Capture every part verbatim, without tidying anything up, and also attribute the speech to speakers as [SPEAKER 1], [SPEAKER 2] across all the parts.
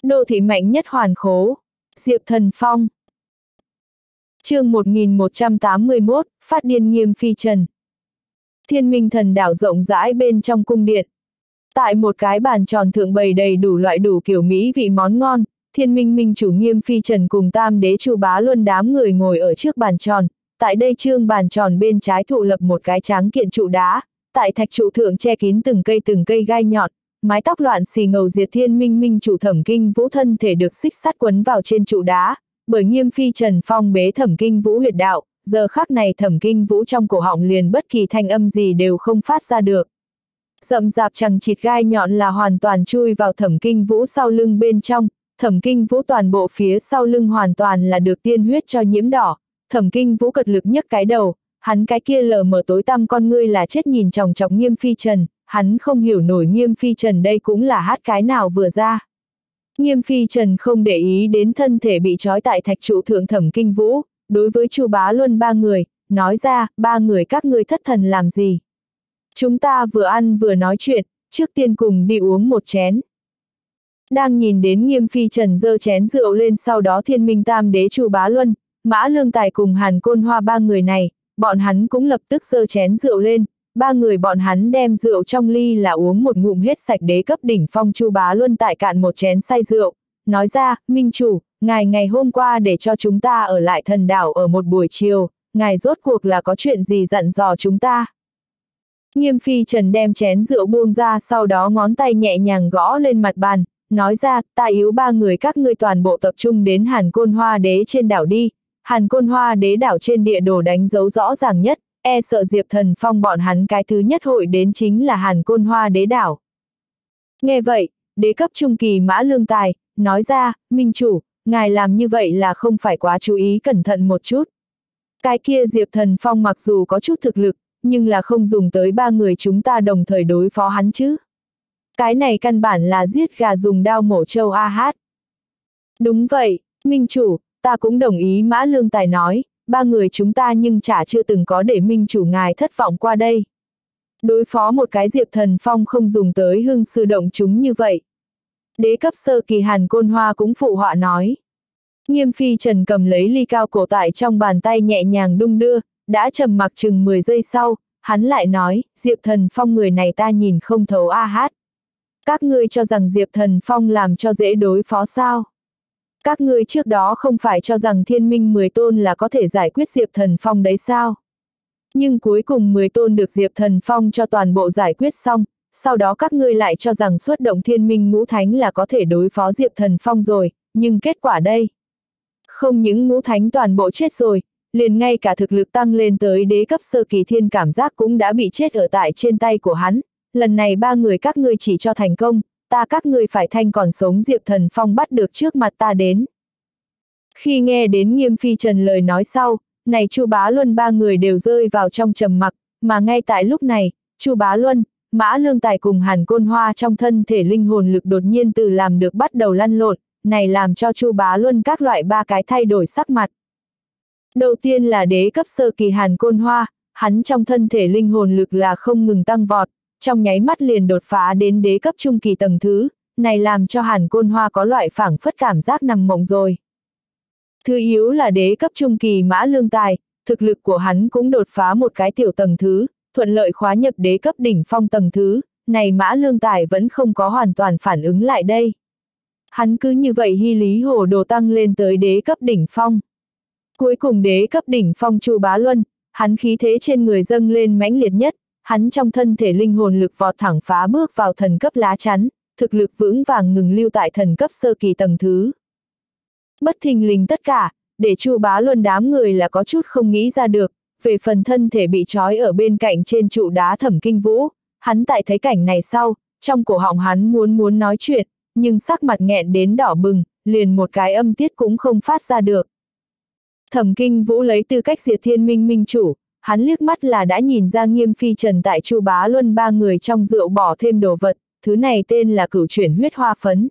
[SPEAKER 1] Đô thị mạnh nhất hoàn khố. Diệp Thần Phong. Chương một nghìn một trăm tám mươi mốt, phát điên Nghiêm Phi Trần. Thiên Minh Thần đảo rộng rãi bên trong cung điện. Tại một cái bàn tròn thượng bày đầy đủ loại đủ kiểu mỹ vị món ngon, Thiên Minh Minh chủ Nghiêm Phi Trần cùng Tam đế Chu Bá Luân đám người ngồi ở trước bàn tròn. Tại đây trương bàn tròn bên trái thụ lập một cái tráng kiện trụ đá, tại thạch trụ thượng che kín từng cây từng cây gai nhọn, mái tóc loạn xì ngầu diệt Thiên Minh Minh chủ Thẩm Kinh Vũ thân thể được xích sắt quấn vào trên trụ đá, bởi Nghiêm Phi Trần phong bế Thẩm Kinh Vũ huyệt đạo, giờ khắc này Thẩm Kinh Vũ trong cổ họng liền bất kỳ thanh âm gì đều không phát ra được. Rậm rạp chằng chịt gai nhọn là hoàn toàn chui vào Thẩm Kinh Vũ sau lưng bên trong, Thẩm Kinh Vũ toàn bộ phía sau lưng hoàn toàn là được tiên huyết cho nhiễm đỏ. Thẩm Kinh Vũ cật lực nhấc cái đầu, hắn cái kia lờ mờ tối tăm con ngươi là chết nhìn chòng chọc Nghiêm Phi Trần, hắn không hiểu nổi Nghiêm Phi Trần đây cũng là hát cái nào vừa ra. Nghiêm Phi Trần không để ý đến thân thể bị trói tại thạch trụ thượng Thẩm Kinh Vũ, đối với Chu Bá Luân ba người, nói ra, ba người các ngươi thất thần làm gì? Chúng ta vừa ăn vừa nói chuyện, trước tiên cùng đi uống một chén. Đang nhìn đến Nghiêm Phi Trần giơ chén rượu lên, sau đó Thiên Minh Tam đế Chu Bá Luân, Mã Lương Tài cùng Hàn Côn Hoa ba người này, bọn hắn cũng lập tức giơ chén rượu lên, ba người bọn hắn đem rượu trong ly là uống một ngụm hết sạch. Đế cấp đỉnh phong Chu Bá Luân tại cạn một chén say rượu, nói ra, Minh chủ, ngài ngày hôm qua để cho chúng ta ở lại thần đảo ở một buổi chiều, ngài rốt cuộc là có chuyện gì dặn dò chúng ta? Nghiêm Phi Trần đem chén rượu buông ra, sau đó ngón tay nhẹ nhàng gõ lên mặt bàn, nói ra, ta yếu ba người các ngươi toàn bộ tập trung đến Hàn Côn Hoa đế trên đảo đi. Hàn Côn Hoa đế đảo trên địa đồ đánh dấu rõ ràng nhất, e sợ Diệp Thần Phong bọn hắn cái thứ nhất hội đến chính là Hàn Côn Hoa đế đảo. Nghe vậy, đế cấp trung kỳ Mã Lương Tài, nói ra, Minh chủ, ngài làm như vậy là không phải quá chú ý cẩn thận một chút. Cái kia Diệp Thần Phong mặc dù có chút thực lực, nhưng là không dùng tới ba người chúng ta đồng thời đối phó hắn chứ. Cái này căn bản là giết gà dùng đao mổ trâu a hát. Đúng vậy, Minh chủ, ta cũng đồng ý Mã Lương Tài nói, ba người chúng ta nhưng chả chưa từng có để Minh chủ ngài thất vọng qua đây. Đối phó một cái Diệp Thần Phong không dùng tới hưng sư động chúng như vậy. Đế cấp sơ kỳ Hàn Côn Hoa cũng phụ họa nói. Nghiêm Phi Trần cầm lấy ly cao cổ tại trong bàn tay nhẹ nhàng đung đưa, đã trầm mặc chừng mười giây sau, hắn lại nói, Diệp Thần Phong người này ta nhìn không thấu a hát. Các ngươi cho rằng Diệp Thần Phong làm cho dễ đối phó sao? Các ngươi trước đó không phải cho rằng Thiên Minh mười tôn là có thể giải quyết Diệp Thần Phong đấy sao? Nhưng cuối cùng mười tôn được Diệp Thần Phong cho toàn bộ giải quyết xong, sau đó các ngươi lại cho rằng xuất động Thiên Minh ngũ thánh là có thể đối phó Diệp Thần Phong rồi, nhưng kết quả đây. Không những ngũ thánh toàn bộ chết rồi, liền ngay cả thực lực tăng lên tới đế cấp sơ kỳ thiên cảm giác cũng đã bị chết ở tại trên tay của hắn. Lần này ba người các ngươi chỉ cho thành công, ta các ngươi phải thanh còn sống Diệp Thần Phong bắt được trước mặt ta đến. Khi nghe đến Nghiêm Phi Trần lời nói sau, này Chu Bá Luân ba người đều rơi vào trong trầm mặc, mà ngay tại lúc này, Chu Bá Luân, Mã Lương Tài cùng Hàn Côn Hoa trong thân thể linh hồn lực đột nhiên từ làm được bắt đầu lăn lộn, này làm cho Chu Bá Luân các loại ba cái thay đổi sắc mặt. Đầu tiên là đế cấp sơ kỳ Hàn Côn Hoa, hắn trong thân thể linh hồn lực là không ngừng tăng vọt, trong nháy mắt liền đột phá đến đế cấp trung kỳ tầng thứ, này làm cho Hàn Côn Hoa có loại phảng phất cảm giác nằm mộng rồi. Thứ yếu là đế cấp trung kỳ Mã Lương Tài, thực lực của hắn cũng đột phá một cái tiểu tầng thứ, thuận lợi khóa nhập đế cấp đỉnh phong tầng thứ, này Mã Lương Tài vẫn không có hoàn toàn phản ứng lại đây. Hắn cứ như vậy hy lý hồ đồ tăng lên tới đế cấp đỉnh phong. Cuối cùng đế cấp đỉnh phong Chu Bá Luân, hắn khí thế trên người dâng lên mãnh liệt nhất, hắn trong thân thể linh hồn lực vọt thẳng phá bước vào thần cấp lá chắn, thực lực vững vàng ngừng lưu tại thần cấp sơ kỳ tầng thứ. Bất thình lình tất cả, để Chu Bá Luân đám người là có chút không nghĩ ra được, về phần thân thể bị trói ở bên cạnh trên trụ đá Thẩm Kinh Vũ, hắn tại thấy cảnh này sau, trong cổ họng hắn muốn muốn nói chuyện, nhưng sắc mặt nghẹn đến đỏ bừng, liền một cái âm tiết cũng không phát ra được. Thẩm Kinh Vũ lấy tư cách diệt Thiên Minh minh chủ, hắn liếc mắt là đã nhìn ra Nghiêm Phi Trần tại Chu Bá Luân ba người trong rượu bỏ thêm đồ vật, thứ này tên là cửu chuyển huyết hoa phấn.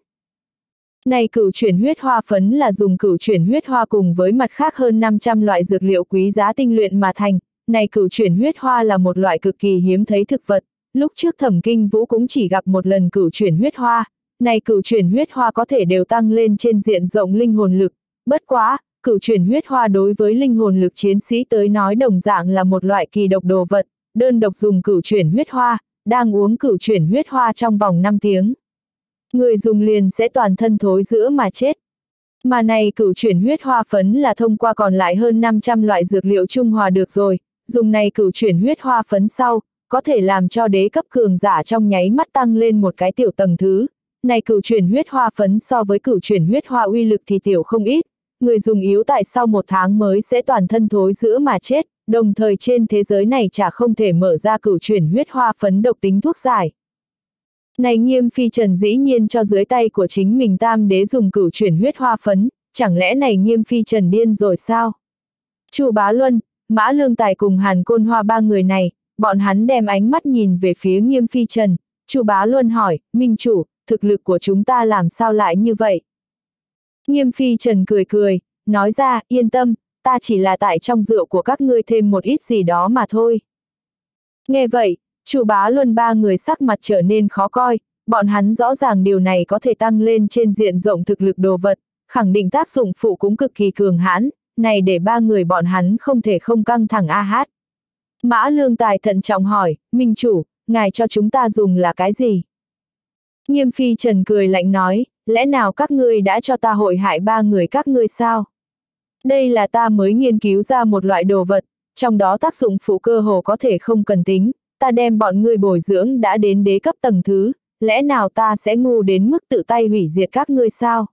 [SPEAKER 1] Này cửu chuyển huyết hoa phấn là dùng cửu chuyển huyết hoa cùng với mặt khác hơn năm trăm loại dược liệu quý giá tinh luyện mà thành, này cửu chuyển huyết hoa là một loại cực kỳ hiếm thấy thực vật, lúc trước Thẩm Kinh Vũ cũng chỉ gặp một lần cửu chuyển huyết hoa, này cửu chuyển huyết hoa có thể đều tăng lên trên diện rộng linh hồn lực, bất quá, cửu chuyển huyết hoa đối với linh hồn lực chiến sĩ tới nói đồng dạng là một loại kỳ độc đồ vật, đơn độc dùng cửu chuyển huyết hoa, đang uống cửu chuyển huyết hoa trong vòng năm tiếng. Người dùng liền sẽ toàn thân thối rữa mà chết. Mà này cửu chuyển huyết hoa phấn là thông qua còn lại hơn năm trăm loại dược liệu trung hòa được rồi, dùng này cửu chuyển huyết hoa phấn sau, có thể làm cho đế cấp cường giả trong nháy mắt tăng lên một cái tiểu tầng thứ. Này cửu chuyển huyết hoa phấn so với cửu chuyển huyết hoa uy lực thì tiểu không ít, người dùng yếu tại sau một tháng mới sẽ toàn thân thối rữa mà chết, đồng thời trên thế giới này chả không thể mở ra cửu chuyển huyết hoa phấn độc tính thuốc giải. Này Nghiêm Phi Trần dĩ nhiên cho dưới tay của chính mình tam đế dùng cửu chuyển huyết hoa phấn, chẳng lẽ này Nghiêm Phi Trần điên rồi sao? Chu Bá Luân, Mã Lương Tài cùng Hàn Côn Hoa ba người này, bọn hắn đem ánh mắt nhìn về phía Nghiêm Phi Trần, Chu Bá Luân hỏi, minh chủ, thực lực của chúng ta làm sao lại như vậy? Nghiêm Phi Trần cười cười, nói ra, yên tâm, ta chỉ là tại trong rượu của các ngươi thêm một ít gì đó mà thôi. Nghe vậy, Chu Bá Luân ba người sắc mặt trở nên khó coi, bọn hắn rõ ràng điều này có thể tăng lên trên diện rộng thực lực đồ vật, khẳng định tác dụng phụ cũng cực kỳ cường hãn, này để ba người bọn hắn không thể không căng thẳng a hát. Mã Lương Tài thận trọng hỏi, minh chủ, ngài cho chúng ta dùng là cái gì? Nghiêm Phi Trần cười lạnh nói, lẽ nào các ngươi đã cho ta hội hại ba người các ngươi sao? Đây là ta mới nghiên cứu ra một loại đồ vật, trong đó tác dụng phụ cơ hồ có thể không cần tính, ta đem bọn ngươi bồi dưỡng đã đến đế cấp tầng thứ, lẽ nào ta sẽ ngu đến mức tự tay hủy diệt các ngươi sao?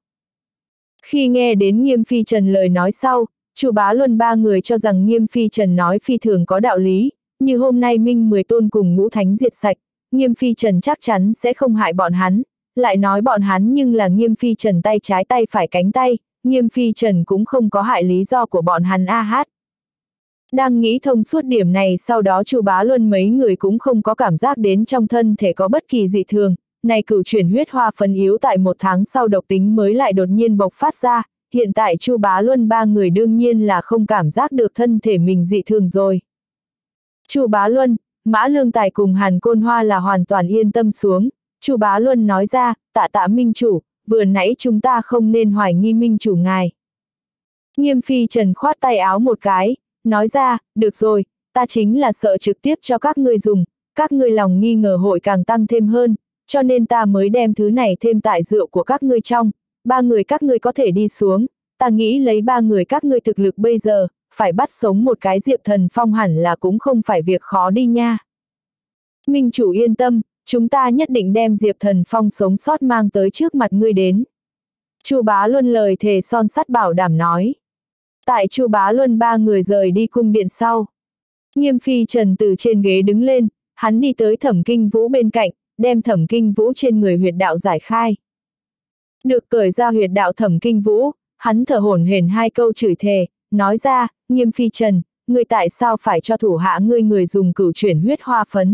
[SPEAKER 1] Khi nghe đến Nghiêm Phi Trần lời nói sau, Chu Bá Luân ba người cho rằng Nghiêm Phi Trần nói phi thường có đạo lý, như hôm nay Minh Mười Tôn cùng Ngũ Thánh diệt sạch, Nghiêm Phi Trần chắc chắn sẽ không hại bọn hắn, lại nói bọn hắn nhưng là Nghiêm Phi Trần tay trái tay phải cánh tay, Nghiêm Phi Trần cũng không có hại lý do của bọn hắn a hát. Đang nghĩ thông suốt điểm này sau đó Chu Bá Luân mấy người cũng không có cảm giác đến trong thân thể có bất kỳ dị thường, này cửu chuyển huyết hoa phấn yếu tại một tháng sau độc tính mới lại đột nhiên bộc phát ra, hiện tại Chu Bá Luân ba người đương nhiên là không cảm giác được thân thể mình dị thường rồi. Chu Bá Luân, Mã Lương Tài cùng Hàn Côn Hoa là hoàn toàn yên tâm xuống, Chu Bá Luân nói ra, tạ tạ minh chủ, vừa nãy chúng ta không nên hoài nghi minh chủ ngài. Nghiêm Phi Trần khoát tay áo một cái, nói ra, được rồi, ta chính là sợ trực tiếp cho các ngươi dùng, các ngươi lòng nghi ngờ hội càng tăng thêm hơn, cho nên ta mới đem thứ này thêm tại rượu của các ngươi trong, ba người các ngươi có thể đi xuống, ta nghĩ lấy ba người các ngươi thực lực bây giờ, phải bắt sống một cái Diệp Thần Phong hẳn là cũng không phải việc khó đi nha. Minh chủ yên tâm, chúng ta nhất định đem Diệp Thần Phong sống sót mang tới trước mặt ngươi đến. Chu Bá Luân lời thề son sắt bảo đảm nói. Tại Chu Bá Luân ba người rời đi cung điện sau. Nghiêm Phi Trần từ trên ghế đứng lên, hắn đi tới Thẩm Kinh Vũ bên cạnh, đem Thẩm Kinh Vũ trên người huyệt đạo giải khai. Được cởi ra huyệt đạo Thẩm Kinh Vũ, hắn thở hổn hển hai câu chửi thề, nói ra, Nghiêm Phi Trần, ngươi tại sao phải cho thủ hạ ngươi người dùng cửu chuyển huyết hoa phấn?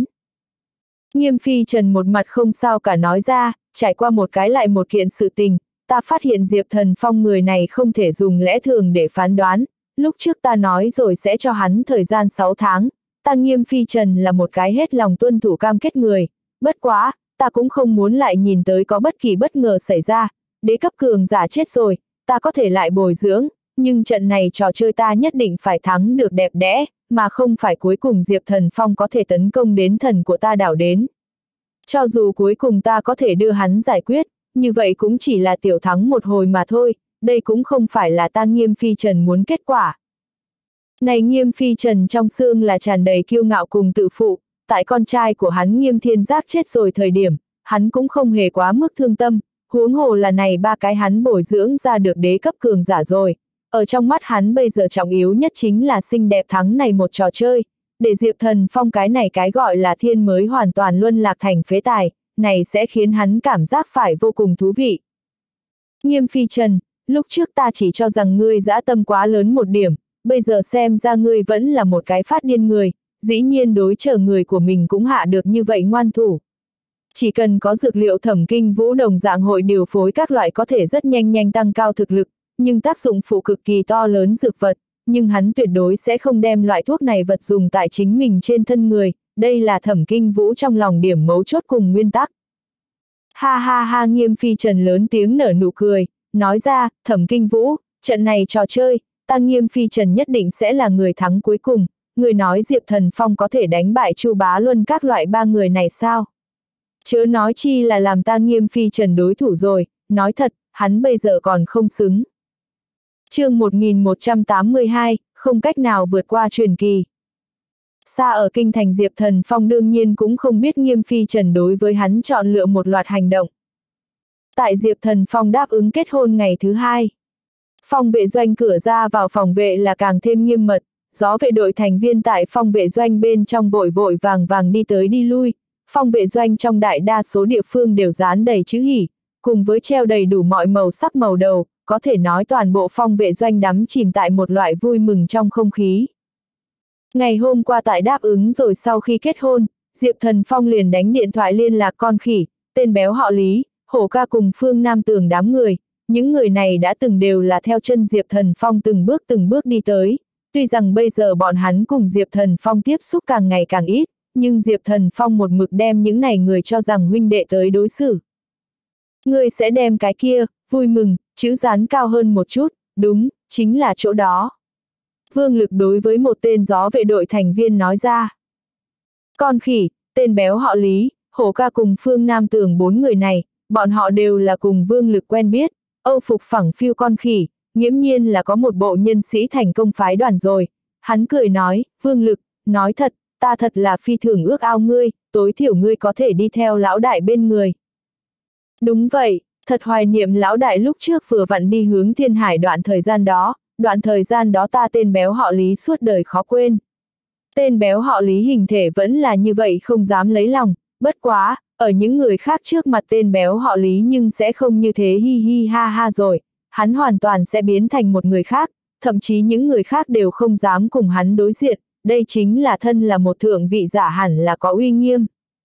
[SPEAKER 1] Nghiêm Phi Trần một mặt không sao cả nói ra, trải qua một cái lại một kiện sự tình, ta phát hiện Diệp Thần Phong người này không thể dùng lẽ thường để phán đoán, lúc trước ta nói rồi sẽ cho hắn thời gian sáu tháng, ta Nghiêm Phi Trần là một cái hết lòng tuân thủ cam kết người, bất quá, ta cũng không muốn lại nhìn tới có bất kỳ bất ngờ xảy ra, đế cấp cường giả chết rồi, ta có thể lại bồi dưỡng, nhưng trận này trò chơi ta nhất định phải thắng được đẹp đẽ, mà không phải cuối cùng Diệp Thần Phong có thể tấn công đến thần của ta đảo đến. Cho dù cuối cùng ta có thể đưa hắn giải quyết, như vậy cũng chỉ là tiểu thắng một hồi mà thôi, đây cũng không phải là ta Nghiêm Phi Trần muốn kết quả. Này Nghiêm Phi Trần trong xương là tràn đầy kiêu ngạo cùng tự phụ, tại con trai của hắn Nghiêm Thiên Giác chết rồi thời điểm, hắn cũng không hề quá mức thương tâm, huống hồ là này ba cái hắn bồi dưỡng ra được đế cấp cường giả rồi. Ở trong mắt hắn bây giờ trọng yếu nhất chính là xinh đẹp thắng này một trò chơi, để Diệp Thần Phong cái này cái gọi là thiên mới hoàn toàn luân lạc thành phế tài, này sẽ khiến hắn cảm giác phải vô cùng thú vị. Nghiêm Phi Trần, lúc trước ta chỉ cho rằng ngươi dã tâm quá lớn một điểm, bây giờ xem ra ngươi vẫn là một cái phát điên người, dĩ nhiên đối chờ người của mình cũng hạ được như vậy ngoan thủ. Chỉ cần có dược liệu Thẩm Kinh Vũ đồng dạng hội điều phối các loại có thể rất nhanh nhanh tăng cao thực lực, nhưng tác dụng phụ cực kỳ to lớn dược vật, nhưng hắn tuyệt đối sẽ không đem loại thuốc này vật dùng tại chính mình trên thân người, đây là Thẩm Kinh Vũ trong lòng điểm mấu chốt cùng nguyên tắc. Ha ha ha, Nghiêm Phi Trần lớn tiếng nở nụ cười, nói ra, Thẩm Kinh Vũ, trận này trò chơi, ta Nghiêm Phi Trần nhất định sẽ là người thắng cuối cùng. Người nói Diệp Thần Phong có thể đánh bại Chu Bá Luân các loại ba người này sao? Chớ nói chi là làm ta Nghiêm Phi Trần đối thủ rồi, nói thật, hắn bây giờ còn không xứng. Chương một nghìn một trăm tám mươi hai, không cách nào vượt qua truyền kỳ. Xa ở kinh thành, Diệp Thần Phong đương nhiên cũng không biết Nghiêm Phi Trần đối với hắn chọn lựa một loạt hành động. Tại Diệp Thần Phong đáp ứng kết hôn ngày thứ hai, phòng vệ doanh cửa ra vào phòng vệ là càng thêm nghiêm mật, gió vệ đội thành viên tại phòng vệ doanh bên trong vội vội vàng vàng đi tới đi lui, phòng vệ doanh trong đại đa số địa phương đều dán đầy chữ hỉ, cùng với treo đầy đủ mọi màu sắc màu đầu, có thể nói toàn bộ phòng vệ doanh đắm chìm tại một loại vui mừng trong không khí. Ngày hôm qua tại đáp ứng rồi sau khi kết hôn, Diệp Thần Phong liền đánh điện thoại liên lạc con khỉ, tên béo họ Lý, Hổ Ca cùng Phương Nam Tường đám người, những người này đã từng đều là theo chân Diệp Thần Phong từng bước từng bước đi tới, tuy rằng bây giờ bọn hắn cùng Diệp Thần Phong tiếp xúc càng ngày càng ít, nhưng Diệp Thần Phong một mực đem những này người cho rằng huynh đệ tới đối xử. Ngươi sẽ đem cái kia, vui mừng, chữ dán cao hơn một chút, đúng, chính là chỗ đó. Vương Lực đối với một tên gió vệ đội thành viên nói ra. Con khỉ, tên béo họ Lý, Hổ Ca cùng Phương Nam Tường bốn người này, bọn họ đều là cùng Vương Lực quen biết, Âu phục phẳng phiu con khỉ, nghiễm nhiên là có một bộ nhân sĩ thành công phái đoàn rồi. Hắn cười nói, Vương Lực, nói thật, ta thật là phi thường ước ao ngươi, tối thiểu ngươi có thể đi theo lão đại bên người. Đúng vậy, thật hoài niệm lão đại lúc trước vừa vặn đi hướng Thiên Hải đoạn thời gian đó, đoạn thời gian đó ta tên béo họ Lý suốt đời khó quên. Tên béo họ Lý hình thể vẫn là như vậy không dám lấy lòng, bất quá, ở những người khác trước mặt tên béo họ Lý nhưng sẽ không như thế hi hi ha ha rồi, hắn hoàn toàn sẽ biến thành một người khác, thậm chí những người khác đều không dám cùng hắn đối diện, đây chính là thân là một thượng vị giả hẳn là có uy nghiêm.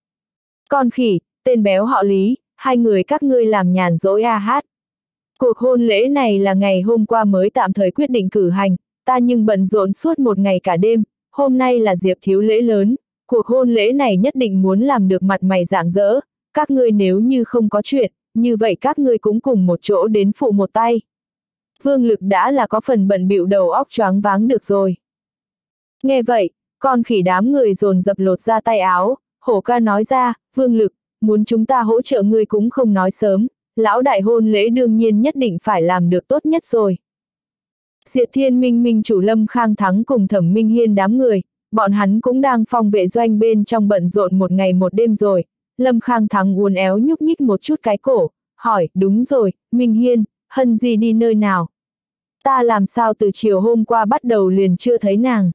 [SPEAKER 1] Con khỉ, tên béo họ Lý, hai người các ngươi làm nhàn rỗi a hát. Cuộc hôn lễ này là ngày hôm qua mới tạm thời quyết định cử hành, ta nhưng bận rộn suốt một ngày cả đêm, hôm nay là Diệp thiếu lễ lớn, cuộc hôn lễ này nhất định muốn làm được mặt mày rạng rỡ, các ngươi nếu như không có chuyện, như vậy các ngươi cũng cùng một chỗ đến phụ một tay. Vương Lực đã là có phần bận bịu đầu óc choáng váng được rồi. Nghe vậy, con khỉ đám người dồn dập lột ra tay áo, Hổ Ca nói ra, Vương Lực, muốn chúng ta hỗ trợ ngươi cũng không nói sớm, lão đại hôn lễ đương nhiên nhất định phải làm được tốt nhất rồi. Diệp Thiên Minh Minh chủ Lâm Khang Thắng cùng Thẩm Minh Hiên đám người, bọn hắn cũng đang phòng vệ doanh bên trong bận rộn một ngày một đêm rồi. Lâm Khang Thắng uốn éo nhúc nhích một chút cái cổ, hỏi, đúng rồi, Minh Hiên, Hân Di đi nơi nào? Ta làm sao từ chiều hôm qua bắt đầu liền chưa thấy nàng?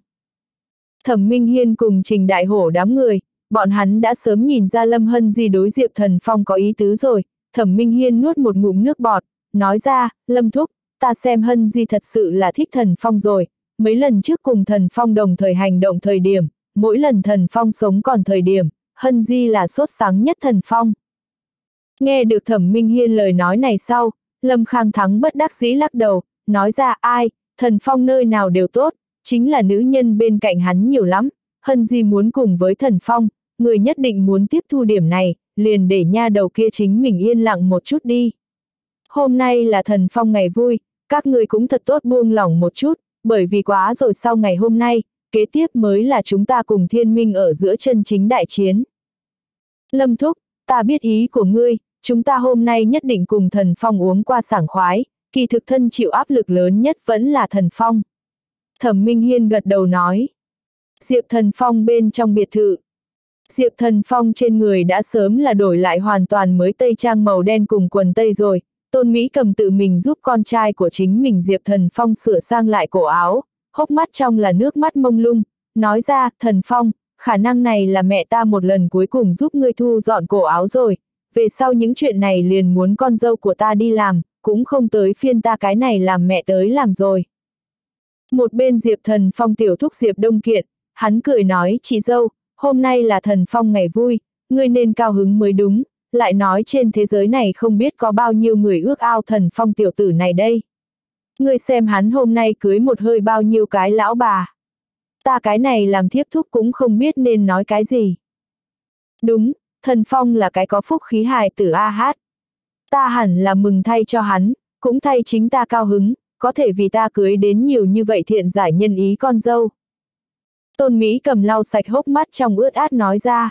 [SPEAKER 1] Thẩm Minh Hiên cùng Trình Đại Hổ đám người, bọn hắn đã sớm nhìn ra Lâm Hân Di đối Diệp Thần Phong có ý tứ rồi. Thẩm Minh Hiên nuốt một ngụm nước bọt, nói ra, Lâm thúc, ta xem Hân Di thật sự là thích Thần Phong rồi, mấy lần trước cùng Thần Phong đồng thời hành động thời điểm, mỗi lần Thần Phong sống còn thời điểm, Hân Di là sốt sắng nhất Thần Phong. Nghe được Thẩm Minh Hiên lời nói này sau, Lâm Khang Thắng bất đắc dĩ lắc đầu, nói ra ai, Thần Phong nơi nào đều tốt, chính là nữ nhân bên cạnh hắn nhiều lắm, Hân Di muốn cùng với Thần Phong, người nhất định muốn tiếp thu điểm này, liền để nha đầu kia chính mình yên lặng một chút đi. Hôm nay là Thần Phong ngày vui, các người cũng thật tốt buông lỏng một chút, bởi vì quá rồi sau ngày hôm nay, kế tiếp mới là chúng ta cùng Thiên Minh ở giữa chân chính đại chiến. Lâm thúc, ta biết ý của ngươi, chúng ta hôm nay nhất định cùng Thần Phong uống qua sảng khoái, kỳ thực thân chịu áp lực lớn nhất vẫn là Thần Phong. Thẩm Minh Hiên gật đầu nói. Diệp Thần Phong bên trong biệt thự. Diệp Thần Phong trên người đã sớm là đổi lại hoàn toàn mới tây trang màu đen cùng quần tây rồi, Tôn Mỹ Cầm tự mình giúp con trai của chính mình Diệp Thần Phong sửa sang lại cổ áo, hốc mắt trong là nước mắt mông lung, nói ra, Thần Phong, khả năng này là mẹ ta một lần cuối cùng giúp ngươi thu dọn cổ áo rồi, về sau những chuyện này liền muốn con dâu của ta đi làm, cũng không tới phiên ta cái này làm mẹ tới làm rồi. Một bên Diệp Thần Phong tiểu thúc Diệp Đông Kiện, hắn cười nói, chị dâu, hôm nay là Thần Phong ngày vui, ngươi nên cao hứng mới đúng, lại nói trên thế giới này không biết có bao nhiêu người ước ao Thần Phong tiểu tử này đây. Ngươi xem hắn hôm nay cưới một hơi bao nhiêu cái lão bà. Ta cái này làm thiếp thúc cũng không biết nên nói cái gì. Đúng, Thần Phong là cái có phúc khí hài tử a hát. Ta hẳn là mừng thay cho hắn, cũng thay chính ta cao hứng, có thể vì ta cưới đến nhiều như vậy thiện giải nhân ý con dâu. Tôn Mỹ cầm lau sạch hốc mắt trong ướt át nói ra.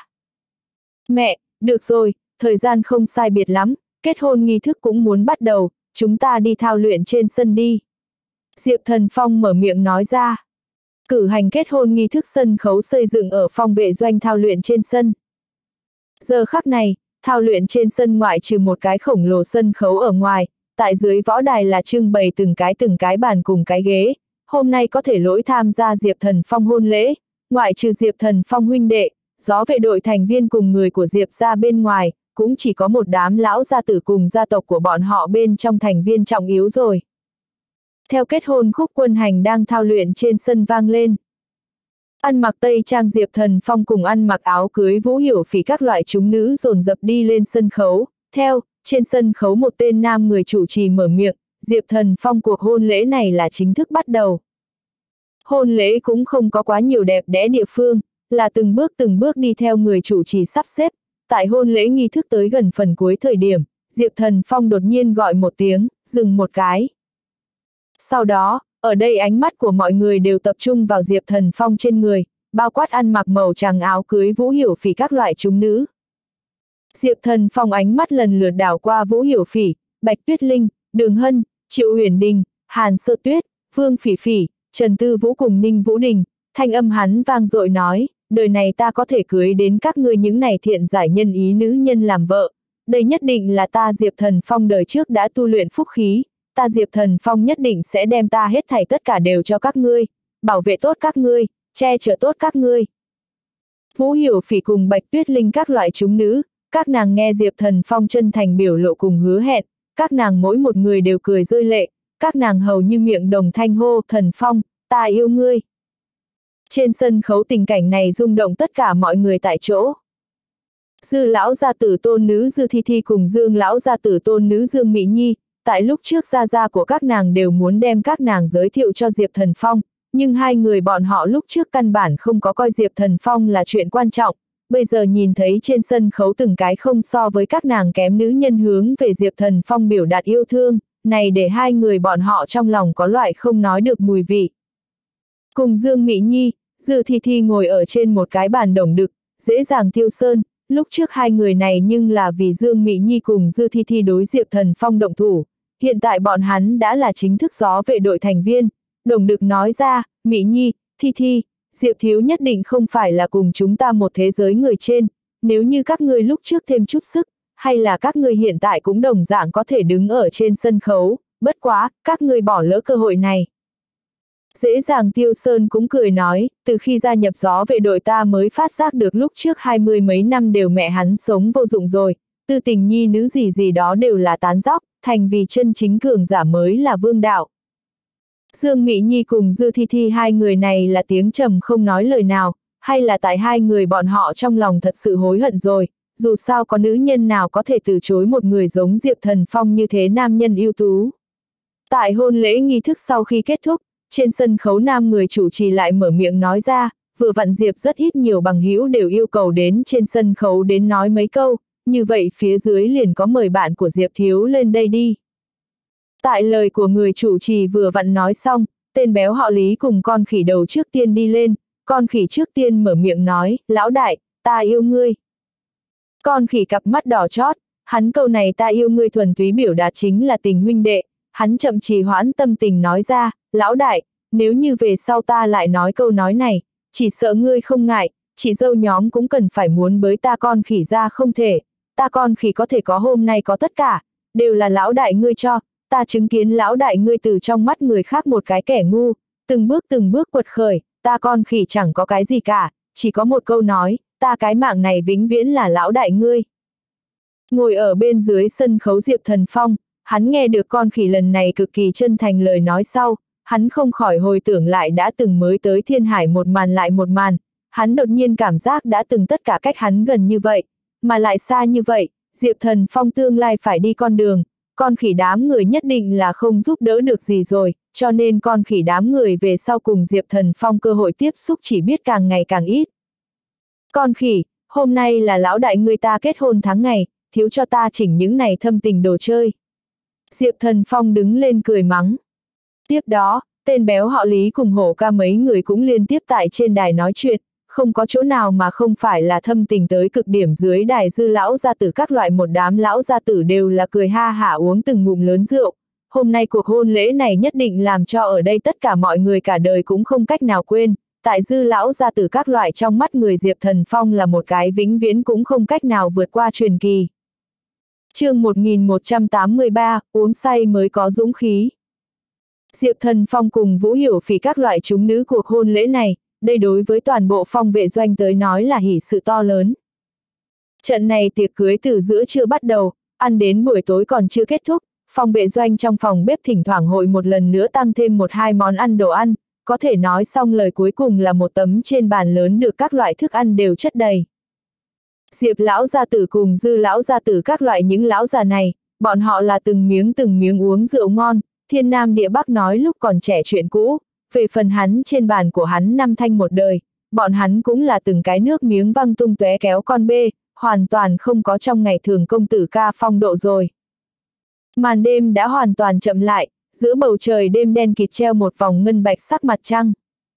[SPEAKER 1] Mẹ, được rồi, thời gian không sai biệt lắm, kết hôn nghi thức cũng muốn bắt đầu, chúng ta đi thao luyện trên sân đi. Diệp Thần Phong mở miệng nói ra. Cử hành kết hôn nghi thức sân khấu xây dựng ở phong vệ doanh thao luyện trên sân. Giờ khắc này, thao luyện trên sân ngoại trừ một cái khổng lồ sân khấu ở ngoài, tại dưới võ đài là trưng bày từng cái từng cái bàn cùng cái ghế. Hôm nay có thể lỗi tham gia Diệp Thần Phong hôn lễ, ngoại trừ Diệp Thần Phong huynh đệ, gió vệ đội thành viên cùng người của Diệp ra bên ngoài, cũng chỉ có một đám lão gia tử cùng gia tộc của bọn họ bên trong thành viên trọng yếu rồi. Theo kết hôn khúc quân hành đang thao luyện trên sân vang lên. Ăn mặc tây trang Diệp Thần Phong cùng ăn mặc áo cưới Vũ Hiểu Phỉ các loại chúng nữ dồn dập đi lên sân khấu. Theo, trên sân khấu một tên nam người chủ trì mở miệng, Diệp Thần Phong cuộc hôn lễ này là chính thức bắt đầu. Hôn lễ cũng không có quá nhiều đẹp đẽ địa phương, là từng bước từng bước đi theo người chủ trì sắp xếp. Tại hôn lễ nghi thức tới gần phần cuối thời điểm, Diệp Thần Phong đột nhiên gọi một tiếng, dừng một cái. Sau đó, ở đây ánh mắt của mọi người đều tập trung vào Diệp Thần Phong trên người, bao quát ăn mặc màu trắng áo cưới Vũ Hiểu Phỉ các loại chúng nữ. Diệp Thần Phong ánh mắt lần lượt đảo qua Vũ Hiểu Phỉ, Bạch Tuyết Linh, Đường Hân, Triệu Huyền Đình, Hàn Sơ Tuyết, Vương Phỉ Phỉ, Trần Tư Vũ cùng Ninh Vũ Đình, thanh âm hắn vang dội nói, đời này ta có thể cưới đến các ngươi những này thiện giải nhân ý nữ nhân làm vợ, đây nhất định là ta Diệp Thần Phong đời trước đã tu luyện phúc khí, ta Diệp Thần Phong nhất định sẽ đem ta hết thảy tất cả đều cho các ngươi, bảo vệ tốt các ngươi, che chở tốt các ngươi. Vũ Hiểu Phỉ cùng Bạch Tuyết Linh các loại chúng nữ, các nàng nghe Diệp Thần Phong chân thành biểu lộ cùng hứa hẹn, các nàng mỗi một người đều cười rơi lệ, các nàng hầu như miệng đồng thanh hô, Thần Phong, ta yêu ngươi. Trên sân khấu tình cảnh này rung động tất cả mọi người tại chỗ. Dư lão gia tử tôn nữ Dư Thi Thi cùng Dương lão gia tử tôn nữ Dương Mỹ Nhi, tại lúc trước gia gia của các nàng đều muốn đem các nàng giới thiệu cho Diệp Thần Phong, nhưng hai người bọn họ lúc trước căn bản không có coi Diệp Thần Phong là chuyện quan trọng, bây giờ nhìn thấy trên sân khấu từng cái không so với các nàng kém nữ nhân hướng về Diệp Thần Phong biểu đạt yêu thương, này để hai người bọn họ trong lòng có loại không nói được mùi vị. Cùng Dương Mỹ Nhi, Dư Thi Thi ngồi ở trên một cái bàn đồng đực, dễ dàng tiêu sơn, lúc trước hai người này nhưng là vì Dương Mỹ Nhi cùng Dư Thi Thi đối Diệp Thần Phong động thủ, hiện tại bọn hắn đã là chính thức gió vệ đội thành viên, đồng đực nói ra, Mỹ Nhi, Thi Thi, Diệp Thiếu nhất định không phải là cùng chúng ta một thế giới người trên, nếu như các ngươi lúc trước thêm chút sức, hay là các ngươi hiện tại cũng đồng dạng có thể đứng ở trên sân khấu, bất quá, các ngươi bỏ lỡ cơ hội này. Dễ dàng Tiêu Sơn cũng cười nói, từ khi gia nhập gió vệ đội ta mới phát giác được lúc trước hai mươi mấy năm đều mẹ hắn sống vô dụng rồi, tư tình nhi nữ gì gì đó đều là tán dóc, thành vì chân chính cường giả mới là vương đạo. Dương Mỹ Nhi cùng Dư Thi Thi hai người này là tiếng trầm không nói lời nào, hay là tại hai người bọn họ trong lòng thật sự hối hận rồi, dù sao có nữ nhân nào có thể từ chối một người giống Diệp Thần Phong như thế nam nhân ưu tú. Tại hôn lễ nghi thức sau khi kết thúc, trên sân khấu nam người chủ trì lại mở miệng nói ra, vừa vặn Diệp rất ít nhiều bằng hữu đều yêu cầu đến trên sân khấu đến nói mấy câu, như vậy phía dưới liền có mời bạn của Diệp Thiếu lên đây đi. Tại lời của người chủ trì vừa vặn nói xong, tên béo họ Lý cùng con khỉ đầu trước tiên đi lên, con khỉ trước tiên mở miệng nói, lão đại, ta yêu ngươi. Con khỉ cặp mắt đỏ chót, hắn câu này ta yêu ngươi thuần túy biểu đạt chính là tình huynh đệ, hắn chậm trì hoãn tâm tình nói ra, lão đại, nếu như về sau ta lại nói câu nói này, chỉ sợ ngươi không ngại, chị dâu nhóm cũng cần phải muốn bới ta con khỉ ra không thể, ta con khỉ có thể có hôm nay có tất cả, đều là lão đại ngươi cho, ta chứng kiến lão đại ngươi từ trong mắt người khác một cái kẻ ngu, từng bước từng bước quật khởi, ta con khỉ chẳng có cái gì cả, chỉ có một câu nói, ta cái mạng này vĩnh viễn là lão đại ngươi. Ngồi ở bên dưới sân khấu Diệp Thần Phong, hắn nghe được con khỉ lần này cực kỳ chân thành lời nói sau, hắn không khỏi hồi tưởng lại đã từng mới tới Thiên Hải một màn lại một màn, hắn đột nhiên cảm giác đã từng tất cả cách hắn gần như vậy, mà lại xa như vậy, Diệp Thần Phong tương lai phải đi con đường, con khỉ đám người nhất định là không giúp đỡ được gì rồi, cho nên con khỉ đám người về sau cùng Diệp Thần Phong cơ hội tiếp xúc chỉ biết càng ngày càng ít. Con khỉ, hôm nay là lão đại người ta kết hôn tháng ngày, thiếu cho ta chỉnh những này thâm tình đồ chơi. Diệp Thần Phong đứng lên cười mắng. Tiếp đó, tên béo họ Lý cùng Hổ Ca mấy người cũng liên tiếp tại trên đài nói chuyện, không có chỗ nào mà không phải là thâm tình tới cực điểm. Dưới đài dư lão gia tử các loại một đám lão gia tử đều là cười ha hả uống từng ngụm lớn rượu. Hôm nay cuộc hôn lễ này nhất định làm cho ở đây tất cả mọi người cả đời cũng không cách nào quên, tại dư lão gia tử các loại trong mắt người Diệp Thần Phong là một cái vĩnh viễn cũng không cách nào vượt qua truyền kỳ. Chương một nghìn một trăm tám mươi ba, uống say mới có dũng khí. Diệp Thần Phong cùng Vũ Hiểu Phỉ các loại chúng nữ cuộc hôn lễ này, đây đối với toàn bộ Phong Vệ Doanh tới nói là hỷ sự to lớn. Trận này tiệc cưới từ giữa trưa bắt đầu, ăn đến buổi tối còn chưa kết thúc, Phong Vệ Doanh trong phòng bếp thỉnh thoảng hội một lần nữa tăng thêm một hai món ăn đồ ăn, có thể nói xong lời cuối cùng là một tấm trên bàn lớn được các loại thức ăn đều chất đầy. Diệp lão gia tử cùng dư lão gia tử các loại những lão già này, bọn họ là từng miếng từng miếng uống rượu ngon, thiên nam địa bắc nói lúc còn trẻ chuyện cũ, về phần hắn trên bàn của hắn năm thanh một đời, bọn hắn cũng là từng cái nước miếng văng tung tóe kéo con bê, hoàn toàn không có trong ngày thường công tử ca phong độ rồi. Màn đêm đã hoàn toàn chậm lại, giữa bầu trời đêm đen kịt treo một vòng ngân bạch sắc mặt trăng.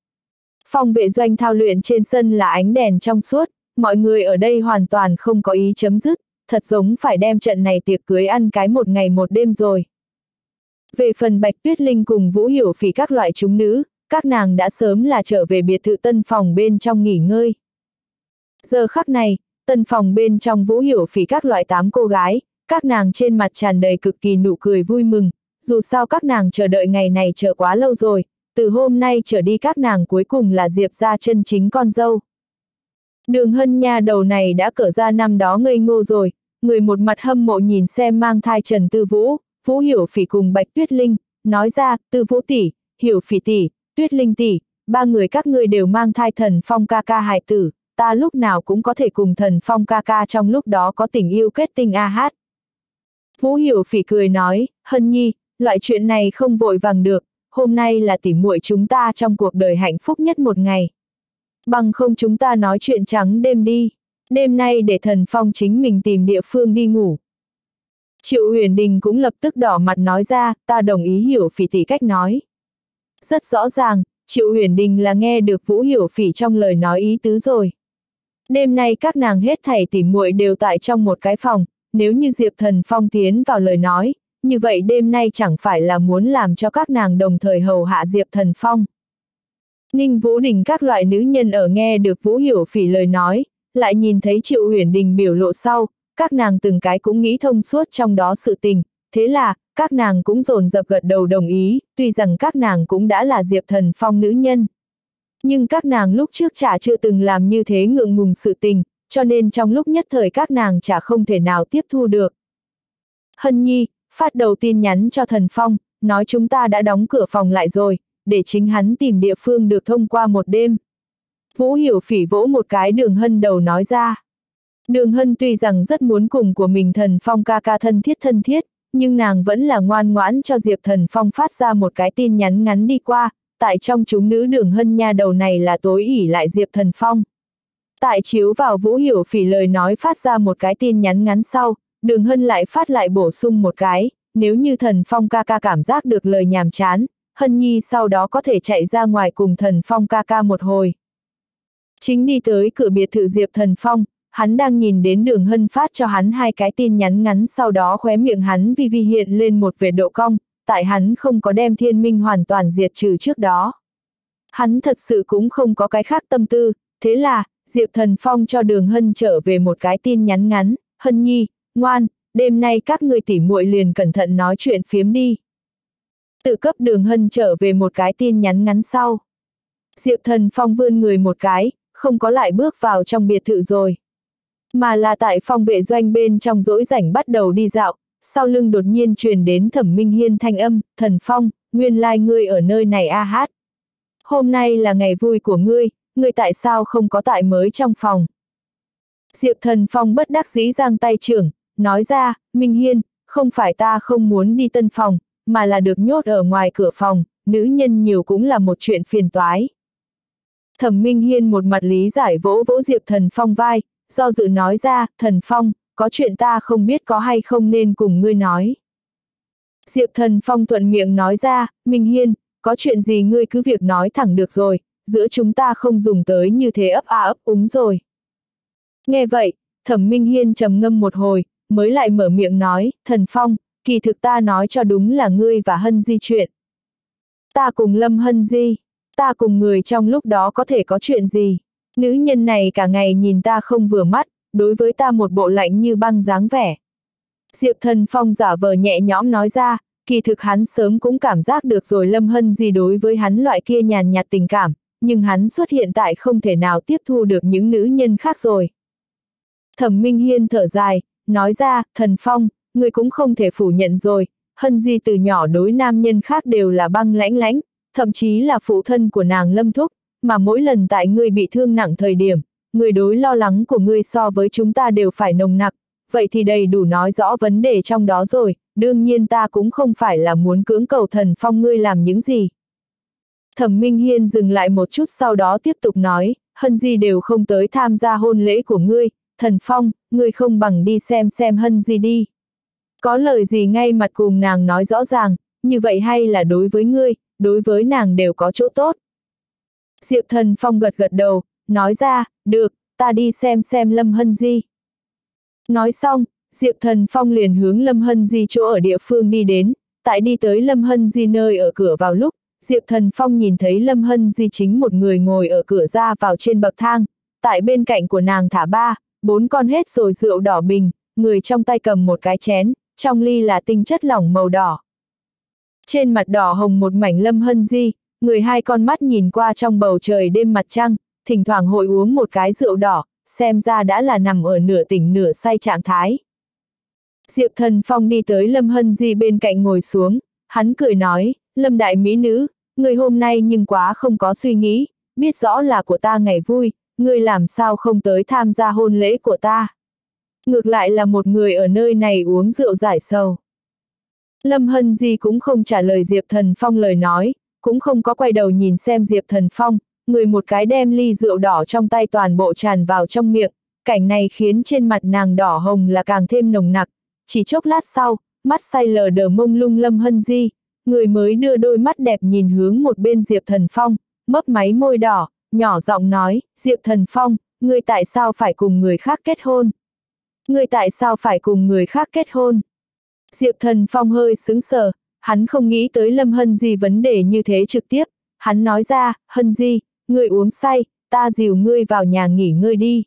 [SPEAKER 1] Phong Vệ Doanh thao luyện trên sân là ánh đèn trong suốt, mọi người ở đây hoàn toàn không có ý chấm dứt, thật giống phải đem trận này tiệc cưới ăn cái một ngày một đêm rồi. Về phần Bạch Tuyết Linh cùng Vũ Hiểu Phỉ các loại chúng nữ, các nàng đã sớm là trở về biệt thự tân phòng bên trong nghỉ ngơi. Giờ khắc này, tân phòng bên trong Vũ Hiểu Phỉ các loại tám cô gái, các nàng trên mặt tràn đầy cực kỳ nụ cười vui mừng, dù sao các nàng chờ đợi ngày này chờ quá lâu rồi, từ hôm nay trở đi các nàng cuối cùng là Diệp gia chân chính con dâu. Đường Hân nha đầu này đã cỡ ra năm đó ngây ngô rồi, người một mặt hâm mộ nhìn xem mang thai Trần Tư Vũ, Vũ Hiểu Phỉ cùng Bạch Tuyết Linh, nói ra, Tư Vũ tỷ, Hiểu Phỉ tỷ, Tuyết Linh tỷ, ba người các ngươi đều mang thai Thần Phong ca ca hài tử, ta lúc nào cũng có thể cùng Thần Phong ca ca trong lúc đó có tình yêu kết tình a hát. Vũ Hiểu Phỉ cười nói, Hân nhi, loại chuyện này không vội vàng được, hôm nay là tỉ muội chúng ta trong cuộc đời hạnh phúc nhất một ngày. Bằng không chúng ta nói chuyện trắng đêm đi, đêm nay để Thần Phong chính mình tìm địa phương đi ngủ. Triệu Huyền Đình cũng lập tức đỏ mặt nói ra, ta đồng ý Hiểu Phỉ tỷ cách nói. Rất rõ ràng, Triệu Huyền Đình là nghe được Vũ Hiểu Phỉ trong lời nói ý tứ rồi. Đêm nay các nàng hết thảy tỉ muội đều tại trong một cái phòng, nếu như Diệp Thần Phong tiến vào lời nói, như vậy đêm nay chẳng phải là muốn làm cho các nàng đồng thời hầu hạ Diệp Thần Phong. Ninh Vũ Đình các loại nữ nhân ở nghe được Vũ Hiểu Phỉ lời nói, lại nhìn thấy Triệu Huyền Đình biểu lộ sau, các nàng từng cái cũng nghĩ thông suốt trong đó sự tình, thế là, các nàng cũng dồn dập gật đầu đồng ý, tuy rằng các nàng cũng đã là Diệp Thần Phong nữ nhân. Nhưng các nàng lúc trước chả chưa từng làm như thế ngượng ngùng sự tình, cho nên trong lúc nhất thời các nàng chả không thể nào tiếp thu được. Hân nhi, phát đầu tin nhắn cho Thần Phong, nói chúng ta đã đóng cửa phòng lại rồi, để chính hắn tìm địa phương được thông qua một đêm. Vũ Hiểu Phỉ vỗ một cái Đường Hân đầu nói ra. Đường Hân tuy rằng rất muốn cùng của mình Thần Phong ca ca thân thiết thân thiết, nhưng nàng vẫn là ngoan ngoãn cho Diệp Thần Phong phát ra một cái tin nhắn ngắn đi qua, tại trong chúng nữ Đường Hân nha đầu này là tối ỷ lại Diệp Thần Phong. Tại chiếu vào Vũ Hiểu Phỉ lời nói phát ra một cái tin nhắn ngắn sau, Đường Hân lại phát lại bổ sung một cái, nếu như Thần Phong ca ca cảm giác được lời nhàm chán, Hân nhi sau đó có thể chạy ra ngoài cùng Thần Phong ca ca một hồi. Chính đi tới cửa biệt thự Diệp Thần Phong, hắn đang nhìn đến Đường Hân phát cho hắn hai cái tin nhắn ngắn, sau đó khóe miệng hắn vi vi hiện lên một vệt độ cong, tại hắn không có đem Thiên Minh hoàn toàn diệt trừ trước đó. Hắn thật sự cũng không có cái khác tâm tư, thế là, Diệp Thần Phong cho Đường Hân trở về một cái tin nhắn ngắn, Hân nhi, ngoan, đêm nay các ngươi tỉ muội liền cẩn thận nói chuyện phiếm đi. Tự cấp Đường Hân trở về một cái tin nhắn ngắn sau. Diệp Thần Phong vươn người một cái, không có lại bước vào trong biệt thự rồi. Mà là tại Phong Vệ Doanh bên trong rỗi rảnh bắt đầu đi dạo, sau lưng đột nhiên truyền đến Thẩm Minh Hiên thanh âm, Thần Phong, nguyên lai like ngươi ở nơi này a hát. Hôm nay là ngày vui của ngươi, ngươi tại sao không có tại mới trong phòng. Diệp Thần Phong bất đắc dĩ giang tay trưởng, nói ra, Minh Hiên, không phải ta không muốn đi tân phòng, mà là được nhốt ở ngoài cửa phòng, nữ nhân nhiều cũng là một chuyện phiền toái. Thẩm Minh Hiên một mặt lý giải vỗ vỗ Diệp Thần Phong vai, do dự nói ra, Thần Phong, có chuyện ta không biết có hay không nên cùng ngươi nói. Diệp Thần Phong thuận miệng nói ra, Minh Hiên, có chuyện gì ngươi cứ việc nói thẳng được rồi, giữa chúng ta không dùng tới như thế ấp a ấp úng rồi. Nghe vậy, Thẩm Minh Hiên trầm ngâm một hồi, mới lại mở miệng nói, Thần Phong, kỳ thực ta nói cho đúng là ngươi và Hân Di chuyện. Ta cùng Lâm Hân Di, ta cùng người trong lúc đó có thể có chuyện gì? Nữ nhân này cả ngày nhìn ta không vừa mắt, đối với ta một bộ lạnh như băng dáng vẻ. Diệp Thần Phong giả vờ nhẹ nhõm nói ra, kỳ thực hắn sớm cũng cảm giác được rồi Lâm Hân Di đối với hắn loại kia nhàn nhạt tình cảm, nhưng hắn xuất hiện tại không thể nào tiếp thu được những nữ nhân khác rồi. Thẩm Minh Hiên thở dài, nói ra, Thần Phong, người cũng không thể phủ nhận rồi, Hân Di từ nhỏ đối nam nhân khác đều là băng lãnh lãnh, thậm chí là phụ thân của nàng Lâm Thúc, mà mỗi lần tại ngươi bị thương nặng thời điểm, người đối lo lắng của ngươi so với chúng ta đều phải nồng nặc, vậy thì đầy đủ nói rõ vấn đề trong đó rồi, đương nhiên ta cũng không phải là muốn cưỡng cầu Thần Phong ngươi làm những gì. Thẩm Minh Hiên dừng lại một chút sau đó tiếp tục nói, Hân Di đều không tới tham gia hôn lễ của ngươi, Thần Phong, ngươi không bằng đi xem xem Hân Di đi. Có lời gì ngay mặt cùng nàng nói rõ ràng, như vậy hay là đối với ngươi, đối với nàng đều có chỗ tốt. Diệp Thần Phong gật gật đầu, nói ra, được, ta đi xem xem Lâm Hân Di. Nói xong, Diệp Thần Phong liền hướng Lâm Hân Di chỗ ở địa phương đi đến, tại đi tới Lâm Hân Di nơi ở cửa vào lúc, Diệp Thần Phong nhìn thấy Lâm Hân Di chính một người ngồi ở cửa ra vào trên bậc thang, tại bên cạnh của nàng thả ba, bốn con hết rồi rượu đỏ bình, người trong tay cầm một cái chén, trong ly là tinh chất lỏng màu đỏ. Trên mặt đỏ hồng một mảnh Lâm Hân Di, người hai con mắt nhìn qua trong bầu trời đêm mặt trăng, thỉnh thoảng hội uống một cái rượu đỏ, xem ra đã là nằm ở nửa tỉnh nửa say trạng thái. Diệp Thần Phong đi tới Lâm Hân Di bên cạnh ngồi xuống, hắn cười nói, Lâm đại mỹ nữ, người hôm nay nhưng quá không có suy nghĩ, biết rõ là của ta ngày vui, ngươi làm sao không tới tham gia hôn lễ của ta. Ngược lại là một người ở nơi này uống rượu giải sầu. Lâm Hân Di cũng không trả lời Diệp Thần Phong lời nói, cũng không có quay đầu nhìn xem Diệp Thần Phong, người một cái đem ly rượu đỏ trong tay toàn bộ tràn vào trong miệng, cảnh này khiến trên mặt nàng đỏ hồng là càng thêm nồng nặc, chỉ chốc lát sau, mắt say lờ đờ mông lung Lâm Hân Di, người mới đưa đôi mắt đẹp nhìn hướng một bên Diệp Thần Phong, mấp máy môi đỏ, nhỏ giọng nói, Diệp Thần Phong, ngươi tại sao phải cùng người khác kết hôn? Ngươi tại sao phải cùng người khác kết hôn? Diệp Thần Phong hơi sững sờ, hắn không nghĩ tới Lâm Hân Di vấn đề như thế trực tiếp, hắn nói ra, Hân Di, ngươi uống say, ta dìu ngươi vào nhà nghỉ ngơi đi.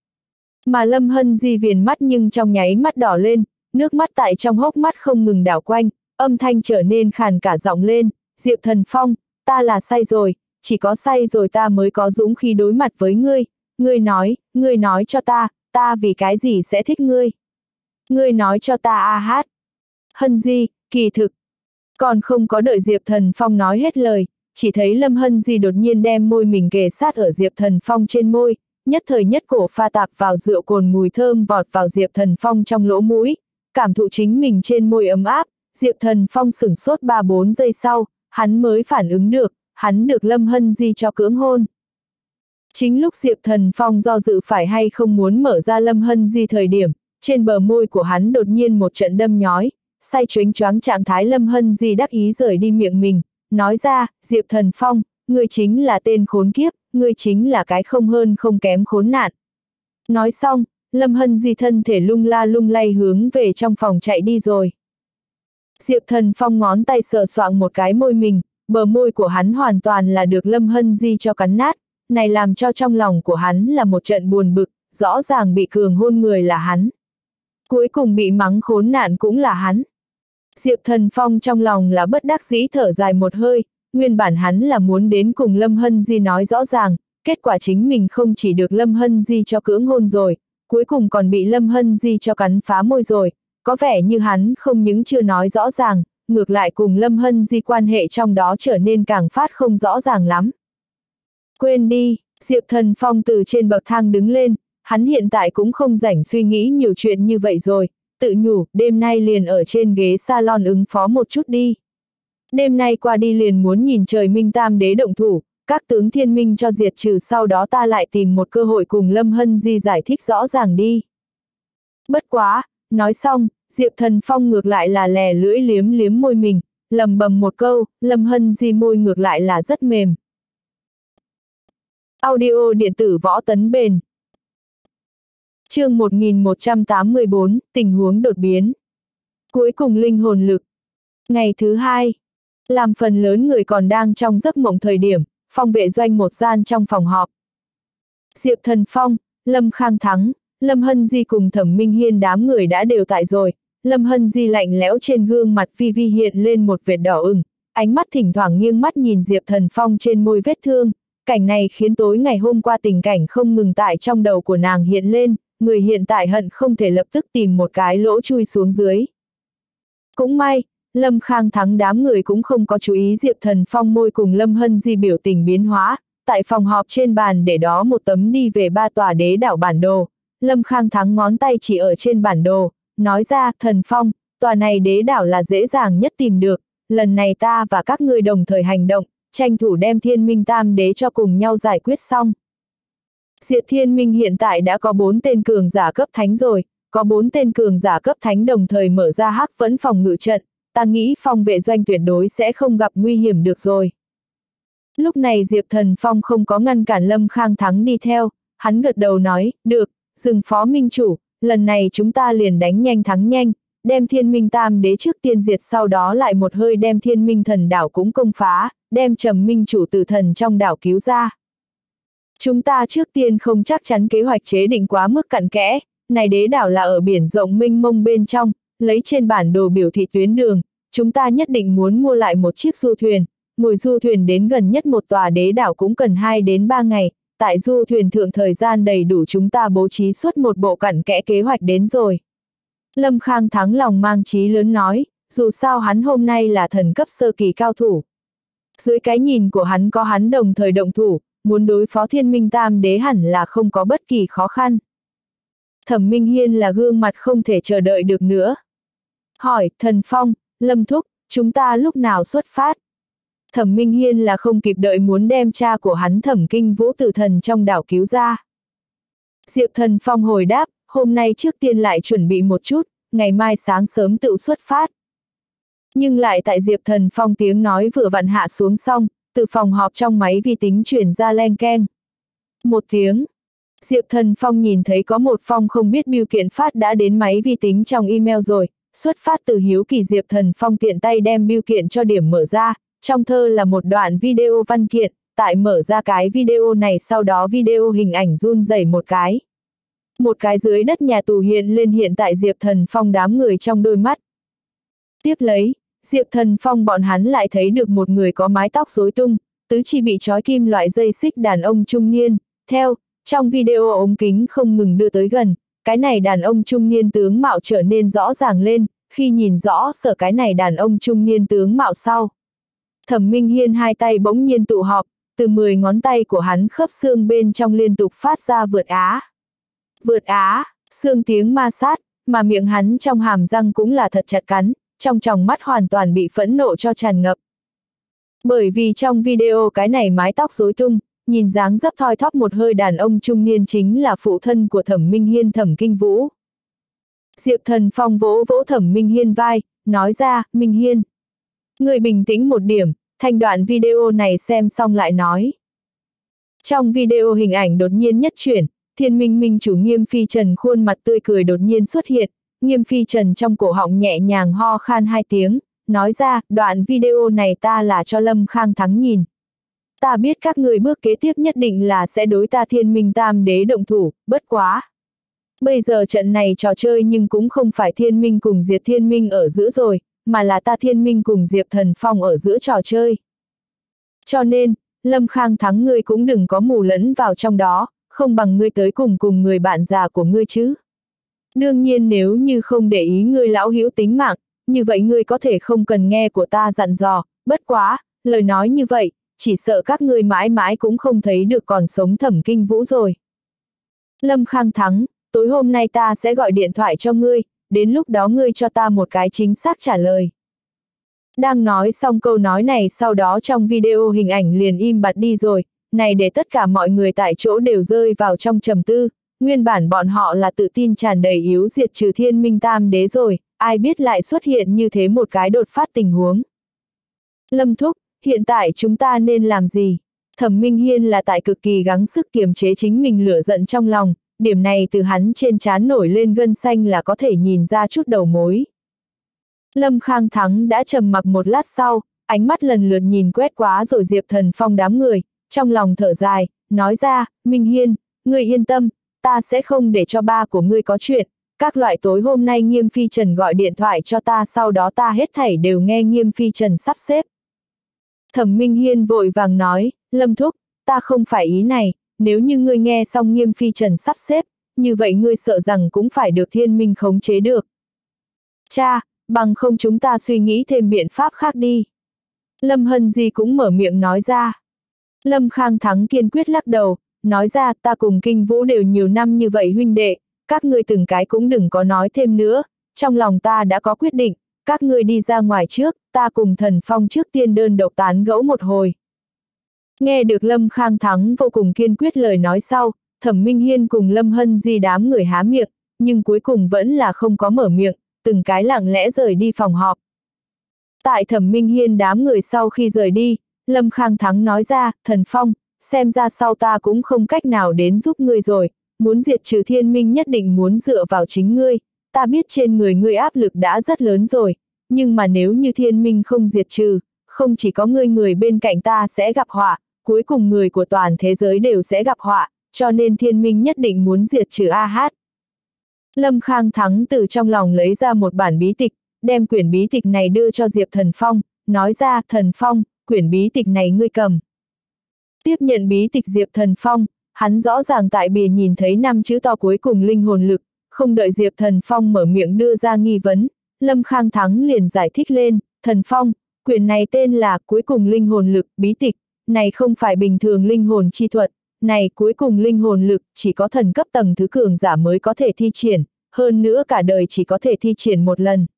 [SPEAKER 1] Mà Lâm Hân Di viền mắt nhưng trong nháy mắt đỏ lên, nước mắt tại trong hốc mắt không ngừng đảo quanh, âm thanh trở nên khàn cả giọng lên, Diệp Thần Phong, ta là say rồi, chỉ có say rồi ta mới có dũng khí đối mặt với ngươi, ngươi nói, ngươi nói cho ta, ta vì cái gì sẽ thích ngươi? Ngươi nói cho ta a hát. Hân Di, kỳ thực. Còn không có đợi Diệp Thần Phong nói hết lời, chỉ thấy Lâm Hân Di đột nhiên đem môi mình kề sát ở Diệp Thần Phong trên môi, nhất thời nhất cổ pha tạp vào rượu cồn mùi thơm vọt vào Diệp Thần Phong trong lỗ mũi, cảm thụ chính mình trên môi ấm áp, Diệp Thần Phong sửng sốt ba bốn giây sau, hắn mới phản ứng được, hắn được Lâm Hân Di cho cưỡng hôn. Chính lúc Diệp Thần Phong do dự phải hay không muốn mở ra Lâm Hân Di thời điểm, trên bờ môi của hắn đột nhiên một trận đâm nhói, say choáng choáng trạng thái Lâm Hân Di đắc ý rời đi miệng mình, nói ra, Diệp Thần Phong, ngươi chính là tên khốn kiếp, ngươi chính là cái không hơn không kém khốn nạn. Nói xong, Lâm Hân Di thân thể lung la lung lay hướng về trong phòng chạy đi rồi. Diệp Thần Phong ngón tay sờ soạng một cái môi mình, bờ môi của hắn hoàn toàn là được Lâm Hân Di cho cắn nát, này làm cho trong lòng của hắn là một trận buồn bực, rõ ràng bị cường hôn người là hắn. Cuối cùng bị mắng khốn nạn cũng là hắn. Diệp Thần Phong trong lòng là bất đắc dĩ thở dài một hơi, nguyên bản hắn là muốn đến cùng Lâm Hân Di nói rõ ràng, kết quả chính mình không chỉ được Lâm Hân Di cho cưỡng hôn rồi, cuối cùng còn bị Lâm Hân Di cho cắn phá môi rồi, có vẻ như hắn không những chưa nói rõ ràng, ngược lại cùng Lâm Hân Di quan hệ trong đó trở nên càng phát không rõ ràng lắm. Quên đi, Diệp Thần Phong từ trên bậc thang đứng lên, hắn hiện tại cũng không rảnh suy nghĩ nhiều chuyện như vậy rồi, tự nhủ, đêm nay liền ở trên ghế salon ứng phó một chút đi. Đêm nay qua đi liền muốn nhìn trời Minh Tam Đế động thủ, các tướng thiên minh cho diệt trừ, sau đó ta lại tìm một cơ hội cùng Lâm Hân Di giải thích rõ ràng đi. Bất quá, nói xong, Diệp Thần Phong ngược lại là lè lưỡi liếm liếm môi mình, lầm bầm một câu, Lâm Hân Di môi ngược lại là rất mềm. Audio điện tử võ tấn bền. Chương một nghìn một trăm tám mươi bốn, tình huống đột biến. Cuối cùng linh hồn lực. Ngày thứ hai, làm phần lớn người còn đang trong giấc mộng thời điểm, Phong vệ doanh một gian trong phòng họp. Diệp Thần Phong, Lâm Khang Thắng, Lâm Hân Di cùng Thẩm Minh Hiên đám người đã đều tại rồi. Lâm Hân Di lạnh lẽo trên gương mặt vi vi hiện lên một vệt đỏ ửng, ánh mắt thỉnh thoảng nghiêng mắt nhìn Diệp Thần Phong trên môi vết thương. Cảnh này khiến tối ngày hôm qua tình cảnh không ngừng tại trong đầu của nàng hiện lên, người hiện tại hận không thể lập tức tìm một cái lỗ chui xuống dưới. Cũng may, Lâm Khang Thắng đám người cũng không có chú ý Diệp Thần Phong môi cùng Lâm Hân Di biểu tình biến hóa, tại phòng họp trên bàn để đó một tấm đi về ba tòa đế đảo bản đồ. Lâm Khang Thắng ngón tay chỉ ở trên bản đồ, nói ra, Thần Phong, tòa này đế đảo là dễ dàng nhất tìm được, lần này ta và các ngươi đồng thời hành động, tranh thủ đem Thiên Minh Tam Đế cho cùng nhau giải quyết xong. Diệt Thiên Minh hiện tại đã có bốn tên cường giả cấp thánh rồi, có bốn tên cường giả cấp thánh đồng thời mở ra hắc vẫn phòng ngự trận, ta nghĩ Phong vệ doanh tuyệt đối sẽ không gặp nguy hiểm được rồi. Lúc này Diệp Thần Phong không có ngăn cản Lâm Khang Thắng đi theo, hắn gật đầu nói, được, dừng phó minh chủ, lần này chúng ta liền đánh nhanh thắng nhanh, đem Thiên Minh Tam Đế trước tiên diệt, sau đó lại một hơi đem Thiên Minh Thần đảo cũng công phá, đem Trầm Minh chủ tử thần trong đảo cứu ra. Chúng ta trước tiên không chắc chắn kế hoạch chế định quá mức cặn kẽ, này đế đảo là ở biển rộng mênh mông bên trong, lấy trên bản đồ biểu thị tuyến đường, chúng ta nhất định muốn mua lại một chiếc du thuyền, ngồi du thuyền đến gần nhất một tòa đế đảo cũng cần hai đến ba ngày, tại du thuyền thượng thời gian đầy đủ chúng ta bố trí suốt một bộ cặn kẽ kế hoạch đến rồi. Lâm Khang Thắng lòng mang chí lớn nói, dù sao hắn hôm nay là thần cấp sơ kỳ cao thủ. Dưới cái nhìn của hắn có hắn đồng thời động thủ, muốn đối phó Thiên Minh Tam Đế hẳn là không có bất kỳ khó khăn. Thẩm Minh Hiên là gương mặt không thể chờ đợi được nữa. Hỏi, Thần Phong, Lâm Thúc, chúng ta lúc nào xuất phát? Thẩm Minh Hiên là không kịp đợi muốn đem cha của hắn Thẩm Kinh Vũ từ thần trong đảo cứu ra. Diệp Thần Phong hồi đáp, hôm nay trước tiên lại chuẩn bị một chút, ngày mai sáng sớm tự xuất phát. Nhưng lại tại Diệp Thần Phong tiếng nói vừa vặn hạ xuống xong, từ phòng họp trong máy vi tính truyền ra leng keng. Một tiếng. Diệp Thần Phong nhìn thấy có một phong không biết bưu kiện phát đã đến máy vi tính trong email rồi, xuất phát từ hiếu kỳ Diệp Thần Phong tiện tay đem bưu kiện cho điểm mở ra, trong thơ là một đoạn video văn kiện, tại mở ra cái video này sau đó video hình ảnh run rẩy một cái. Một cái dưới đất nhà tù hiện lên hiện tại Diệp Thần Phong đám người trong đôi mắt. Tiếp lấy, Diệp Thần Phong bọn hắn lại thấy được một người có mái tóc rối tung, tứ chi bị trói kim loại dây xích đàn ông trung niên, theo, trong video ống kính không ngừng đưa tới gần, cái này đàn ông trung niên tướng mạo trở nên rõ ràng lên, khi nhìn rõ sở cái này đàn ông trung niên tướng mạo sau. Thẩm Minh Hiên hai tay bỗng nhiên tụ họp, từ mười ngón tay của hắn khớp xương bên trong liên tục phát ra vượt á. Vượt á, xương tiếng ma sát, mà miệng hắn trong hàm răng cũng là thật chặt cắn, trong tròng mắt hoàn toàn bị phẫn nộ cho tràn ngập. Bởi vì trong video cái này mái tóc rối tung, nhìn dáng dấp thoi thóp một hơi đàn ông trung niên chính là phụ thân của Thẩm Minh Hiên Thẩm Kinh Vũ. Diệp Thần Phong vỗ vỗ Thẩm Minh Hiên vai, nói ra, Minh Hiên. Người bình tĩnh một điểm, thành đoạn video này xem xong lại nói. Trong video hình ảnh đột nhiên nhất chuyển, Thiên Minh Minh chủ Nghiêm Phi Trần khuôn mặt tươi cười đột nhiên xuất hiện, Nghiêm Phi Trần trong cổ họng nhẹ nhàng ho khan hai tiếng, nói ra, đoạn video này ta là cho Lâm Khang Thắng nhìn. Ta biết các người bước kế tiếp nhất định là sẽ đối ta Thiên Minh Tam Đế động thủ, bất quá. Bây giờ trận này trò chơi nhưng cũng không phải Thiên Minh cùng Diệp Thiên Minh ở giữa rồi, mà là ta Thiên Minh cùng Diệp Thần Phong ở giữa trò chơi. Cho nên, Lâm Khang Thắng ngươi cũng đừng có mù lẫn vào trong đó, không bằng ngươi tới cùng cùng người bạn già của ngươi chứ. Đương nhiên nếu như không để ý ngươi lão hữu tính mạng, như vậy ngươi có thể không cần nghe của ta dặn dò, bất quá, lời nói như vậy, chỉ sợ các ngươi mãi mãi cũng không thấy được còn sống Thẩm Kinh Vũ rồi. Lâm Khang Thắng, tối hôm nay ta sẽ gọi điện thoại cho ngươi, đến lúc đó ngươi cho ta một cái chính xác trả lời. Đang nói xong câu nói này sau đó trong video hình ảnh liền im bặt đi rồi, này để tất cả mọi người tại chỗ đều rơi vào trong trầm tư, nguyên bản bọn họ là tự tin tràn đầy yếu diệt trừ Thiên Minh Tam Đế rồi, ai biết lại xuất hiện như thế một cái đột phát tình huống. Lâm Thúc, hiện tại chúng ta nên làm gì? Thẩm Minh Hiên là tại cực kỳ gắng sức kiềm chế chính mình lửa giận trong lòng, điểm này từ hắn trên trán nổi lên gân xanh là có thể nhìn ra chút đầu mối. Lâm Khang Thắng đã trầm mặc một lát sau, ánh mắt lần lượt nhìn quét quá rồi Diệp Thần Phong đám người, trong lòng thở dài, nói ra, Minh Hiên, ngươi yên tâm, ta sẽ không để cho ba của ngươi có chuyện, các loại tối hôm nay Nghiêm Phi Trần gọi điện thoại cho ta sau đó ta hết thảy đều nghe Nghiêm Phi Trần sắp xếp. Thẩm Minh Hiên vội vàng nói, Lâm Thúc, ta không phải ý này, nếu như ngươi nghe xong Nghiêm Phi Trần sắp xếp, như vậy ngươi sợ rằng cũng phải được Thiên Minh khống chế được. Cha, bằng không chúng ta suy nghĩ thêm biện pháp khác đi. Lâm Hân Di cũng mở miệng nói ra. Lâm Khang Thắng kiên quyết lắc đầu, nói ra ta cùng Kinh Vũ đều nhiều năm như vậy huynh đệ, các ngươi từng cái cũng đừng có nói thêm nữa, trong lòng ta đã có quyết định, các ngươi đi ra ngoài trước, ta cùng Thần Phong trước tiên đơn độc tán gẫu một hồi. Nghe được Lâm Khang Thắng vô cùng kiên quyết lời nói sau, Thẩm Minh Hiên cùng Lâm Hân Di đám người há miệng, nhưng cuối cùng vẫn là không có mở miệng, từng cái lặng lẽ rời đi phòng họp. Tại Thẩm Minh Hiên đám người sau khi rời đi, Lâm Khang Thắng nói ra, Thần Phong, xem ra sau ta cũng không cách nào đến giúp ngươi rồi, muốn diệt trừ Thiên Minh nhất định muốn dựa vào chính ngươi, ta biết trên người ngươi áp lực đã rất lớn rồi, nhưng mà nếu như Thiên Minh không diệt trừ, không chỉ có ngươi người bên cạnh ta sẽ gặp họa, cuối cùng người của toàn thế giới đều sẽ gặp họa, cho nên Thiên Minh nhất định muốn diệt trừ A Hát. Lâm Khang Thắng từ trong lòng lấy ra một bản bí tịch, đem quyển bí tịch này đưa cho Diệp Thần Phong, nói ra, Thần Phong, quyển bí tịch này ngươi cầm. Tiếp nhận bí tịch Diệp Thần Phong, hắn rõ ràng tại bìa nhìn thấy năm chữ to cuối cùng linh hồn lực, không đợi Diệp Thần Phong mở miệng đưa ra nghi vấn, Lâm Khang Thắng liền giải thích lên, Thần Phong, quyển này tên là cuối cùng linh hồn lực, bí tịch, này không phải bình thường linh hồn chi thuật, này cuối cùng linh hồn lực chỉ có thần cấp tầng thứ cường giả mới có thể thi triển, hơn nữa cả đời chỉ có thể thi triển một lần.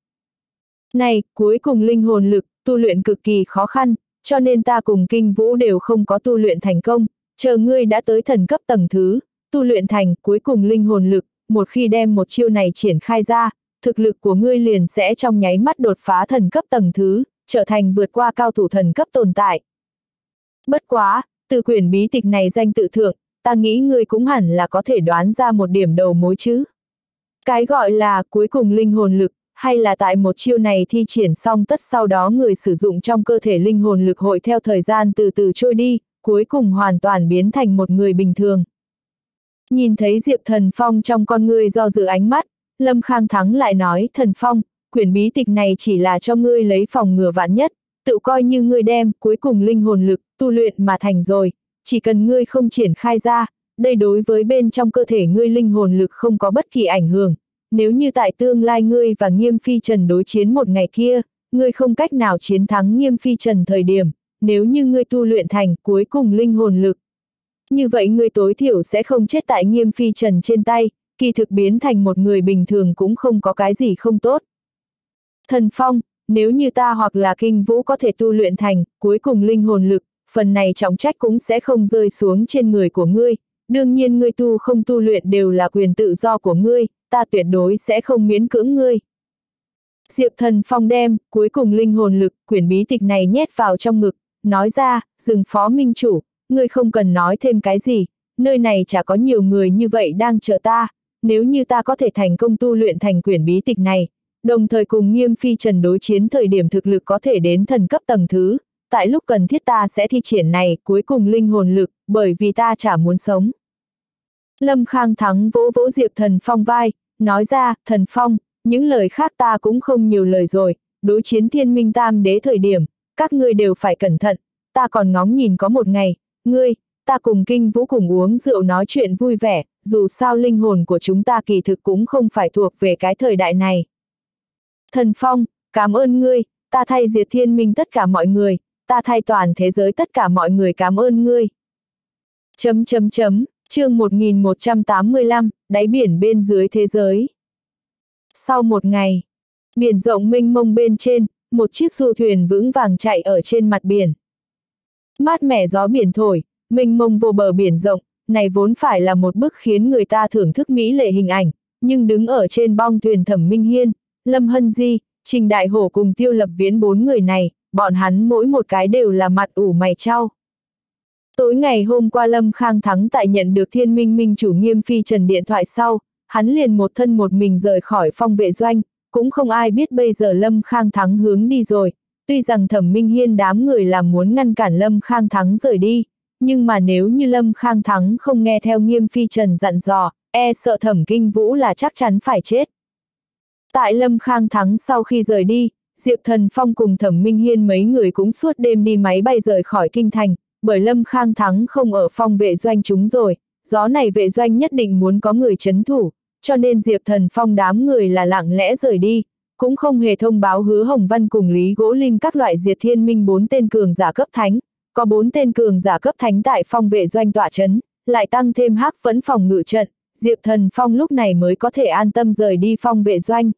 [SPEAKER 1] Này, cuối cùng linh hồn lực, tu luyện cực kỳ khó khăn, cho nên ta cùng Kinh Vũ đều không có tu luyện thành công, chờ ngươi đã tới thần cấp tầng thứ, tu luyện thành cuối cùng linh hồn lực, một khi đem một chiêu này triển khai ra, thực lực của ngươi liền sẽ trong nháy mắt đột phá thần cấp tầng thứ, trở thành vượt qua cao thủ thần cấp tồn tại. Bất quá, từ quyển bí tịch này danh tự thượng, ta nghĩ ngươi cũng hẳn là có thể đoán ra một điểm đầu mối chứ. Cái gọi là cuối cùng linh hồn lực, hay là tại một chiêu này thi triển xong tất sau đó người sử dụng trong cơ thể linh hồn lực hội theo thời gian từ từ trôi đi, cuối cùng hoàn toàn biến thành một người bình thường. Nhìn thấy Diệp Thần Phong trong con ngươi do dự ánh mắt, Lâm Khang Thắng lại nói, Thần Phong, quyển bí tịch này chỉ là cho ngươi lấy phòng ngừa vạn nhất, tự coi như ngươi đem cuối cùng linh hồn lực tu luyện mà thành rồi, chỉ cần ngươi không triển khai ra, đây đối với bên trong cơ thể ngươi linh hồn lực không có bất kỳ ảnh hưởng. Nếu như tại tương lai ngươi và Nghiêm Phi Trần đối chiến một ngày kia, ngươi không cách nào chiến thắng Nghiêm Phi Trần thời điểm, nếu như ngươi tu luyện thành cuối cùng linh hồn lực. Như vậy ngươi tối thiểu sẽ không chết tại Nghiêm Phi Trần trên tay, kỳ thực biến thành một người bình thường cũng không có cái gì không tốt. Thần Phong, nếu như ta hoặc là Kinh Vũ có thể tu luyện thành cuối cùng linh hồn lực, phần này trọng trách cũng sẽ không rơi xuống trên người của ngươi, đương nhiên ngươi tu không tu luyện đều là quyền tự do của ngươi, ta tuyệt đối sẽ không miễn cưỡng ngươi. Diệp Thần Phong đem cuối cùng linh hồn lực, quyển bí tịch này nhét vào trong ngực, nói ra, dừng Phó Minh Chủ, ngươi không cần nói thêm cái gì, nơi này chả có nhiều người như vậy đang chờ ta, nếu như ta có thể thành công tu luyện thành quyển bí tịch này, đồng thời cùng Nghiêm Phi Trần đối chiến thời điểm thực lực có thể đến thần cấp tầng thứ, tại lúc cần thiết ta sẽ thi triển này cuối cùng linh hồn lực, bởi vì ta chả muốn sống. Lâm Khang Thắng vỗ vỗ Diệp Thần Phong vai, nói ra, Thần Phong, những lời khác ta cũng không nhiều lời rồi, đối chiến Thiên Minh Tam Đế thời điểm, các ngươi đều phải cẩn thận, ta còn ngóng nhìn có một ngày, ngươi, ta cùng Kinh Vũ cùng uống rượu nói chuyện vui vẻ, dù sao linh hồn của chúng ta kỳ thực cũng không phải thuộc về cái thời đại này. Thần Phong, cảm ơn ngươi, ta thay diệt Thiên Minh tất cả mọi người, ta thay toàn thế giới tất cả mọi người cảm ơn ngươi. Chấm chấm chấm. Chương một nghìn một trăm tám mươi lăm, đáy biển bên dưới thế giới. Sau một ngày, biển rộng mênh mông bên trên, một chiếc du thuyền vững vàng chạy ở trên mặt biển. Mát mẻ gió biển thổi, mênh mông vô bờ biển rộng, này vốn phải là một bức khiến người ta thưởng thức mỹ lệ hình ảnh, nhưng đứng ở trên bong thuyền Thẩm Minh Hiên, Lâm Hân Di, Trình Đại Hổ cùng Tiêu Lập Viễn bốn người này, bọn hắn mỗi một cái đều là mặt ủ mày chau. Tối ngày hôm qua Lâm Khang Thắng tại nhận được Thiên Minh Minh chủ Nghiêm Phi Trần điện thoại sau, hắn liền một thân một mình rời khỏi Phong Vệ Doanh, cũng không ai biết bây giờ Lâm Khang Thắng hướng đi rồi. Tuy rằng Thẩm Minh Hiên đám người làm muốn ngăn cản Lâm Khang Thắng rời đi, nhưng mà nếu như Lâm Khang Thắng không nghe theo Nghiêm Phi Trần dặn dò, e sợ Thẩm Kinh Vũ là chắc chắn phải chết. Tại Lâm Khang Thắng sau khi rời đi, Diệp Thần Phong cùng Thẩm Minh Hiên mấy người cũng suốt đêm đi máy bay rời khỏi kinh thành, bởi Lâm Khang Thắng không ở Phong Vệ Doanh chúng rồi, gió này vệ doanh nhất định muốn có người trấn thủ, cho nên Diệp Thần Phong đám người là lặng lẽ rời đi, cũng không hề thông báo Hứa Hồng Văn cùng Lý Gỗ Lim các loại diệt thiên minh bốn tên cường giả cấp thánh, có bốn tên cường giả cấp thánh tại Phong Vệ Doanh tọa trấn, lại tăng thêm Hắc Vẫn phòng ngự trận, Diệp Thần Phong lúc này mới có thể an tâm rời đi Phong Vệ Doanh.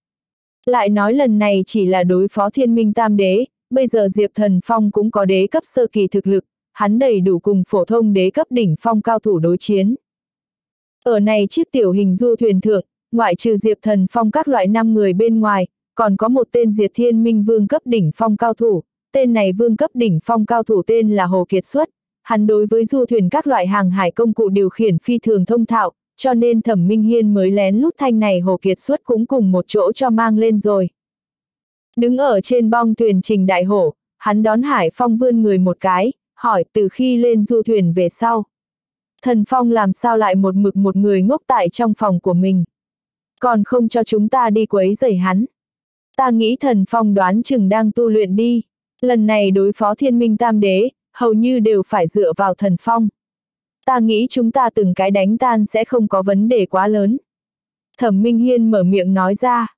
[SPEAKER 1] Lại nói lần này chỉ là đối phó thiên minh tam đế, bây giờ Diệp Thần Phong cũng có đế cấp sơ kỳ thực lực, hắn đầy đủ cùng phổ thông đế cấp đỉnh phong cao thủ đối chiến. Ở này chiếc tiểu hình du thuyền thượng, ngoại trừ Diệp Thần Phong các loại năm người bên ngoài, còn có một tên diệt thiên minh vương cấp đỉnh phong cao thủ, tên này vương cấp đỉnh phong cao thủ tên là Hồ Kiệt Xuất, hắn đối với du thuyền các loại hàng hải công cụ điều khiển phi thường thông thạo, cho nên Thẩm Minh Hiên mới lén lút thanh này Hồ Kiệt Xuất cũng cùng một chỗ cho mang lên rồi. Đứng ở trên bong thuyền Trình Đại Hổ, hắn đón Hải Phong vươn người một cái, hỏi từ khi lên du thuyền về sau. Thần Phong làm sao lại một mực một người ngốc tại trong phòng của mình. Còn không cho chúng ta đi quấy rầy hắn. Ta nghĩ Thần Phong đoán chừng đang tu luyện đi. Lần này đối phó thiên minh tam đế, hầu như đều phải dựa vào Thần Phong. Ta nghĩ chúng ta từng cái đánh tan sẽ không có vấn đề quá lớn. Thẩm Minh Hiên mở miệng nói ra.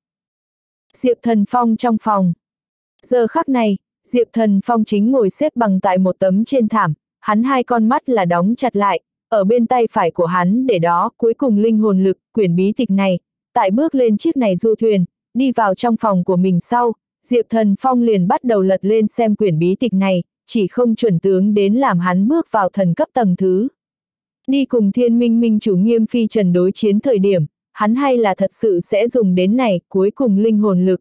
[SPEAKER 1] Diệp Thần Phong trong phòng. Giờ khắc này, Diệp Thần Phong chính ngồi xếp bằng tại một tấm trên thảm, hắn hai con mắt là đóng chặt lại, ở bên tay phải của hắn để đó cuối cùng linh hồn lực, quyển bí tịch này, tại bước lên chiếc này du thuyền, đi vào trong phòng của mình sau, Diệp Thần Phong liền bắt đầu lật lên xem quyển bí tịch này, chỉ không chuẩn tướng đến làm hắn bước vào thần cấp tầng thứ. Đi cùng thiên minh minh chủ Nghiêm Phi Trần đối chiến thời điểm, hắn hay là thật sự sẽ dùng đến này cuối cùng linh hồn lực.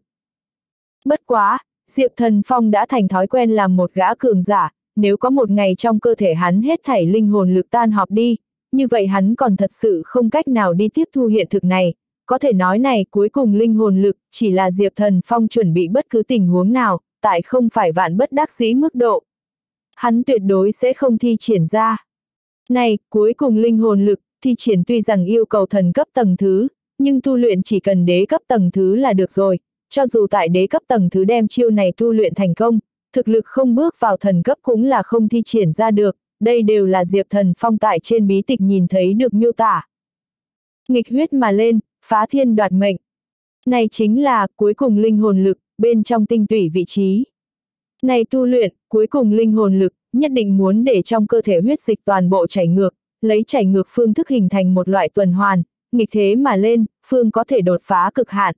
[SPEAKER 1] Bất quá, Diệp Thần Phong đã thành thói quen làm một gã cường giả, nếu có một ngày trong cơ thể hắn hết thảy linh hồn lực tan họp đi, như vậy hắn còn thật sự không cách nào đi tiếp thu hiện thực này, có thể nói này cuối cùng linh hồn lực chỉ là Diệp Thần Phong chuẩn bị bất cứ tình huống nào, tại không phải vạn bất đắc dĩ mức độ. Hắn tuyệt đối sẽ không thi triển ra. Này, cuối cùng linh hồn lực, thi triển tuy rằng yêu cầu thần cấp tầng thứ, nhưng tu luyện chỉ cần đế cấp tầng thứ là được rồi, cho dù tại đế cấp tầng thứ đem chiêu này tu luyện thành công, thực lực không bước vào thần cấp cũng là không thi triển ra được, đây đều là Diệp Thần Phong tại trên bí tịch nhìn thấy được miêu tả. Nghịch huyết mà lên, phá thiên đoạt mệnh. Này chính là cuối cùng linh hồn lực, bên trong tinh tủy vị trí. Này tu luyện, cuối cùng linh hồn lực, nhất định muốn để trong cơ thể huyết dịch toàn bộ chảy ngược, lấy chảy ngược phương thức hình thành một loại tuần hoàn, nghịch thế mà lên, phương có thể đột phá cực hạn.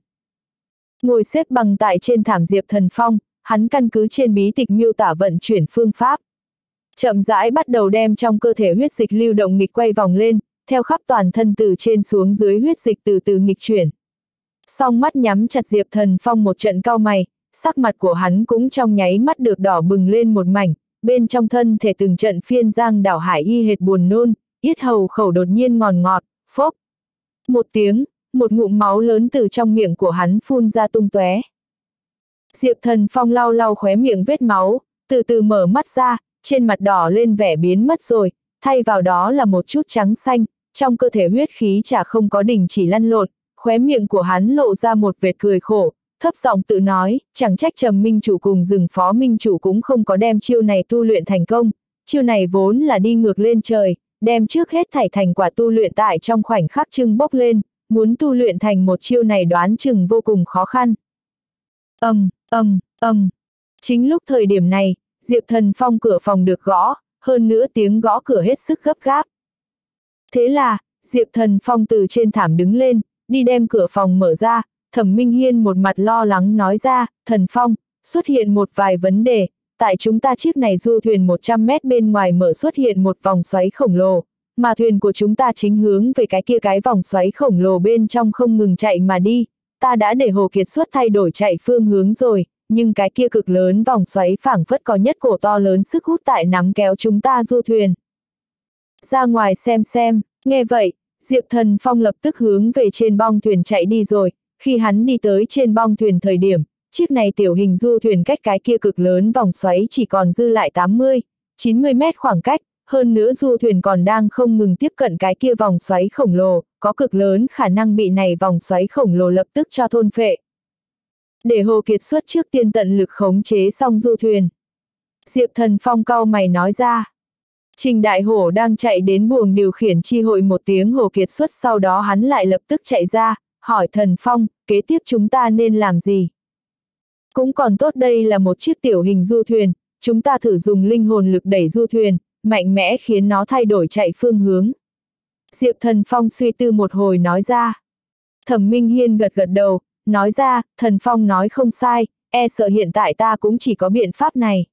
[SPEAKER 1] Ngồi xếp bằng tại trên thảm Diệp Thần Phong, hắn căn cứ trên bí tịch miêu tả vận chuyển phương pháp. Chậm rãi bắt đầu đem trong cơ thể huyết dịch lưu động nghịch quay vòng lên, theo khắp toàn thân từ trên xuống dưới huyết dịch từ từ nghịch chuyển. Song mắt nhắm chặt Diệp Thần Phong một trận cau mày, sắc mặt của hắn cũng trong nháy mắt được đỏ bừng lên một mảnh, bên trong thân thể từng trận phiên giang đảo hải y hệt buồn nôn, yết hầu khẩu đột nhiên ngọt ngọt, phốc. Một tiếng, một ngụm máu lớn từ trong miệng của hắn phun ra tung tóe. Diệp Thần Phong lau lau khóe miệng vết máu, từ từ mở mắt ra, trên mặt đỏ lên vẻ biến mất rồi, thay vào đó là một chút trắng xanh, trong cơ thể huyết khí chả không có đình chỉ lăn lộn, khóe miệng của hắn lộ ra một vệt cười khổ, thấp giọng tự nói, chẳng trách Trầm Minh Chủ cùng Rừng Phó Minh Chủ cũng không có đem chiêu này tu luyện thành công, chiêu này vốn là đi ngược lên trời, đem trước hết thảy thành quả tu luyện tại trong khoảnh khắc trưng bốc lên, muốn tu luyện thành một chiêu này đoán chừng vô cùng khó khăn. Ầm, ầm, ầm. Chính lúc thời điểm này, Diệp Thần Phong cửa phòng được gõ, hơn nữa tiếng gõ cửa hết sức gấp gáp. Thế là, Diệp Thần Phong từ trên thảm đứng lên, đi đem cửa phòng mở ra, Thẩm Minh Hiên một mặt lo lắng nói ra, Thần Phong, xuất hiện một vài vấn đề. Tại chúng ta chiếc này du thuyền một trăm mét bên ngoài mở xuất hiện một vòng xoáy khổng lồ, mà thuyền của chúng ta chính hướng về cái kia cái vòng xoáy khổng lồ bên trong không ngừng chạy mà đi. Ta đã để Hồ Kiệt Xuất thay đổi chạy phương hướng rồi, nhưng cái kia cực lớn vòng xoáy phảng phất có nhất cổ to lớn sức hút tại nắm kéo chúng ta du thuyền. Ra ngoài xem xem, nghe vậy, Diệp Thần Phong lập tức hướng về trên bong thuyền chạy đi rồi. Khi hắn đi tới trên bong thuyền thời điểm, chiếc này tiểu hình du thuyền cách cái kia cực lớn vòng xoáy chỉ còn dư lại tám mươi, chín mươi mét khoảng cách, hơn nữa du thuyền còn đang không ngừng tiếp cận cái kia vòng xoáy khổng lồ, có cực lớn khả năng bị này vòng xoáy khổng lồ lập tức cho thôn phệ. Để Hồ Kiệt Xuất trước tiên tận lực khống chế xong du thuyền. Diệp Thần Phong cau mày nói ra. Trình Đại Hổ đang chạy đến buồng điều khiển chi hội một tiếng Hồ Kiệt Xuất, sau đó hắn lại lập tức chạy ra, hỏi Thần Phong, kế tiếp chúng ta nên làm gì? Cũng còn tốt đây là một chiếc tiểu hình du thuyền, chúng ta thử dùng linh hồn lực đẩy du thuyền, mạnh mẽ khiến nó thay đổi chạy phương hướng. Diệp Thần Phong suy tư một hồi nói ra. Thẩm Minh Hiên gật gật đầu, nói ra, Thần Phong nói không sai, e sợ hiện tại ta cũng chỉ có biện pháp này.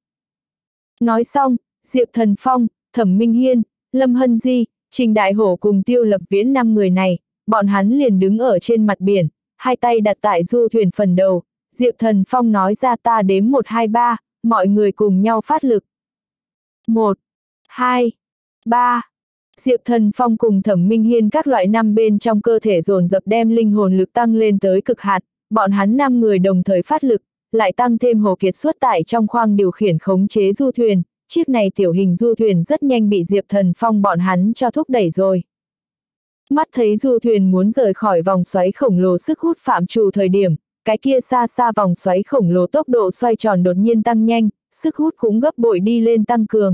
[SPEAKER 1] Nói xong, Diệp Thần Phong, Thẩm Minh Hiên, Lâm Hân Di, Trình Đại Hổ cùng Tiêu Lập Viễn năm người này, bọn hắn liền đứng ở trên mặt biển, hai tay đặt tại du thuyền phần đầu. Diệp Thần Phong nói ra ta đếm một hai ba, mọi người cùng nhau phát lực. Một, hai, ba. Diệp Thần Phong cùng Thẩm Minh Hiên các loại năm bên trong cơ thể dồn dập đem linh hồn lực tăng lên tới cực hạn, bọn hắn năm người đồng thời phát lực, lại tăng thêm Hồ Kiệt Xuất tại trong khoang điều khiển khống chế du thuyền, chiếc này tiểu hình du thuyền rất nhanh bị Diệp Thần Phong bọn hắn cho thúc đẩy rồi. Mắt thấy du thuyền muốn rời khỏi vòng xoáy khổng lồ sức hút phạm trù thời điểm, cái kia xa xa vòng xoáy khổng lồ tốc độ xoay tròn đột nhiên tăng nhanh, sức hút cũng gấp bội đi lên tăng cường.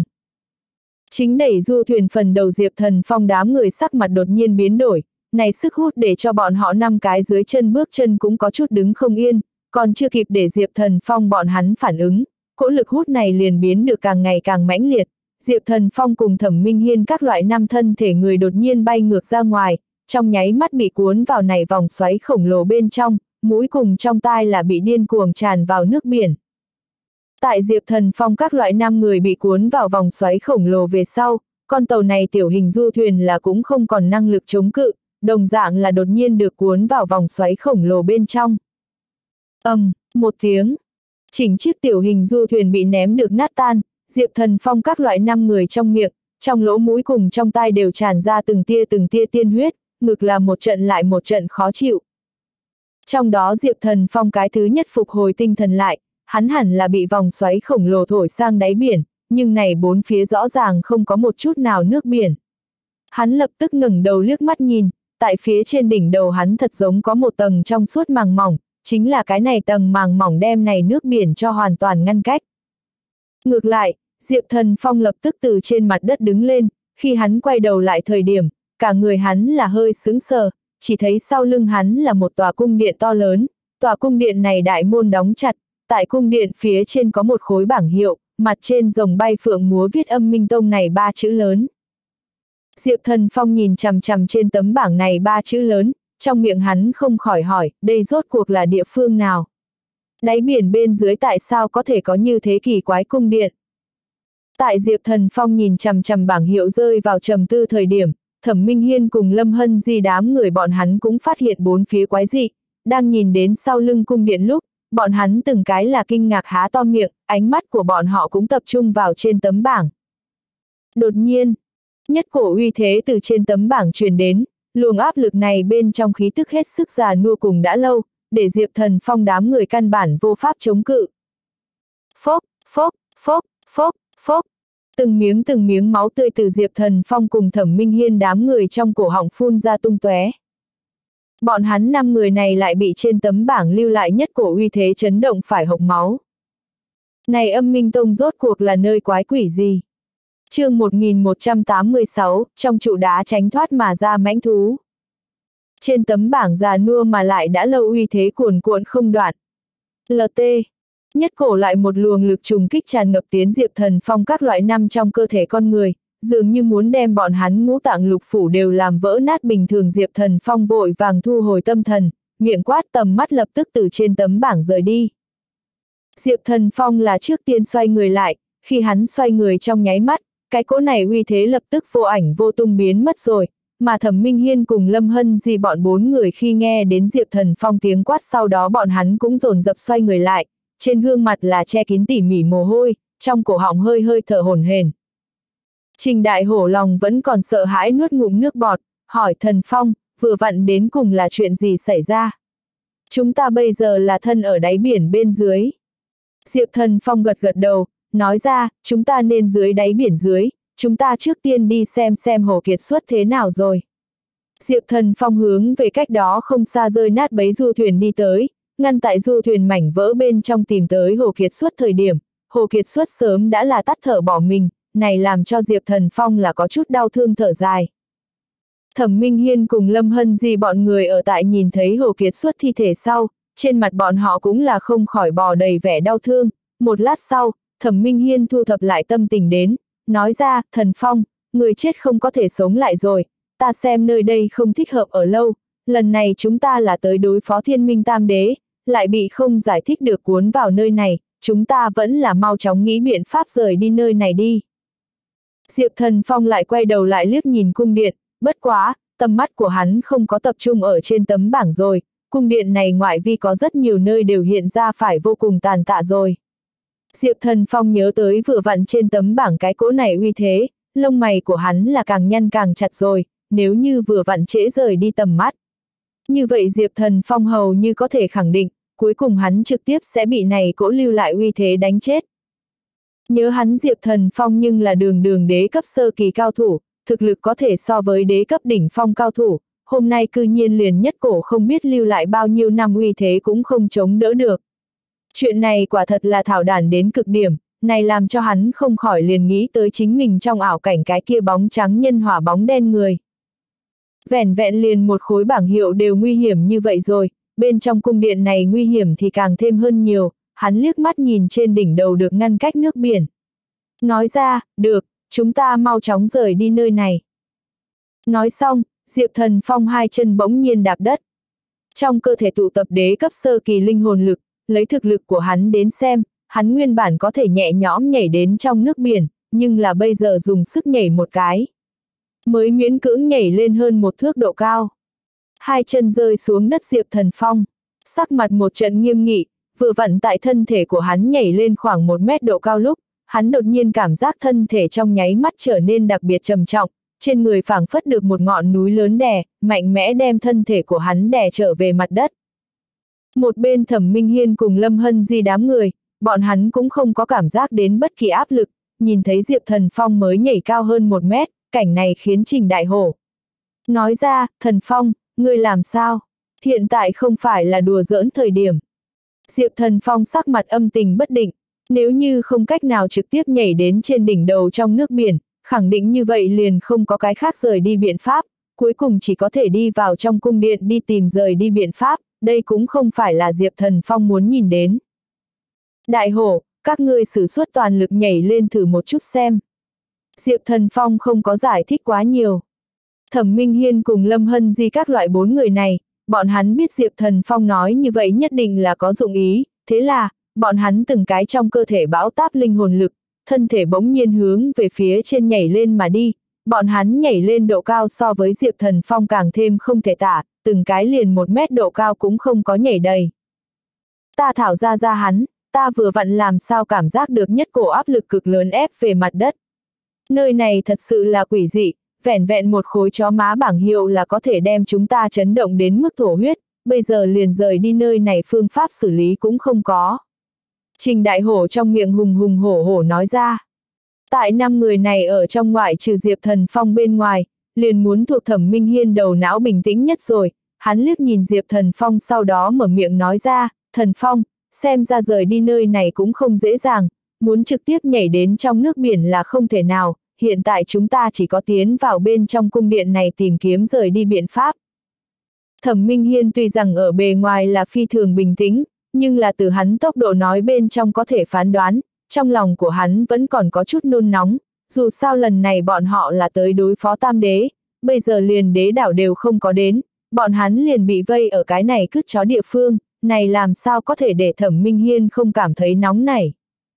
[SPEAKER 1] Chính đẩy du thuyền phần đầu Diệp Thần Phong đám người sắc mặt đột nhiên biến đổi, này sức hút để cho bọn họ năm cái dưới chân bước chân cũng có chút đứng không yên, còn chưa kịp để Diệp Thần Phong bọn hắn phản ứng, cỗ lực hút này liền biến được càng ngày càng mãnh liệt. Diệp Thần Phong cùng Thẩm Minh Hiên các loại năm thân thể người đột nhiên bay ngược ra ngoài, trong nháy mắt bị cuốn vào này vòng xoáy khổng lồ bên trong, mũi cùng trong tai là bị điên cuồng tràn vào nước biển. Tại Diệp Thần Phong các loại năm người bị cuốn vào vòng xoáy khổng lồ về sau, con tàu này tiểu hình du thuyền là cũng không còn năng lực chống cự, đồng dạng là đột nhiên được cuốn vào vòng xoáy khổng lồ bên trong. Ầm, um, một tiếng, chỉnh chiếc tiểu hình du thuyền bị ném được nát tan, Diệp Thần Phong các loại năm người trong miệng, trong lỗ mũi cùng trong tai đều tràn ra từng tia từng tia tiên huyết, ngực là một trận lại một trận khó chịu. Trong đó Diệp Thần Phong cái thứ nhất phục hồi tinh thần lại, hắn hẳn là bị vòng xoáy khổng lồ thổi sang đáy biển, nhưng này bốn phía rõ ràng không có một chút nào nước biển. Hắn lập tức ngẩng đầu liếc mắt nhìn, tại phía trên đỉnh đầu hắn thật giống có một tầng trong suốt màng mỏng, chính là cái này tầng màng mỏng đem này nước biển cho hoàn toàn ngăn cách. Ngược lại, Diệp Thần Phong lập tức từ trên mặt đất đứng lên, khi hắn quay đầu lại thời điểm, cả người hắn là hơi sững sờ, chỉ thấy sau lưng hắn là một tòa cung điện to lớn, tòa cung điện này đại môn đóng chặt, tại cung điện phía trên có một khối bảng hiệu, mặt trên rồng bay phượng múa viết Âm Minh Tông này ba chữ lớn. Diệp Thần Phong nhìn chằm chằm trên tấm bảng này ba chữ lớn, trong miệng hắn không khỏi hỏi, đây rốt cuộc là địa phương nào? Đáy biển bên dưới tại sao có thể có như thế kỳ quái cung điện? Tại Diệp Thần Phong nhìn chằm chằm bảng hiệu rơi vào trầm tư thời điểm, Thẩm Minh Hiên cùng Lâm Hân Di đám người bọn hắn cũng phát hiện bốn phía quái dị, đang nhìn đến sau lưng cung điện lúc, bọn hắn từng cái là kinh ngạc há to miệng, ánh mắt của bọn họ cũng tập trung vào trên tấm bảng. Đột nhiên, nhất cổ uy thế từ trên tấm bảng truyền đến, luồng áp lực này bên trong khí tức hết sức già nua cùng đã lâu, để Diệp Thần Phong đám người căn bản vô pháp chống cự. Phốc, phốc, phốc, phốc, phốc. Từng miếng từng miếng máu tươi từ Diệp Thần Phong cùng Thẩm Minh Hiên đám người trong cổ họng phun ra tung tóe. Bọn hắn năm người này lại bị trên tấm bảng lưu lại nhất cổ uy thế chấn động phải hộc máu. Này Âm Minh Tông rốt cuộc là nơi quái quỷ gì? Chương một nghìn một trăm tám mươi sáu, trong trụ đá tránh thoát mà ra mãnh thú. Trên tấm bảng già nua mà lại đã lâu uy thế cuồn cuộn không đoạn. lờ tê. Nhất cổ lại một luồng lực trùng kích tràn ngập tiến Diệp Thần Phong các loại năm trong cơ thể con người, dường như muốn đem bọn hắn ngũ tạng lục phủ đều làm vỡ nát bình thường. Diệp Thần Phong vội vàng thu hồi tâm thần, miệng quát tầm mắt lập tức từ trên tấm bảng rời đi. Diệp Thần Phong là trước tiên xoay người lại, khi hắn xoay người trong nháy mắt, cái cỗ này uy thế lập tức vô ảnh vô tung biến mất rồi, mà Thẩm Minh Hiên cùng Lâm Hân Di bọn bốn người khi nghe đến Diệp Thần Phong tiếng quát sau đó bọn hắn cũng dồn dập xoay người lại, trên gương mặt là che kín tỉ mỉ mồ hôi, trong cổ họng hơi hơi thở hổn hển. Trình Đại Hổ lòng vẫn còn sợ hãi nuốt ngụm nước bọt, hỏi Thần Phong, vừa vặn đến cùng là chuyện gì xảy ra? Chúng ta bây giờ là thân ở đáy biển bên dưới. Diệp Thần Phong gật gật đầu, nói ra, chúng ta nên dưới đáy biển dưới, chúng ta trước tiên đi xem xem Hồ Kiệt Xuất thế nào rồi. Diệp Thần Phong hướng về cách đó không xa rơi nát bấy du thuyền đi tới, ngăn tại du thuyền mảnh vỡ bên trong tìm tới Hồ Kiệt Xuất thời điểm, Hồ Kiệt Xuất sớm đã là tắt thở bỏ mình, này làm cho Diệp Thần Phong là có chút đau thương thở dài. Thẩm Minh Hiên cùng Lâm Hân Di bọn người ở tại nhìn thấy Hồ Kiệt Xuất thi thể sau, trên mặt bọn họ cũng là không khỏi bò đầy vẻ đau thương, một lát sau, Thẩm Minh Hiên thu thập lại tâm tình đến, nói ra, Thần Phong, người chết không có thể sống lại rồi, ta xem nơi đây không thích hợp ở lâu, lần này chúng ta là tới đối phó Thiên Minh Tam Đế, lại bị không giải thích được cuốn vào nơi này, chúng ta vẫn là mau chóng nghĩ biện pháp rời đi nơi này đi. Diệp Thần Phong lại quay đầu lại liếc nhìn cung điện, bất quá, tầm mắt của hắn không có tập trung ở trên tấm bảng rồi, cung điện này ngoại vi có rất nhiều nơi đều hiện ra phải vô cùng tàn tạ rồi. Diệp Thần Phong nhớ tới vừa vặn trên tấm bảng cái cỗ này uy thế, lông mày của hắn là càng nhăn càng chặt rồi, nếu như vừa vặn trễ rời đi tầm mắt. Như vậy Diệp Thần Phong hầu như có thể khẳng định, cuối cùng hắn trực tiếp sẽ bị này cỗ lưu lại uy thế đánh chết. Nhớ hắn Diệp Thần Phong nhưng là đường đường đế cấp sơ kỳ cao thủ, thực lực có thể so với đế cấp đỉnh phong cao thủ, hôm nay cư nhiên liền nhất cổ không biết lưu lại bao nhiêu năm uy thế cũng không chống đỡ được. Chuyện này quả thật là thảo đản đến cực điểm, này làm cho hắn không khỏi liền nghĩ tới chính mình trong ảo cảnh cái kia bóng trắng nhân hỏa bóng đen người. Vẻn vẹn liền một khối bảng hiệu đều nguy hiểm như vậy rồi, bên trong cung điện này nguy hiểm thì càng thêm hơn nhiều, hắn liếc mắt nhìn trên đỉnh đầu được ngăn cách nước biển. Nói ra, được, chúng ta mau chóng rời đi nơi này. Nói xong, Diệp Thần Phong hai chân bỗng nhiên đạp đất. Trong cơ thể tụ tập đế cấp sơ kỳ linh hồn lực, lấy thực lực của hắn đến xem, hắn nguyên bản có thể nhẹ nhõm nhảy đến trong nước biển, nhưng là bây giờ dùng sức nhảy một cái. Mới miễn cưỡng nhảy lên hơn một thước độ cao. Hai chân rơi xuống đất Diệp Thần Phong, sắc mặt một trận nghiêm nghị, vừa vặn tại thân thể của hắn nhảy lên khoảng một mét độ cao lúc, hắn đột nhiên cảm giác thân thể trong nháy mắt trở nên đặc biệt trầm trọng, trên người phảng phất được một ngọn núi lớn đè, mạnh mẽ đem thân thể của hắn đè trở về mặt đất. Một bên Thẩm Minh Hiên cùng Lâm Hân Di đám người, bọn hắn cũng không có cảm giác đến bất kỳ áp lực, nhìn thấy Diệp Thần Phong mới nhảy cao hơn một mét, cảnh này khiến Trình Đại Hổ nói ra, Thần Phong, ngươi làm sao? Hiện tại không phải là đùa giỡn thời điểm. Diệp Thần Phong sắc mặt âm tình bất định, nếu như không cách nào trực tiếp nhảy đến trên đỉnh đầu trong nước biển, khẳng định như vậy liền không có cái khác rời đi biện pháp, cuối cùng chỉ có thể đi vào trong cung điện đi tìm rời đi biện pháp, đây cũng không phải là Diệp Thần Phong muốn nhìn đến. Đại Hổ, các ngươi sử xuất toàn lực nhảy lên thử một chút xem. Diệp Thần Phong không có giải thích quá nhiều. Thẩm Minh Hiên cùng Lâm Hân Di các loại bốn người này, bọn hắn biết Diệp Thần Phong nói như vậy nhất định là có dụng ý, thế là, bọn hắn từng cái trong cơ thể bão táp linh hồn lực, thân thể bỗng nhiên hướng về phía trên nhảy lên mà đi, bọn hắn nhảy lên độ cao so với Diệp Thần Phong càng thêm không thể tả, từng cái liền một mét độ cao cũng không có nhảy đầy. Ta thảo ra ra hắn, ta vừa vặn làm sao cảm giác được nhất cổ áp lực cực lớn ép về mặt đất. Nơi này thật sự là quỷ dị, vẻn vẹn một khối chó má bảng hiệu là có thể đem chúng ta chấn động đến mức thổ huyết, bây giờ liền rời đi nơi này phương pháp xử lý cũng không có. Trình Đại Hổ trong miệng hùng hùng hổ hổ nói ra. Tại năm người này ở trong ngoại trừ Diệp Thần Phong bên ngoài, liền muốn thuộc Thẩm Minh Hiên đầu não bình tĩnh nhất rồi, hắn liếc nhìn Diệp Thần Phong sau đó mở miệng nói ra, Thần Phong, xem ra rời đi nơi này cũng không dễ dàng, muốn trực tiếp nhảy đến trong nước biển là không thể nào, hiện tại chúng ta chỉ có tiến vào bên trong cung điện này tìm kiếm rời đi biện pháp. Thẩm Minh Hiên tuy rằng ở bề ngoài là phi thường bình tĩnh, nhưng là từ hắn tốc độ nói bên trong có thể phán đoán, trong lòng của hắn vẫn còn có chút nôn nóng, dù sao lần này bọn họ là tới đối phó tam đế, bây giờ liền đế đảo đều không có đến, bọn hắn liền bị vây ở cái này cứt chó địa phương, này làm sao có thể để Thẩm Minh Hiên không cảm thấy nóng nảy.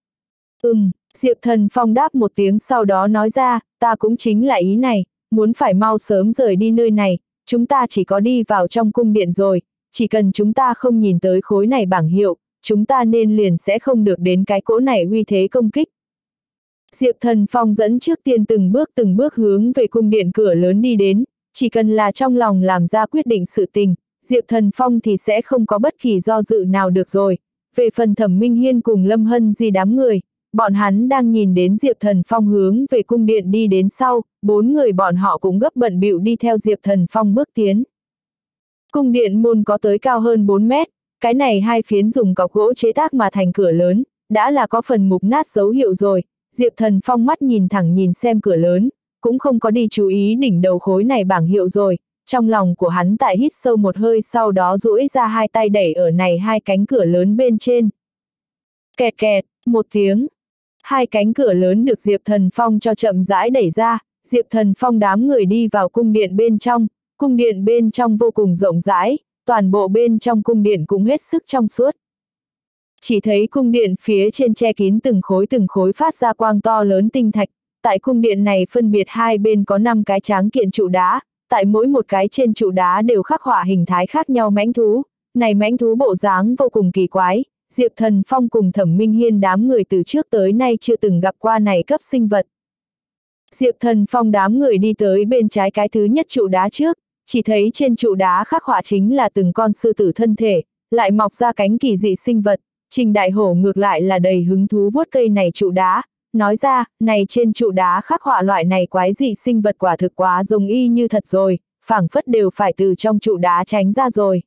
[SPEAKER 1] Ừm, Diệp Thần Phong đáp một tiếng sau đó nói ra, ta cũng chính là ý này, muốn phải mau sớm rời đi nơi này, chúng ta chỉ có đi vào trong cung điện rồi, chỉ cần chúng ta không nhìn tới khối này bảng hiệu, chúng ta nên liền sẽ không được đến cái cỗ này uy thế công kích. Diệp Thần Phong dẫn trước tiên từng bước từng bước hướng về cung điện cửa lớn đi đến, chỉ cần là trong lòng làm ra quyết định sự tình, Diệp Thần Phong thì sẽ không có bất kỳ do dự nào được rồi. Về phần Thẩm Minh Hiên cùng Lâm Hân Di đám người, bọn hắn đang nhìn đến Diệp Thần Phong hướng về cung điện đi đến sau, bốn người bọn họ cũng gấp bận bịu đi theo Diệp Thần Phong bước tiến. Cung điện môn có tới cao hơn bốn mét, cái này hai phiến dùng cọc gỗ chế tác mà thành cửa lớn, đã là có phần mục nát dấu hiệu rồi. Diệp Thần Phong mắt nhìn thẳng nhìn xem cửa lớn, cũng không có đi chú ý đỉnh đầu khối này bảng hiệu rồi, trong lòng của hắn tại hít sâu một hơi sau đó duỗi ra hai tay đẩy ở này hai cánh cửa lớn bên trên. Kẹt kẹt, một tiếng. Hai cánh cửa lớn được Diệp Thần Phong cho chậm rãi đẩy ra, Diệp Thần Phong đám người đi vào cung điện bên trong, cung điện bên trong vô cùng rộng rãi, toàn bộ bên trong cung điện cũng hết sức trong suốt. Chỉ thấy cung điện phía trên che kín từng khối từng khối phát ra quang to lớn tinh thạch, tại cung điện này phân biệt hai bên có năm cái tráng kiện trụ đá, tại mỗi một cái trên trụ đá đều khắc họa hình thái khác nhau mãnh thú, này mãnh thú bộ dáng vô cùng kỳ quái, Diệp Thần Phong cùng Thẩm Minh Hiên đám người từ trước tới nay chưa từng gặp qua này cấp sinh vật. Diệp Thần Phong đám người đi tới bên trái cái thứ nhất trụ đá trước, chỉ thấy trên trụ đá khắc họa chính là từng con sư tử thân thể, lại mọc ra cánh kỳ dị sinh vật. Trình Đại Hổ ngược lại là đầy hứng thú vuốt cây này trụ đá, nói ra, này trên trụ đá khắc họa loại này quái dị sinh vật quả thực quá giống y như thật rồi, phảng phất đều phải từ trong trụ đá tránh ra rồi.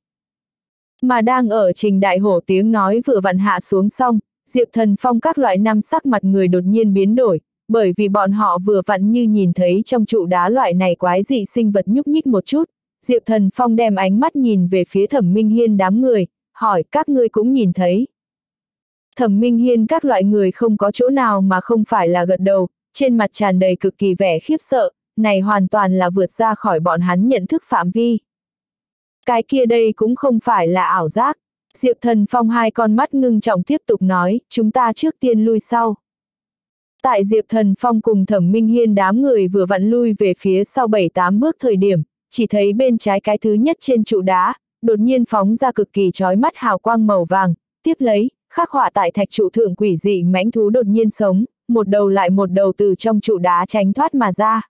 [SPEAKER 1] Mà đang ở Trình Đại Hổ tiếng nói vừa vặn hạ xuống xong, Diệp Thần Phong các loại năm sắc mặt người đột nhiên biến đổi, bởi vì bọn họ vừa vặn như nhìn thấy trong trụ đá loại này quái dị sinh vật nhúc nhích một chút. Diệp Thần Phong đem ánh mắt nhìn về phía Thẩm Minh Hiên đám người, hỏi các ngươi cũng nhìn thấy. Thẩm Minh Hiên các loại người không có chỗ nào mà không phải là gật đầu, trên mặt tràn đầy cực kỳ vẻ khiếp sợ, này hoàn toàn là vượt ra khỏi bọn hắn nhận thức phạm vi. Cái kia đây cũng không phải là ảo giác. Diệp Thần Phong hai con mắt ngưng trọng tiếp tục nói, chúng ta trước tiên lui sau. Tại Diệp Thần Phong cùng Thẩm Minh Hiên đám người vừa vặn lui về phía sau bảy tám bước thời điểm, chỉ thấy bên trái cái thứ nhất trên trụ đá, đột nhiên phóng ra cực kỳ chói mắt hào quang màu vàng, tiếp lấy, khắc họa tại thạch trụ thượng quỷ dị mãnh thú đột nhiên sống, một đầu lại một đầu từ trong trụ đá tránh thoát mà ra.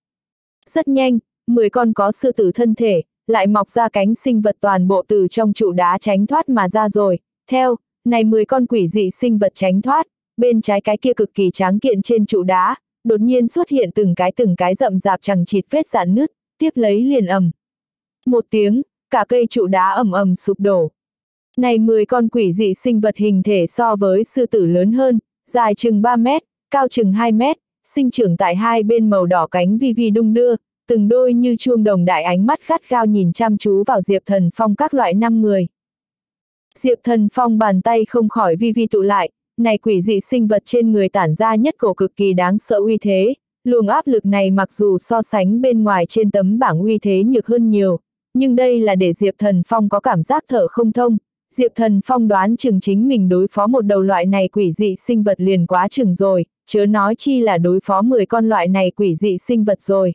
[SPEAKER 1] Rất nhanh, mười con có sư tử thân thể, lại mọc ra cánh sinh vật toàn bộ từ trong trụ đá tránh thoát mà ra rồi. Theo, này mười con quỷ dị sinh vật tránh thoát, bên trái cái kia cực kỳ tráng kiện trên trụ đá, đột nhiên xuất hiện từng cái từng cái rậm rạp chằng chịt vết rạn nứt, tiếp lấy liền ầm. Một tiếng, cả cây trụ đá ầm ầm sụp đổ. Này mười con quỷ dị sinh vật hình thể so với sư tử lớn hơn, dài chừng ba mét, cao chừng hai mét, sinh trưởng tại hai bên màu đỏ cánh vi vi đung đưa, từng đôi như chuông đồng đại ánh mắt gắt gao nhìn chăm chú vào Diệp Thần Phong các loại năm người. Diệp Thần Phong bàn tay không khỏi vi vi tụ lại, này quỷ dị sinh vật trên người tản ra nhất cổ cực kỳ đáng sợ uy thế, luồng áp lực này mặc dù so sánh bên ngoài trên tấm bảng uy thế nhược hơn nhiều, nhưng đây là để Diệp Thần Phong có cảm giác thở không thông. Diệp Thần Phong đoán chừng chính mình đối phó một đầu loại này quỷ dị sinh vật liền quá chừng rồi, chớ nói chi là đối phó mười con loại này quỷ dị sinh vật rồi.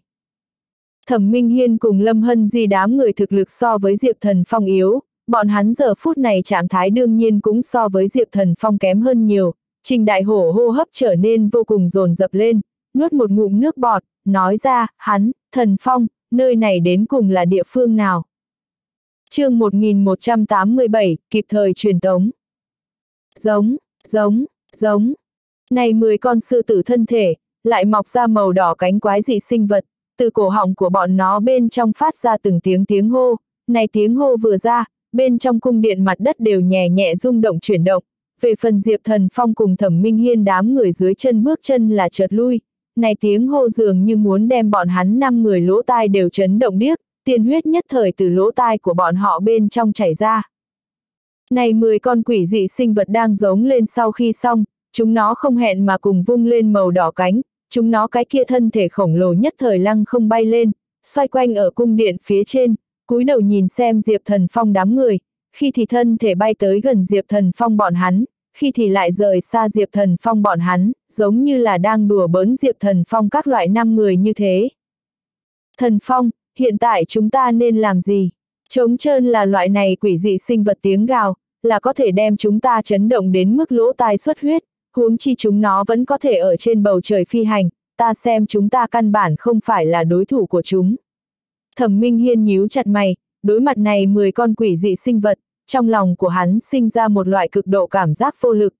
[SPEAKER 1] Thẩm Minh Hiên cùng Lâm Hân Di đám người thực lực so với Diệp Thần Phong yếu, bọn hắn giờ phút này trạng thái đương nhiên cũng so với Diệp Thần Phong kém hơn nhiều. Trình Đại Hổ hô hấp trở nên vô cùng dồn dập lên, nuốt một ngụm nước bọt, nói ra, hắn, Thần Phong, nơi này đến cùng là địa phương nào? Chương một nghìn một trăm tám mươi bảy, kịp thời truyền tống. Giống, giống, giống. Này mười con sư tử thân thể, lại mọc ra màu đỏ cánh quái dị sinh vật, từ cổ họng của bọn nó bên trong phát ra từng tiếng tiếng hô, này tiếng hô vừa ra, bên trong cung điện mặt đất đều nhẹ nhẹ rung động chuyển động, về phần Diệp Thần Phong cùng Thẩm Minh Hiên đám người dưới chân bước chân là chợt lui, này tiếng hô dường như muốn đem bọn hắn năm người lỗ tai đều chấn động điếc, tiên huyết nhất thời từ lỗ tai của bọn họ bên trong chảy ra. Này mười con quỷ dị sinh vật đang giống lên sau khi xong, chúng nó không hẹn mà cùng vung lên màu đỏ cánh, chúng nó cái kia thân thể khổng lồ nhất thời lăng không bay lên, xoay quanh ở cung điện phía trên, cúi đầu nhìn xem Diệp Thần Phong đám người, khi thì thân thể bay tới gần Diệp Thần Phong bọn hắn, khi thì lại rời xa Diệp Thần Phong bọn hắn, giống như là đang đùa bỡn Diệp Thần Phong các loại năm người như thế. Thần Phong, hiện tại chúng ta nên làm gì? Trống trơn là loại này quỷ dị sinh vật tiếng gào, là có thể đem chúng ta chấn động đến mức lỗ tai xuất huyết, huống chi chúng nó vẫn có thể ở trên bầu trời phi hành, ta xem chúng ta căn bản không phải là đối thủ của chúng. Thẩm Minh Hiên nhíu chặt mày, đối mặt này mười con quỷ dị sinh vật, trong lòng của hắn sinh ra một loại cực độ cảm giác vô lực.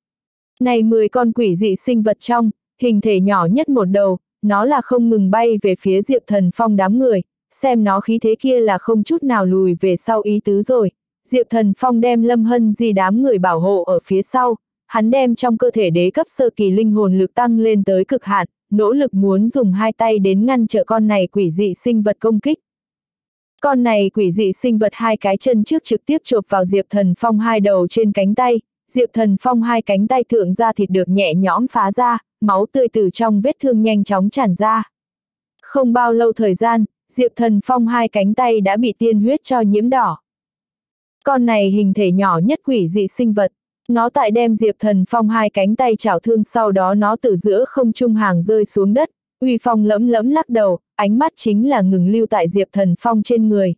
[SPEAKER 1] Này mười con quỷ dị sinh vật trong, hình thể nhỏ nhất một đầu, nó là không ngừng bay về phía Diệp Thần Phong đám người, xem nó khí thế kia là không chút nào lùi về sau ý tứ rồi. Diệp Thần Phong đem Lâm Hân Di đám người bảo hộ ở phía sau, hắn đem trong cơ thể đế cấp sơ kỳ linh hồn lực tăng lên tới cực hạn, nỗ lực muốn dùng hai tay đến ngăn trở con này quỷ dị sinh vật công kích. Con này quỷ dị sinh vật hai cái chân trước trực tiếp chộp vào Diệp Thần Phong hai đầu trên cánh tay, Diệp Thần Phong hai cánh tay thượng da thịt được nhẹ nhõm phá ra, máu tươi từ trong vết thương nhanh chóng tràn ra. Không bao lâu thời gian, Diệp Thần Phong hai cánh tay đã bị tiên huyết cho nhiễm đỏ. Con này hình thể nhỏ nhất quỷ dị sinh vật, nó tại đem Diệp Thần Phong hai cánh tay chảo thương, sau đó nó từ giữa không trung hàng rơi xuống đất, uy phong lẫm lẫm lắc đầu, ánh mắt chính là ngừng lưu tại Diệp Thần Phong trên người.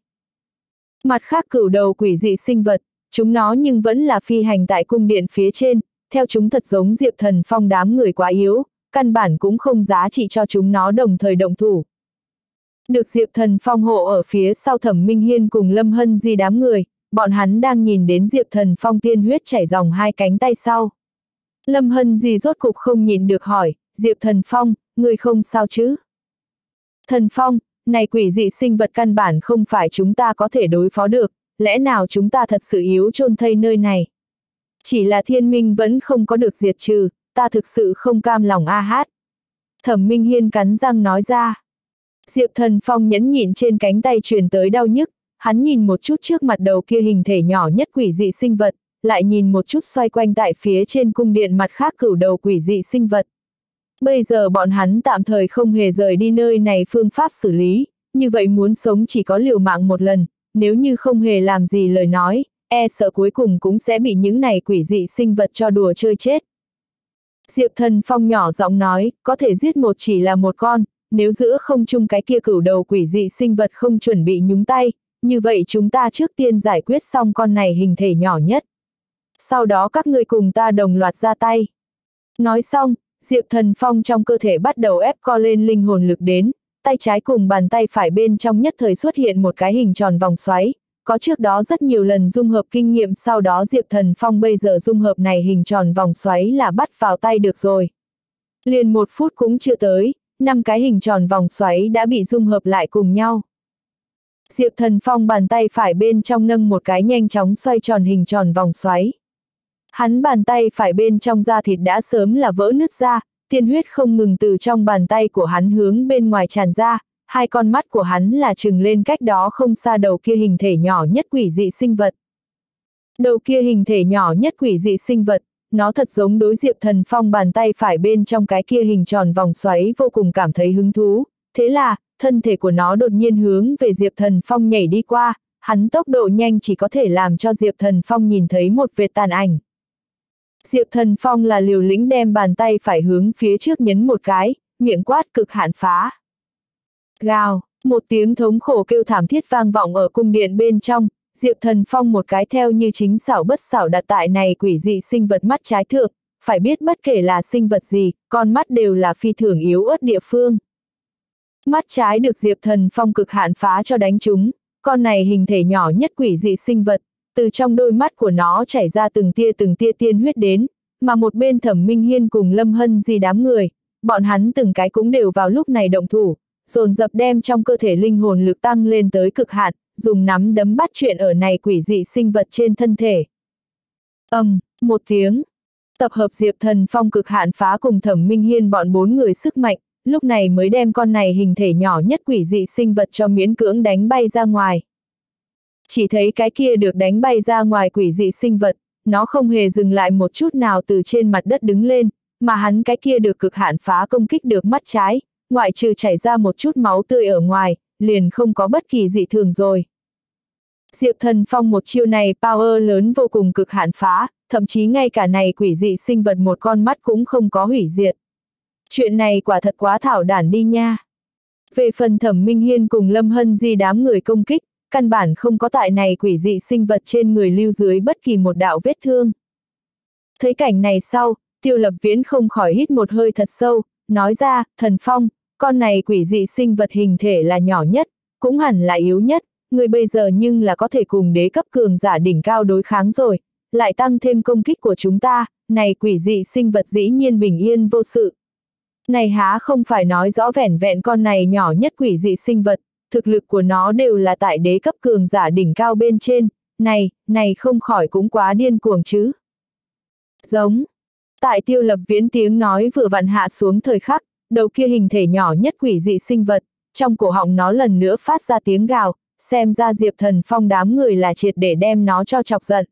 [SPEAKER 1] Mặt khác cửu đầu quỷ dị sinh vật, chúng nó nhưng vẫn là phi hành tại cung điện phía trên, theo chúng thật giống Diệp Thần Phong đám người quá yếu, căn bản cũng không giá trị cho chúng nó đồng thời động thủ. Được Diệp Thần Phong hộ ở phía sau Thẩm Minh Hiên cùng Lâm Hân Di đám người, bọn hắn đang nhìn đến Diệp Thần Phong tiên huyết chảy dòng hai cánh tay sau. Lâm Hân Di rốt cục không nhịn được hỏi, Diệp Thần Phong, ngươi không sao chứ? Thần Phong, này quỷ dị sinh vật căn bản không phải chúng ta có thể đối phó được, lẽ nào chúng ta thật sự yếu chôn thây nơi này? Chỉ là thiên minh vẫn không có được diệt trừ, ta thực sự không cam lòng a hát. Thẩm Minh Hiên cắn răng nói ra. Diệp Thần Phong nhẫn nhịn trên cánh tay truyền tới đau nhức, hắn nhìn một chút trước mặt đầu kia hình thể nhỏ nhất quỷ dị sinh vật, lại nhìn một chút xoay quanh tại phía trên cung điện mặt khác cửu đầu quỷ dị sinh vật. Bây giờ bọn hắn tạm thời không hề rời đi nơi này phương pháp xử lý, như vậy muốn sống chỉ có liều mạng một lần, nếu như không hề làm gì lời nói, e sợ cuối cùng cũng sẽ bị những này quỷ dị sinh vật cho đùa chơi chết. Diệp Thần Phong nhỏ giọng nói, có thể giết một chỉ là một con, nếu giữa không trung cái kia cửu đầu quỷ dị sinh vật không chuẩn bị nhúng tay, như vậy chúng ta trước tiên giải quyết xong con này hình thể nhỏ nhất. Sau đó các ngươi cùng ta đồng loạt ra tay. Nói xong, Diệp Thần Phong trong cơ thể bắt đầu ép co lên linh hồn lực đến, tay trái cùng bàn tay phải bên trong nhất thời xuất hiện một cái hình tròn vòng xoáy, có trước đó rất nhiều lần dung hợp kinh nghiệm, sau đó Diệp Thần Phong bây giờ dung hợp này hình tròn vòng xoáy là bắt vào tay được rồi. Liền một phút cũng chưa tới, năm cái hình tròn vòng xoáy đã bị dung hợp lại cùng nhau. Diệp Thần Phong bàn tay phải bên trong nâng một cái nhanh chóng xoay tròn hình tròn vòng xoáy. Hắn bàn tay phải bên trong da thịt đã sớm là vỡ nứt ra, tiên huyết không ngừng từ trong bàn tay của hắn hướng bên ngoài tràn ra, hai con mắt của hắn là trừng lên cách đó không xa đầu kia hình thể nhỏ nhất quỷ dị sinh vật. Đầu kia hình thể nhỏ nhất quỷ dị sinh vật, nó thật giống đối Diệp Thần Phong bàn tay phải bên trong cái kia hình tròn vòng xoáy vô cùng cảm thấy hứng thú, thế là, thân thể của nó đột nhiên hướng về Diệp Thần Phong nhảy đi qua, hắn tốc độ nhanh chỉ có thể làm cho Diệp Thần Phong nhìn thấy một vệt tàn ảnh. Diệp Thần Phong là liều lĩnh đem bàn tay phải hướng phía trước nhấn một cái, miệng quát cực hạn phá. Gào, một tiếng thống khổ kêu thảm thiết vang vọng ở cung điện bên trong, Diệp Thần Phong một cái theo như chính xảo bất xảo đặt tại này quỷ dị sinh vật mắt trái thượng, phải biết bất kể là sinh vật gì, con mắt đều là phi thường yếu ớt địa phương. Mắt trái được Diệp Thần Phong cực hạn phá cho đánh trúng, con này hình thể nhỏ nhất quỷ dị sinh vật, từ trong đôi mắt của nó chảy ra từng tia từng tia tiên huyết đến, mà một bên Thẩm Minh Hiên cùng Lâm Hân Di đám người, bọn hắn từng cái cũng đều vào lúc này động thủ, dồn dập đem trong cơ thể linh hồn lực tăng lên tới cực hạn, dùng nắm đấm bắt chuyện ở này quỷ dị sinh vật trên thân thể. Ầm, um, một tiếng, tập hợp Diệp Thần Phong cực hạn phá cùng Thẩm Minh Hiên bọn bốn người sức mạnh, lúc này mới đem con này hình thể nhỏ nhất quỷ dị sinh vật cho miễn cưỡng đánh bay ra ngoài. Chỉ thấy cái kia được đánh bay ra ngoài quỷ dị sinh vật, nó không hề dừng lại một chút nào từ trên mặt đất đứng lên, mà hắn cái kia được cực hạn phá công kích được mắt trái, ngoại trừ chảy ra một chút máu tươi ở ngoài, liền không có bất kỳ dị thường rồi. Diệp Thần Phong một chiêu này power lớn vô cùng cực hạn phá, thậm chí ngay cả này quỷ dị sinh vật một con mắt cũng không có hủy diệt. Chuyện này quả thật quá thảo đản đi nha. Về phần Thẩm Minh Hiên cùng Lâm Hân Di đám người công kích, căn bản không có tại này quỷ dị sinh vật trên người lưu dưới bất kỳ một đạo vết thương. Thấy cảnh này sau, Tiêu Lập Viễn không khỏi hít một hơi thật sâu, nói ra, Thần Phong, con này quỷ dị sinh vật hình thể là nhỏ nhất, cũng hẳn là yếu nhất, người bây giờ nhưng là có thể cùng đế cấp cường giả đỉnh cao đối kháng rồi, lại tăng thêm công kích của chúng ta, này quỷ dị sinh vật dĩ nhiên bình yên vô sự. Này há không phải nói rõ vẻn vẹn con này nhỏ nhất quỷ dị sinh vật, thực lực của nó đều là tại đế cấp cường giả đỉnh cao bên trên, này, này không khỏi cũng quá điên cuồng chứ. Giống. Tại Tiêu Lập Viễn tiếng nói vừa vặn hạ xuống thời khắc, đầu kia hình thể nhỏ nhất quỷ dị sinh vật, trong cổ họng nó lần nữa phát ra tiếng gào, xem ra Diệp Thần Phong đám người là triệt để đem nó cho chọc giận.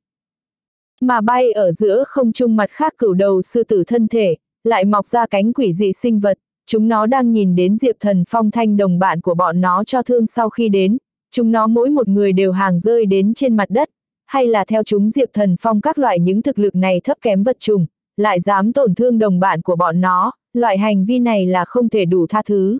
[SPEAKER 1] Mà bay ở giữa không trung mặt khác cửu đầu sư tử thân thể, lại mọc ra cánh quỷ dị sinh vật, chúng nó đang nhìn đến Diệp Thần Phong thanh đồng bạn của bọn nó cho thương sau khi đến, chúng nó mỗi một người đều hàng rơi đến trên mặt đất, hay là theo chúng Diệp Thần Phong các loại những thực lực này thấp kém vật trùng, lại dám tổn thương đồng bạn của bọn nó, loại hành vi này là không thể đủ tha thứ.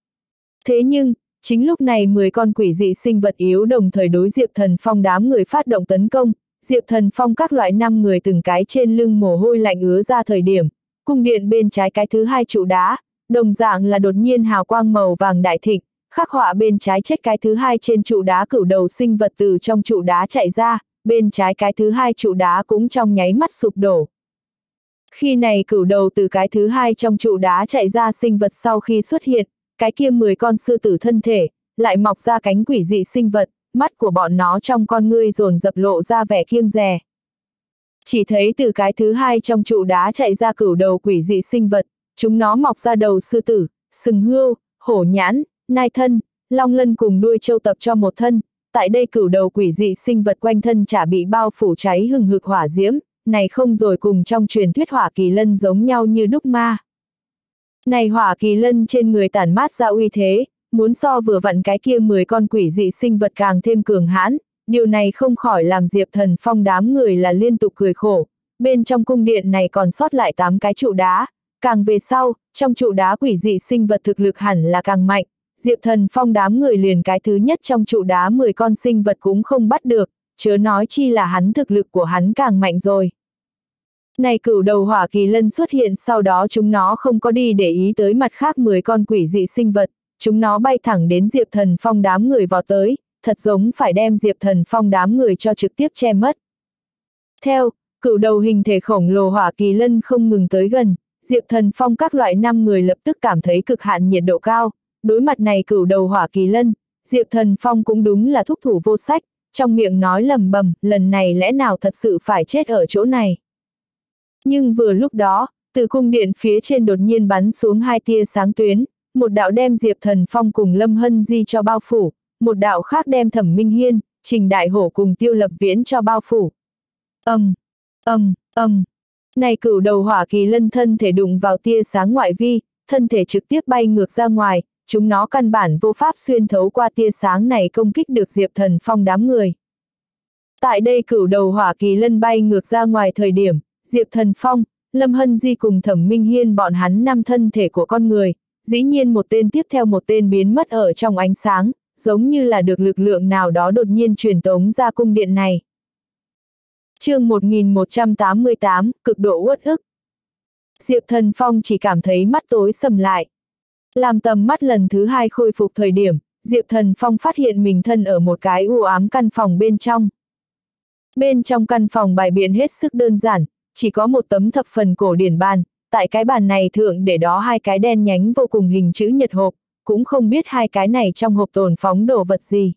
[SPEAKER 1] Thế nhưng, chính lúc này mười con quỷ dị sinh vật yếu đồng thời đối Diệp Thần Phong đám người phát động tấn công, Diệp Thần Phong các loại năm người từng cái trên lưng mồ hôi lạnh ứa ra thời điểm, cung điện bên trái cái thứ hai trụ đá, đồng dạng là đột nhiên hào quang màu vàng đại thịnh, khắc họa bên trái chết cái thứ hai trên trụ đá cửu đầu sinh vật từ trong trụ đá chạy ra, bên trái cái thứ hai trụ đá cũng trong nháy mắt sụp đổ. Khi này cửu đầu từ cái thứ hai trong trụ đá chạy ra sinh vật sau khi xuất hiện, cái kia mười con sư tử thân thể, lại mọc ra cánh quỷ dị sinh vật, mắt của bọn nó trong con ngươi dồn dập lộ ra vẻ kiêng dè. Chỉ thấy từ cái thứ hai trong trụ đá chạy ra cửu đầu quỷ dị sinh vật, chúng nó mọc ra đầu sư tử, sừng hươu, hổ nhãn, nai thân, long lân cùng đuôi trâu tập cho một thân, tại đây cửu đầu quỷ dị sinh vật quanh thân chả bị bao phủ cháy hừng hực hỏa diễm, này không rồi cùng trong truyền thuyết hỏa kỳ lân giống nhau như đúc ma. Này hỏa kỳ lân trên người tản mát ra uy thế, muốn so vừa vặn cái kia mười con quỷ dị sinh vật càng thêm cường hãn, điều này không khỏi làm Diệp Thần Phong đám người là liên tục cười khổ, bên trong cung điện này còn sót lại tám cái trụ đá, càng về sau, trong trụ đá quỷ dị sinh vật thực lực hẳn là càng mạnh, Diệp Thần Phong đám người liền cái thứ nhất trong trụ đá mười con sinh vật cũng không bắt được, chớ nói chi là hắn thực lực của hắn càng mạnh rồi. Này cửu đầu hỏa kỳ lân xuất hiện sau đó chúng nó không có đi để ý tới mặt khác mười con quỷ dị sinh vật, chúng nó bay thẳng đến Diệp Thần Phong đám người vào tới, thật giống phải đem Diệp Thần Phong đám người cho trực tiếp che mất. Theo, cửu đầu hình thể khổng lồ hỏa kỳ lân không ngừng tới gần, Diệp Thần Phong các loại năm người lập tức cảm thấy cực hạn nhiệt độ cao, đối mặt này cửu đầu hỏa kỳ lân, Diệp Thần Phong cũng đúng là thúc thủ vô sách, trong miệng nói lầm bầm, lần này lẽ nào thật sự phải chết ở chỗ này. Nhưng vừa lúc đó, từ cung điện phía trên đột nhiên bắn xuống hai tia sáng tuyến, một đạo đem Diệp Thần Phong cùng Lâm Hân Di cho bao phủ, một đạo khác đem Thẩm Minh Hiên, Trình Đại Hổ cùng Tiêu Lập Viễn cho bao phủ. Ầm, ầm, ầm. Này cửu đầu hỏa kỳ lân thân thể đụng vào tia sáng ngoại vi, thân thể trực tiếp bay ngược ra ngoài, chúng nó căn bản vô pháp xuyên thấu qua tia sáng này công kích được Diệp Thần Phong đám người. Tại đây cửu đầu hỏa kỳ lân bay ngược ra ngoài thời điểm, Diệp Thần Phong, Lâm Hân Di cùng Thẩm Minh Hiên bọn hắn năm thân thể của con người, dĩ nhiên một tên tiếp theo một tên biến mất ở trong ánh sáng, giống như là được lực lượng nào đó đột nhiên truyền tống ra cung điện này. Chương một nghìn một trăm tám mươi tám, cực độ uất ức. Diệp Thần Phong chỉ cảm thấy mắt tối sầm lại. Làm tầm mắt lần thứ hai khôi phục thời điểm, Diệp Thần Phong phát hiện mình thân ở một cái u ám căn phòng bên trong. Bên trong căn phòng bài biện hết sức đơn giản, chỉ có một tấm thập phần cổ điển bàn, tại cái bàn này thượng để đó hai cái đen nhánh vô cùng hình chữ nhật hộp, cũng không biết hai cái này trong hộp tồn phóng đồ vật gì.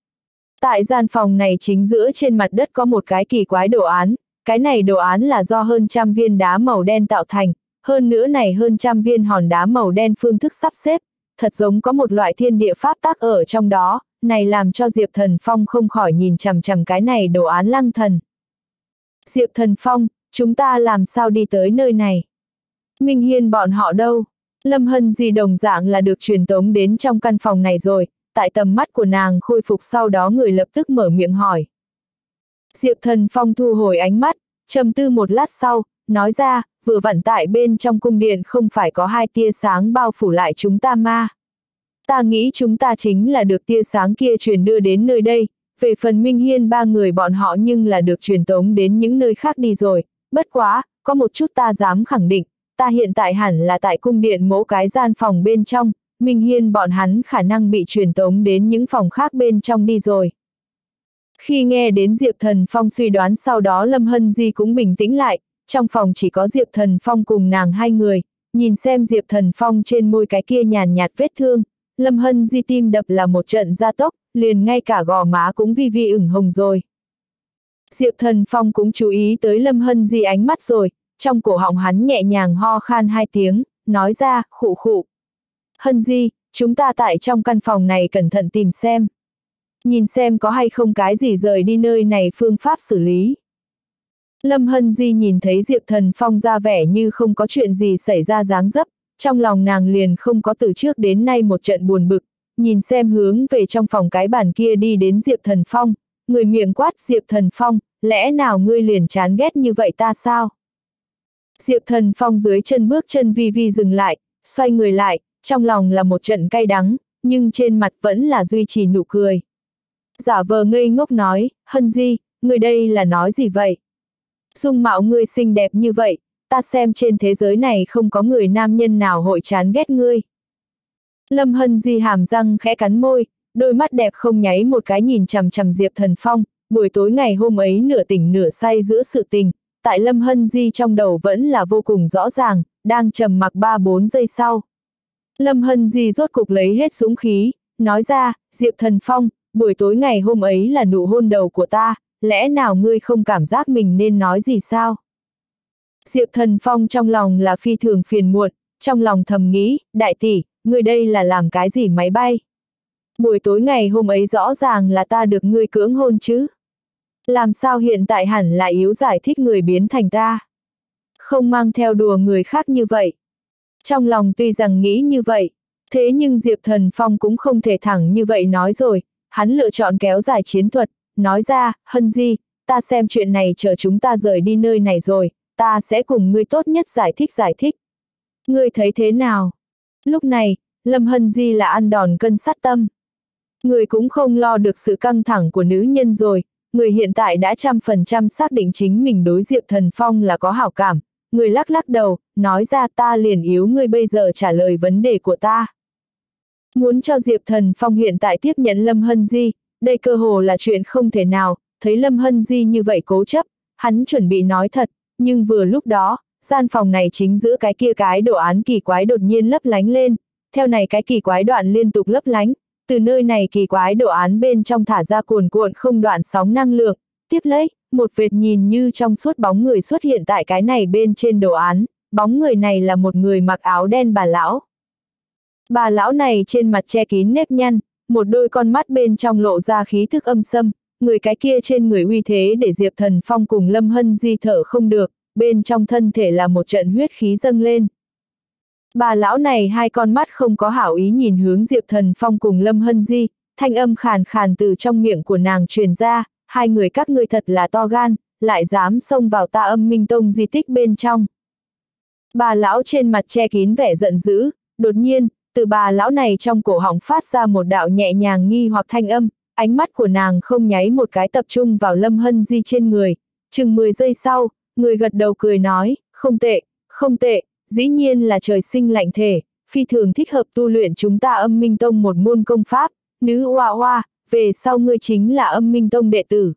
[SPEAKER 1] Tại gian phòng này chính giữa trên mặt đất có một cái kỳ quái đồ án, cái này đồ án là do hơn trăm viên đá màu đen tạo thành, hơn nữa này hơn trăm viên hòn đá màu đen phương thức sắp xếp, thật giống có một loại thiên địa pháp tắc ở trong đó, này làm cho Diệp Thần Phong không khỏi nhìn chằm chằm cái này đồ án lăng thần. Diệp Thần Phong, chúng ta làm sao đi tới nơi này? Minh Hiên bọn họ đâu? Lâm Hân Di đồng dạng là được truyền tống đến trong căn phòng này rồi, tại tầm mắt của nàng khôi phục sau đó người lập tức mở miệng hỏi. Diệp Thần Phong thu hồi ánh mắt, trầm tư một lát sau, nói ra, vừa vặn tại bên trong cung điện không phải có hai tia sáng bao phủ lại chúng ta ma. Ta nghĩ chúng ta chính là được tia sáng kia truyền đưa đến nơi đây, về phần Minh Hiên ba người bọn họ nhưng là được truyền tống đến những nơi khác đi rồi, bất quá, có một chút ta dám khẳng định, ta hiện tại hẳn là tại cung điện mỗi cái gian phòng bên trong, Minh Hiên bọn hắn khả năng bị truyền tống đến những phòng khác bên trong đi rồi. Khi nghe đến Diệp Thần Phong suy đoán sau đó Lâm Hân Di cũng bình tĩnh lại, trong phòng chỉ có Diệp Thần Phong cùng nàng hai người, nhìn xem Diệp Thần Phong trên môi cái kia nhàn nhạt vết thương, Lâm Hân Di tim đập là một trận gia tốc, liền ngay cả gò má cũng vi vi ửng hồng rồi. Diệp Thần Phong cũng chú ý tới Lâm Hân Di ánh mắt rồi, trong cổ họng hắn nhẹ nhàng ho khan hai tiếng, nói ra, khụ khụ. Hân Di, chúng ta tại trong căn phòng này cẩn thận tìm xem. Nhìn xem có hay không cái gì rời đi nơi này phương pháp xử lý. Lâm Hân Di nhìn thấy Diệp Thần Phong ra vẻ như không có chuyện gì xảy ra dáng dấp, trong lòng nàng liền không có từ trước đến nay một trận buồn bực, nhìn xem hướng về trong phòng cái bàn kia đi đến Diệp Thần Phong, người miệng quát Diệp Thần Phong, lẽ nào ngươi liền chán ghét như vậy ta sao? Diệp Thần Phong dưới chân bước chân vi vi dừng lại, xoay người lại, trong lòng là một trận cay đắng, nhưng trên mặt vẫn là duy trì nụ cười. Giả vờ ngây ngốc nói, Hân Di, ngươi đây là nói gì vậy? Dung mạo ngươi xinh đẹp như vậy, ta xem trên thế giới này không có người nam nhân nào hội chán ghét ngươi. Lâm Hân Di hàm răng khẽ cắn môi, đôi mắt đẹp không nháy một cái nhìn chằm chằm Diệp Thần Phong, buổi tối ngày hôm ấy nửa tỉnh nửa say giữa sự tình, tại Lâm Hân Di trong đầu vẫn là vô cùng rõ ràng, đang trầm mặc ba bốn giây sau. Lâm Hân Di rốt cục lấy hết dũng khí, nói ra, Diệp Thần Phong, buổi tối ngày hôm ấy là nụ hôn đầu của ta, lẽ nào ngươi không cảm giác mình nên nói gì sao? Diệp Thần Phong trong lòng là phi thường phiền muộn, trong lòng thầm nghĩ, đại tỷ, ngươi đây là làm cái gì máy bay? Buổi tối ngày hôm ấy rõ ràng là ta được ngươi cưỡng hôn chứ? Làm sao hiện tại hẳn là yếu giải thích người biến thành ta? Không mang theo đùa người khác như vậy. Trong lòng tuy rằng nghĩ như vậy, thế nhưng Diệp Thần Phong cũng không thể thẳng như vậy nói rồi, hắn lựa chọn kéo dài chiến thuật, nói ra, Hân Di, ta xem chuyện này chờ chúng ta rời đi nơi này rồi, ta sẽ cùng ngươi tốt nhất giải thích giải thích. Ngươi thấy thế nào? Lúc này, Lâm Hân Di là ăn đòn cân sát tâm. Người cũng không lo được sự căng thẳng của nữ nhân rồi, người hiện tại đã trăm phần trăm xác định chính mình đối Diệp Thần Phong là có hảo cảm. Người lắc lắc đầu, nói ra ta liền yếu ngươi bây giờ trả lời vấn đề của ta. Muốn cho Diệp Thần Phong hiện tại tiếp nhận Lâm Hân Di, đây cơ hồ là chuyện không thể nào, thấy Lâm Hân Di như vậy cố chấp, hắn chuẩn bị nói thật, nhưng vừa lúc đó, gian phòng này chính giữa cái kia cái đồ án kỳ quái đột nhiên lấp lánh lên, theo này cái kỳ quái đoạn liên tục lấp lánh, từ nơi này kỳ quái đồ án bên trong thả ra cuồn cuộn không đoạn sóng năng lượng, tiếp lấy, một vệt nhìn như trong suốt bóng người xuất hiện tại cái này bên trên đồ án, bóng người này là một người mặc áo đen bà lão. Bà lão này trên mặt che kín nếp nhăn, một đôi con mắt bên trong lộ ra khí thức âm sâm, người cái kia trên người uy thế để Diệp Thần Phong cùng Lâm Hân Di thở không được, bên trong thân thể là một trận huyết khí dâng lên. Bà lão này hai con mắt không có hảo ý nhìn hướng Diệp Thần Phong cùng Lâm Hân Di, thanh âm khàn khàn từ trong miệng của nàng truyền ra, hai người các ngươi thật là to gan, lại dám xông vào ta Âm Minh Tông di tích bên trong. Bà lão trên mặt che kín vẻ giận dữ, đột nhiên, từ bà lão này trong cổ họng phát ra một đạo nhẹ nhàng nghi hoặc thanh âm, ánh mắt của nàng không nháy một cái tập trung vào Lâm Hân Di trên người, chừng mười giây sau, người gật đầu cười nói, không tệ, không tệ, dĩ nhiên là trời sinh lạnh thể, phi thường thích hợp tu luyện chúng ta Âm Minh Tông một môn công pháp, nữ oa oa, về sau ngươi chính là Âm Minh Tông đệ tử.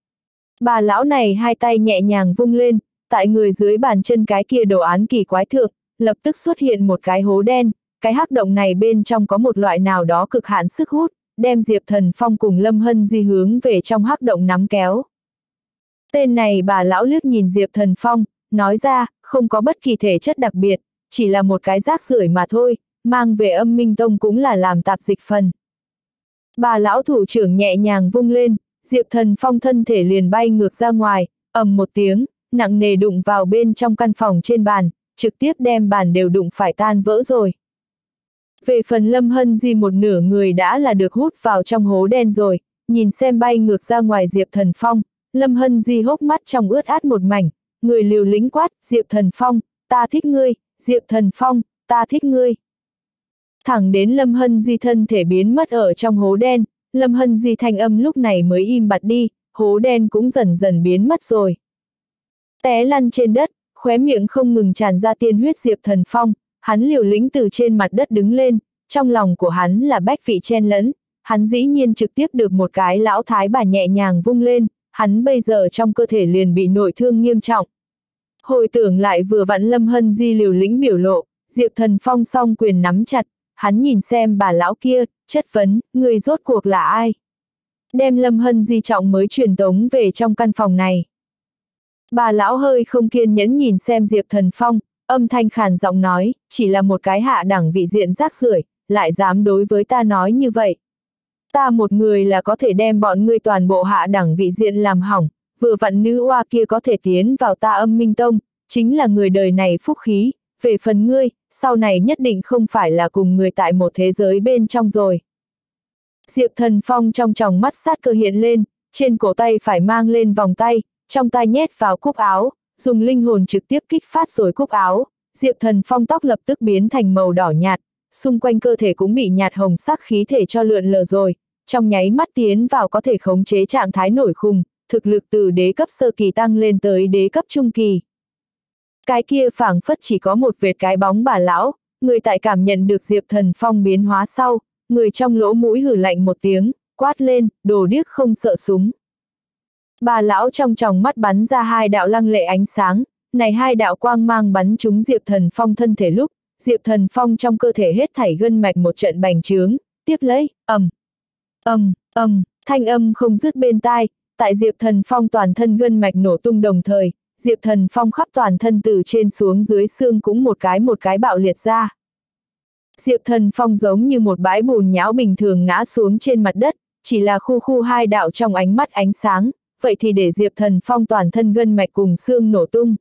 [SPEAKER 1] Bà lão này hai tay nhẹ nhàng vung lên, tại người dưới bàn chân cái kia đồ án kỳ quái thượng, lập tức xuất hiện một cái hố đen, cái hắc động này bên trong có một loại nào đó cực hạn sức hút, đem Diệp Thần Phong cùng Lâm Hân Di hướng về trong hắc động nắm kéo. Tên này bà lão liếc nhìn Diệp Thần Phong, nói ra, không có bất kỳ thể chất đặc biệt, chỉ là một cái rác rưởi mà thôi, mang về Âm Minh Tông cũng là làm tạp dịch phần. Bà lão thủ trưởng nhẹ nhàng vung lên, Diệp Thần Phong thân thể liền bay ngược ra ngoài, ầm một tiếng, nặng nề đụng vào bên trong căn phòng trên bàn, trực tiếp đem bàn đều đụng phải tan vỡ rồi. Về phần Lâm Hân Di một nửa người đã là được hút vào trong hố đen rồi, nhìn xem bay ngược ra ngoài Diệp Thần Phong, Lâm Hân Di hốc mắt trong ướt át một mảnh, người liều lĩnh quát, Diệp Thần Phong, ta thích ngươi, Diệp Thần Phong, ta thích ngươi. Thẳng đến Lâm Hân Di thân thể biến mất ở trong hố đen, Lâm Hân Di thanh âm lúc này mới im bặt đi, hố đen cũng dần dần biến mất rồi. Té lăn trên đất, khóe miệng không ngừng tràn ra tiên huyết Diệp Thần Phong, hắn liều lĩnh từ trên mặt đất đứng lên, trong lòng của hắn là bách vị chen lẫn, hắn dĩ nhiên trực tiếp được một cái lão thái bà nhẹ nhàng vung lên, hắn bây giờ trong cơ thể liền bị nội thương nghiêm trọng. Hồi tưởng lại vừa vặn Lâm Hân Di liều lĩnh biểu lộ, Diệp Thần Phong song quyền nắm chặt, hắn nhìn xem bà lão kia, chất vấn, người rốt cuộc là ai? Đem Lâm Hân Di trọng mới truyền tống về trong căn phòng này. Bà lão hơi không kiên nhẫn nhìn xem Diệp Thần Phong, âm thanh khàn giọng nói, chỉ là một cái hạ đẳng vị diện rác rưởi, lại dám đối với ta nói như vậy. Ta một người là có thể đem bọn ngươi toàn bộ hạ đẳng vị diện làm hỏng, vừa vặn nữ oa kia có thể tiến vào ta Âm Minh Tông, chính là người đời này phúc khí, về phần ngươi, sau này nhất định không phải là cùng người tại một thế giới bên trong rồi. Diệp Thần Phong trong tròng mắt sát cơ hiện lên, trên cổ tay phải mang lên vòng tay, trong tay nhét vào cúc áo, dùng linh hồn trực tiếp kích phát rồi cúc áo, Diệp Thần Phong tóc lập tức biến thành màu đỏ nhạt, xung quanh cơ thể cũng bị nhạt hồng sắc khí thể cho lượn lờ rồi, trong nháy mắt tiến vào có thể khống chế trạng thái nổi khùng, thực lực từ đế cấp sơ kỳ tăng lên tới đế cấp trung kỳ. Cái kia phảng phất chỉ có một vệt cái bóng bà lão, người tại cảm nhận được Diệp Thần Phong biến hóa sau, người trong lỗ mũi hử lạnh một tiếng, quát lên, đồ điếc không sợ súng. Bà lão trong tròng mắt bắn ra hai đạo lăng lệ ánh sáng, này hai đạo quang mang bắn trúng Diệp Thần Phong thân thể lúc, Diệp Thần Phong trong cơ thể hết thảy gân mạch một trận bành trướng, tiếp lấy, ầm, ầm, ầm, thanh âm không dứt bên tai, tại Diệp Thần Phong toàn thân gân mạch nổ tung đồng thời, Diệp Thần Phong khắp toàn thân từ trên xuống dưới xương cũng một cái một cái bạo liệt ra. Diệp Thần Phong giống như một bãi bùn nhão bình thường ngã xuống trên mặt đất, chỉ là khu khu hai đạo trong ánh mắt ánh sáng, vậy thì để Diệp Thần Phong toàn thân gân mạch cùng xương nổ tung.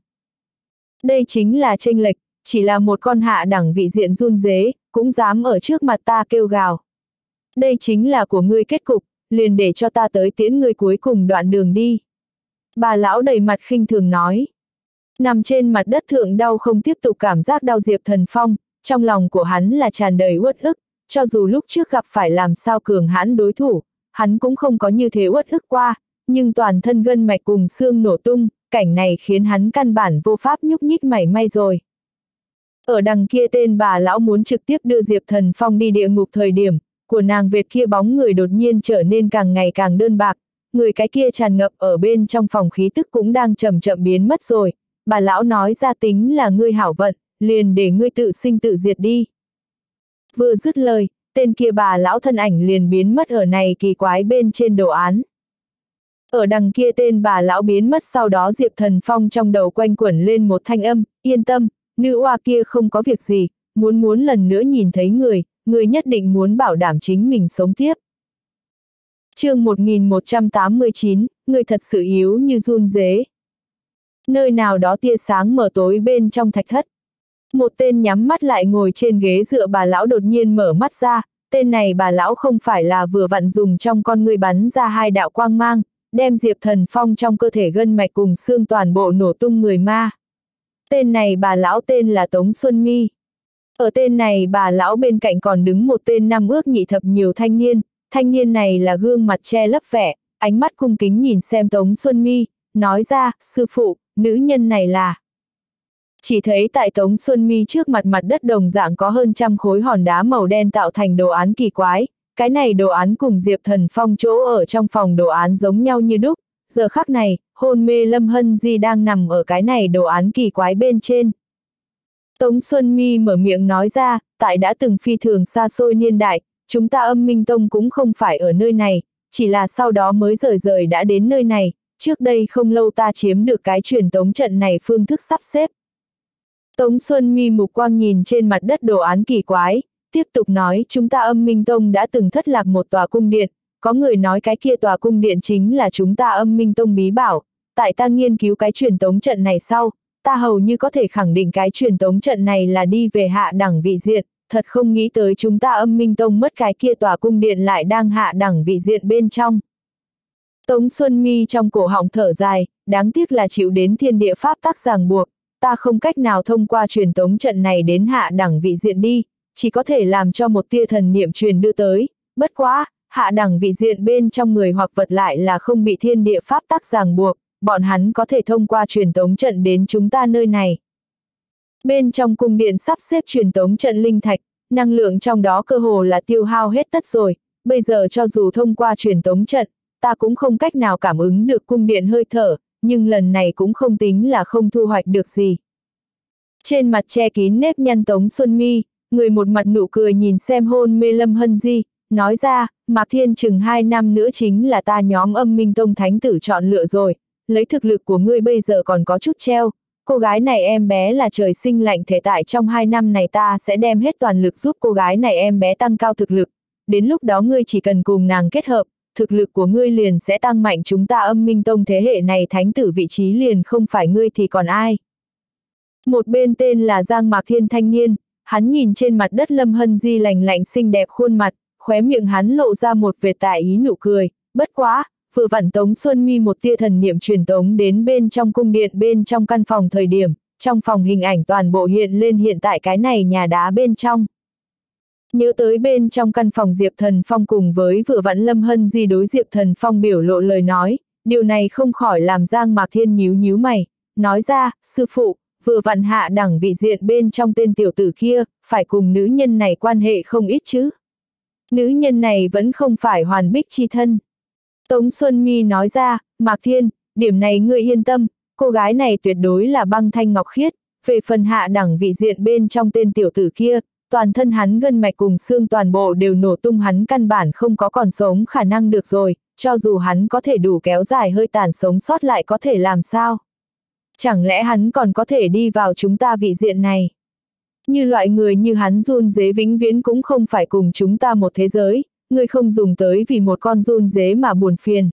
[SPEAKER 1] Đây chính là chênh lệch, chỉ là một con hạ đẳng vị diện run rế, cũng dám ở trước mặt ta kêu gào. Đây chính là của ngươi kết cục, liền để cho ta tới tiễn ngươi cuối cùng đoạn đường đi. Bà lão đầy mặt khinh thường nói. Nằm trên mặt đất thượng đau không tiếp tục cảm giác đau Diệp Thần Phong, trong lòng của hắn là tràn đầy uất ức, cho dù lúc trước gặp phải làm sao cường hãn đối thủ, hắn cũng không có như thế uất ức qua, nhưng toàn thân gân mạch cùng xương nổ tung, cảnh này khiến hắn căn bản vô pháp nhúc nhích mảy may rồi. Ở đằng kia tên bà lão muốn trực tiếp đưa Diệp Thần Phong đi địa ngục thời điểm, của nàng Việt kia bóng người đột nhiên trở nên càng ngày càng đơn bạc, người cái kia tràn ngập ở bên trong phòng khí tức cũng đang chậm chậm biến mất rồi, bà lão nói ra tính là ngươi hảo vận, liền để ngươi tự sinh tự diệt đi. Vừa dứt lời, tên kia bà lão thân ảnh liền biến mất ở này kỳ quái bên trên đồ án. Ở đằng kia tên bà lão biến mất sau đó Diệp Thần Phong trong đầu quanh quẩn lên một thanh âm, yên tâm, nữ oa kia không có việc gì, muốn muốn lần nữa nhìn thấy người, người nhất định muốn bảo đảm chính mình sống tiếp. Chương một nghìn một trăm tám mươi chín, người thật sự yếu như run rế. Nơi nào đó tia sáng mờ tối bên trong thạch thất. Một tên nhắm mắt lại ngồi trên ghế dựa bà lão đột nhiên mở mắt ra, tên này bà lão không phải là vừa vặn dùng trong con ngươi bắn ra hai đạo quang mang, đem Diệp Thần Phong trong cơ thể gân mạch cùng xương toàn bộ nổ tung người ma. Tên này bà lão tên là Tống Xuân Mi. Ở tên này bà lão bên cạnh còn đứng một tên năm ước nhị thập nhiều thanh niên, thanh niên này là gương mặt che lấp vẻ, ánh mắt cung kính nhìn xem Tống Xuân Mi, nói ra, sư phụ, nữ nhân này là. Chỉ thấy tại Tống Xuân Mi trước mặt mặt đất đồng dạng có hơn trăm khối hòn đá màu đen tạo thành đồ án kỳ quái, cái này đồ án cùng Diệp Thần Phong chỗ ở trong phòng đồ án giống nhau như đúc, giờ khắc này, hôn mê Lâm Hân Di đang nằm ở cái này đồ án kỳ quái bên trên. Tống Xuân Mi mở miệng nói ra, tại đã từng phi thường xa xôi niên đại, chúng ta Âm Minh Tông cũng không phải ở nơi này, chỉ là sau đó mới rời rời đã đến nơi này, trước đây không lâu ta chiếm được cái truyền tống trận này phương thức sắp xếp. Tống Xuân Mi mục quang nhìn trên mặt đất đồ án kỳ quái, tiếp tục nói chúng ta Âm Minh Tông đã từng thất lạc một tòa cung điện, có người nói cái kia tòa cung điện chính là chúng ta Âm Minh Tông bí bảo, tại ta nghiên cứu cái truyền tống trận này sau, ta hầu như có thể khẳng định cái truyền tống trận này là đi về hạ đẳng vị diện, thật không nghĩ tới chúng ta Âm Minh Tông mất cái kia tòa cung điện lại đang hạ đẳng vị diện bên trong. Tống Xuân Mi trong cổ họng thở dài, đáng tiếc là chịu đến thiên địa pháp tắc ràng buộc, ta không cách nào thông qua truyền tống trận này đến hạ đẳng vị diện đi, chỉ có thể làm cho một tia thần niệm truyền đưa tới, bất quá, hạ đẳng vị diện bên trong người hoặc vật lại là không bị thiên địa pháp tắc ràng buộc, bọn hắn có thể thông qua truyền tống trận đến chúng ta nơi này. Bên trong cung điện sắp xếp truyền tống trận linh thạch, năng lượng trong đó cơ hồ là tiêu hao hết tất rồi, bây giờ cho dù thông qua truyền tống trận, ta cũng không cách nào cảm ứng được cung điện hơi thở, nhưng lần này cũng không tính là không thu hoạch được gì. Trên mặt che kín nếp nhăn Tống Xuân Mi, người một mặt nụ cười nhìn xem hôn mê Lâm Hân Di, nói ra, Mạc Thiên chừng hai năm nữa chính là ta nhóm Âm Minh Tông thánh tử chọn lựa rồi, lấy thực lực của ngươi bây giờ còn có chút treo, cô gái này em bé là trời sinh lạnh thể tại trong hai năm này ta sẽ đem hết toàn lực giúp cô gái này em bé tăng cao thực lực, đến lúc đó ngươi chỉ cần cùng nàng kết hợp, thực lực của ngươi liền sẽ tăng mạnh chúng ta Âm Minh Tông thế hệ này thánh tử vị trí liền không phải ngươi thì còn ai. Một bên tên là Giang Mạc Thiên thanh niên, hắn nhìn trên mặt đất Lâm Hân Di lành lạnh xinh đẹp khuôn mặt, khóe miệng hắn lộ ra một vệt tà ý nụ cười, bất quá, vừa vặn Tống Xuân Mi một tia thần niệm truyền tống đến bên trong cung điện bên trong căn phòng thời điểm, trong phòng hình ảnh toàn bộ hiện lên hiện tại cái này nhà đá bên trong. Nhớ tới bên trong căn phòng Diệp Thần Phong cùng với vừa vặn Lâm Hân Di đối Diệp Thần Phong biểu lộ lời nói, điều này không khỏi làm Giang Mạc Thiên nhíu nhíu mày, nói ra, sư phụ, vừa vặn hạ đẳng vị diện bên trong tên tiểu tử kia, phải cùng nữ nhân này quan hệ không ít chứ. Nữ nhân này vẫn không phải Hoàn Bích chi thân. Tống Xuân Mi nói ra, Mạc Thiên, điểm này ngươi yên tâm, cô gái này tuyệt đối là băng thanh ngọc khiết, về phần hạ đẳng vị diện bên trong tên tiểu tử kia, toàn thân hắn gân mạch cùng xương toàn bộ đều nổ tung hắn căn bản không có còn sống khả năng được rồi, cho dù hắn có thể đủ kéo dài hơi tàn sống sót lại có thể làm sao? Chẳng lẽ hắn còn có thể đi vào chúng ta vị diện này? Như loại người như hắn run dế vĩnh viễn cũng không phải cùng chúng ta một thế giới, ngươi không dùng tới vì một con run dế mà buồn phiền.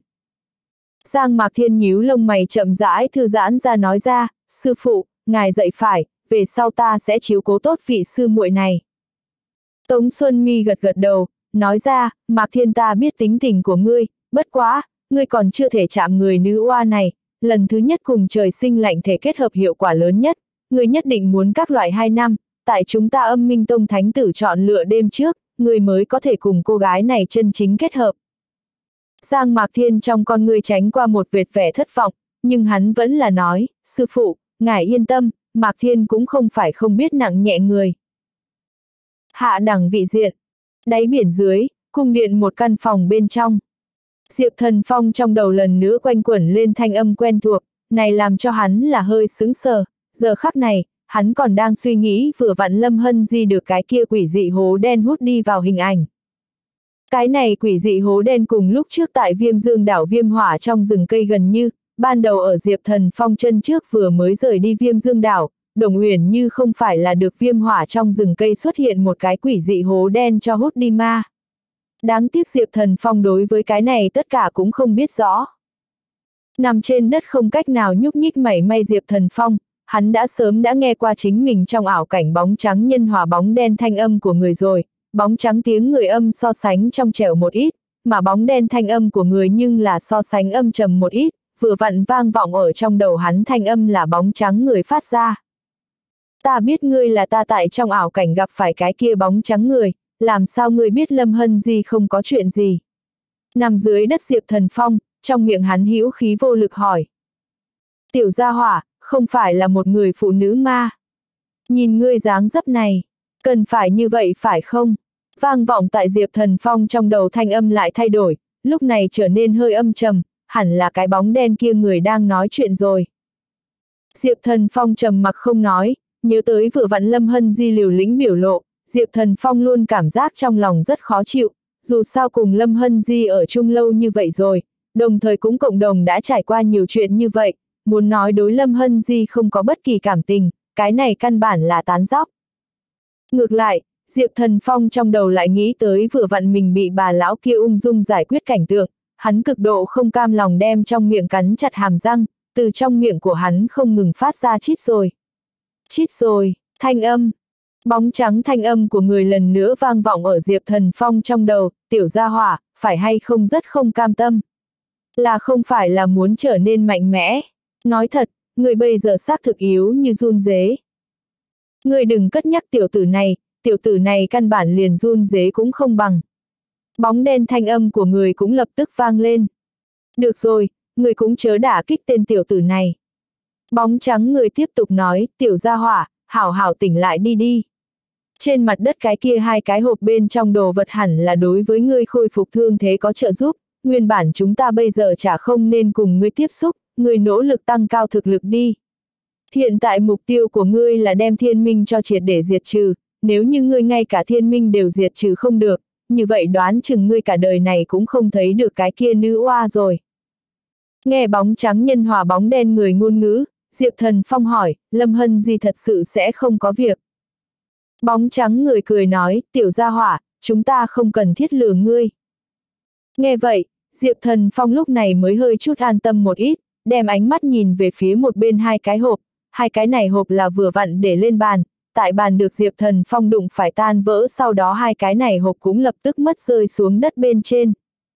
[SPEAKER 1] Giang Mạc Thiên nhíu lông mày chậm rãi thư giãn ra nói ra, sư phụ, ngài dạy phải, về sau ta sẽ chiếu cố tốt vị sư muội này. Tống Xuân Mi gật gật đầu, nói ra, Mạc Thiên ta biết tính tình của ngươi, bất quá, ngươi còn chưa thể chạm người nữ oa này, lần thứ nhất cùng trời sinh lạnh thể kết hợp hiệu quả lớn nhất, ngươi nhất định muốn các loại hai năm, tại chúng ta Âm Minh Tông thánh tử chọn lựa đêm trước, ngươi mới có thể cùng cô gái này chân chính kết hợp. Giang Mạc Thiên trong con ngươi tránh qua một vệt vẻ thất vọng, nhưng hắn vẫn là nói, sư phụ, ngài yên tâm, Mạc Thiên cũng không phải không biết nặng nhẹ người. Hạ đẳng vị diện, đáy biển dưới, cung điện một căn phòng bên trong. Diệp Thần Phong trong đầu lần nữa quanh quẩn lên thanh âm quen thuộc, này làm cho hắn là hơi sững sờ, giờ khắc này, hắn còn đang suy nghĩ vừa vặn Lâm Hân Di được cái kia quỷ dị hố đen hút đi vào hình ảnh. Cái này quỷ dị hố đen cùng lúc trước tại Viêm Dương đảo Viêm Hỏa trong rừng cây gần như, ban đầu ở Diệp Thần Phong chân trước vừa mới rời đi Viêm Dương đảo, Đồng Uyển Như không phải là được Viêm Hỏa trong rừng cây xuất hiện một cái quỷ dị hố đen cho hút đi ma. Đáng tiếc Diệp Thần Phong đối với cái này tất cả cũng không biết rõ. Nằm trên đất không cách nào nhúc nhích mảy may Diệp Thần Phong, hắn đã sớm đã nghe qua chính mình trong ảo cảnh bóng trắng nhân hòa bóng đen thanh âm của người rồi, bóng trắng tiếng người âm so sánh trong trẻo một ít, mà bóng đen thanh âm của người nhưng là so sánh âm trầm một ít, vừa vặn vang vọng ở trong đầu hắn thanh âm là bóng trắng người phát ra. Ta biết ngươi là ta tại trong ảo cảnh gặp phải cái kia bóng trắng người, làm sao ngươi biết Lâm Hân Di không có chuyện gì? Nằm dưới đất Diệp Thần Phong, trong miệng hắn hữu khí vô lực hỏi. Tiểu gia hỏa, không phải là một người phụ nữ ma. Nhìn ngươi dáng dấp này, cần phải như vậy phải không? Vang vọng tại Diệp Thần Phong trong đầu thanh âm lại thay đổi, lúc này trở nên hơi âm trầm, hẳn là cái bóng đen kia người đang nói chuyện rồi. Diệp Thần Phong trầm mặc không nói, nhớ tới vừa vặn Lâm Hân Di liều lĩnh biểu lộ, Diệp Thần Phong luôn cảm giác trong lòng rất khó chịu, dù sao cùng Lâm Hân Di ở chung lâu như vậy rồi, đồng thời cũng cộng đồng đã trải qua nhiều chuyện như vậy, muốn nói đối Lâm Hân Di không có bất kỳ cảm tình, cái này căn bản là tán dóc. Ngược lại, Diệp Thần Phong trong đầu lại nghĩ tới vừa vặn mình bị bà lão kia ung dung giải quyết cảnh tượng, hắn cực độ không cam lòng đem trong miệng cắn chặt hàm răng, từ trong miệng của hắn không ngừng phát ra chít rồi. Chít rồi, thanh âm. Bóng trắng thanh âm của người lần nữa vang vọng ở Diệp Thần Phong trong đầu, tiểu gia hỏa, phải hay không rất không cam tâm. Là không phải là muốn trở nên mạnh mẽ. Nói thật, người bây giờ xác thực yếu như run dế. Người đừng cất nhắc tiểu tử này, tiểu tử này căn bản liền run dế cũng không bằng. Bóng đen thanh âm của người cũng lập tức vang lên. Được rồi, người cũng chớ đả kích tên tiểu tử này. Bóng trắng người tiếp tục nói, tiểu gia hỏa, hảo hảo tỉnh lại đi đi. Trên mặt đất cái kia hai cái hộp bên trong đồ vật hẳn là đối với ngươi khôi phục thương thế có trợ giúp, nguyên bản chúng ta bây giờ chả không nên cùng ngươi tiếp xúc, ngươi nỗ lực tăng cao thực lực đi. Hiện tại mục tiêu của ngươi là đem thiên minh cho triệt để diệt trừ, nếu như ngươi ngay cả thiên minh đều diệt trừ không được, như vậy đoán chừng ngươi cả đời này cũng không thấy được cái kia nữ oa rồi. Nghe bóng trắng nhân hòa bóng đen người ngôn ngữ, Diệp Thần Phong hỏi, Lâm Hân gì thật sự sẽ không có việc. Bóng trắng người cười nói, tiểu gia hỏa, chúng ta không cần thiết lừa ngươi. Nghe vậy, Diệp Thần Phong lúc này mới hơi chút an tâm một ít, đem ánh mắt nhìn về phía một bên hai cái hộp, hai cái này hộp là vừa vặn để lên bàn, tại bàn được Diệp Thần Phong đụng phải tan vỡ, sau đó hai cái này hộp cũng lập tức mất rơi xuống đất bên trên.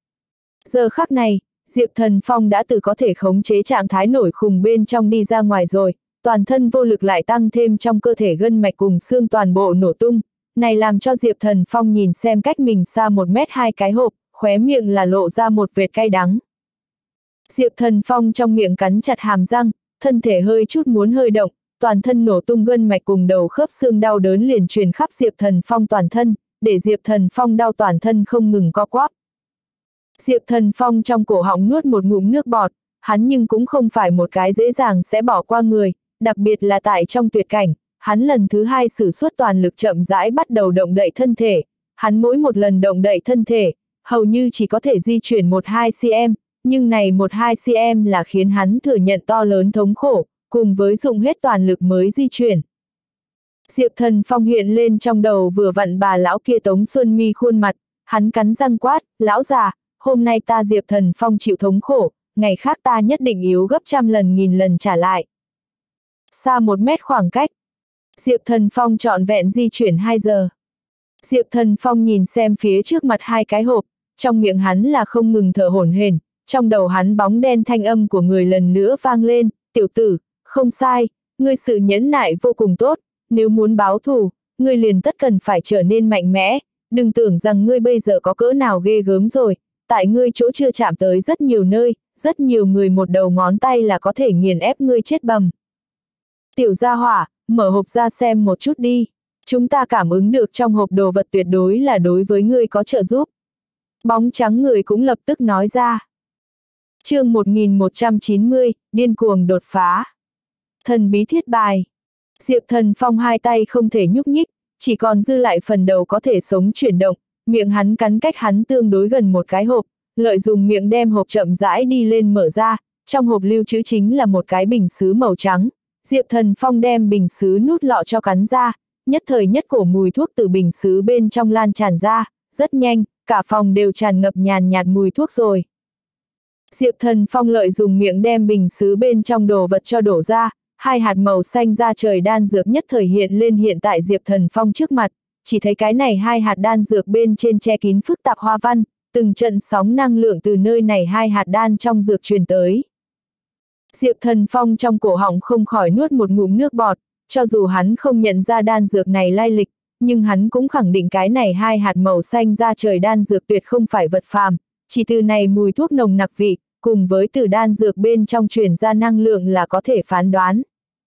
[SPEAKER 1] Giờ khắc này, Diệp Thần Phong đã từ có thể khống chế trạng thái nổi khùng bên trong đi ra ngoài rồi, toàn thân vô lực lại tăng thêm trong cơ thể gân mạch cùng xương toàn bộ nổ tung, này làm cho Diệp Thần Phong nhìn xem cách mình xa một mét hai cái hộp, khóe miệng là lộ ra một vệt cay đắng. Diệp Thần Phong trong miệng cắn chặt hàm răng, thân thể hơi chút muốn hơi động, toàn thân nổ tung gân mạch cùng đầu khớp xương đau đớn liền truyền khắp Diệp Thần Phong toàn thân, để Diệp Thần Phong đau toàn thân không ngừng co quắp. Diệp Thần Phong trong cổ họng nuốt một ngụm nước bọt, hắn nhưng cũng không phải một cái dễ dàng sẽ bỏ qua người, đặc biệt là tại trong tuyệt cảnh, hắn lần thứ hai sử xuất toàn lực chậm rãi bắt đầu động đậy thân thể, hắn mỗi một lần động đậy thân thể, hầu như chỉ có thể di chuyển một hai xăng-ti-mét, nhưng này một hai xăng-ti-mét là khiến hắn thừa nhận to lớn thống khổ, cùng với dùng hết toàn lực mới di chuyển. Diệp Thần Phong hiện lên trong đầu vừa vặn bà lão kia Tống Xuân Mi khuôn mặt, hắn cắn răng quát, lão già, hôm nay ta Diệp Thần Phong chịu thống khổ, ngày khác ta nhất định yếu gấp trăm lần nghìn lần trả lại. Xa một mét khoảng cách, Diệp Thần Phong trọn vẹn di chuyển hai giờ. Diệp Thần Phong nhìn xem phía trước mặt hai cái hộp, trong miệng hắn là không ngừng thở hổn hển, trong đầu hắn bóng đen thanh âm của người lần nữa vang lên, tiểu tử, không sai, ngươi sự nhẫn nại vô cùng tốt, nếu muốn báo thù, ngươi liền tất cần phải trở nên mạnh mẽ, đừng tưởng rằng ngươi bây giờ có cỡ nào ghê gớm rồi, tại ngươi chỗ chưa chạm tới rất nhiều nơi, rất nhiều người một đầu ngón tay là có thể nghiền ép ngươi chết bầm. Tiểu gia hỏa, mở hộp ra xem một chút đi, chúng ta cảm ứng được trong hộp đồ vật tuyệt đối là đối với ngươi có trợ giúp. Bóng trắng người cũng lập tức nói ra. Chương một nghìn một trăm chín mươi, điên cuồng đột phá. Thần bí thiết bài. Diệp Thần Phong hai tay không thể nhúc nhích, chỉ còn dư lại phần đầu có thể sống chuyển động, miệng hắn cắn cách hắn tương đối gần một cái hộp, lợi dùng miệng đem hộp chậm rãi đi lên mở ra, trong hộp lưu trữ chính là một cái bình sứ màu trắng. Diệp Thần Phong đem bình sứ nút lọ cho cắn ra, nhất thời nhất cổ mùi thuốc từ bình sứ bên trong lan tràn ra, rất nhanh, cả phòng đều tràn ngập nhàn nhạt mùi thuốc rồi. Diệp Thần Phong lợi dùng miệng đem bình sứ bên trong đồ vật cho đổ ra, hai hạt màu xanh da trời đan dược nhất thời hiện lên hiện tại Diệp Thần Phong trước mặt, chỉ thấy cái này hai hạt đan dược bên trên che kín phức tạp hoa văn, từng trận sóng năng lượng từ nơi này hai hạt đan trong dược truyền tới. Diệp Thần Phong trong cổ họng không khỏi nuốt một ngụm nước bọt, cho dù hắn không nhận ra đan dược này lai lịch, nhưng hắn cũng khẳng định cái này hai hạt màu xanh da trời đan dược tuyệt không phải vật phàm, chỉ từ này mùi thuốc nồng nặc vị, cùng với từ đan dược bên trong truyền ra năng lượng là có thể phán đoán.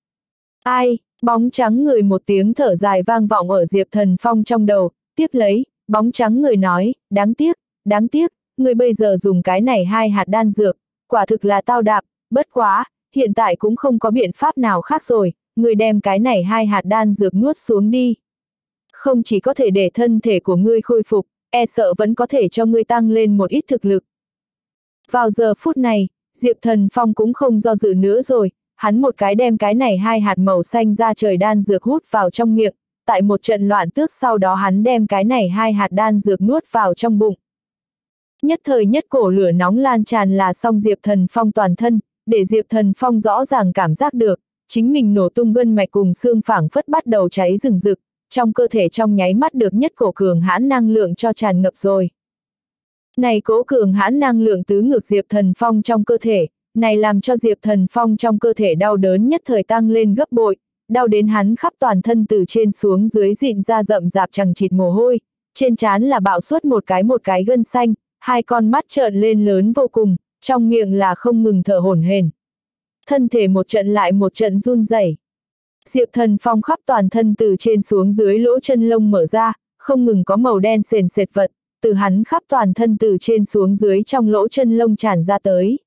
[SPEAKER 1] Ai, bóng trắng người một tiếng thở dài vang vọng ở Diệp Thần Phong trong đầu, tiếp lấy, bóng trắng người nói, đáng tiếc, đáng tiếc, người bây giờ dùng cái này hai hạt đan dược, quả thực là tao đạp, bất quá, hiện tại cũng không có biện pháp nào khác rồi, người đem cái này hai hạt đan dược nuốt xuống đi. Không chỉ có thể để thân thể của ngươi khôi phục, e sợ vẫn có thể cho ngươi tăng lên một ít thực lực. Vào giờ phút này, Diệp Thần Phong cũng không do dự nữa rồi, hắn một cái đem cái này hai hạt màu xanh da trời đan dược hút vào trong miệng, tại một trận loạn tước sau đó hắn đem cái này hai hạt đan dược nuốt vào trong bụng. Nhất thời nhất cổ lửa nóng lan tràn là xong Diệp Thần Phong toàn thân, để Diệp Thần Phong rõ ràng cảm giác được, chính mình nổ tung gân mạch cùng xương phảng phất bắt đầu cháy rừng rực, trong cơ thể trong nháy mắt được nhất cổ cường hãn năng lượng cho tràn ngập rồi. Này cỗ cường hãn năng lượng tứ ngược Diệp Thần Phong trong cơ thể, này làm cho Diệp Thần Phong trong cơ thể đau đớn nhất thời tăng lên gấp bội, đau đến hắn khắp toàn thân từ trên xuống dưới dịn ra rậm rạp chằng chịt mồ hôi, trên trán là bạo suốt một cái một cái gân xanh, hai con mắt trợn lên lớn vô cùng, trong miệng là không ngừng thở hổn hển. Thân thể một trận lại một trận run rẩy. Diệp Thần Phong khắp toàn thân từ trên xuống dưới lỗ chân lông mở ra, không ngừng có màu đen sền sệt vật, từ hắn khắp toàn thân từ trên xuống dưới trong lỗ chân lông tràn ra tới.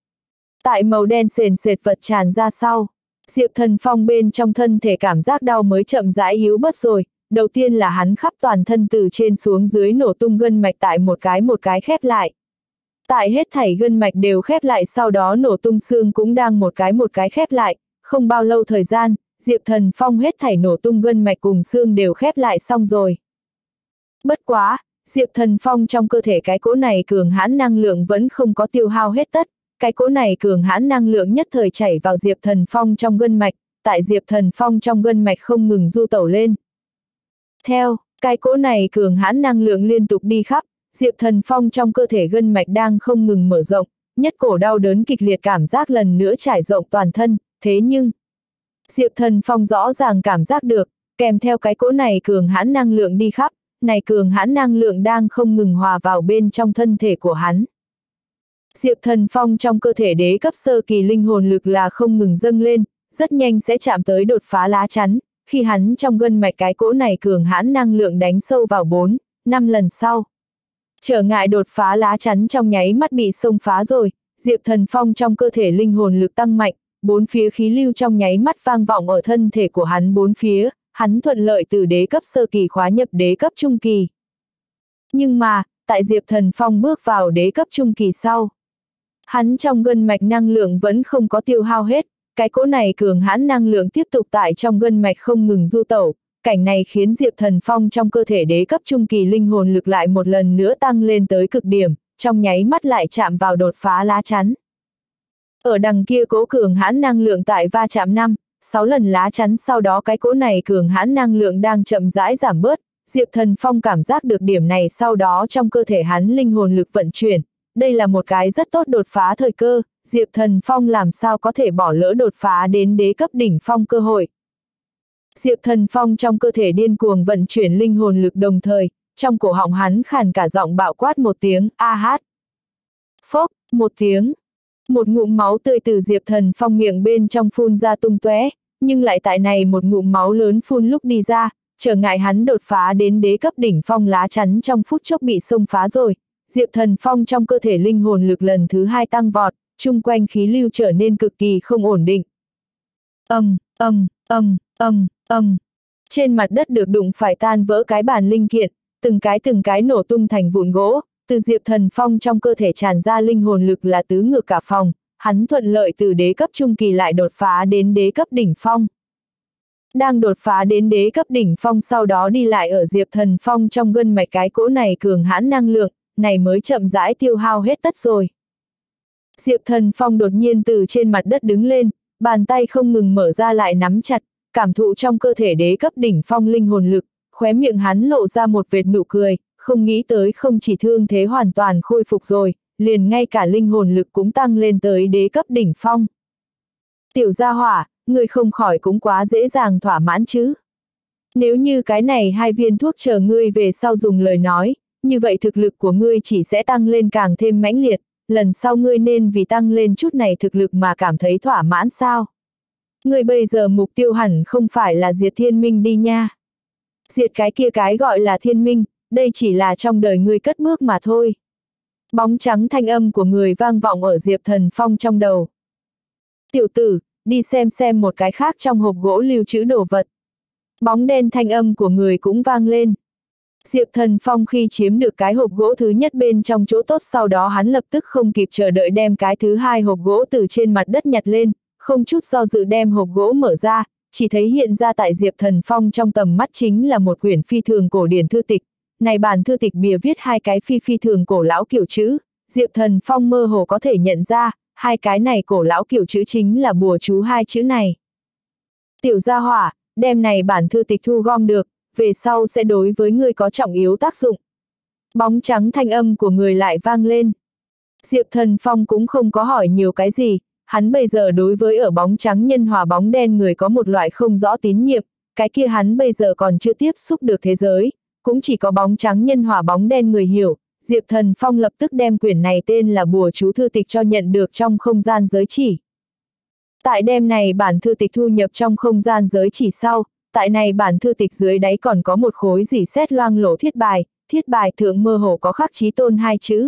[SPEAKER 1] Tại màu đen sền sệt vật tràn ra sau, Diệp Thần Phong bên trong thân thể cảm giác đau mới chậm rãi yếu bớt rồi, đầu tiên là hắn khắp toàn thân từ trên xuống dưới nổ tung gân mạch tại một cái một cái khép lại. Tại hết thảy gân mạch đều khép lại sau đó nổ tung xương cũng đang một cái một cái khép lại, không bao lâu thời gian, Diệp Thần Phong hết thảy nổ tung gân mạch cùng xương đều khép lại xong rồi. Bất quá, Diệp Thần Phong trong cơ thể cái cỗ này cường hãn năng lượng vẫn không có tiêu hao hết tất, cái cỗ này cường hãn năng lượng nhất thời chảy vào Diệp Thần Phong trong gân mạch, tại Diệp Thần Phong trong gân mạch không ngừng du tẩu lên. Theo, cái cỗ này cường hãn năng lượng liên tục đi khắp, Diệp Thần Phong trong cơ thể gân mạch đang không ngừng mở rộng, nhất cổ đau đớn kịch liệt cảm giác lần nữa trải rộng toàn thân, thế nhưng Diệp Thần Phong rõ ràng cảm giác được, kèm theo cái cỗ này cường hãn năng lượng đi khắp, này cường hãn năng lượng đang không ngừng hòa vào bên trong thân thể của hắn. Diệp Thần Phong trong cơ thể đế cấp sơ kỳ linh hồn lực là không ngừng dâng lên, rất nhanh sẽ chạm tới đột phá lá chắn, khi hắn trong gân mạch cái cỗ này cường hãn năng lượng đánh sâu vào bốn, năm lần sau. Trở ngại đột phá lá chắn trong nháy mắt bị xông phá rồi, Diệp Thần Phong trong cơ thể linh hồn lực tăng mạnh, bốn phía khí lưu trong nháy mắt vang vọng ở thân thể của hắn bốn phía, hắn thuận lợi từ đế cấp sơ kỳ khóa nhập đế cấp trung kỳ. Nhưng mà, tại Diệp Thần Phong bước vào đế cấp trung kỳ sau, hắn trong gân mạch năng lượng vẫn không có tiêu hao hết, cái cỗ này cường hãn năng lượng tiếp tục tại trong gân mạch không ngừng du tẩu, cảnh này khiến Diệp Thần Phong trong cơ thể đế cấp trung kỳ linh hồn lực lại một lần nữa tăng lên tới cực điểm, trong nháy mắt lại chạm vào đột phá lá chắn. Ở đằng kia cỗ cường hãn năng lượng tại va chạm năm, sáu lần lá chắn sau đó cái cỗ này cường hãn năng lượng đang chậm rãi giảm bớt, Diệp Thần Phong cảm giác được điểm này sau đó trong cơ thể hắn linh hồn lực vận chuyển, đây là một cái rất tốt đột phá thời cơ, Diệp Thần Phong làm sao có thể bỏ lỡ đột phá đến đế cấp đỉnh phong cơ hội. Diệp Thần Phong trong cơ thể điên cuồng vận chuyển linh hồn lực đồng thời, trong cổ họng hắn khàn cả giọng bạo quát một tiếng, a hát. Phốc, một tiếng. Một ngụm máu tươi từ Diệp Thần Phong miệng bên trong phun ra tung tóe, nhưng lại tại này một ngụm máu lớn phun lúc đi ra, trở ngại hắn đột phá đến đế cấp đỉnh phong lá chắn trong phút chốc bị xông phá rồi. Diệp Thần Phong trong cơ thể linh hồn lực lần thứ hai tăng vọt, chung quanh khí lưu trở nên cực kỳ không ổn định. Ầm, ầm, ầm, ầm, ầm. Trên mặt đất được đụng phải tan vỡ cái bàn linh kiện, từng cái từng cái nổ tung thành vụn gỗ, từ Diệp Thần Phong trong cơ thể tràn ra linh hồn lực là tứ ngược cả phòng, hắn thuận lợi từ đế cấp trung kỳ lại đột phá đến đế cấp đỉnh phong. Đang đột phá đến đế cấp đỉnh phong sau đó đi lại ở Diệp Thần Phong trong gân mạch cái cỗ này cường hãn năng lượng, này mới chậm rãi tiêu hao hết tất rồi. Diệp Thần Phong đột nhiên từ trên mặt đất đứng lên, bàn tay không ngừng mở ra lại nắm chặt, cảm thụ trong cơ thể đế cấp đỉnh phong linh hồn lực, khóe miệng hắn lộ ra một vệt nụ cười, không nghĩ tới không chỉ thương thế hoàn toàn khôi phục rồi, liền ngay cả linh hồn lực cũng tăng lên tới đế cấp đỉnh phong. Tiểu gia hỏa, ngươi không khỏi cũng quá dễ dàng thỏa mãn chứ. Nếu như cái này hai viên thuốc chờ ngươi về sau dùng lời nói, như vậy thực lực của ngươi chỉ sẽ tăng lên càng thêm mãnh liệt, lần sau ngươi nên vì tăng lên chút này thực lực mà cảm thấy thỏa mãn sao. Ngươi bây giờ mục tiêu hẳn không phải là diệt thiên minh đi nha. Diệt cái kia cái gọi là thiên minh, đây chỉ là trong đời ngươi cất bước mà thôi. Bóng trắng thanh âm của người vang vọng ở Diệp Thần Phong trong đầu. Tiểu tử, đi xem xem một cái khác trong hộp gỗ lưu trữ đồ vật. Bóng đen thanh âm của người cũng vang lên. Diệp Thần Phong khi chiếm được cái hộp gỗ thứ nhất bên trong chỗ tốt sau đó hắn lập tức không kịp chờ đợi đem cái thứ hai hộp gỗ từ trên mặt đất nhặt lên, không chút do dự đem hộp gỗ mở ra, chỉ thấy hiện ra tại Diệp Thần Phong trong tầm mắt chính là một quyển phi thường cổ điển thư tịch. Này bản thư tịch bìa viết hai cái phi phi thường cổ lão kiểu chữ, Diệp Thần Phong mơ hồ có thể nhận ra, hai cái này cổ lão kiểu chữ chính là bùa chú hai chữ này. Tiểu gia hỏa, đem này bản thư tịch thu gom được, về sau sẽ đối với ngươi có trọng yếu tác dụng. Bóng trắng thanh âm của người lại vang lên. Diệp Thần Phong cũng không có hỏi nhiều cái gì, hắn bây giờ đối với ở bóng trắng nhân hòa bóng đen người có một loại không rõ tín nhiệm, cái kia hắn bây giờ còn chưa tiếp xúc được thế giới, cũng chỉ có bóng trắng nhân hòa bóng đen người hiểu. Diệp Thần Phong lập tức đem quyển này tên là Bùa Chú Thư Tịch cho nhận được trong không gian giới chỉ. Tại đêm này bản thư tịch thu nhập trong không gian giới chỉ sau, tại này bản thư tịch dưới đáy còn có một khối dỉ sét loang lổ thiết bài, thiết bài thượng mơ hồ có khắc Chí Tôn hai chữ.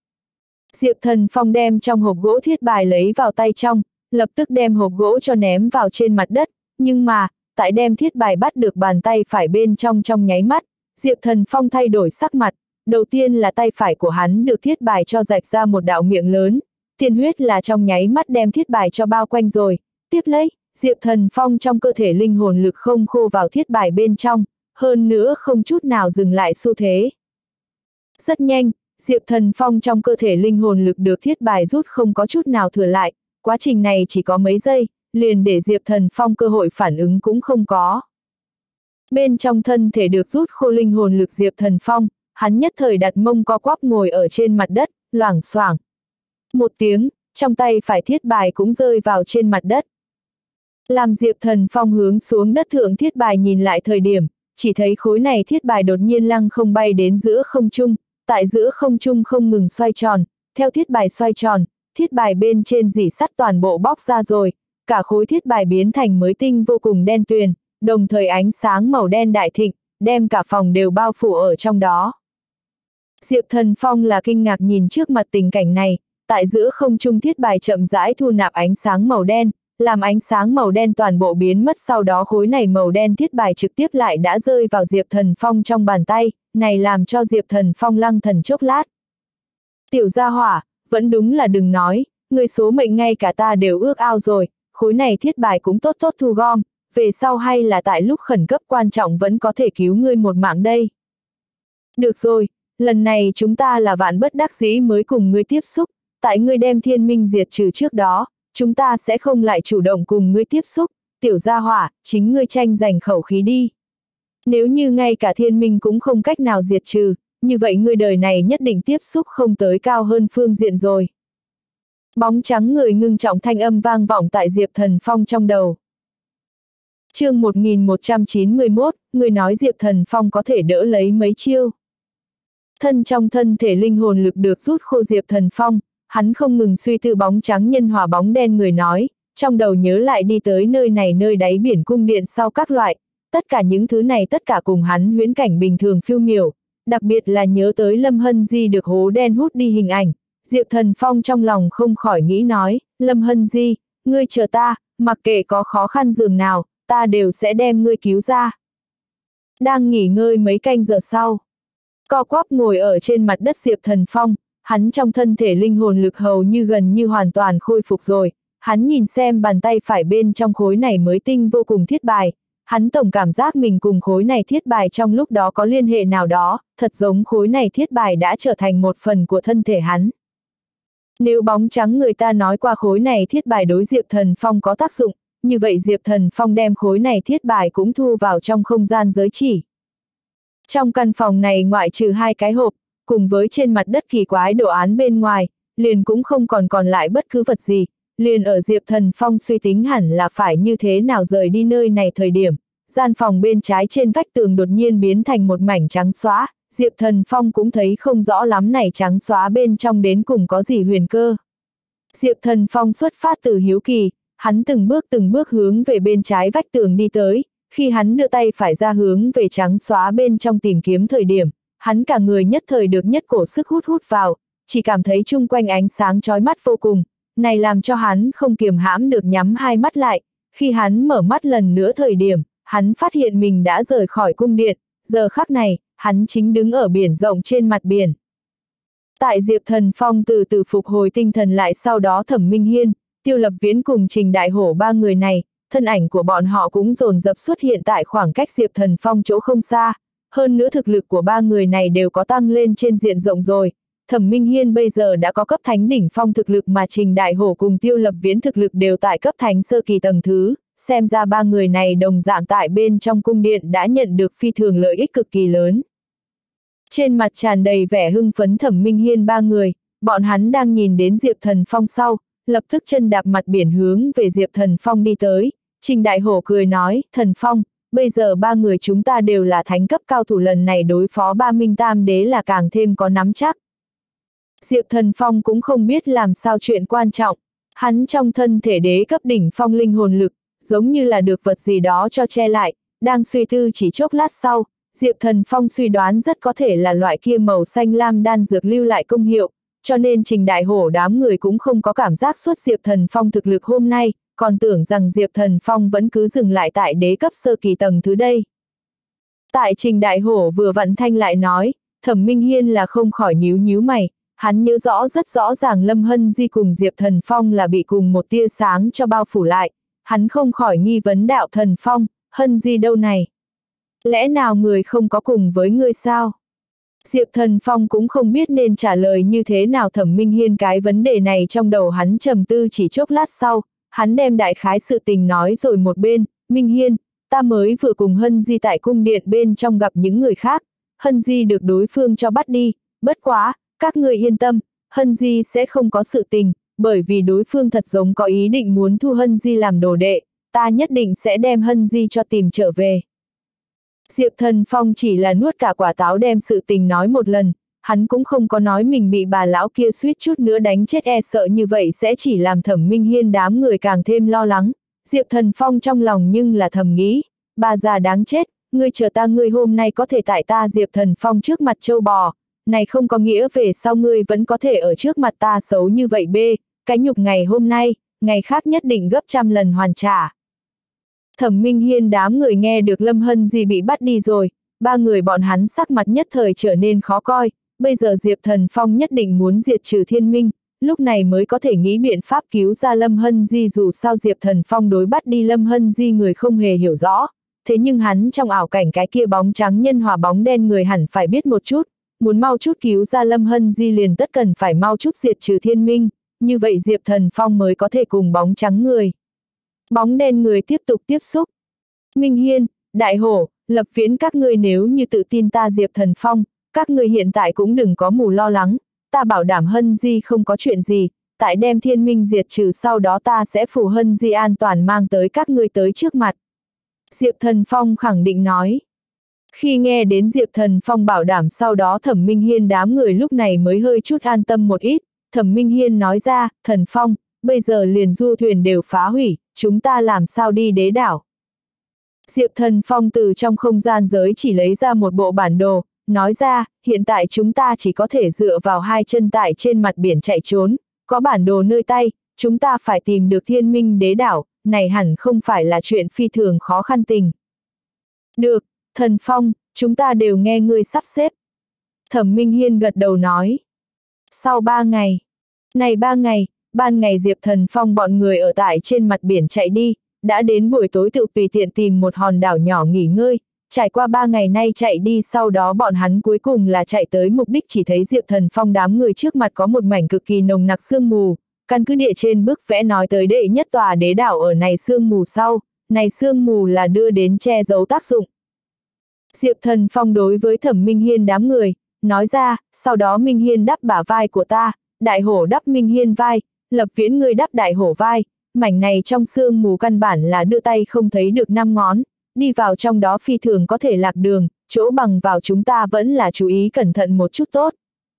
[SPEAKER 1] Diệp Thần Phong đem trong hộp gỗ thiết bài lấy vào tay trong, lập tức đem hộp gỗ cho ném vào trên mặt đất, nhưng mà, tại đem thiết bài bắt được bàn tay phải bên trong trong nháy mắt, Diệp Thần Phong thay đổi sắc mặt, đầu tiên là tay phải của hắn được thiết bài cho rạch ra một đạo miệng lớn, tiên huyết là trong nháy mắt đem thiết bài cho bao quanh rồi, tiếp lấy, Diệp Thần Phong trong cơ thể linh hồn lực không khô vào thiết bài bên trong, hơn nữa không chút nào dừng lại xu thế. Rất nhanh, Diệp Thần Phong trong cơ thể linh hồn lực được thiết bài rút không có chút nào thừa lại, quá trình này chỉ có mấy giây, liền để Diệp Thần Phong cơ hội phản ứng cũng không có. Bên trong thân thể được rút khô linh hồn lực Diệp Thần Phong, hắn nhất thời đặt mông co quắp ngồi ở trên mặt đất, loảng xoảng. Một tiếng, trong tay phải thiết bài cũng rơi vào trên mặt đất. Làm Diệp Thần Phong hướng xuống đất thượng thiết bài nhìn lại thời điểm, chỉ thấy khối này thiết bài đột nhiên lăng không bay đến giữa không trung, tại giữa không trung không ngừng xoay tròn, theo thiết bài xoay tròn, thiết bài bên trên dỉ sắt toàn bộ bóc ra rồi, cả khối thiết bài biến thành mới tinh vô cùng đen tuyền, đồng thời ánh sáng màu đen đại thịnh, đem cả phòng đều bao phủ ở trong đó. Diệp Thần Phong là kinh ngạc nhìn trước mặt tình cảnh này, tại giữa không trung thiết bài chậm rãi thu nạp ánh sáng màu đen, làm ánh sáng màu đen toàn bộ biến mất, sau đó khối này màu đen thiết bài trực tiếp lại đã rơi vào Diệp Thần Phong trong bàn tay, này làm cho Diệp Thần Phong lăng thần chốc lát. Tiểu gia hỏa, vẫn đúng là đừng nói, người số mệnh ngay cả ta đều ước ao rồi, khối này thiết bài cũng tốt tốt thu gom, về sau hay là tại lúc khẩn cấp quan trọng vẫn có thể cứu ngươi một mạng đây. Được rồi, lần này chúng ta là vạn bất đắc dĩ mới cùng ngươi tiếp xúc, tại ngươi đem thiên minh diệt trừ trước đó, chúng ta sẽ không lại chủ động cùng ngươi tiếp xúc, tiểu gia hỏa, chính ngươi tranh giành khẩu khí đi. Nếu như ngay cả thiên minh cũng không cách nào diệt trừ, như vậy ngươi đời này nhất định tiếp xúc không tới cao hơn phương diện rồi. Bóng trắng người ngưng trọng thanh âm vang vọng tại Diệp Thần Phong trong đầu. Chương một nghìn một trăm chín mươi mốt, người nói Diệp Thần Phong có thể đỡ lấy mấy chiêu. Thân trong thân thể linh hồn lực được rút khô Diệp Thần Phong, hắn không ngừng suy tư bóng trắng nhân hòa bóng đen người nói, trong đầu nhớ lại đi tới nơi này nơi đáy biển cung điện sau các loại, tất cả những thứ này tất cả cùng hắn huyễn cảnh bình thường phiêu miểu, đặc biệt là nhớ tới Lâm Hân Di được hố đen hút đi hình ảnh, Diệp Thần Phong trong lòng không khỏi nghĩ nói, Lâm Hân Di, ngươi chờ ta, mặc kệ có khó khăn dường nào, ta đều sẽ đem ngươi cứu ra. Đang nghỉ ngơi mấy canh giờ sau, co quắp ngồi ở trên mặt đất Diệp Thần Phong, hắn trong thân thể linh hồn lực hầu như gần như hoàn toàn khôi phục rồi, hắn nhìn xem bàn tay phải bên trong khối này mới tinh vô cùng thiết bài, hắn tổng cảm giác mình cùng khối này thiết bài trong lúc đó có liên hệ nào đó, thật giống khối này thiết bài đã trở thành một phần của thân thể hắn. Nếu bóng trắng người ta nói qua khối này thiết bài đối Diệp Thần Phong có tác dụng, như vậy Diệp Thần Phong đem khối này thiết bài cũng thu vào trong không gian giới chỉ. Trong căn phòng này ngoại trừ hai cái hộp, cùng với trên mặt đất kỳ quái đồ án bên ngoài, liền cũng không còn còn lại bất cứ vật gì, liền ở Diệp Thần Phong suy tính hẳn là phải như thế nào rời đi nơi này thời điểm, gian phòng bên trái trên vách tường đột nhiên biến thành một mảnh trắng xóa, Diệp Thần Phong cũng thấy không rõ lắm này trắng xóa bên trong đến cùng có gì huyền cơ. Diệp Thần Phong xuất phát từ hiếu kỳ, hắn từng bước từng bước hướng về bên trái vách tường đi tới, khi hắn đưa tay phải ra hướng về trắng xóa bên trong tìm kiếm thời điểm, hắn cả người nhất thời được nhất cổ sức hút hút vào, chỉ cảm thấy chung quanh ánh sáng chói mắt vô cùng, này làm cho hắn không kiềm hãm được nhắm hai mắt lại, khi hắn mở mắt lần nữa thời điểm, hắn phát hiện mình đã rời khỏi cung điện, giờ khắc này, hắn chính đứng ở biển rộng trên mặt biển. Tại Diệp Thần Phong từ từ phục hồi tinh thần lại, sau đó Thẩm Minh Hiên, Tiêu Lập Viễn cùng Trình Đại Hổ ba người này, thân ảnh của bọn họ cũng dồn dập xuất hiện tại khoảng cách Diệp Thần Phong chỗ không xa, hơn nữa thực lực của ba người này đều có tăng lên trên diện rộng rồi. Thẩm Minh Hiên bây giờ đã có cấp thánh đỉnh phong thực lực, mà Trình Đại Hổ cùng Tiêu Lập Viễn thực lực đều tại cấp thánh sơ kỳ tầng thứ, xem ra ba người này đồng dạng tại bên trong cung điện đã nhận được phi thường lợi ích cực kỳ lớn. Trên mặt tràn đầy vẻ hưng phấn Thẩm Minh Hiên ba người, bọn hắn đang nhìn đến Diệp Thần Phong sau, lập tức chân đạp mặt biển hướng về Diệp Thần Phong đi tới. Trình Đại Hổ cười nói, Thần Phong, bây giờ ba người chúng ta đều là thánh cấp cao thủ, lần này đối phó ba Minh Tam Đế là càng thêm có nắm chắc. Diệp Thần Phong cũng không biết làm sao chuyện quan trọng, hắn trong thân thể đế cấp đỉnh phong linh hồn lực, giống như là được vật gì đó cho che lại, đang suy tư chỉ chốc lát sau, Diệp Thần Phong suy đoán rất có thể là loại kia màu xanh lam đan dược lưu lại công hiệu, cho nên Trình Đại Hổ đám người cũng không có cảm giác suốt Diệp Thần Phong thực lực hôm nay, còn tưởng rằng Diệp Thần Phong vẫn cứ dừng lại tại đế cấp sơ kỳ tầng thứ đây. Tại Trình Đại Hổ vừa vặn thanh lại nói, Thẩm Minh Hiên là không khỏi nhíu nhíu mày, hắn nhớ rõ rất rõ ràng Lâm Hân Di cùng Diệp Thần Phong là bị cùng một tia sáng cho bao phủ lại, hắn không khỏi nghi vấn đạo Thần Phong, Hân Di đâu này? Lẽ nào người không có cùng với ngươi sao? Diệp Thần Phong cũng không biết nên trả lời như thế nào Thẩm Minh Hiên cái vấn đề này, trong đầu hắn trầm tư chỉ chốc lát sau, hắn đem đại khái sự tình nói rồi một bên, Minh Hiên, ta mới vừa cùng Hân Di tại cung điện bên trong gặp những người khác, Hân Di được đối phương cho bắt đi, bất quá, các ngươi yên tâm, Hân Di sẽ không có sự tình, bởi vì đối phương thật giống có ý định muốn thu Hân Di làm đồ đệ, ta nhất định sẽ đem Hân Di cho tìm trở về. Diệp Thần Phong chỉ là nuốt cả quả táo đem sự tình nói một lần, hắn cũng không có nói mình bị bà lão kia suýt chút nữa đánh chết, e sợ như vậy sẽ chỉ làm Thẩm Minh Hiên đám người càng thêm lo lắng. Diệp Thần Phong trong lòng nhưng là thầm nghĩ, bà già đáng chết, ngươi chờ ta, ngươi hôm nay có thể tại ta Diệp Thần Phong trước mặt trâu bò, này không có nghĩa về sau ngươi vẫn có thể ở trước mặt ta xấu như vậy bê, cái nhục ngày hôm nay, ngày khác nhất định gấp trăm lần hoàn trả. Thẩm Minh Hiên đám người nghe được Lâm Hân Di bị bắt đi rồi, ba người bọn hắn sắc mặt nhất thời trở nên khó coi, bây giờ Diệp Thần Phong nhất định muốn diệt trừ Thiên Minh, lúc này mới có thể nghĩ biện pháp cứu ra Lâm Hân Di, dù sao Diệp Thần Phong đối bắt đi Lâm Hân Di người không hề hiểu rõ, thế nhưng hắn trong ảo cảnh cái kia bóng trắng nhân hòa bóng đen người hẳn phải biết một chút, muốn mau chút cứu ra Lâm Hân Di liền tất cần phải mau chút diệt trừ Thiên Minh, như vậy Diệp Thần Phong mới có thể cùng bóng trắng người. Bóng đen người tiếp tục tiếp xúc. Minh Hiên, Đại Hổ, Lập Viễn, các ngươi nếu như tự tin ta Diệp Thần Phong, các ngươi hiện tại cũng đừng có mù lo lắng, ta bảo đảm Hân Di không có chuyện gì, tại đem Thiên Minh diệt trừ sau đó ta sẽ phù Hân Di an toàn mang tới các ngươi tới trước mặt. Diệp Thần Phong khẳng định nói. Khi nghe đến Diệp Thần Phong bảo đảm sau đó Thẩm Minh Hiên đám người lúc này mới hơi chút an tâm một ít, Thẩm Minh Hiên nói ra, Thần Phong, bây giờ liền du thuyền đều phá hủy, chúng ta làm sao đi đế đảo. Diệp Thần Phong từ trong không gian giới chỉ lấy ra một bộ bản đồ, nói ra, hiện tại chúng ta chỉ có thể dựa vào hai chân tại trên mặt biển chạy trốn, có bản đồ nơi tay, chúng ta phải tìm được Thiên Minh đế đảo, này hẳn không phải là chuyện phi thường khó khăn tình. Được, Thần Phong, chúng ta đều nghe ngươi sắp xếp. Thẩm Minh Hiên gật đầu nói. Sau ba ngày, này ba ngày, ban ngày Diệp Thần Phong bọn người ở tại trên mặt biển chạy đi, đã đến buổi tối tự tùy tiện tìm một hòn đảo nhỏ nghỉ ngơi, trải qua ba ngày nay chạy đi, sau đó bọn hắn cuối cùng là chạy tới mục đích, chỉ thấy Diệp Thần Phong đám người trước mặt có một mảnh cực kỳ nồng nặc sương mù, căn cứ địa trên bức vẽ nói tới đệ nhất tòa đế đảo ở này sương mù sau, này sương mù là đưa đến che giấu tác dụng. Diệp Thần Phong đối với Thẩm Minh Hiên đám người, nói ra, sau đó Minh Hiên đắp bả vai của ta, Đại Hổ đắp Minh Hiên vai, Lập Viễn ngươi đắp Đại Hổ vai, mảnh này trong sương mù căn bản là đưa tay không thấy được năm ngón, đi vào trong đó phi thường có thể lạc đường, chỗ bằng vào chúng ta vẫn là chú ý cẩn thận một chút tốt.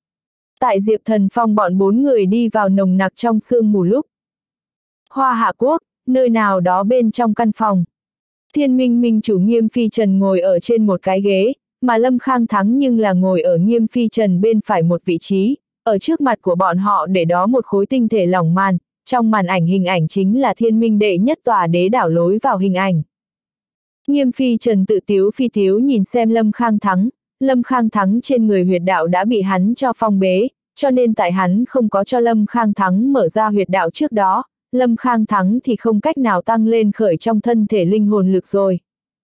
[SPEAKER 1] Tại Diệp Thần Phong bọn bốn người đi vào nồng nặc trong sương mù lúc. Hoa Hạ Quốc, nơi nào đó bên trong căn phòng. Thiên Minh Minh chủ Nghiêm Phi Trần ngồi ở trên một cái ghế, mà Lâm Khang Thắng nhưng là ngồi ở Nghiêm Phi Trần bên phải một vị trí, ở trước mặt của bọn họ để đó một khối tinh thể lỏng màn, trong màn ảnh hình ảnh chính là Thiên Minh đệ nhất tòa đế đảo lối vào hình ảnh. Nghiêm Phi Trần tự tiếu phi tiếu nhìn xem Lâm Khang Thắng, Lâm Khang Thắng trên người huyệt đạo đã bị hắn cho phong bế, cho nên tại hắn không có cho Lâm Khang Thắng mở ra huyệt đạo trước đó, Lâm Khang Thắng thì không cách nào tăng lên khởi trong thân thể linh hồn lực rồi.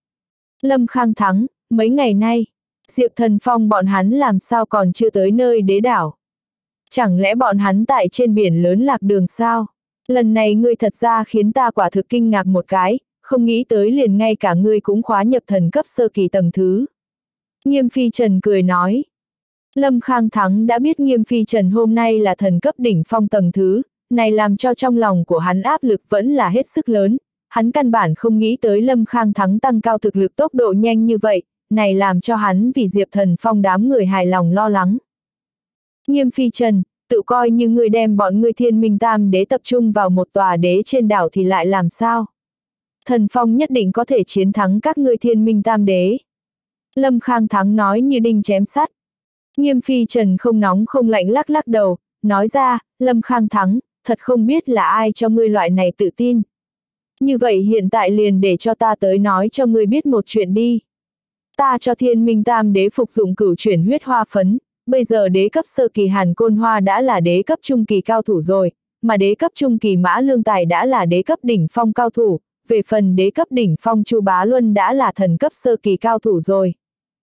[SPEAKER 1] Lâm Khang Thắng, mấy ngày nay, Diệp Thần Phong bọn hắn làm sao còn chưa tới nơi đế đảo? Chẳng lẽ bọn hắn tại trên biển lớn lạc đường sao? Lần này ngươi thật ra khiến ta quả thực kinh ngạc một cái, không nghĩ tới liền ngay cả ngươi cũng khóa nhập thần cấp sơ kỳ tầng thứ. Nghiêm Phi Trần cười nói. Lâm Khang Thắng đã biết Nghiêm Phi Trần hôm nay là thần cấp đỉnh phong tầng thứ, này làm cho trong lòng của hắn áp lực vẫn là hết sức lớn, hắn căn bản không nghĩ tới Lâm Khang Thắng tăng cao thực lực tốc độ nhanh như vậy, này làm cho hắn vì Diệp Thần Phong đám người hài lòng lo lắng. Nghiêm Phi Trần, tự coi như ngươi đem bọn ngươi Thiên Minh Tam Đế tập trung vào một tòa đế trên đảo thì lại làm sao? Thần Phong nhất định có thể chiến thắng các ngươi Thiên Minh Tam Đế. Lâm Khang Thắng nói như đinh chém sắt. Nghiêm Phi Trần không nóng không lạnh lắc lắc đầu, nói ra, Lâm Khang Thắng, thật không biết là ai cho ngươi loại này tự tin. Như vậy hiện tại liền để cho ta tới nói cho ngươi biết một chuyện đi. Ta cho Thiên Minh Tam Đế phục dụng cửu chuyển huyết hoa phấn, bây giờ đế cấp sơ kỳ Hàn Côn Hoa đã là đế cấp trung kỳ cao thủ rồi, mà đế cấp trung kỳ Mã Lương Tài đã là đế cấp đỉnh phong cao thủ, về phần đế cấp đỉnh phong Chu Bá Luân đã là thần cấp sơ kỳ cao thủ rồi.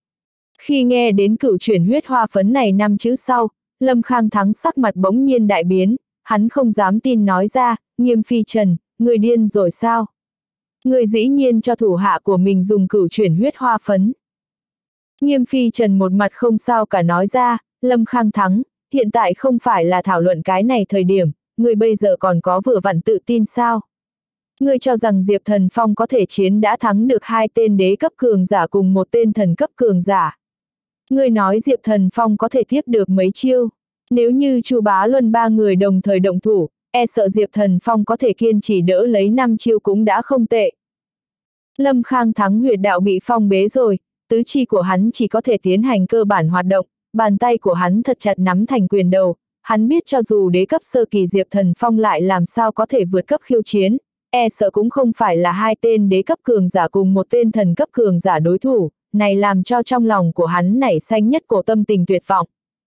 [SPEAKER 1] Khi nghe đến cửu chuyển huyết hoa phấn này năm chữ sau, Lâm Khang Thắng sắc mặt bỗng nhiên đại biến, hắn không dám tin nói ra, Nghiêm Phi Trần, người điên rồi sao? Người dĩ nhiên cho thủ hạ của mình dùng cửu chuyển huyết hoa phấn. Nghiêm Phi Trần một mặt không sao cả nói ra, Lâm Khang Thắng, hiện tại không phải là thảo luận cái này thời điểm, người bây giờ còn có vừa vặn tự tin sao? Ngươi cho rằng Diệp Thần Phong có thể chiến đã thắng được hai tên đế cấp cường giả cùng một tên thần cấp cường giả. Ngươi nói Diệp Thần Phong có thể tiếp được mấy chiêu, nếu như Chu Bá Luân ba người đồng thời động thủ, e sợ Diệp Thần Phong có thể kiên trì đỡ lấy năm chiêu cũng đã không tệ. Lâm Khang Thắng huyệt đạo bị phong bế rồi, tứ chi của hắn chỉ có thể tiến hành cơ bản hoạt động, bàn tay của hắn thật chặt nắm thành quyền đầu, hắn biết cho dù đế cấp sơ kỳ Diệp Thần Phong lại làm sao có thể vượt cấp khiêu chiến, e sợ cũng không phải là hai tên đế cấp cường giả cùng một tên thần cấp cường giả đối thủ, này làm cho trong lòng của hắn nảy sinh nhất cổ tâm tình tuyệt vọng.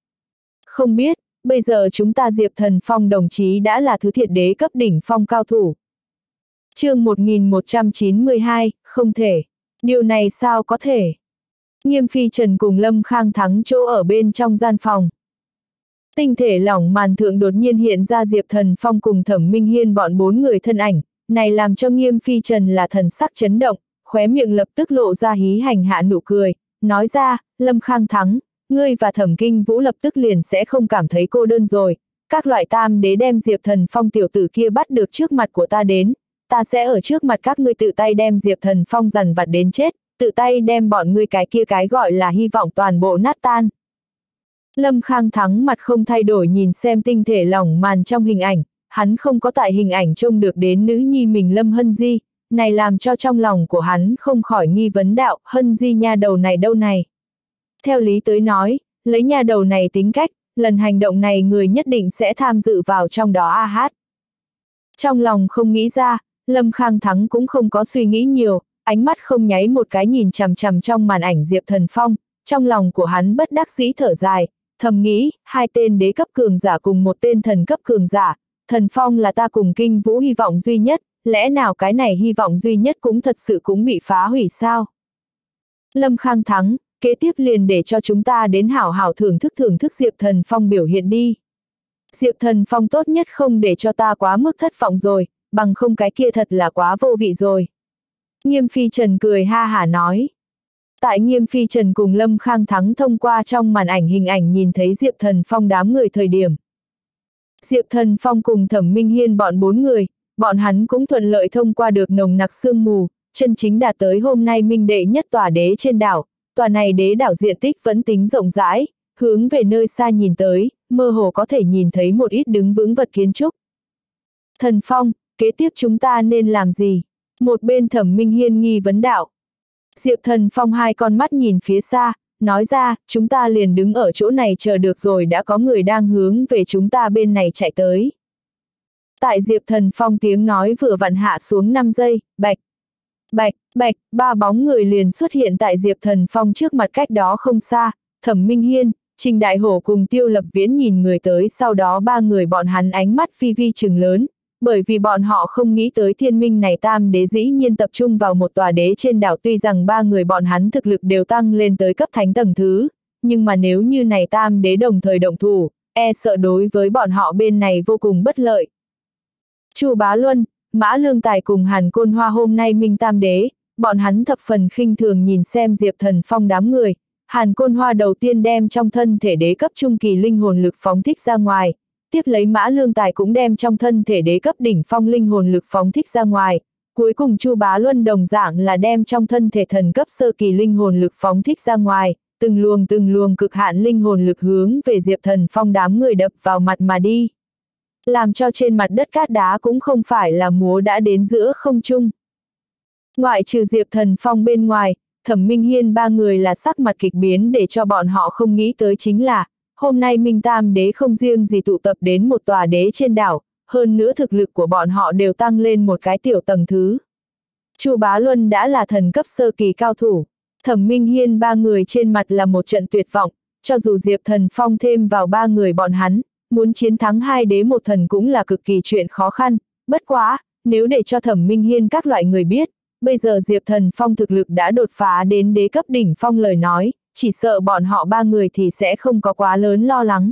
[SPEAKER 1] Không biết, bây giờ chúng ta Diệp Thần Phong đồng chí đã là thứ thiệt đế cấp đỉnh phong cao thủ. Chương một nghìn một trăm chín mươi hai, không thể. Điều này sao có thể? Nghiêm Phi Trần cùng Lâm Khang Thắng chỗ ở bên trong gian phòng. Tinh thể lỏng màn thượng đột nhiên hiện ra Diệp Thần Phong cùng Thẩm Minh Hiên bọn bốn người thân ảnh, này làm cho Nghiêm Phi Trần là thần sắc chấn động, khóe miệng lập tức lộ ra hí hành hạ nụ cười, nói ra, Lâm Khang Thắng, ngươi và Thẩm Kinh Vũ lập tức liền sẽ không cảm thấy cô đơn rồi, các loại tam đế đem Diệp Thần Phong tiểu tử kia bắt được trước mặt của ta đến, ta sẽ ở trước mặt các ngươi tự tay đem Diệp Thần Phong dằn vặt đến chết, tự tay đem bọn ngươi cái kia cái gọi là hy vọng toàn bộ nát tan. Lâm Khang Thắng mặt không thay đổi nhìn xem tinh thể lỏng màn trong hình ảnh, hắn không có tại hình ảnh trông được đến nữ nhi mình Lâm Hân Di, này làm cho trong lòng của hắn không khỏi nghi vấn đạo, Hân Di nha đầu này đâu này. Theo lý tới nói, lấy nha đầu này tính cách, lần hành động này người nhất định sẽ tham dự vào trong đó a hát. Trong lòng không nghĩ ra, Lâm Khang Thắng cũng không có suy nghĩ nhiều, ánh mắt không nháy một cái nhìn chằm chằm trong màn ảnh Diệp Thần Phong, trong lòng của hắn bất đắc dĩ thở dài, thầm nghĩ, hai tên đế cấp cường giả cùng một tên thần cấp cường giả, Thần Phong là ta cùng Kinh Vũ hy vọng duy nhất, lẽ nào cái này hy vọng duy nhất cũng thật sự cũng bị phá hủy sao? Lâm Khang Thắng, kế tiếp liền để cho chúng ta đến hảo hảo thưởng thức thưởng thức Diệp Thần Phong biểu hiện đi. Diệp Thần Phong tốt nhất không để cho ta quá mức thất vọng rồi, bằng không cái kia thật là quá vô vị rồi. Nghiêm Phi Trần cười ha hả nói. Tại Nghiêm Phi Trần cùng Lâm Khang Thắng thông qua trong màn ảnh hình ảnh nhìn thấy Diệp Thần Phong đám người thời điểm. Diệp Thần Phong cùng Thẩm Minh Hiên bọn bốn người, bọn hắn cũng thuận lợi thông qua được nồng nặc sương mù, chân chính đạt tới hôm nay minh đệ nhất tòa đế trên đảo. Tòa này đế đảo diện tích vẫn tính rộng rãi, hướng về nơi xa nhìn tới, mơ hồ có thể nhìn thấy một ít đứng vững vật kiến trúc. Thần Phong, kế tiếp chúng ta nên làm gì? Một bên Thẩm Minh Hiên nghi vấn đạo. Diệp Thần Phong hai con mắt nhìn phía xa, nói ra, chúng ta liền đứng ở chỗ này chờ được rồi, đã có người đang hướng về chúng ta bên này chạy tới. Tại Diệp Thần Phong tiếng nói vừa vặn hạ xuống năm giây, bạch. Bạch, bạch, ba bóng người liền xuất hiện tại Diệp Thần Phong trước mặt cách đó không xa, Thẩm Minh Hiên, Trình Đại Hổ cùng Tiêu Lập Viễn nhìn người tới, sau đó ba người bọn hắn ánh mắt vi vi trừng lớn, bởi vì bọn họ không nghĩ tới thiên minh này tam đế dĩ nhiên tập trung vào một tòa đế trên đảo, tuy rằng ba người bọn hắn thực lực đều tăng lên tới cấp thánh tầng thứ, nhưng mà nếu như này tam đế đồng thời động thủ, e sợ đối với bọn họ bên này vô cùng bất lợi. Chu Bá Luân, Mã Lương Tài cùng Hàn Côn Hoa hôm nay minh tam đế, bọn hắn thập phần khinh thường nhìn xem Diệp Thần Phong đám người. Hàn Côn Hoa đầu tiên đem trong thân thể đế cấp trung kỳ linh hồn lực phóng thích ra ngoài, tiếp lấy Mã Lương Tài cũng đem trong thân thể đế cấp đỉnh phong linh hồn lực phóng thích ra ngoài, cuối cùng Chu Bá Luân đồng dạng là đem trong thân thể thần cấp sơ kỳ linh hồn lực phóng thích ra ngoài, từng luồng từng luồng cực hạn linh hồn lực hướng về Diệp Thần Phong đám người đập vào mặt mà đi. Làm cho trên mặt đất cát đá cũng không phải là múa đã đến giữa không trung. Ngoại trừ Diệp Thần Phong bên ngoài, Thẩm Minh Hiên ba người là sắc mặt kịch biến để cho bọn họ không nghĩ tới chính là, hôm nay Minh Tam Đế không riêng gì tụ tập đến một tòa đế trên đảo, hơn nữa thực lực của bọn họ đều tăng lên một cái tiểu tầng thứ. Chu Bá Luân đã là thần cấp sơ kỳ cao thủ, Thẩm Minh Hiên ba người trên mặt là một trận tuyệt vọng, cho dù Diệp Thần Phong thêm vào ba người bọn hắn, muốn chiến thắng hai đế một thần cũng là cực kỳ chuyện khó khăn, bất quá, nếu để cho Thẩm Minh Hiên các loại người biết, bây giờ Diệp Thần Phong thực lực đã đột phá đến đế cấp đỉnh phong lời nói, chỉ sợ bọn họ ba người thì sẽ không có quá lớn lo lắng.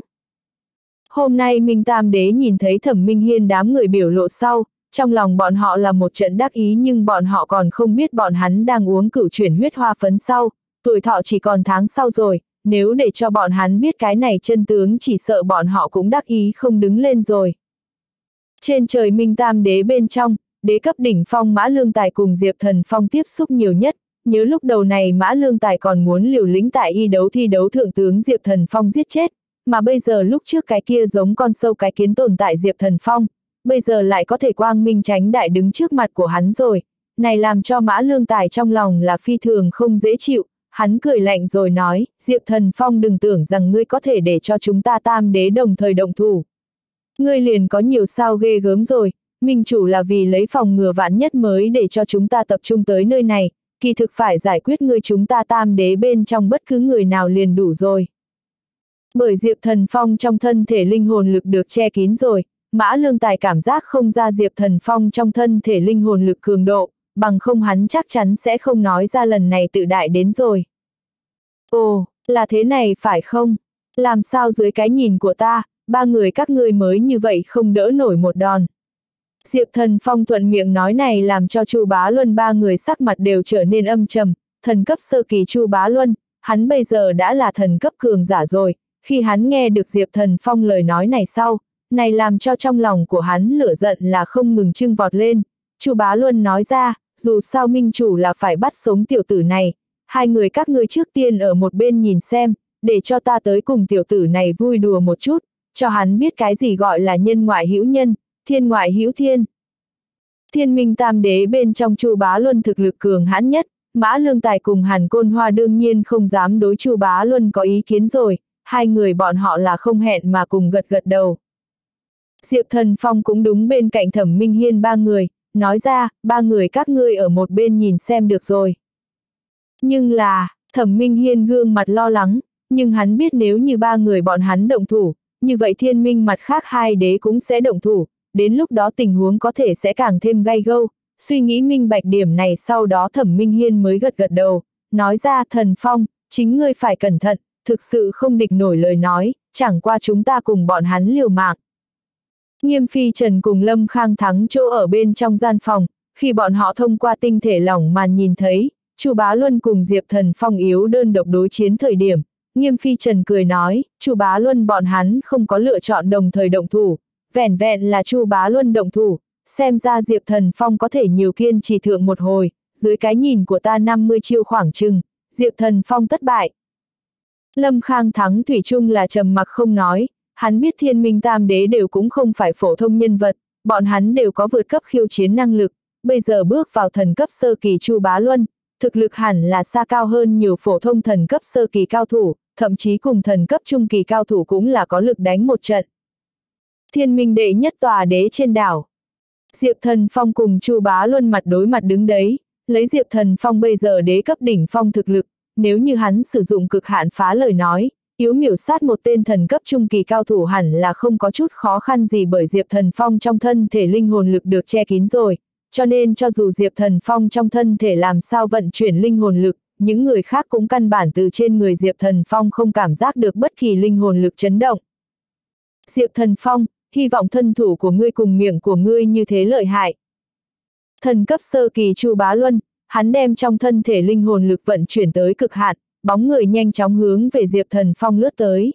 [SPEAKER 1] Hôm nay Minh Tam Đế nhìn thấy Thẩm Minh Hiên đám người biểu lộ sau, trong lòng bọn họ là một trận đắc ý nhưng bọn họ còn không biết bọn hắn đang uống cửu chuyển huyết hoa phấn sau, tuổi thọ chỉ còn tháng sau rồi, nếu để cho bọn hắn biết cái này chân tướng chỉ sợ bọn họ cũng đắc ý không đứng lên rồi. Trên trời Minh Tam Đế bên trong, đế cấp đỉnh phong Mã Lương Tài cùng Diệp Thần Phong tiếp xúc nhiều nhất, nhớ lúc đầu này Mã Lương Tài còn muốn liều lĩnh tại y đấu thi đấu thượng tướng Diệp Thần Phong giết chết, mà bây giờ lúc trước cái kia giống con sâu cái kiến tồn tại Diệp Thần Phong, bây giờ lại có thể quang minh tránh đại đứng trước mặt của hắn rồi, này làm cho Mã Lương Tài trong lòng là phi thường không dễ chịu, hắn cười lạnh rồi nói, Diệp Thần Phong đừng tưởng rằng ngươi có thể để cho chúng ta tam đế đồng thời động thủ. Ngươi liền có nhiều sao ghê gớm rồi, minh chủ là vì lấy phòng ngừa vạn nhất mới để cho chúng ta tập trung tới nơi này, kỳ thực phải giải quyết ngươi chúng ta tam đế bên trong bất cứ người nào liền đủ rồi. Bởi Diệp Thần Phong trong thân thể linh hồn lực được che kín rồi, Mã Lương Tài cảm giác không ra Diệp Thần Phong trong thân thể linh hồn lực cường độ, bằng không hắn chắc chắn sẽ không nói ra lần này tự đại đến rồi. Ồ, là thế này phải không? Làm sao dưới cái nhìn của ta, ba người các ngươi mới như vậy không đỡ nổi một đòn. Diệp Thần Phong thuận miệng nói này làm cho Chu Bá Luân ba người sắc mặt đều trở nên âm trầm, thần cấp sơ kỳ Chu Bá Luân, hắn bây giờ đã là thần cấp cường giả rồi, khi hắn nghe được Diệp Thần Phong lời nói này sau, này làm cho trong lòng của hắn lửa giận là không ngừng trưng vọt lên. Chu Bá Luân nói ra, dù sao minh chủ là phải bắt sống tiểu tử này, hai người các ngươi trước tiên ở một bên nhìn xem, để cho ta tới cùng tiểu tử này vui đùa một chút, cho hắn biết cái gì gọi là nhân ngoại hữu nhân, thiên ngoại hữu thiên. Thiên Minh Tam Đế bên trong Chu Bá Luân thực lực cường hãn nhất, Mã Lương Tài cùng Hàn Côn Hoa đương nhiên không dám đối Chu Bá Luân có ý kiến rồi, hai người bọn họ là không hẹn mà cùng gật gật đầu. Diệp Thần Phong cũng đúng bên cạnh Thẩm Minh Hiên ba người, nói ra, ba người các ngươi ở một bên nhìn xem được rồi. Nhưng là, Thẩm Minh Hiên gương mặt lo lắng, nhưng hắn biết nếu như ba người bọn hắn động thủ, như vậy thiên minh mặt khác hai đế cũng sẽ động thủ, đến lúc đó tình huống có thể sẽ càng thêm gay gâu, suy nghĩ minh bạch điểm này sau đó Thẩm Minh Hiên mới gật gật đầu, nói ra Thần Phong, chính ngươi phải cẩn thận, thực sự không địch nổi lời nói, chẳng qua chúng ta cùng bọn hắn liều mạng. Nghiêm Phi Trần cùng Lâm Khang Thắng chỗ ở bên trong gian phòng, khi bọn họ thông qua tinh thể lỏng màn nhìn thấy, Chu Bá Luân cùng Diệp Thần Phong yếu đơn độc đối chiến thời điểm, Nghiêm Phi Trần cười nói, Chu Bá Luân bọn hắn không có lựa chọn đồng thời động thủ, vẻn vẹn là Chu Bá Luân động thủ, xem ra Diệp Thần Phong có thể nhiều kiên trì thượng một hồi, dưới cái nhìn của ta năm mươi chiêu khoảng chừng, Diệp Thần Phong thất bại. Lâm Khang Thắng thủy chung là trầm mặc không nói, hắn biết Thiên Minh Tam Đế đều cũng không phải phổ thông nhân vật, bọn hắn đều có vượt cấp khiêu chiến năng lực, bây giờ bước vào thần cấp sơ kỳ Chu Bá Luân, thực lực hẳn là xa cao hơn nhiều phổ thông thần cấp sơ kỳ cao thủ, thậm chí cùng thần cấp trung kỳ cao thủ cũng là có lực đánh một trận. Thiên Minh đệ nhất tòa đế trên đảo. Diệp Thần Phong cùng Chu Bá Luân mặt đối mặt đứng đấy, lấy Diệp Thần Phong bây giờ đế cấp đỉnh phong thực lực, nếu như hắn sử dụng cực hạn phá lời nói, yếu miểu sát một tên thần cấp trung kỳ cao thủ hẳn là không có chút khó khăn gì bởi Diệp Thần Phong trong thân thể linh hồn lực được che kín rồi, cho nên cho dù Diệp Thần Phong trong thân thể làm sao vận chuyển linh hồn lực, những người khác cũng căn bản từ trên người Diệp Thần Phong không cảm giác được bất kỳ linh hồn lực chấn động. Diệp Thần Phong, hy vọng thân thủ của ngươi cùng miệng của ngươi như thế lợi hại. Thần cấp sơ kỳ Chu Bá Luân, hắn đem trong thân thể linh hồn lực vận chuyển tới cực hạn, bóng người nhanh chóng hướng về Diệp Thần Phong lướt tới.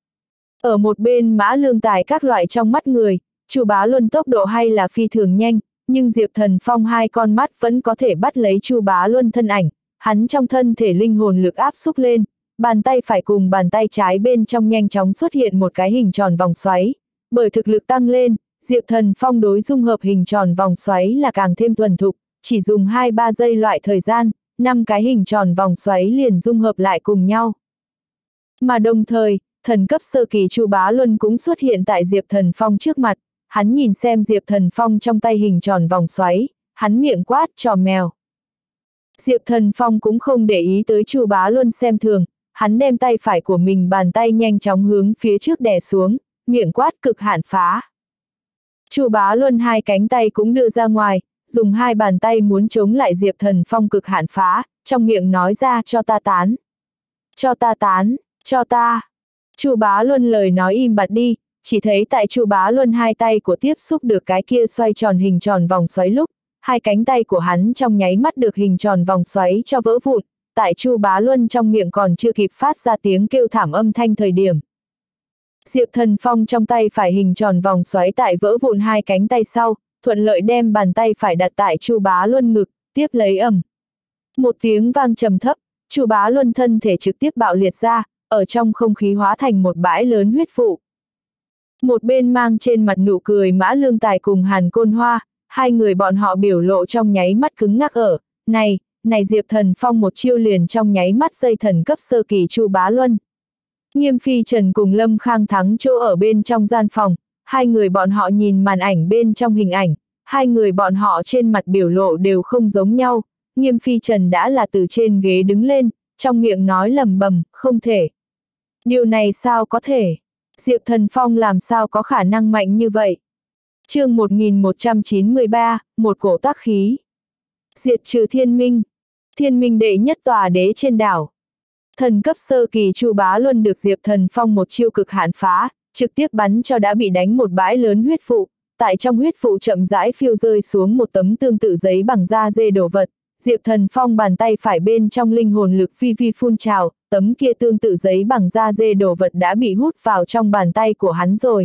[SPEAKER 1] Ở một bên Mã Lương Tài các loại trong mắt người, Chu Bá Luân tốc độ hay là phi thường nhanh, nhưng Diệp Thần Phong hai con mắt vẫn có thể bắt lấy Chu Bá Luân thân ảnh, hắn trong thân thể linh hồn lực áp xúc lên, bàn tay phải cùng bàn tay trái bên trong nhanh chóng xuất hiện một cái hình tròn vòng xoáy. Bởi thực lực tăng lên, Diệp Thần Phong đối dung hợp hình tròn vòng xoáy là càng thêm thuần thục, chỉ dùng hai ba giây loại thời gian, năm cái hình tròn vòng xoáy liền dung hợp lại cùng nhau. Mà đồng thời, thần cấp sơ kỳ Chu Bá Luân cũng xuất hiện tại Diệp Thần Phong trước mặt, hắn nhìn xem Diệp Thần Phong trong tay hình tròn vòng xoáy, hắn miệng quát trò mèo. Diệp Thần Phong cũng không để ý tới Chu Bá Luân xem thường, hắn đem tay phải của mình bàn tay nhanh chóng hướng phía trước đè xuống, miệng quát cực hạn phá. Chu Bá Luân hai cánh tay cũng đưa ra ngoài, dùng hai bàn tay muốn chống lại Diệp Thần Phong cực hạn phá, trong miệng nói ra cho ta tán. Cho ta tán, cho ta. Chu Bá Luân lời nói im bặt đi, chỉ thấy tại Chu Bá Luân hai tay của tiếp xúc được cái kia xoay tròn hình tròn vòng xoáy lúc, hai cánh tay của hắn trong nháy mắt được hình tròn vòng xoáy cho vỡ vụn, tại Chu Bá Luân trong miệng còn chưa kịp phát ra tiếng kêu thảm âm thanh thời điểm. Diệp Thần Phong trong tay phải hình tròn vòng xoáy tại vỡ vụn hai cánh tay sau, thuận lợi đem bàn tay phải đặt tại Chu Bá Luân ngực, tiếp lấy ầm. Một tiếng vang trầm thấp, Chu Bá Luân thân thể trực tiếp bạo liệt ra, ở trong không khí hóa thành một bãi lớn huyết vụ. Một bên mang trên mặt nụ cười Mã Lương Tài cùng Hàn Côn Hoa, hai người bọn họ biểu lộ trong nháy mắt cứng ngắc ở, này, này Diệp Thần Phong một chiêu liền trong nháy mắt dây thần cấp sơ kỳ Chu Bá Luân. Nghiêm Phi Trần cùng Lâm Khang Thắng chỗ ở bên trong gian phòng, hai người bọn họ nhìn màn ảnh bên trong hình ảnh, hai người bọn họ trên mặt biểu lộ đều không giống nhau, Nghiêm Phi Trần đã là từ trên ghế đứng lên, trong miệng nói lầm bầm, không thể. Điều này sao có thể? Diệp Thần Phong làm sao có khả năng mạnh như vậy? Chương một nghìn một trăm chín mươi ba, một cổ tác khí. Diệt trừ thiên minh. Thiên minh đệ nhất tòa đế trên đảo. Thần cấp sơ kỳ Chu Bá Luân được Diệp Thần Phong một chiêu cực hạn phá, trực tiếp bắn cho đã bị đánh một bãi lớn huyết vụ, tại trong huyết vụ chậm rãi phiêu rơi xuống một tấm tương tự giấy bằng da dê đồ vật. Diệp Thần Phong bàn tay phải bên trong linh hồn lực vi vi phun trào, tấm kia tương tự giấy bằng da dê đồ vật đã bị hút vào trong bàn tay của hắn rồi.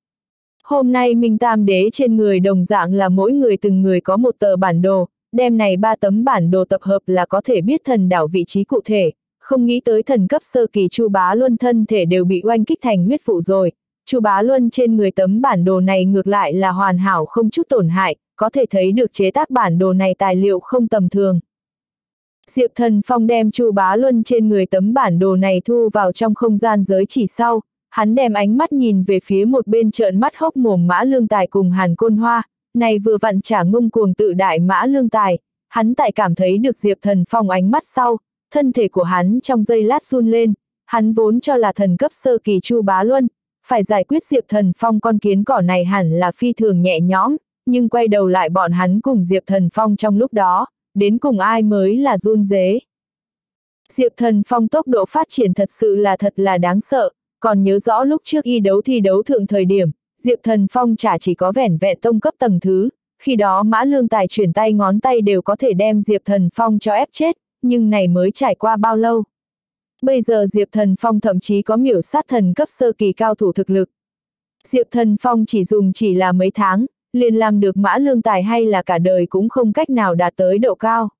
[SPEAKER 1] Hôm nay Minh Tam Đế trên người đồng dạng là mỗi người từng người có một tờ bản đồ, đem này ba tấm bản đồ tập hợp là có thể biết thần đảo vị trí cụ thể, không nghĩ tới thần cấp sơ kỳ Chu Bá Luân thân thể đều bị oanh kích thành huyết vụ rồi. Chu Bá Luân trên người tấm bản đồ này ngược lại là hoàn hảo không chút tổn hại, có thể thấy được chế tác bản đồ này tài liệu không tầm thường. Diệp Thần Phong đem Chu Bá Luân trên người tấm bản đồ này thu vào trong không gian giới chỉ sau, hắn đem ánh mắt nhìn về phía một bên trợn mắt hốc mồm Mã Lương Tài cùng Hàn Côn Hoa, này vừa vặn trả ngông cuồng tự đại Mã Lương Tài, hắn tại cảm thấy được Diệp Thần Phong ánh mắt sau, thân thể của hắn trong giây lát run lên, hắn vốn cho là thần cấp sơ kỳ Chu Bá Luân, phải giải quyết Diệp Thần Phong con kiến cỏ này hẳn là phi thường nhẹ nhõm, nhưng quay đầu lại bọn hắn cùng Diệp Thần Phong trong lúc đó, đến cùng ai mới là run rế. Diệp Thần Phong tốc độ phát triển thật sự là thật là đáng sợ, còn nhớ rõ lúc trước y đấu thi đấu thượng thời điểm, Diệp Thần Phong chả chỉ có vẻn vẹn tông cấp tầng thứ, khi đó Mã Lương Tài chuyển tay ngón tay đều có thể đem Diệp Thần Phong cho ép chết, nhưng này mới trải qua bao lâu. Bây giờ Diệp Thần Phong thậm chí có miểu sát thần cấp sơ kỳ cao thủ thực lực. Diệp Thần Phong chỉ dùng chỉ là mấy tháng, liền làm được Mã Lương Tài hay là cả đời cũng không cách nào đạt tới độ cao.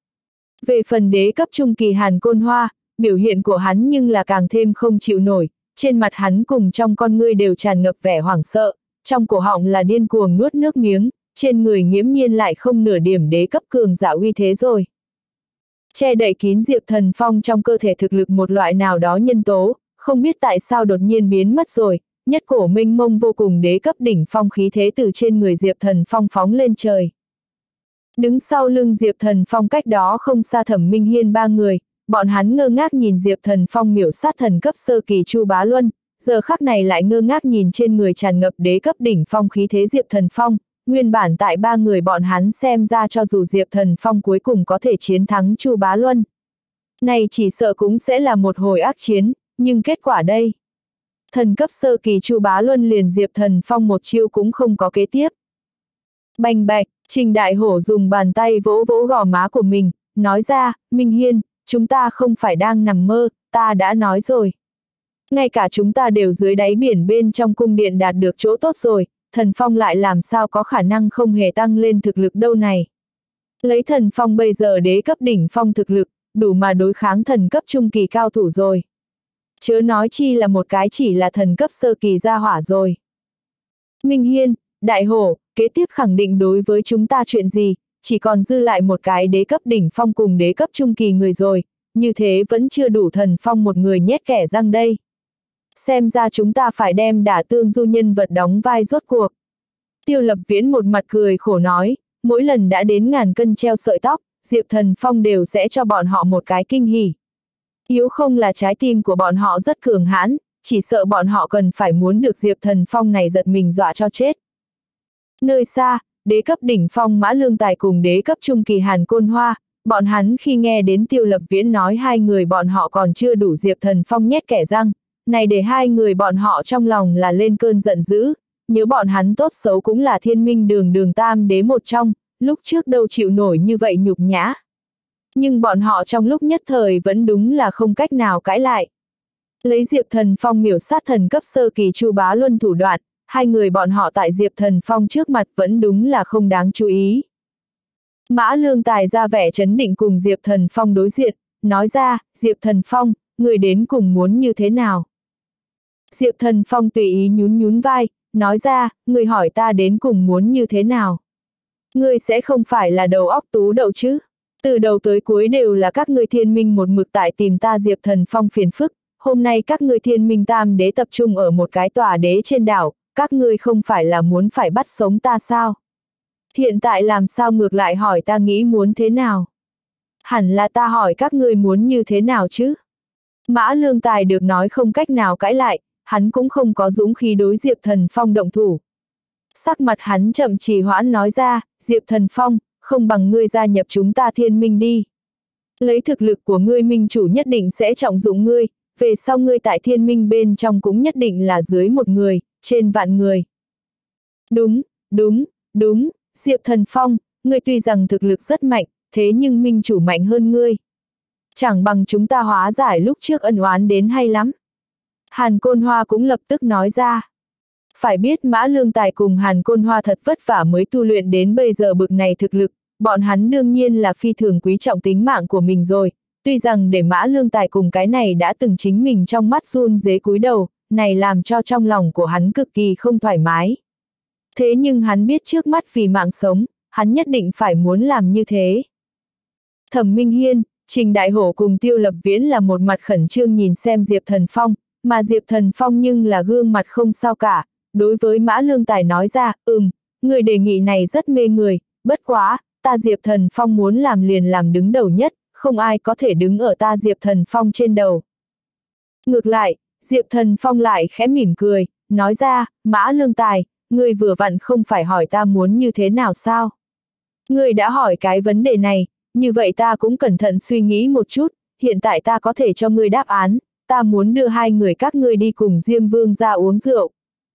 [SPEAKER 1] Về phần đế cấp trung kỳ Hàn Côn Hoa, biểu hiện của hắn nhưng là càng thêm không chịu nổi, trên mặt hắn cùng trong con ngươi đều tràn ngập vẻ hoảng sợ, trong cổ họng là điên cuồng nuốt nước miếng, trên người nghiễm nhiên lại không nửa điểm đế cấp cường giả uy thế rồi. Che đậy kín Diệp Thần Phong trong cơ thể thực lực một loại nào đó nhân tố, không biết tại sao đột nhiên biến mất rồi, nhất cổ mênh mông vô cùng đế cấp đỉnh phong khí thế từ trên người Diệp Thần Phong phóng lên trời. Đứng sau lưng Diệp Thần Phong cách đó không xa Thẩm Minh Hiên ba người, bọn hắn ngơ ngác nhìn Diệp Thần Phong miểu sát thần cấp sơ kỳ Chu Bá Luân, giờ khắc này lại ngơ ngác nhìn trên người tràn ngập đế cấp đỉnh phong khí thế Diệp Thần Phong, nguyên bản tại ba người bọn hắn xem ra cho dù Diệp Thần Phong cuối cùng có thể chiến thắng Chu Bá Luân, này chỉ sợ cũng sẽ là một hồi ác chiến, nhưng kết quả đây. Thần cấp sơ kỳ Chu Bá Luân liền Diệp Thần Phong một chiêu cũng không có kế tiếp. Bành bạch, Trình Đại Hổ dùng bàn tay vỗ vỗ gò má của mình, nói ra, Minh Hiên, chúng ta không phải đang nằm mơ, ta đã nói rồi. Ngay cả chúng ta đều dưới đáy biển bên trong cung điện đạt được chỗ tốt rồi, thần phong lại làm sao có khả năng không hề tăng lên thực lực đâu này. Lấy thần phong bây giờ đế cấp đỉnh phong thực lực, đủ mà đối kháng thần cấp trung kỳ cao thủ rồi. Chớ nói chi là một cái chỉ là thần cấp sơ kỳ gia hỏa rồi. Minh Hiên, Đại Hổ, kế tiếp khẳng định đối với chúng ta chuyện gì, chỉ còn dư lại một cái đế cấp đỉnh phong cùng đế cấp trung kỳ người rồi, như thế vẫn chưa đủ thần phong một người nhét kẻ răng đây. Xem ra chúng ta phải đem Đả Tương Du nhân vật đóng vai rốt cuộc. Tiêu Lập Viễn một mặt cười khổ nói, mỗi lần đã đến ngàn cân treo sợi tóc, Diệp Thần Phong đều sẽ cho bọn họ một cái kinh hỉ. Yếu không là trái tim của bọn họ rất cường hãn, chỉ sợ bọn họ cần phải muốn được Diệp Thần Phong này giật mình dọa cho chết. Nơi xa, đế cấp đỉnh phong Mã Lương Tài cùng đế cấp trung kỳ Hàn Côn Hoa, bọn hắn khi nghe đến Tiêu Lập Viễn nói hai người bọn họ còn chưa đủ Diệp Thần Phong nhét kẻ răng, này để hai người bọn họ trong lòng là lên cơn giận dữ, nhớ bọn hắn tốt xấu cũng là Thiên Minh Đường Đường tam đế một trong, lúc trước đâu chịu nổi như vậy nhục nhã. Nhưng bọn họ trong lúc nhất thời vẫn đúng là không cách nào cãi lại. Lấy Diệp Thần Phong miểu sát thần cấp sơ kỳ Chu Bá Luân thủ đoạn, hai người bọn họ tại Diệp Thần Phong trước mặt vẫn đúng là không đáng chú ý. Mã Lương Tài ra vẻ chấn định cùng Diệp Thần Phong đối diện, nói ra, Diệp Thần Phong, người đến cùng muốn như thế nào? Diệp Thần Phong tùy ý nhún nhún vai, nói ra, người hỏi ta đến cùng muốn như thế nào? Ngươi sẽ không phải là đầu óc tú đậu chứ? Từ đầu tới cuối đều là các ngươi Thiên Minh một mực tại tìm ta Diệp Thần Phong phiền phức, hôm nay các ngươi Thiên Minh tam đế tập trung ở một cái tòa đế trên đảo, các ngươi không phải là muốn phải bắt sống ta sao? Hiện tại làm sao ngược lại hỏi ta nghĩ muốn thế nào? Hẳn là ta hỏi các ngươi muốn như thế nào chứ? Mã Lương Tài được nói không cách nào cãi lại, hắn cũng không có dũng khí đối Diệp Thần Phong động thủ. Sắc mặt hắn chậm trì hoãn nói ra, Diệp Thần Phong, không bằng ngươi gia nhập chúng ta Thiên Minh đi. Lấy thực lực của ngươi minh chủ nhất định sẽ trọng dụng ngươi, về sau ngươi tại Thiên Minh bên trong cũng nhất định là dưới một người, trên vạn người. Đúng, đúng, đúng, Diệp Thần Phong, ngươi tuy rằng thực lực rất mạnh, thế nhưng minh chủ mạnh hơn ngươi. Chẳng bằng chúng ta hóa giải lúc trước ân oán đến hay lắm. Hàn Côn Hoa cũng lập tức nói ra. Phải biết Mã Lương Tài cùng Hàn Côn Hoa thật vất vả mới tu luyện đến bây giờ bực này thực lực, bọn hắn đương nhiên là phi thường quý trọng tính mạng của mình rồi, tuy rằng để Mã Lương Tài cùng cái này đã từng chính mình trong mắt run rế cúi đầu, này làm cho trong lòng của hắn cực kỳ không thoải mái. Thế nhưng hắn biết trước mắt vì mạng sống, hắn nhất định phải muốn làm như thế. Thẩm Minh Hiên, Trình Đại Hổ cùng Tiêu Lập Viễn là một mặt khẩn trương nhìn xem Diệp Thần Phong, mà Diệp Thần Phong nhưng là gương mặt không sao cả, đối với Mã Lương Tài nói ra, ừm, người đề nghị này rất mê người, bất quá, ta Diệp Thần Phong muốn làm liền làm đứng đầu nhất, không ai có thể đứng ở ta Diệp Thần Phong trên đầu. Ngược lại, Diệp Thần Phong lại khẽ mỉm cười, nói ra, Mã Lương Tài, ngươi vừa vặn không phải hỏi ta muốn như thế nào sao? Ngươi đã hỏi cái vấn đề này, như vậy ta cũng cẩn thận suy nghĩ một chút, hiện tại ta có thể cho ngươi đáp án, ta muốn đưa hai người các ngươi đi cùng Diêm Vương ra uống rượu.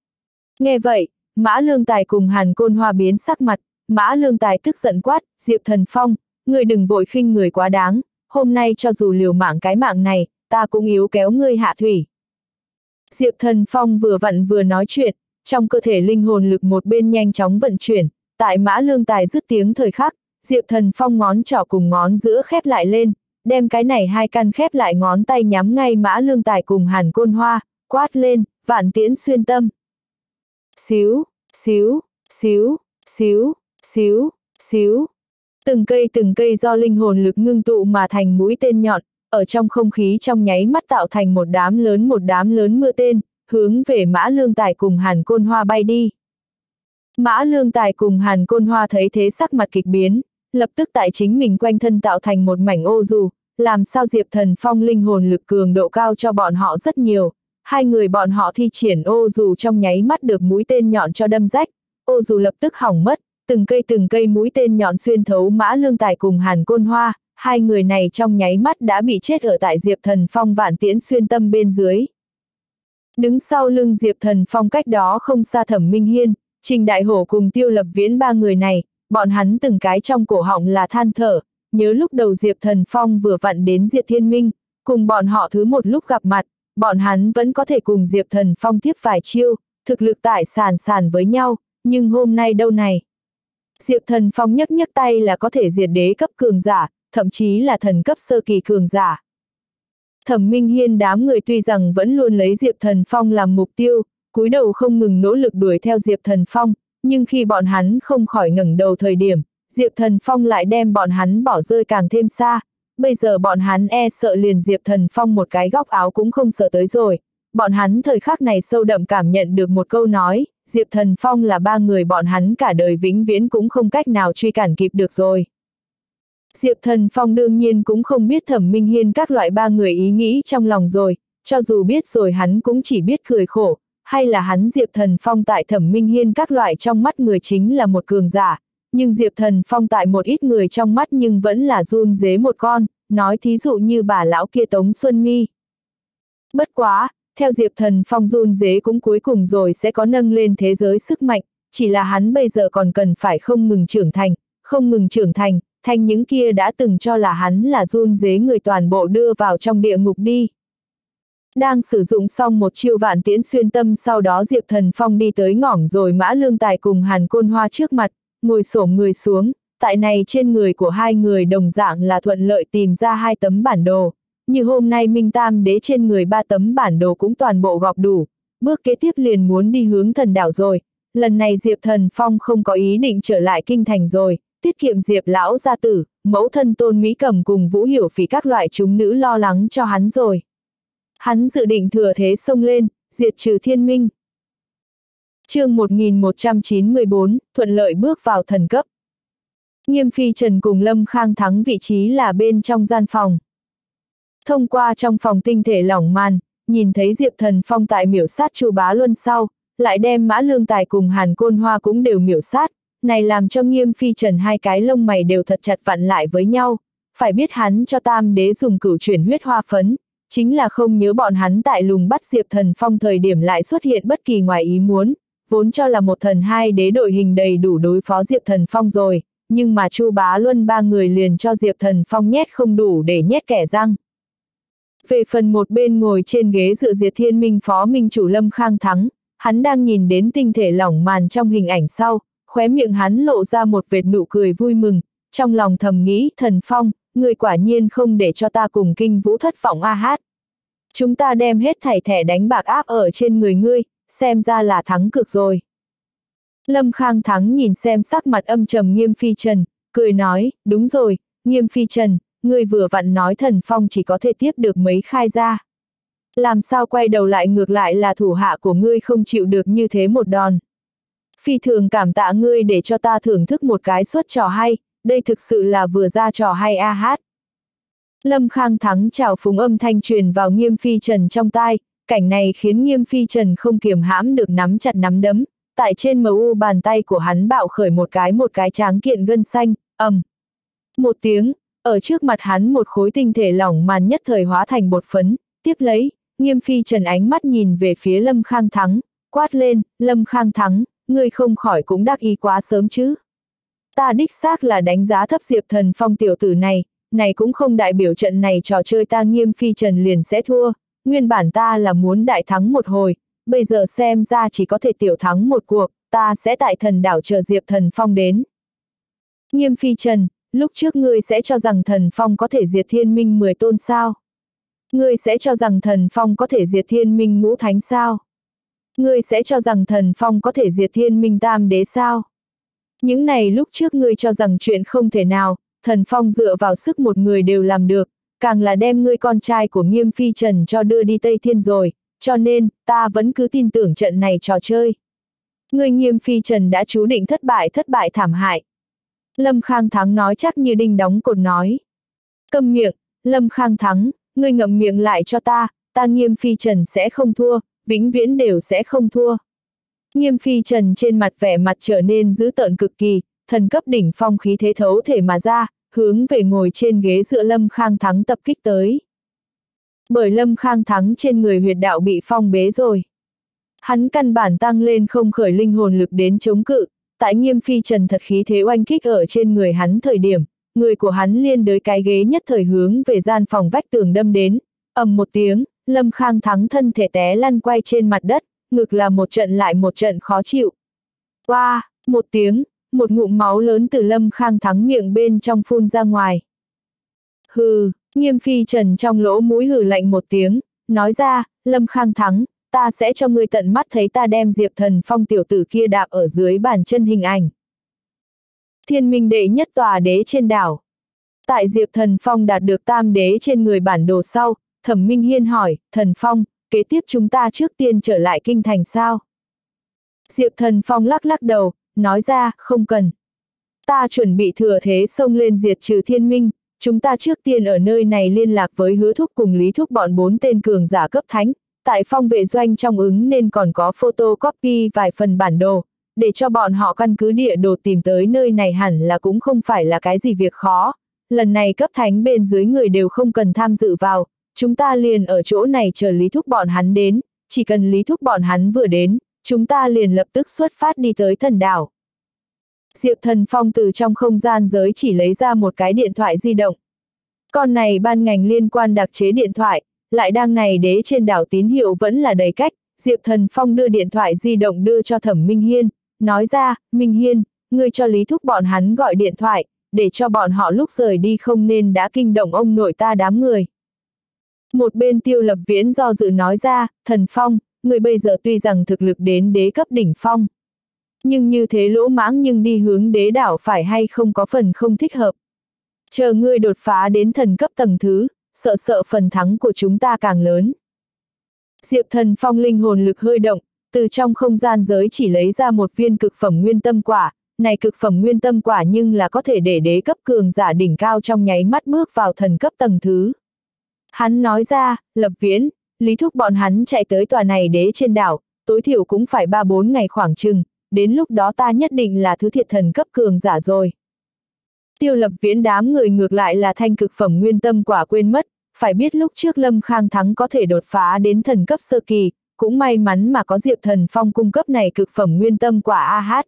[SPEAKER 1] Nghe vậy, Mã Lương Tài cùng Hàn Côn Hoa biến sắc mặt, Mã Lương Tài tức giận quát, Diệp Thần Phong, ngươi đừng vội khinh người quá đáng, hôm nay cho dù liều mạng cái mạng này, ta cũng yếu kéo ngươi hạ thủy. Diệp Thần Phong vừa vặn vừa nói chuyện, trong cơ thể linh hồn lực một bên nhanh chóng vận chuyển, tại Mã Lương Tài dứt tiếng thời khắc, Diệp Thần Phong ngón trỏ cùng ngón giữa khép lại lên, đem cái này hai căn khép lại ngón tay nhắm ngay Mã Lương Tài cùng Hàn Côn Hoa, quát lên, vạn tiễn xuyên tâm. Xíu, xíu, xíu, xíu, xíu, xíu. Từng cây từng cây do linh hồn lực ngưng tụ mà thành mũi tên nhọn, ở trong không khí trong nháy mắt tạo thành một đám lớn một đám lớn mưa tên, hướng về Mã Lương Tài cùng Hàn Côn Hoa bay đi. Mã Lương Tài cùng Hàn Côn Hoa thấy thế sắc mặt kịch biến, lập tức tại chính mình quanh thân tạo thành một mảnh ô dù, làm sao Diệp Thần Phong linh hồn lực cường độ cao cho bọn họ rất nhiều, hai người bọn họ thi triển ô dù trong nháy mắt được mũi tên nhọn cho đâm rách, ô dù lập tức hỏng mất, từng cây từng cây mũi tên nhọn xuyên thấu Mã Lương Tài cùng Hàn Côn Hoa, hai người này trong nháy mắt đã bị chết ở tại Diệp Thần Phong vạn tiễn xuyên tâm bên dưới. Đứng sau lưng Diệp Thần Phong cách đó không xa Thẩm Minh Hiên, Trình Đại Hổ cùng Tiêu Lập Viễn ba người này, bọn hắn từng cái trong cổ họng là than thở, nhớ lúc đầu Diệp Thần Phong vừa vặn đến Diệt Thiên Minh, cùng bọn họ thứ một lúc gặp mặt, bọn hắn vẫn có thể cùng Diệp Thần Phong tiếp vài chiêu, thực lực tại sàn sàn với nhau, nhưng hôm nay đâu này. Diệp Thần Phong nhấc nhấc tay là có thể diệt đế cấp cường giả, thậm chí là thần cấp sơ kỳ cường giả. Thẩm Minh Hiên đám người tuy rằng vẫn luôn lấy Diệp Thần Phong làm mục tiêu, cúi đầu không ngừng nỗ lực đuổi theo Diệp Thần Phong, nhưng khi bọn hắn không khỏi ngẩng đầu thời điểm, Diệp Thần Phong lại đem bọn hắn bỏ rơi càng thêm xa. Bây giờ bọn hắn e sợ liền Diệp Thần Phong một cái góc áo cũng không sợ tới rồi. Bọn hắn thời khắc này sâu đậm cảm nhận được một câu nói, Diệp Thần Phong là ba người bọn hắn cả đời vĩnh viễn cũng không cách nào truy cản kịp được rồi. Diệp Thần Phong đương nhiên cũng không biết Thẩm Minh Hiên các loại ba người ý nghĩ trong lòng rồi, cho dù biết rồi hắn cũng chỉ biết cười khổ, hay là hắn Diệp Thần Phong tại Thẩm Minh Hiên các loại trong mắt người chính là một cường giả, nhưng Diệp Thần Phong tại một ít người trong mắt nhưng vẫn là run dế một con, nói thí dụ như bà lão kia Tống Xuân Mi. Bất quá, theo Diệp Thần Phong run dế cũng cuối cùng rồi sẽ có nâng lên thế giới sức mạnh, chỉ là hắn bây giờ còn cần phải không ngừng trưởng thành, không ngừng trưởng thành, thành những kia đã từng cho là hắn là run dế người toàn bộ đưa vào trong địa ngục đi. Đang sử dụng xong một chiêu vạn tiễn xuyên tâm sau đó Diệp Thần Phong đi tới ngỏm rồi Mã Lương Tài cùng Hàn Côn Hoa trước mặt, ngồi xổm người xuống, tại này trên người của hai người đồng dạng là thuận lợi tìm ra hai tấm bản đồ, như hôm nay Minh Tam Đế trên người ba tấm bản đồ cũng toàn bộ gọp đủ, bước kế tiếp liền muốn đi hướng thần đảo rồi, lần này Diệp Thần Phong không có ý định trở lại kinh thành rồi, tiết kiệm Diệp lão gia tử, mẫu thân Tôn Mỹ Cẩm cùng Vũ Hiểu Phỉ các loại chúng nữ lo lắng cho hắn rồi. Hắn dự định thừa thế xông lên, diệt trừ thiên minh. Chương một nghìn một trăm chín mươi bốn, thuận lợi bước vào thần cấp. Nghiêm Phi Trần cùng Lâm Khang Thắng vị trí là bên trong gian phòng. Thông qua trong phòng tinh thể lỏng màn, nhìn thấy Diệp Thần Phong tại miểu sát Chu Bá Luân sau, lại đem Mã Lương Tài cùng Hàn Côn Hoa cũng đều miểu sát, này làm cho Nghiêm Phi Trần hai cái lông mày đều thật chặt vặn lại với nhau, phải biết hắn cho Tam Đế dùng cửu chuyển huyết hoa phấn, chính là không nhớ bọn hắn tại lùng bắt Diệp Thần Phong thời điểm lại xuất hiện bất kỳ ngoài ý muốn, vốn cho là một thần hai đế đội hình đầy đủ đối phó Diệp Thần Phong rồi, nhưng mà Chu Bá Luân ba người liền cho Diệp Thần Phong nhét không đủ để nhét kẻ răng. Về phần một bên ngồi trên ghế dựa Diệt Thiên Minh phó minh chủ Lâm Khang Thắng, hắn đang nhìn đến tinh thể lỏng màn trong hình ảnh sau, khóe miệng hắn lộ ra một vệt nụ cười vui mừng, trong lòng thầm nghĩ, Thần Phong, người quả nhiên không để cho ta cùng Kinh Vũ thất vọng a hát. Chúng ta đem hết thảy thẻ đánh bạc áp ở trên người ngươi, xem ra là thắng cực rồi. Lâm Khang Thắng nhìn xem sắc mặt âm trầm Nghiêm Phi Trần, cười nói, đúng rồi, Nghiêm Phi Trần, ngươi vừa vặn nói Thần Phong chỉ có thể tiếp được mấy khai ra. Làm sao quay đầu lại ngược lại là thủ hạ của ngươi không chịu được như thế một đòn. Phi thường cảm tạ ngươi để cho ta thưởng thức một cái suất trò hay, đây thực sự là vừa ra trò hay a hát. Lâm Khang Thắng chào phúng âm thanh truyền vào Nghiêm Phi Trần trong tai, cảnh này khiến Nghiêm Phi Trần không kiềm hãm được nắm chặt nắm đấm, tại trên em u bàn tay của hắn bạo khởi một cái một cái tráng kiện gân xanh, ầm. Một tiếng, ở trước mặt hắn một khối tinh thể lỏng màn nhất thời hóa thành bột phấn, tiếp lấy, Nghiêm Phi Trần ánh mắt nhìn về phía Lâm Khang Thắng, quát lên, Lâm Khang Thắng, ngươi không khỏi cũng đắc ý quá sớm chứ. Ta đích xác là đánh giá thấp Diệp Thần Phong tiểu tử này, này cũng không đại biểu trận này trò chơi ta Nghiêm Phi Trần liền sẽ thua, nguyên bản ta là muốn đại thắng một hồi, bây giờ xem ra chỉ có thể tiểu thắng một cuộc, ta sẽ tại thần đảo chờ Diệp Thần Phong đến. Nghiêm Phi Trần, lúc trước ngươi sẽ cho rằng Thần Phong có thể diệt thiên minh mười tôn sao? Ngươi sẽ cho rằng Thần Phong có thể diệt thiên minh ngũ thánh sao? Ngươi sẽ cho rằng Thần Phong có thể diệt thiên minh tam đế sao? Những này lúc trước ngươi cho rằng chuyện không thể nào, Thần Phong dựa vào sức một người đều làm được, càng là đem ngươi con trai của Nghiêm Phi Trần cho đưa đi Tây Thiên rồi, cho nên, ta vẫn cứ tin tưởng trận này trò chơi. Ngươi Nghiêm Phi Trần đã chú định thất bại thất bại thảm hại. Lâm Khang Thắng nói chắc như đinh đóng cột nói. Câm miệng, Lâm Khang Thắng, ngươi ngậm miệng lại cho ta, ta Nghiêm Phi Trần sẽ không thua, vĩnh viễn đều sẽ không thua. Nghiêm Phi Trần trên mặt vẻ mặt trở nên dữ tợn cực kỳ, thần cấp đỉnh phong khí thế thấu thể mà ra, hướng về ngồi trên ghế dựa Lâm Khang Thắng tập kích tới. Bởi Lâm Khang Thắng trên người huyệt đạo bị phong bế rồi. Hắn căn bản tăng lên không khởi linh hồn lực đến chống cự, tại Nghiêm Phi Trần thật khí thế oanh kích ở trên người hắn thời điểm, người của hắn liên đới cái ghế nhất thời hướng về gian phòng vách tường đâm đến, ầm một tiếng, Lâm Khang Thắng thân thể té lăn quay trên mặt đất, ngực là một trận lại một trận khó chịu. Oa, wow, một tiếng, một ngụm máu lớn từ Lâm Khang Thắng miệng bên trong phun ra ngoài. Hừ, Nghiêm Phi Trần trong lỗ mũi hừ lạnh một tiếng, nói ra, Lâm Khang Thắng, ta sẽ cho ngươi tận mắt thấy ta đem Diệp Thần Phong tiểu tử kia đạp ở dưới bàn chân hình ảnh. Thiên Minh đệ nhất tòa đế trên đảo. Tại Diệp Thần Phong đạt được tam đế trên người bản đồ sau, Thẩm Minh Hiên hỏi, Thần Phong, kế tiếp chúng ta trước tiên trở lại kinh thành sao? Diệp Thần Phong lắc lắc đầu, nói ra, không cần. Ta chuẩn bị thừa thế xông lên diệt trừ thiên minh, chúng ta trước tiên ở nơi này liên lạc với Hứa Thúc cùng Lý Thúc bọn bốn tên cường giả cấp thánh, tại phong vệ doanh trong ứng nên còn có photocopy vài phần bản đồ, để cho bọn họ căn cứ địa đồ tìm tới nơi này hẳn là cũng không phải là cái gì việc khó. Lần này cấp thánh bên dưới người đều không cần tham dự vào, chúng ta liền ở chỗ này chờ Lý Thúc bọn hắn đến, chỉ cần Lý Thúc bọn hắn vừa đến, chúng ta liền lập tức xuất phát đi tới thần đảo. Diệp Thần Phong từ trong không gian giới chỉ lấy ra một cái điện thoại di động. Con này ban ngành liên quan đặc chế điện thoại, lại đang này đế trên đảo tín hiệu vẫn là đầy cách, Diệp Thần Phong đưa điện thoại di động đưa cho Thẩm Minh Hiên, nói ra, Minh Hiên, ngươi cho Lý Thúc bọn hắn gọi điện thoại, để cho bọn họ lúc rời đi không nên đã kinh động ông nội ta đám người. Một bên Tiêu Lập Viễn do dự nói ra, Thần Phong, ngươi bây giờ tuy rằng thực lực đến đế cấp đỉnh phong, nhưng như thế lỗ mãng nhưng đi hướng đế đảo phải hay không có phần không thích hợp. Chờ ngươi đột phá đến thần cấp tầng thứ, sợ sợ phần thắng của chúng ta càng lớn. Diệp Thần Phong linh hồn lực hơi động, từ trong không gian giới chỉ lấy ra một viên cực phẩm nguyên tâm quả, này cực phẩm nguyên tâm quả nhưng là có thể để đế cấp cường giả đỉnh cao trong nháy mắt bước vào thần cấp tầng thứ. Hắn nói ra, Lập Viễn, Lý Thúc bọn hắn chạy tới tòa này đế trên đảo, tối thiểu cũng phải ba bốn ngày khoảng chừng, đến lúc đó ta nhất định là thứ thiệt thần cấp cường giả rồi. Tiêu Lập Viễn đám người ngược lại là thanh cực phẩm nguyên tâm quả quên mất, phải biết lúc trước Lâm Khang Thắng có thể đột phá đến thần cấp sơ kỳ, cũng may mắn mà có Diệp Thần Phong cung cấp này cực phẩm nguyên tâm quả a hát.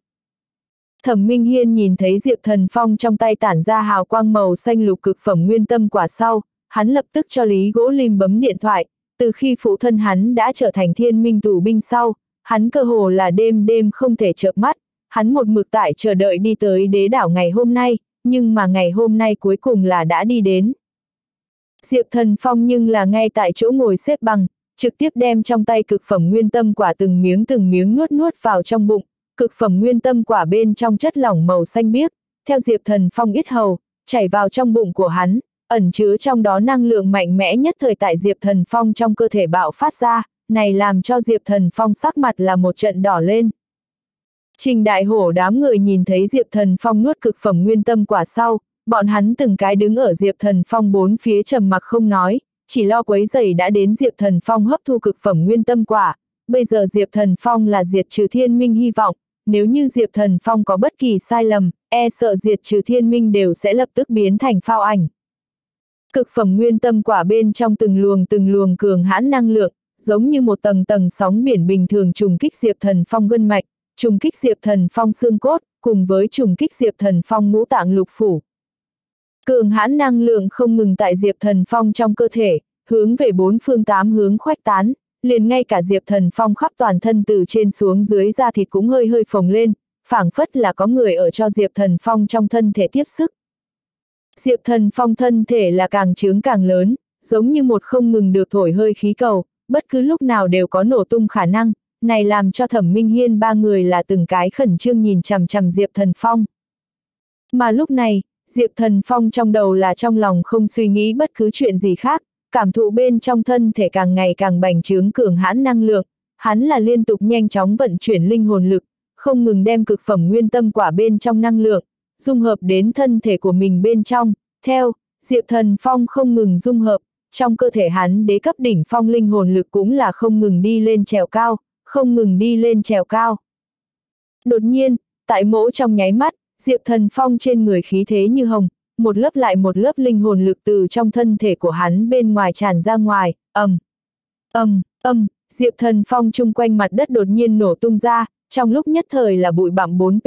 [SPEAKER 1] Thẩm Minh Hiên nhìn thấy Diệp Thần Phong trong tay tản ra hào quang màu xanh lục cực phẩm nguyên tâm quả sau, hắn lập tức cho Lý Gỗ Lim bấm điện thoại, từ khi phụ thân hắn đã trở thành thiên minh tù binh sau, hắn cơ hồ là đêm đêm không thể chợp mắt, hắn một mực tại chờ đợi đi tới đế đảo ngày hôm nay, nhưng mà ngày hôm nay cuối cùng là đã đi đến. Diệp Thần Phong nhưng là ngay tại chỗ ngồi xếp bằng, trực tiếp đem trong tay cực phẩm nguyên tâm quả từng miếng từng miếng nuốt nuốt vào trong bụng, cực phẩm nguyên tâm quả bên trong chất lỏng màu xanh biếc, theo Diệp Thần Phong yết hầu, chảy vào trong bụng của hắn, ẩn chứa trong đó năng lượng mạnh mẽ nhất thời tại Diệp Thần Phong trong cơ thể bạo phát ra, này làm cho Diệp Thần Phong sắc mặt là một trận đỏ lên. Trình Đại Hổ đám người nhìn thấy Diệp Thần Phong nuốt cực phẩm nguyên tâm quả sau, bọn hắn từng cái đứng ở Diệp Thần Phong bốn phía trầm mặc không nói, chỉ lo quấy rầy đã đến Diệp Thần Phong hấp thu cực phẩm nguyên tâm quả. Bây giờ Diệp Thần Phong là diệt trừ thiên minh hy vọng, nếu như Diệp Thần Phong có bất kỳ sai lầm, e sợ diệt trừ thiên minh đều sẽ lập tức biến thành phao ảnh. Cực phẩm nguyên tâm quả bên trong từng luồng từng luồng cường hãn năng lượng, giống như một tầng tầng sóng biển bình thường trùng kích Diệp Thần Phong gân mạch, trùng kích Diệp Thần Phong xương cốt, cùng với trùng kích Diệp Thần Phong ngũ tạng lục phủ. Cường hãn năng lượng không ngừng tại Diệp Thần Phong trong cơ thể, hướng về bốn phương tám hướng khuếch tán, liền ngay cả Diệp Thần Phong khắp toàn thân từ trên xuống dưới da thịt cũng hơi hơi phồng lên, phảng phất là có người ở cho Diệp Thần Phong trong thân thể tiếp sức. Diệp Thần Phong thân thể là càng trướng càng lớn, giống như một không ngừng được thổi hơi khí cầu, bất cứ lúc nào đều có nổ tung khả năng, này làm cho Thẩm Minh Hiên ba người là từng cái khẩn trương nhìn chằm chằm Diệp Thần Phong. Mà lúc này, Diệp Thần Phong trong đầu là trong lòng không suy nghĩ bất cứ chuyện gì khác, cảm thụ bên trong thân thể càng ngày càng bành trướng cường hãn năng lượng, hắn là liên tục nhanh chóng vận chuyển linh hồn lực, không ngừng đem cực phẩm nguyên tâm quả bên trong năng lượng, dung hợp đến thân thể của mình bên trong, theo, Diệp Thần Phong không ngừng dung hợp, trong cơ thể hắn đế cấp đỉnh phong linh hồn lực cũng là không ngừng đi lên trèo cao, không ngừng đi lên trèo cao. Đột nhiên, tại mỗi trong nháy mắt, Diệp Thần Phong trên người khí thế như hồng, một lớp lại một lớp linh hồn lực từ trong thân thể của hắn bên ngoài tràn ra ngoài, ầm, ầm, ầm, Diệp Thần Phong chung quanh mặt đất đột nhiên nổ tung ra, trong lúc nhất thời là bụi bặm bốn p.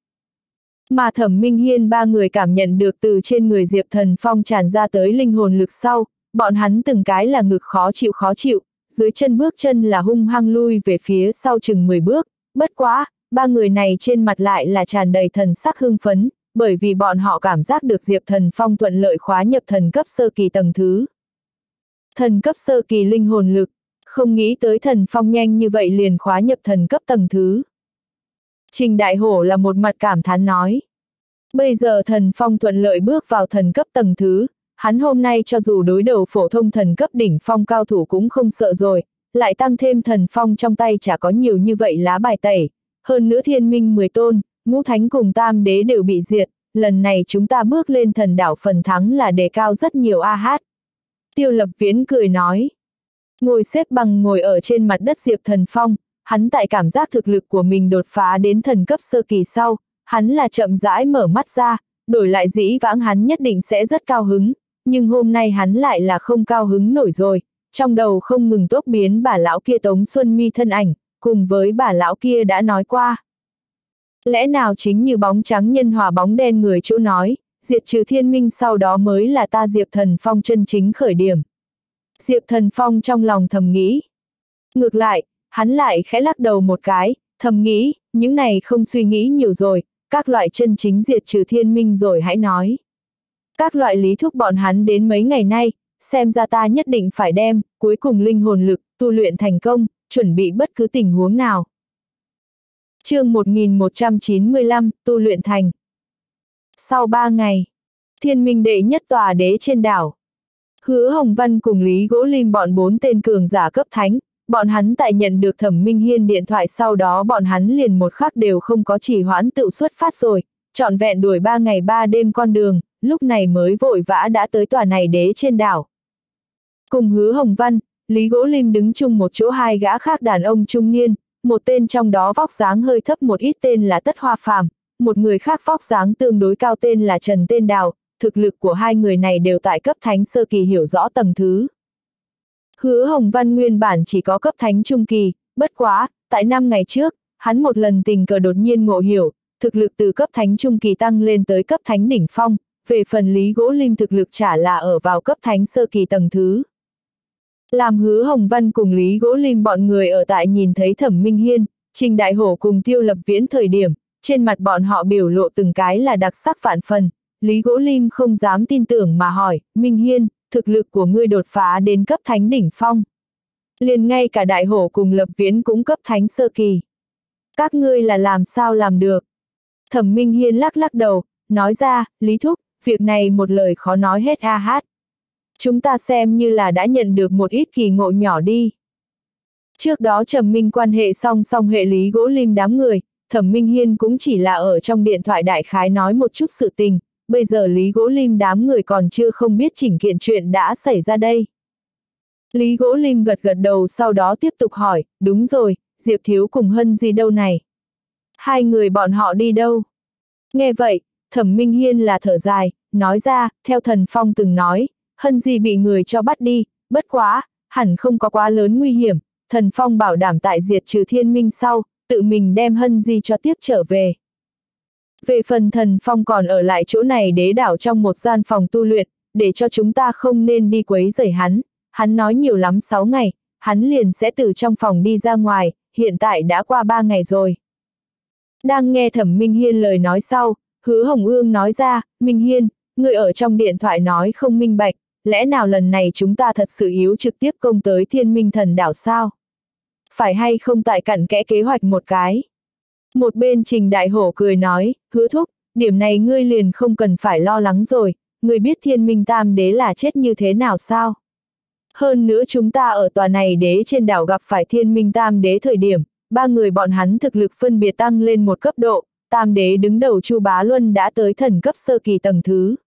[SPEAKER 1] Mà Thẩm Minh Hiên ba người cảm nhận được từ trên người Diệp Thần Phong tràn ra tới linh hồn lực sau, bọn hắn từng cái là ngực khó chịu khó chịu, dưới chân bước chân là hung hăng lui về phía sau chừng mười bước, bất quá, ba người này trên mặt lại là tràn đầy thần sắc hưng phấn, bởi vì bọn họ cảm giác được Diệp Thần Phong thuận lợi khóa nhập thần cấp sơ kỳ tầng thứ. Thần cấp sơ kỳ linh hồn lực, không nghĩ tới Thần Phong nhanh như vậy liền khóa nhập thần cấp tầng thứ. Trình Đại Hổ là một mặt cảm thán nói. Bây giờ Thần Phong thuận lợi bước vào thần cấp tầng thứ, hắn hôm nay cho dù đối đầu phổ thông thần cấp đỉnh phong cao thủ cũng không sợ rồi, lại tăng thêm Thần Phong trong tay chả có nhiều như vậy lá bài tẩy, hơn nữa thiên minh mười tôn, ngũ thánh cùng tam đế đều bị diệt, lần này chúng ta bước lên thần đảo phần thắng là đề cao rất nhiều a hát. Tiêu Lập Viễn cười nói. Ngồi xếp bằng ngồi ở trên mặt đất Diệp Thần Phong, hắn tại cảm giác thực lực của mình đột phá đến thần cấp sơ kỳ sau, hắn là chậm rãi mở mắt ra, đổi lại dĩ vãng hắn nhất định sẽ rất cao hứng, nhưng hôm nay hắn lại là không cao hứng nổi rồi, trong đầu không ngừng tốc biến bà lão kia Tống Xuân Mi thân ảnh, cùng với bà lão kia đã nói qua. Lẽ nào chính như bóng trắng nhân hòa bóng đen người chỗ nói, diệt trừ thiên minh sau đó mới là ta Diệp Thần Phong chân chính khởi điểm. Diệp Thần Phong trong lòng thầm nghĩ. Ngược lại, hắn lại khẽ lắc đầu một cái, thầm nghĩ, những này không suy nghĩ nhiều rồi, các loại chân chính diệt trừ thiên minh rồi hãy nói. Các loại lý thúc bọn hắn đến mấy ngày nay, xem ra ta nhất định phải đem, cuối cùng linh hồn lực, tu luyện thành công, chuẩn bị bất cứ tình huống nào. Chương một nghìn một trăm chín mươi lăm, tu luyện thành. Sau ba ngày, thiên minh đệ nhất tòa đế trên đảo. Hứa Hồng Văn cùng Lý Gỗ Lim bọn bốn tên cường giả cấp thánh, bọn hắn tại nhận được Thẩm Minh Hiên điện thoại sau đó bọn hắn liền một khắc đều không có trì hoãn tự xuất phát rồi, trọn vẹn đuổi ba ngày ba đêm con đường, lúc này mới vội vã đã tới tòa này đế trên đảo. Cùng Hứa Hồng Văn, Lý Gỗ Lim đứng chung một chỗ hai gã khác đàn ông trung niên, một tên trong đó vóc dáng hơi thấp một ít tên là Tất Hoa Phàm, một người khác vóc dáng tương đối cao tên là Trần Tên Đào, thực lực của hai người này đều tại cấp thánh sơ kỳ hiểu rõ tầng thứ. Hứa Hồng Văn nguyên bản chỉ có cấp thánh trung kỳ, bất quá, tại năm ngày trước, hắn một lần tình cờ đột nhiên ngộ hiểu, thực lực từ cấp thánh trung kỳ tăng lên tới cấp thánh đỉnh phong, về phần Lý Gỗ Lim thực lực chả là ở vào cấp thánh sơ kỳ tầng thứ. Làm Hứa Hồng Văn cùng Lý Gỗ Lim bọn người ở tại nhìn thấy Thẩm Minh Hiên, Trình Đại Hổ cùng Tiêu Lập Viễn thời điểm, trên mặt bọn họ biểu lộ từng cái là đặc sắc vạn phần, Lý Gỗ Lim không dám tin tưởng mà hỏi, Minh Hiên, thực lực của ngươi đột phá đến cấp thánh đỉnh phong. Liền ngay cả Đại Hổ cùng Lập Viễn cũng cấp thánh sơ kỳ. Các ngươi là làm sao làm được? Thẩm Minh Hiên lắc lắc đầu, nói ra, Lý Thúc, việc này một lời khó nói hết a hát. Chúng ta xem như là đã nhận được một ít kỳ ngộ nhỏ đi. Trước đó Trầm Minh quan hệ song song hệ Lý Gỗ Lim đám người, Thẩm Minh Hiên cũng chỉ là ở trong điện thoại đại khái nói một chút sự tình, bây giờ Lý Gỗ Lim đám người còn chưa không biết chỉnh kiện chuyện đã xảy ra đây. Lý Gỗ Lim gật gật đầu sau đó tiếp tục hỏi, đúng rồi, Diệp Thiếu cùng Hân Di đâu này? Hai người bọn họ đi đâu? Nghe vậy, Thẩm Minh Hiên là thở dài, nói ra, theo Thần Phong từng nói, Hân Di bị người cho bắt đi, bất quá, hẳn không có quá lớn nguy hiểm, Thần Phong bảo đảm tại diệt trừ thiên minh sau, tự mình đem Hân Di cho tiếp trở về. Về phần Thần Phong còn ở lại chỗ này đế đảo trong một gian phòng tu luyện, để cho chúng ta không nên đi quấy rầy hắn, hắn nói nhiều lắm sáu ngày, hắn liền sẽ từ trong phòng đi ra ngoài, hiện tại đã qua ba ngày rồi. Đang nghe Thẩm Minh Hiên lời nói sau, Hứa Hồng Ương nói ra, Minh Hiên, người ở trong điện thoại nói không minh bạch, lẽ nào lần này chúng ta thật sự yếu trực tiếp công tới thiên minh thần đảo sao? Phải hay không tại cặn kẽ kế hoạch một cái? Một bên Trình Đại Hổ cười nói, Hứa Thúc, điểm này ngươi liền không cần phải lo lắng rồi, ngươi biết thiên minh tam đế là chết như thế nào sao? Hơn nữa chúng ta ở tòa này đế trên đảo gặp phải thiên minh tam đế thời điểm, ba người bọn hắn thực lực phân biệt tăng lên một cấp độ, tam đế đứng đầu Chu Bá Luân đã tới thần cấp sơ kỳ tầng thứ.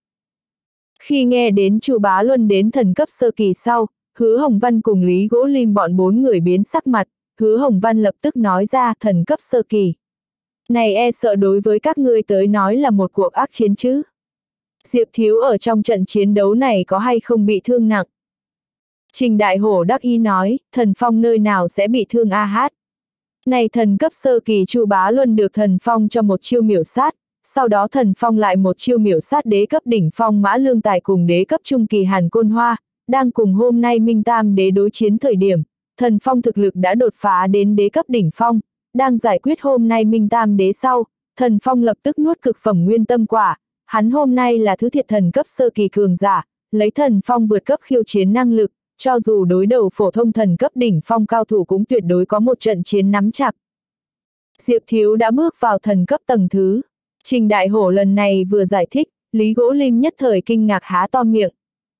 [SPEAKER 1] Khi nghe đến Chu Bá Luân đến thần cấp sơ kỳ sau, Hứa Hồng Văn cùng Lý Gỗ Lim bọn bốn người biến sắc mặt, Hứa Hồng Văn lập tức nói ra thần cấp sơ kỳ. Này e sợ đối với các ngươi tới nói là một cuộc ác chiến chứ. Diệp Thiếu ở trong trận chiến đấu này có hay không bị thương nặng? Trình Đại Hổ đắc ý nói, Thần Phong nơi nào sẽ bị thương a hát. Này thần cấp sơ kỳ Chu Bá Luân được thần phong cho một chiêu miểu sát, sau đó thần phong lại một chiêu miểu sát đế cấp đỉnh phong Mã Lương Tài cùng đế cấp trung kỳ Hàn Côn Hoa, đang cùng hôm nay Minh Tam đế đối chiến thời điểm, thần phong thực lực đã đột phá đến đế cấp đỉnh phong, đang giải quyết hôm nay Minh Tam đế sau, thần phong lập tức nuốt cực phẩm nguyên tâm quả, hắn hôm nay là thứ thiệt thần cấp sơ kỳ cường giả, lấy thần phong vượt cấp khiêu chiến năng lực, cho dù đối đầu phổ thông thần cấp đỉnh phong cao thủ cũng tuyệt đối có một trận chiến nắm chặt. Diệp Thiếu đã bước vào thần cấp tầng thứ. Trình Đại Hổ lần này vừa giải thích, Lý Gỗ Lim nhất thời kinh ngạc há to miệng.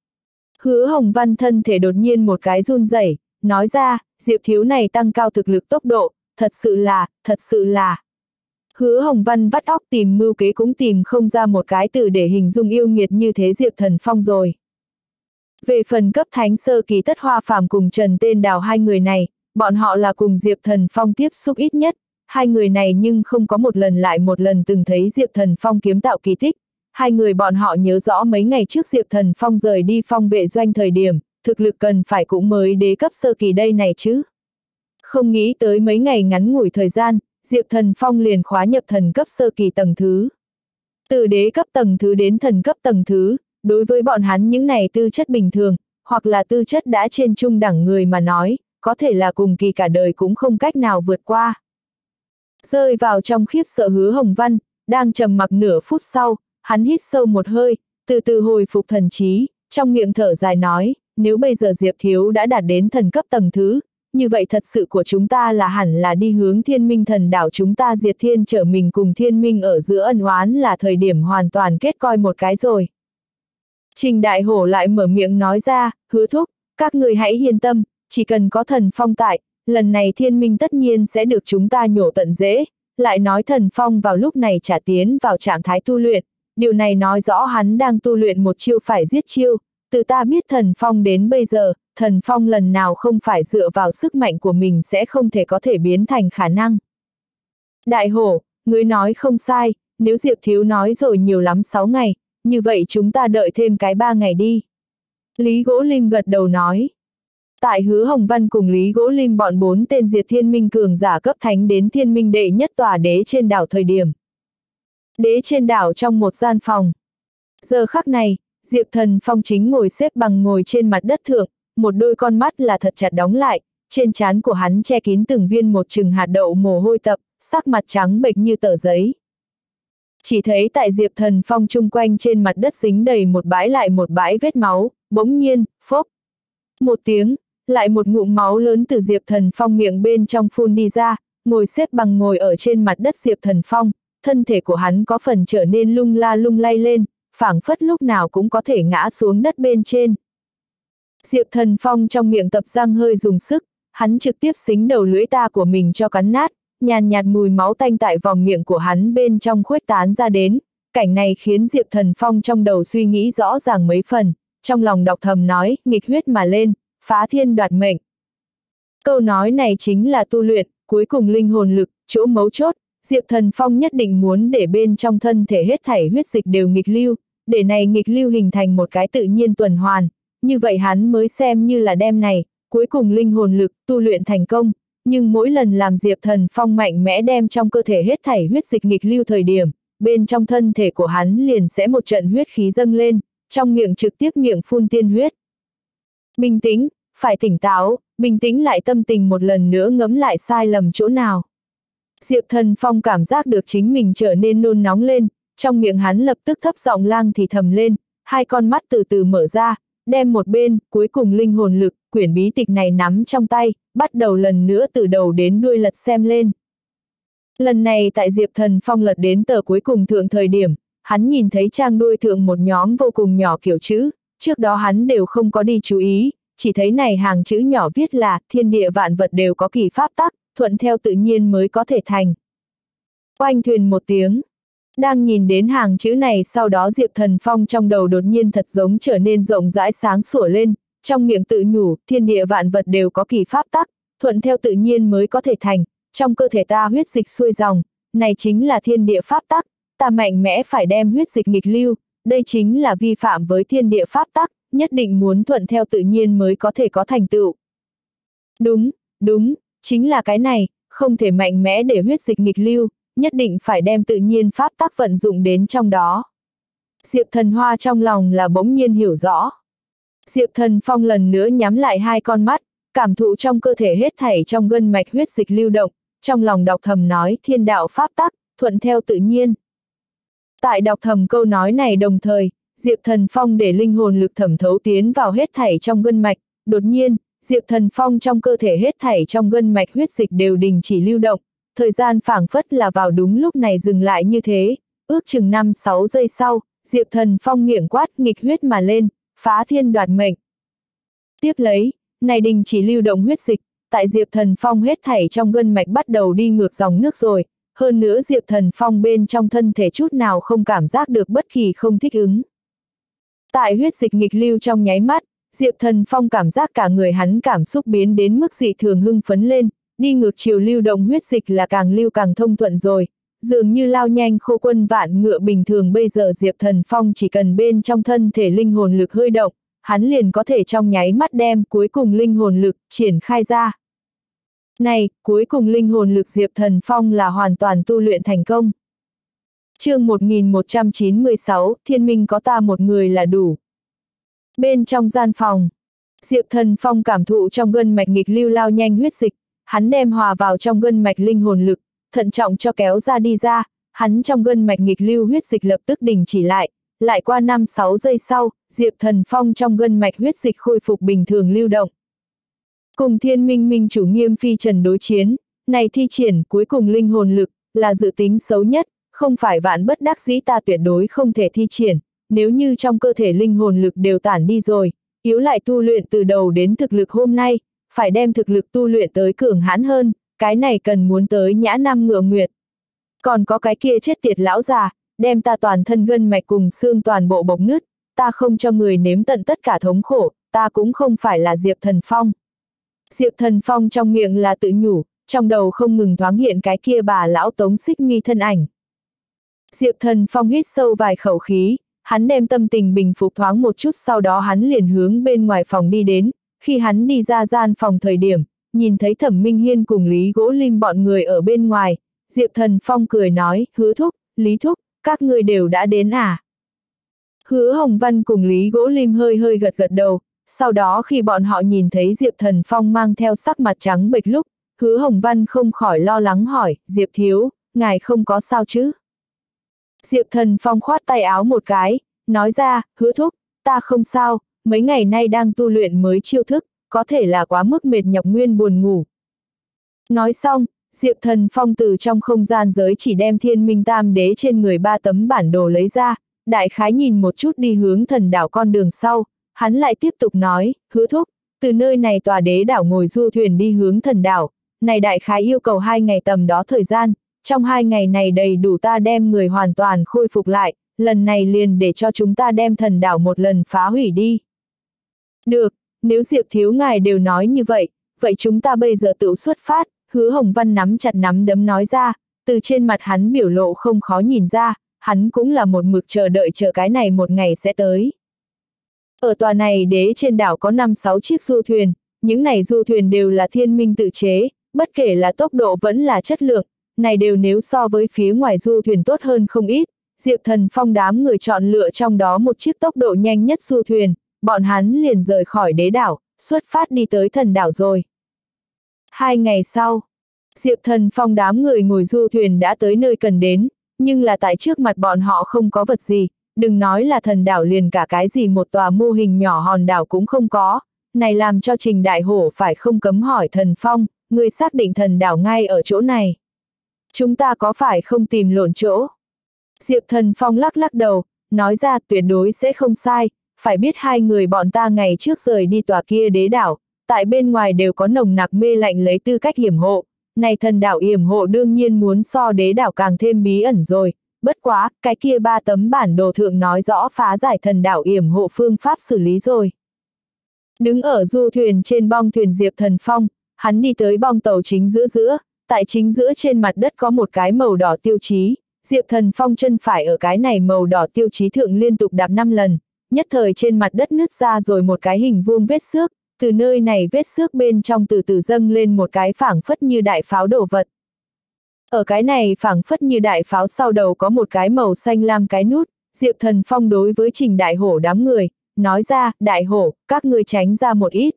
[SPEAKER 1] Hứa Hồng Văn thân thể đột nhiên một cái run rẩy, nói ra, Diệp Thiếu này tăng cao thực lực tốc độ, thật sự là, thật sự là. Hứa Hồng Văn vắt óc tìm mưu kế cũng tìm không ra một cái từ để hình dung yêu nghiệt như thế Diệp Thần Phong rồi. Về phần cấp thánh sơ kỳ Tất Hoa Phàm cùng Trần Tên Đào hai người này, bọn họ là cùng Diệp Thần Phong tiếp xúc ít nhất, hai người này nhưng không có một lần lại một lần từng thấy Diệp Thần Phong kiếm tạo kỳ tích. Hai người bọn họ nhớ rõ mấy ngày trước Diệp Thần Phong rời đi phong vệ doanh thời điểm, thực lực cần phải cũng mới đế cấp sơ kỳ đây này chứ. Không nghĩ tới mấy ngày ngắn ngủi thời gian, Diệp Thần Phong liền khóa nhập thần cấp sơ kỳ tầng thứ. Từ đế cấp tầng thứ đến thần cấp tầng thứ, đối với bọn hắn những này tư chất bình thường, hoặc là tư chất đã trên trung đẳng người mà nói, có thể là cùng kỳ cả đời cũng không cách nào vượt qua. Rơi vào trong khiếp sợ Hứa Hồng Văn, đang trầm mặc nửa phút sau, hắn hít sâu một hơi, từ từ hồi phục thần trí, trong miệng thở dài nói, nếu bây giờ Diệp Thiếu đã đạt đến thần cấp tầng thứ, như vậy thật sự của chúng ta là hẳn là đi hướng Thiên Minh Thần Đảo, chúng ta diệt thiên trở mình cùng Thiên Minh ở giữa ân oán là thời điểm hoàn toàn kết coi một cái rồi. Trình Đại Hổ lại mở miệng nói ra, Hứa thúc, các người hãy yên tâm, chỉ cần có thần phong tại, lần này Thiên Minh tất nhiên sẽ được chúng ta nhổ tận rễ. Lại nói thần phong vào lúc này trả tiến vào trạng thái tu luyện, điều này nói rõ hắn đang tu luyện một chiêu phải giết chiêu, từ ta biết thần phong đến bây giờ, thần phong lần nào không phải dựa vào sức mạnh của mình sẽ không thể có thể biến thành khả năng. Đại Hổ, ngươi nói không sai, nếu Diệp Thiếu nói rồi nhiều lắm sáu ngày, như vậy chúng ta đợi thêm cái ba ngày đi. Lý Gỗ Lim gật đầu nói. Tại Hứa Hồng Văn cùng Lý Gỗ Lim bọn bốn tên diệt thiên minh cường giả cấp thánh đến thiên minh đệ nhất tòa đế trên đảo thời điểm. Đế trên đảo trong một gian phòng. Giờ khắc này, Diệp Thần Phong chính ngồi xếp bằng ngồi trên mặt đất thượng, một đôi con mắt là thật chặt đóng lại, trên trán của hắn che kín từng viên một chừng hạt đậu mồ hôi tập, sắc mặt trắng bệch như tờ giấy. Chỉ thấy tại Diệp Thần Phong chung quanh trên mặt đất dính đầy một bãi lại một bãi vết máu, bỗng nhiên, phốc. Một tiếng, lại một ngụm máu lớn từ Diệp Thần Phong miệng bên trong phun đi ra, ngồi xếp bằng ngồi ở trên mặt đất Diệp Thần Phong, thân thể của hắn có phần trở nên lung la lung lay lên, phảng phất lúc nào cũng có thể ngã xuống đất bên trên. Diệp Thần Phong trong miệng tập răng hơi dùng sức, hắn trực tiếp xính đầu lưỡi ta của mình cho cắn nát, nhàn nhạt mùi máu tanh tại vòng miệng của hắn bên trong khuếch tán ra đến, cảnh này khiến Diệp Thần Phong trong đầu suy nghĩ rõ ràng mấy phần, trong lòng đọc thầm nói, nghịch huyết mà lên, phá thiên đoạt mệnh. Câu nói này chính là tu luyện, cuối cùng linh hồn lực, chỗ mấu chốt, Diệp Thần Phong nhất định muốn để bên trong thân thể hết thảy huyết dịch đều nghịch lưu, để này nghịch lưu hình thành một cái tự nhiên tuần hoàn, như vậy hắn mới xem như là đem này, cuối cùng linh hồn lực, tu luyện thành công, nhưng mỗi lần làm Diệp Thần Phong mạnh mẽ đem trong cơ thể hết thảy huyết dịch nghịch lưu thời điểm, bên trong thân thể của hắn liền sẽ một trận huyết khí dâng lên, trong miệng trực tiếp miệng phun tiên huyết. Bình tĩnh, phải tỉnh táo, bình tĩnh lại tâm tình một lần nữa ngẫm lại sai lầm chỗ nào. Diệp Thần Phong cảm giác được chính mình trở nên nôn nóng lên, trong miệng hắn lập tức thấp giọng lang thì thầm lên, hai con mắt từ từ mở ra, đem một bên, cuối cùng linh hồn lực, quyển bí tịch này nắm trong tay, bắt đầu lần nữa từ đầu đến đuôi lật xem lên. Lần này tại Diệp Thần Phong lật đến tờ cuối cùng thượng thời điểm, hắn nhìn thấy trang đuôi thượng một nhóm vô cùng nhỏ kiểu chữ, trước đó hắn đều không có đi chú ý, chỉ thấy này hàng chữ nhỏ viết là thiên địa vạn vật đều có kỳ pháp tắc, thuận theo tự nhiên mới có thể thành. Oanh thuyền một tiếng. Đang nhìn đến hàng chữ này sau đó Diệp Thần Phong trong đầu đột nhiên thật giống trở nên rộng rãi sáng sủa lên, trong miệng tự nhủ, thiên địa vạn vật đều có kỳ pháp tắc, thuận theo tự nhiên mới có thể thành, trong cơ thể ta huyết dịch xuôi dòng, này chính là thiên địa pháp tắc, ta mạnh mẽ phải đem huyết dịch nghịch lưu, đây chính là vi phạm với thiên địa pháp tắc, nhất định muốn thuận theo tự nhiên mới có thể có thành tựu. Đúng, đúng, chính là cái này, không thể mạnh mẽ để huyết dịch nghịch lưu, nhất định phải đem tự nhiên pháp tắc vận dụng đến trong đó. Diệp Thần Hoa trong lòng là bỗng nhiên hiểu rõ. Diệp Thần Phong lần nữa nhắm lại hai con mắt, cảm thụ trong cơ thể hết thảy trong gân mạch huyết dịch lưu động, trong lòng đọc thầm nói thiên đạo pháp tắc, thuận theo tự nhiên. Tại đọc thầm câu nói này đồng thời, Diệp Thần Phong để linh hồn lực thẩm thấu tiến vào hết thảy trong gân mạch, đột nhiên, Diệp Thần Phong trong cơ thể hết thảy trong gân mạch huyết dịch đều đình chỉ lưu động, thời gian phảng phất là vào đúng lúc này dừng lại như thế, ước chừng năm sáu giây sau, Diệp Thần Phong miệng quát nghịch huyết mà lên, phá thiên đoạt mệnh. Tiếp lấy, này đình chỉ lưu động huyết dịch, tại Diệp Thần Phong hết thảy trong gân mạch bắt đầu đi ngược dòng nước rồi, hơn nữa Diệp Thần Phong bên trong thân thể chút nào không cảm giác được bất kỳ không thích ứng. Tại huyết dịch nghịch lưu trong nháy mắt, Diệp Thần Phong cảm giác cả người hắn cảm xúc biến đến mức dị thường hưng phấn lên, đi ngược chiều lưu động huyết dịch là càng lưu càng thông thuận rồi, dường như lao nhanh khô quân vạn ngựa bình thường. Bây giờ Diệp Thần Phong chỉ cần bên trong thân thể linh hồn lực hơi động, hắn liền có thể trong nháy mắt đem cuối cùng linh hồn lực triển khai ra. Này, cuối cùng linh hồn lực Diệp Thần Phong là hoàn toàn tu luyện thành công. Chương một nghìn một trăm chín mươi sáu, thiên minh có ta một người là đủ. Bên trong gian phòng, Diệp Thần Phong cảm thụ trong gân mạch nghịch lưu lao nhanh huyết dịch, hắn đem hòa vào trong gân mạch linh hồn lực, thận trọng cho kéo ra đi ra, hắn trong gân mạch nghịch lưu huyết dịch lập tức đình chỉ lại, lại qua năm sáu giây sau, Diệp Thần Phong trong gân mạch huyết dịch khôi phục bình thường lưu động. Cùng thiên minh minh chủ Nghiêm Phi Trần đối chiến, này thi triển cuối cùng linh hồn lực, là dự tính xấu nhất, không phải vạn bất đắc dĩ ta tuyệt đối không thể thi triển, nếu như trong cơ thể linh hồn lực đều tản đi rồi, yếu lại tu luyện từ đầu đến thực lực hôm nay, phải đem thực lực tu luyện tới cường hãn hơn, cái này cần muốn tới nhã năm ngựa nguyệt. Còn có cái kia chết tiệt lão già, đem ta toàn thân gân mạch cùng xương toàn bộ bộc nứt, ta không cho người nếm tận tất cả thống khổ, ta cũng không phải là Diệp Thần Phong. Diệp Thần Phong trong miệng là tự nhủ, trong đầu không ngừng thoáng hiện cái kia bà lão Tống Xích Mi thân ảnh. Diệp Thần Phong hít sâu vài khẩu khí, hắn đem tâm tình bình phục thoáng một chút, sau đó hắn liền hướng bên ngoài phòng đi đến, khi hắn đi ra gian phòng thời điểm, nhìn thấy Thẩm Minh Hiên cùng Lý Gỗ Lim bọn người ở bên ngoài, Diệp Thần Phong cười nói, Hứa thúc, Lý thúc, các ngươi đều đã đến à? Hứa Hồng Văn cùng Lý Gỗ Lim hơi hơi gật gật đầu, sau đó khi bọn họ nhìn thấy Diệp Thần Phong mang theo sắc mặt trắng bệch lúc, Hứa Hồng Văn không khỏi lo lắng hỏi, Diệp thiếu, ngài không có sao chứ? Diệp Thần Phong khoát tay áo một cái, nói ra, Hứa thúc, ta không sao, mấy ngày nay đang tu luyện mới chiêu thức, có thể là quá mức mệt nhọc nguyên buồn ngủ. Nói xong, Diệp Thần Phong từ trong không gian giới chỉ đem Thiên Minh Tam Đế trên người ba tấm bản đồ lấy ra, đại khái nhìn một chút đi hướng thần đảo con đường sau, hắn lại tiếp tục nói, Hứa thúc, từ nơi này tòa đế đảo ngồi du thuyền đi hướng thần đảo, này đại khái yêu cầu hai ngày tầm đó thời gian, trong hai ngày này đầy đủ ta đem người hoàn toàn khôi phục lại, lần này liền để cho chúng ta đem thần đảo một lần phá hủy đi. Được, nếu Diệp thiếu ngài đều nói như vậy, vậy chúng ta bây giờ tự xuất phát, Hứa Hồng Văn nắm chặt nắm đấm nói ra, từ trên mặt hắn biểu lộ không khó nhìn ra, hắn cũng là một mực chờ đợi chờ cái này một ngày sẽ tới. Ở tòa này đế trên đảo có năm sáu chiếc du thuyền, những này du thuyền đều là thiên minh tự chế, bất kể là tốc độ vẫn là chất lượng, này đều nếu so với phía ngoài du thuyền tốt hơn không ít. Diệp Thần Phong đám người chọn lựa trong đó một chiếc tốc độ nhanh nhất du thuyền, bọn hắn liền rời khỏi đế đảo, xuất phát đi tới thần đảo rồi. Hai ngày sau, Diệp Thần Phong đám người ngồi du thuyền đã tới nơi cần đến, nhưng là tại trước mặt bọn họ không có vật gì, đừng nói là thần đảo, liền cả cái gì một tòa mô hình nhỏ hòn đảo cũng không có, này làm cho Trình Đại Hổ phải không cấm hỏi Thần Phong, người xác định thần đảo ngay ở chỗ này. Chúng ta có phải không tìm lộn chỗ? Diệp Thần Phong lắc lắc đầu, nói ra tuyệt đối sẽ không sai, phải biết hai người bọn ta ngày trước rời đi tòa kia đế đảo, tại bên ngoài đều có nồng nặc mê lạnh lấy tư cách hiểm hộ, này thần đảo hiểm hộ đương nhiên muốn so đế đảo càng thêm bí ẩn rồi, bất quá, cái kia ba tấm bản đồ thượng nói rõ phá giải thần đảo hiểm hộ phương pháp xử lý rồi. Đứng ở du thuyền trên bong thuyền Diệp Thần Phong, hắn đi tới bong tàu chính giữa giữa, tại chính giữa trên mặt đất có một cái màu đỏ tiêu chí, Diệp Thần Phong chân phải ở cái này màu đỏ tiêu chí thượng liên tục đạp năm lần, nhất thời trên mặt đất nứt ra rồi một cái hình vuông vết xước, từ nơi này vết xước bên trong từ từ dâng lên một cái phảng phất như đại pháo đồ vật. Ở cái này phảng phất như đại pháo sau đầu có một cái màu xanh lam cái nút, Diệp Thần Phong đối với Trình Đại Hổ đám người, nói ra, Đại Hổ, các ngươi tránh ra một ít.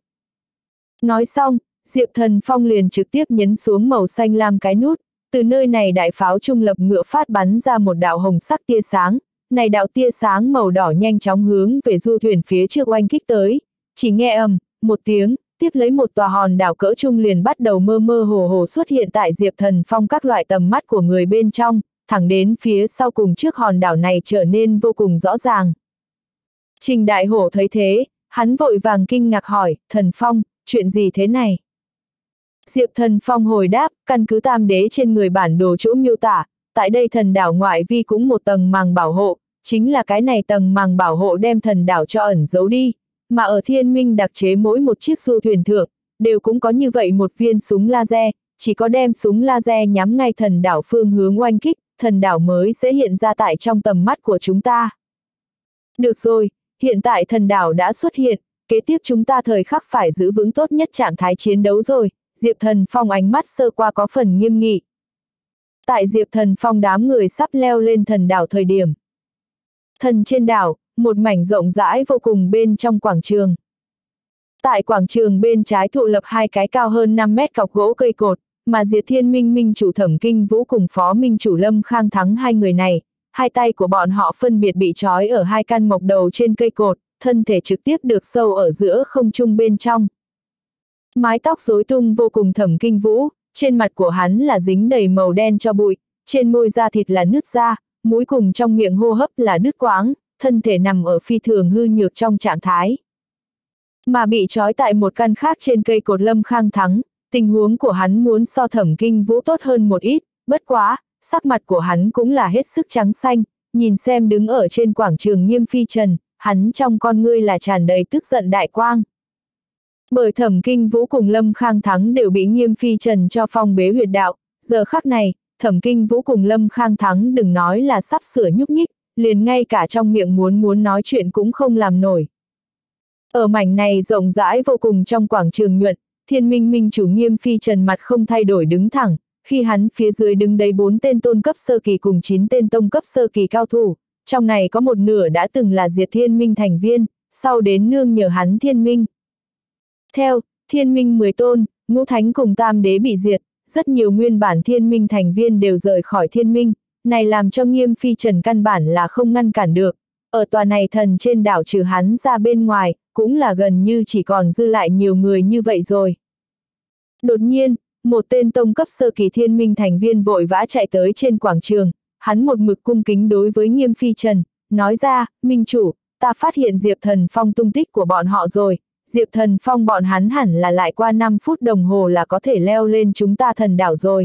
[SPEAKER 1] Nói xong, Diệp Thần Phong liền trực tiếp nhấn xuống màu xanh lam cái nút, từ nơi này đại pháo trung lập ngựa phát bắn ra một đạo hồng sắc tia sáng, này đạo tia sáng màu đỏ nhanh chóng hướng về du thuyền phía trước oanh kích tới, chỉ nghe ầm, một tiếng, tiếp lấy một tòa hòn đảo cỡ trung liền bắt đầu mơ mơ hồ hồ xuất hiện tại Diệp Thần Phong các loại tầm mắt của người bên trong, thẳng đến phía sau cùng trước hòn đảo này trở nên vô cùng rõ ràng. Trình Đại Hổ thấy thế, hắn vội vàng kinh ngạc hỏi, Thần Phong, chuyện gì thế này? Diệp Thần Phong hồi đáp, căn cứ tam đế trên người bản đồ chỗ miêu tả, tại đây thần đảo ngoại vi cũng một tầng màng bảo hộ, chính là cái này tầng màng bảo hộ đem thần đảo cho ẩn giấu đi, mà ở thiên minh đặc chế mỗi một chiếc du thuyền thượng, đều cũng có như vậy một viên súng laser, chỉ có đem súng laser nhắm ngay thần đảo phương hướng oanh kích, thần đảo mới sẽ hiện ra tại trong tầm mắt của chúng ta. Được rồi, hiện tại thần đảo đã xuất hiện, kế tiếp chúng ta thời khắc phải giữ vững tốt nhất trạng thái chiến đấu rồi, Diệp Thần Phong ánh mắt sơ qua có phần nghiêm nghị. Tại Diệp Thần Phong đám người sắp leo lên thần đảo thời điểm. Thần trên đảo, một mảnh rộng rãi vô cùng bên trong quảng trường. Tại quảng trường bên trái thụ lập hai cái cao hơn năm mét cọc gỗ cây cột, mà Diệt Thiên Minh Minh chủ Thẩm Kinh Vũ cùng Phó Minh chủ Lâm Khang Thắng hai người này, hai tay của bọn họ phân biệt bị trói ở hai căn mộc đầu trên cây cột, thân thể trực tiếp được sâu ở giữa không trung bên trong. Mái tóc rối tung vô cùng Thẩm Kinh Vũ, trên mặt của hắn là dính đầy màu đen cho bụi, trên môi da thịt là nứt ra, mũi cùng trong miệng hô hấp là đứt quãng, thân thể nằm ở phi thường hư nhược trong trạng thái. Mà bị trói tại một căn khác trên cây cột Lâm Khang Thắng, tình huống của hắn muốn so Thẩm Kinh Vũ tốt hơn một ít, bất quá, sắc mặt của hắn cũng là hết sức trắng xanh, nhìn xem đứng ở trên quảng trường Nghiêm Phi Trần, hắn trong con ngươi là tràn đầy tức giận đại quang. Bởi Thẩm Kinh Vũ cùng Lâm Khang Thắng đều bị Nghiêm Phi Trần cho phong bế huyệt đạo, giờ khắc này, Thẩm Kinh Vũ cùng Lâm Khang Thắng đừng nói là sắp sửa nhúc nhích, liền ngay cả trong miệng muốn muốn nói chuyện cũng không làm nổi. Ở mảnh này rộng rãi vô cùng trong quảng trường nhuận, Thiên Minh Minh chủ Nghiêm Phi Trần mặt không thay đổi đứng thẳng, khi hắn phía dưới đứng đấy bốn tên tôn cấp sơ kỳ cùng chín tên tông cấp sơ kỳ cao thủ, trong này có một nửa đã từng là Diệt Thiên Minh thành viên, sau đến nương nhờ hắn Thiên Minh. Theo, Thiên Minh mười tôn, ngũ thánh cùng tam đế bị diệt, rất nhiều nguyên bản Thiên Minh thành viên đều rời khỏi Thiên Minh, này làm cho Nghiêm Phi Trần căn bản là không ngăn cản được. Ở tòa này thần trên đảo trừ hắn ra bên ngoài, cũng là gần như chỉ còn dư lại nhiều người như vậy rồi. Đột nhiên, một tên tông cấp sơ kỳ Thiên Minh thành viên vội vã chạy tới trên quảng trường, hắn một mực cung kính đối với Nghiêm Phi Trần, nói ra, Minh chủ, ta phát hiện Diệp Thần Phong tung tích của bọn họ rồi, Diệp Thần Phong bọn hắn hẳn là lại qua năm phút đồng hồ là có thể leo lên chúng ta thần đảo rồi.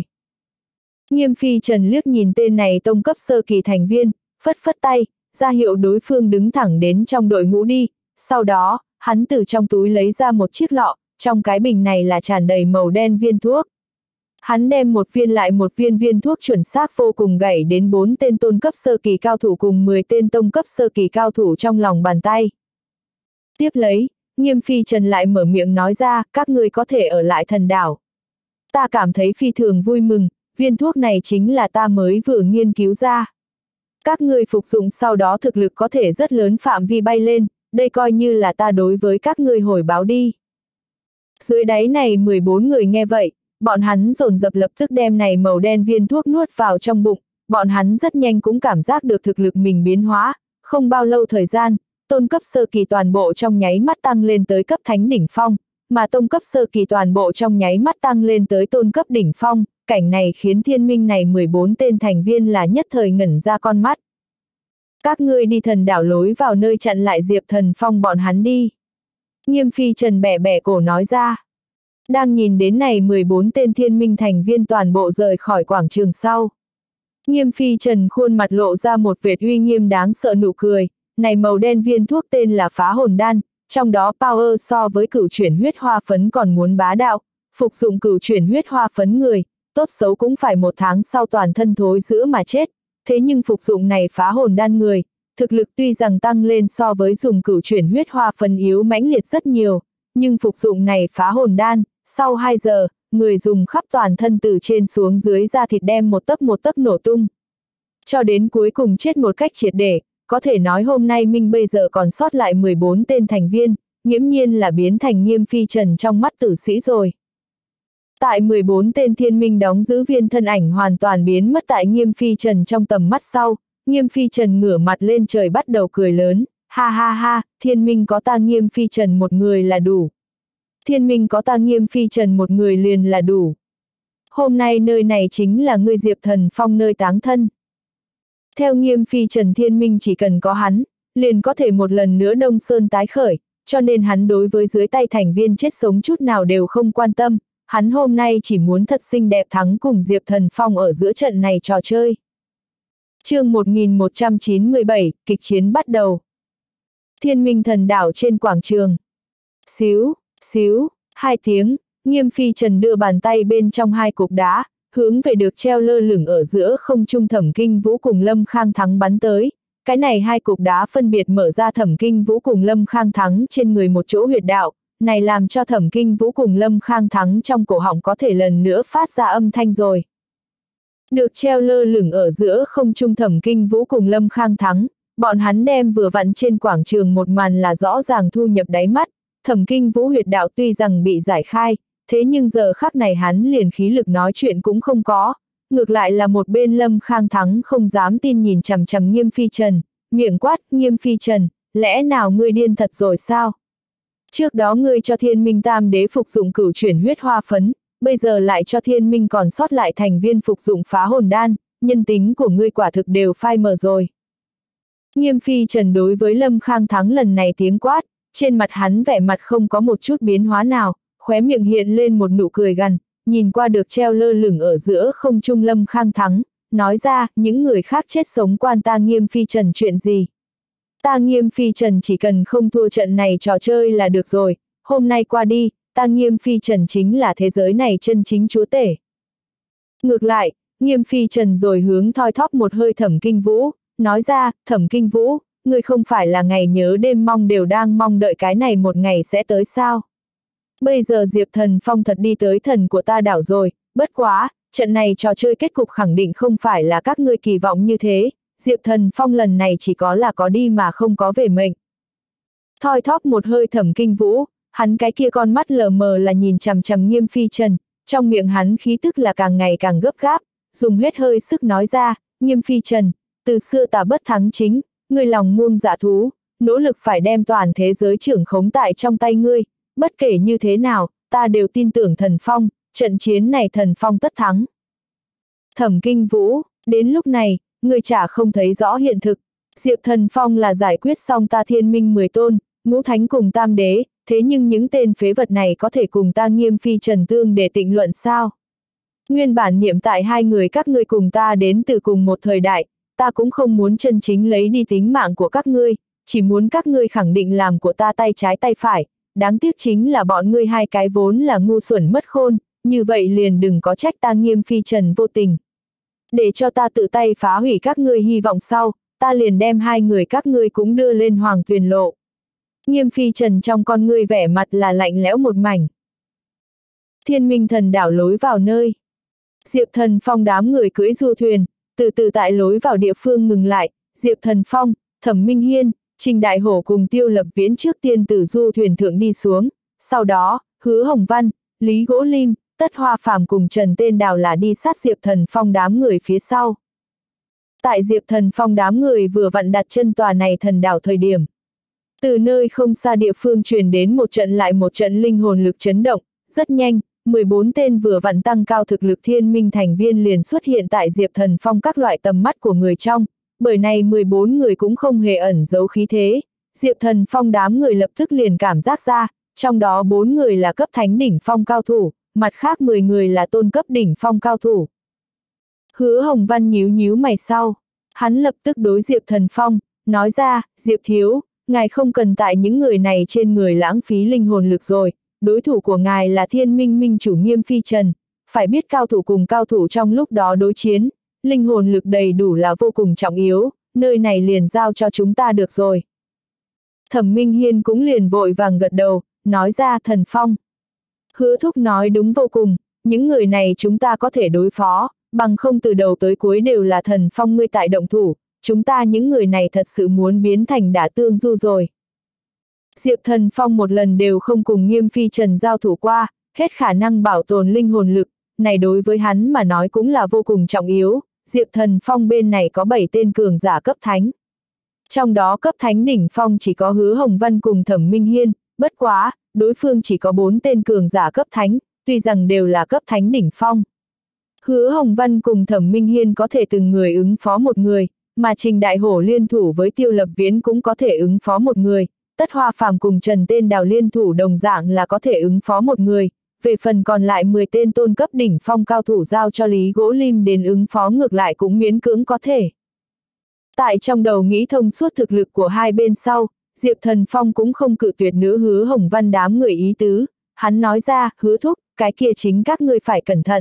[SPEAKER 1] Nghiêm Phi Trần liếc nhìn tên này tông cấp sơ kỳ thành viên, phất phất tay, ra hiệu đối phương đứng thẳng đến trong đội ngũ đi, sau đó, hắn từ trong túi lấy ra một chiếc lọ, trong cái bình này là tràn đầy màu đen viên thuốc. Hắn đem một viên lại một viên viên thuốc chuẩn xác vô cùng gảy đến bốn tên tôn cấp sơ kỳ cao thủ cùng mười tên tông cấp sơ kỳ cao thủ trong lòng bàn tay. Tiếp lấy, Nghiêm Phi Trần lại mở miệng nói ra, các ngươi có thể ở lại thần đảo. Ta cảm thấy phi thường vui mừng, viên thuốc này chính là ta mới vừa nghiên cứu ra. Các ngươi phục dụng sau đó thực lực có thể rất lớn phạm vi bay lên, đây coi như là ta đối với các ngươi hồi báo đi. Dưới đáy này mười bốn người nghe vậy, bọn hắn dồn dập lập tức đem này màu đen viên thuốc nuốt vào trong bụng, bọn hắn rất nhanh cũng cảm giác được thực lực mình biến hóa, không bao lâu thời gian, tôn cấp sơ kỳ toàn bộ trong nháy mắt tăng lên tới cấp thánh đỉnh phong, mà tông cấp sơ kỳ toàn bộ trong nháy mắt tăng lên tới tôn cấp đỉnh phong, cảnh này khiến Thiên Minh này mười bốn tên thành viên là nhất thời ngẩn ra con mắt. Các ngươi đi thần đảo lối vào nơi chặn lại Diệp Thần Phong bọn hắn đi. Nghiêm Phi Trần bẻ bẻ cổ nói ra. Đang nhìn đến này mười bốn tên Thiên Minh thành viên toàn bộ rời khỏi quảng trường sau. Nghiêm Phi Trần khuôn mặt lộ ra một vệt uy nghiêm đáng sợ nụ cười, này màu đen viên thuốc tên là phá hồn đan, trong đó power so với cửu chuyển huyết hoa phấn còn muốn bá đạo, phục dụng cửu chuyển huyết hoa phấn người, tốt xấu cũng phải một tháng sau toàn thân thối rữa mà chết, thế nhưng phục dụng này phá hồn đan người, thực lực tuy rằng tăng lên so với dùng cửu chuyển huyết hoa phấn yếu mãnh liệt rất nhiều, nhưng phục dụng này phá hồn đan, sau hai giờ, người dùng khắp toàn thân từ trên xuống dưới da thịt đem một tấc một tấc nổ tung. Cho đến cuối cùng chết một cách triệt để, có thể nói hôm nay Minh bây giờ còn sót lại mười bốn tên thành viên, nghiễm nhiên là biến thành Nghiêm Phi Trần trong mắt tử sĩ rồi. Tại mười bốn tên thiên minh đóng giữ viên thân ảnh hoàn toàn biến mất tại Nghiêm Phi Trần trong tầm mắt sau, Nghiêm Phi Trần ngửa mặt lên trời bắt đầu cười lớn, ha ha ha, thiên minh có ta Nghiêm Phi Trần một người là đủ. Thiên minh có ta Nghiêm Phi Trần một người liền là đủ. Hôm nay nơi này chính là ngươi Diệp Thần Phong nơi táng thân. Theo Nghiêm Phi Trần, thiên minh chỉ cần có hắn, liền có thể một lần nữa Đông Sơn tái khởi, cho nên hắn đối với dưới tay thành viên chết sống chút nào đều không quan tâm, hắn hôm nay chỉ muốn thật xinh đẹp thắng cùng Diệp Thần Phong ở giữa trận này trò chơi. Chương một nghìn một trăm chín mươi bảy, kịch chiến bắt đầu. Thiên Minh Thần Đảo trên quảng trường. Xíu, xíu, hai tiếng, Nghiêm Phi Trần đưa bàn tay bên trong hai cục đá, hướng về được treo lơ lửng ở giữa không trung Thẩm Kinh Vũ cùng Lâm Khang Thắng bắn tới. Cái này hai cục đá phân biệt mở ra Thẩm Kinh Vũ cùng Lâm Khang Thắng trên người một chỗ huyệt đạo, này làm cho Thẩm Kinh Vũ cùng Lâm Khang Thắng trong cổ họng có thể lần nữa phát ra âm thanh rồi. Được treo lơ lửng ở giữa không trung Thẩm Kinh Vũ cùng Lâm Khang Thắng, bọn hắn đem vừa vặn trên quảng trường một màn là rõ ràng thu nhập đáy mắt. Thẩm Kinh Vũ huyệt đạo tuy rằng bị giải khai, thế nhưng giờ khắc này hắn liền khí lực nói chuyện cũng không có, ngược lại là một bên Lâm Khang Thắng không dám tin nhìn chằm chằm Nghiêm Phi Trần, miệng quát, Nghiêm Phi Trần, lẽ nào ngươi điên thật rồi sao? Trước đó ngươi cho Thiên Minh Tam Đế phục dụng cửu chuyển huyết hoa phấn, bây giờ lại cho Thiên Minh còn sót lại thành viên phục dụng phá hồn đan, nhân tính của ngươi quả thực đều phai mờ rồi. Nghiêm Phi Trần đối với Lâm Khang Thắng lần này tiếng quát, trên mặt hắn vẻ mặt không có một chút biến hóa nào, khóe miệng hiện lên một nụ cười gằn, nhìn qua được treo lơ lửng ở giữa không trung Lâm Khang Thắng, nói ra, những người khác chết sống quan ta Nghiêm Phi Trần chuyện gì. Ta Nghiêm Phi Trần chỉ cần không thua trận này trò chơi là được rồi, hôm nay qua đi, ta Nghiêm Phi Trần chính là thế giới này chân chính chúa tể. Ngược lại, Nghiêm Phi Trần rồi hướng thoi thóp một hơi Thẩm Kinh Vũ, nói ra, Thẩm Kinh Vũ, ngươi không phải là ngày nhớ đêm mong đều đang mong đợi cái này một ngày sẽ tới sao? Bây giờ Diệp Thần Phong thật đi tới thần của ta đảo rồi, bất quá, trận này trò chơi kết cục khẳng định không phải là các ngươi kỳ vọng như thế, Diệp Thần Phong lần này chỉ có là có đi mà không có về mệnh. Thoi thóp một hơi Thẩm Kinh Vũ, hắn cái kia con mắt lờ mờ là nhìn chằm chằm Nghiêm Phi Trần, trong miệng hắn khí tức là càng ngày càng gấp gáp, dùng hết hơi sức nói ra, Nghiêm Phi Trần, từ xưa ta bất thắng chính, ngươi lòng muông dạ thú, nỗ lực phải đem toàn thế giới trưởng khống tại trong tay ngươi, bất kể như thế nào, ta đều tin tưởng Thần Phong, trận chiến này Thần Phong tất thắng. Thẩm Kinh Vũ, đến lúc này, ngươi chả không thấy rõ hiện thực, Diệp Thần Phong là giải quyết xong ta Thiên Minh mười tôn, ngũ thánh cùng tam đế, thế nhưng những tên phế vật này có thể cùng ta Nghiêm Phi Trần tương để tịnh luận sao? Nguyên bản niệm tại hai người các ngươi cùng ta đến từ cùng một thời đại, ta cũng không muốn chân chính lấy đi tính mạng của các ngươi, chỉ muốn các ngươi khẳng định làm của ta tay trái tay phải, đáng tiếc chính là bọn ngươi hai cái vốn là ngu xuẩn mất khôn, như vậy liền đừng có trách ta Nghiêm Phi Trần vô tình. Để cho ta tự tay phá hủy các ngươi hy vọng sau, ta liền đem hai người các ngươi cũng đưa lên hoàng tuyền lộ. Nghiêm Phi Trần trong con ngươi vẻ mặt là lạnh lẽo một mảnh. Thiên Minh Thần Đảo lối vào nơi. Diệp Thần Phong đám người cưỡi du thuyền, từ từ tại lối vào địa phương ngừng lại, Diệp Thần Phong, Thẩm Minh Hiên, Trình Đại Hổ cùng Tiêu Lập Viễn trước tiên từ du thuyền thượng đi xuống, sau đó, Hứa Hồng Văn, Lý Gỗ Lim, Tất Hoa Phàm cùng Trần Tên Đào là đi sát Diệp Thần Phong đám người phía sau. Tại Diệp Thần Phong đám người vừa vặn đặt chân tòa này thần đảo thời điểm. Từ nơi không xa địa phương truyền đến một trận lại một trận linh hồn lực chấn động, rất nhanh, mười bốn tên vừa vặn tăng cao thực lực thiên minh thành viên liền xuất hiện tại Diệp Thần Phong các loại tầm mắt của người trong, bởi này mười bốn người cũng không hề ẩn giấu khí thế, Diệp Thần Phong đám người lập tức liền cảm giác ra, trong đó bốn người là cấp thánh đỉnh phong cao thủ, mặt khác mười người là tôn cấp đỉnh phong cao thủ. Hứa Hồng Văn nhíu nhíu mày sau, hắn lập tức đối Diệp Thần Phong, nói ra, Diệp Thiếu, ngài không cần tại những người này trên người lãng phí linh hồn lực rồi, đối thủ của ngài là Thiên Minh Minh chủ Nghiêm Phi Trần, phải biết cao thủ cùng cao thủ trong lúc đó đối chiến, linh hồn lực đầy đủ là vô cùng trọng yếu, nơi này liền giao cho chúng ta được rồi. Thẩm Minh Hiên cũng liền vội vàng gật đầu, nói ra Thần Phong. Hứa thúc nói đúng vô cùng, những người này chúng ta có thể đối phó, bằng không từ đầu tới cuối đều là Thần Phong ngươi tại động thủ, chúng ta những người này thật sự muốn biến thành đả tương du rồi. Diệp Thần Phong một lần đều không cùng Nghiêm Phi Trần giao thủ qua, hết khả năng bảo tồn linh hồn lực, này đối với hắn mà nói cũng là vô cùng trọng yếu. Diệp Thần Phong bên này có bảy tên cường giả cấp thánh. Trong đó cấp thánh đỉnh phong chỉ có Hứa Hồng Văn cùng Thẩm Minh Hiên, bất quá, đối phương chỉ có bốn tên cường giả cấp thánh, tuy rằng đều là cấp thánh đỉnh phong. Hứa Hồng Văn cùng Thẩm Minh Hiên có thể từng người ứng phó một người, mà Trình Đại Hổ liên thủ với Tiêu Lập Viễn cũng có thể ứng phó một người, Tất Hoa Phàm cùng Trần Tên Đào liên thủ đồng dạng là có thể ứng phó một người. Về phần còn lại mười tên tôn cấp đỉnh phong cao thủ giao cho Lý Gỗ Lim đến ứng phó ngược lại cũng miễn cưỡng có thể. Tại trong đầu nghĩ thông suốt thực lực của hai bên sau, Diệp Thần Phong cũng không cự tuyệt nữa Hứa Hồng Văn đám người ý tứ, hắn nói ra, Hứa thúc, cái kia chính các ngươi phải cẩn thận.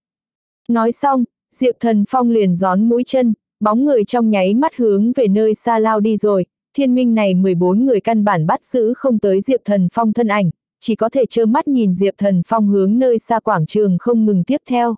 [SPEAKER 1] Nói xong, Diệp Thần Phong liền gión mũi chân, bóng người trong nháy mắt hướng về nơi xa lao đi rồi, thiên minh này mười bốn người căn bản bắt giữ không tới Diệp Thần Phong thân ảnh, chỉ có thể trơ mắt nhìn Diệp Thần Phong hướng nơi xa quảng trường không ngừng tiếp theo.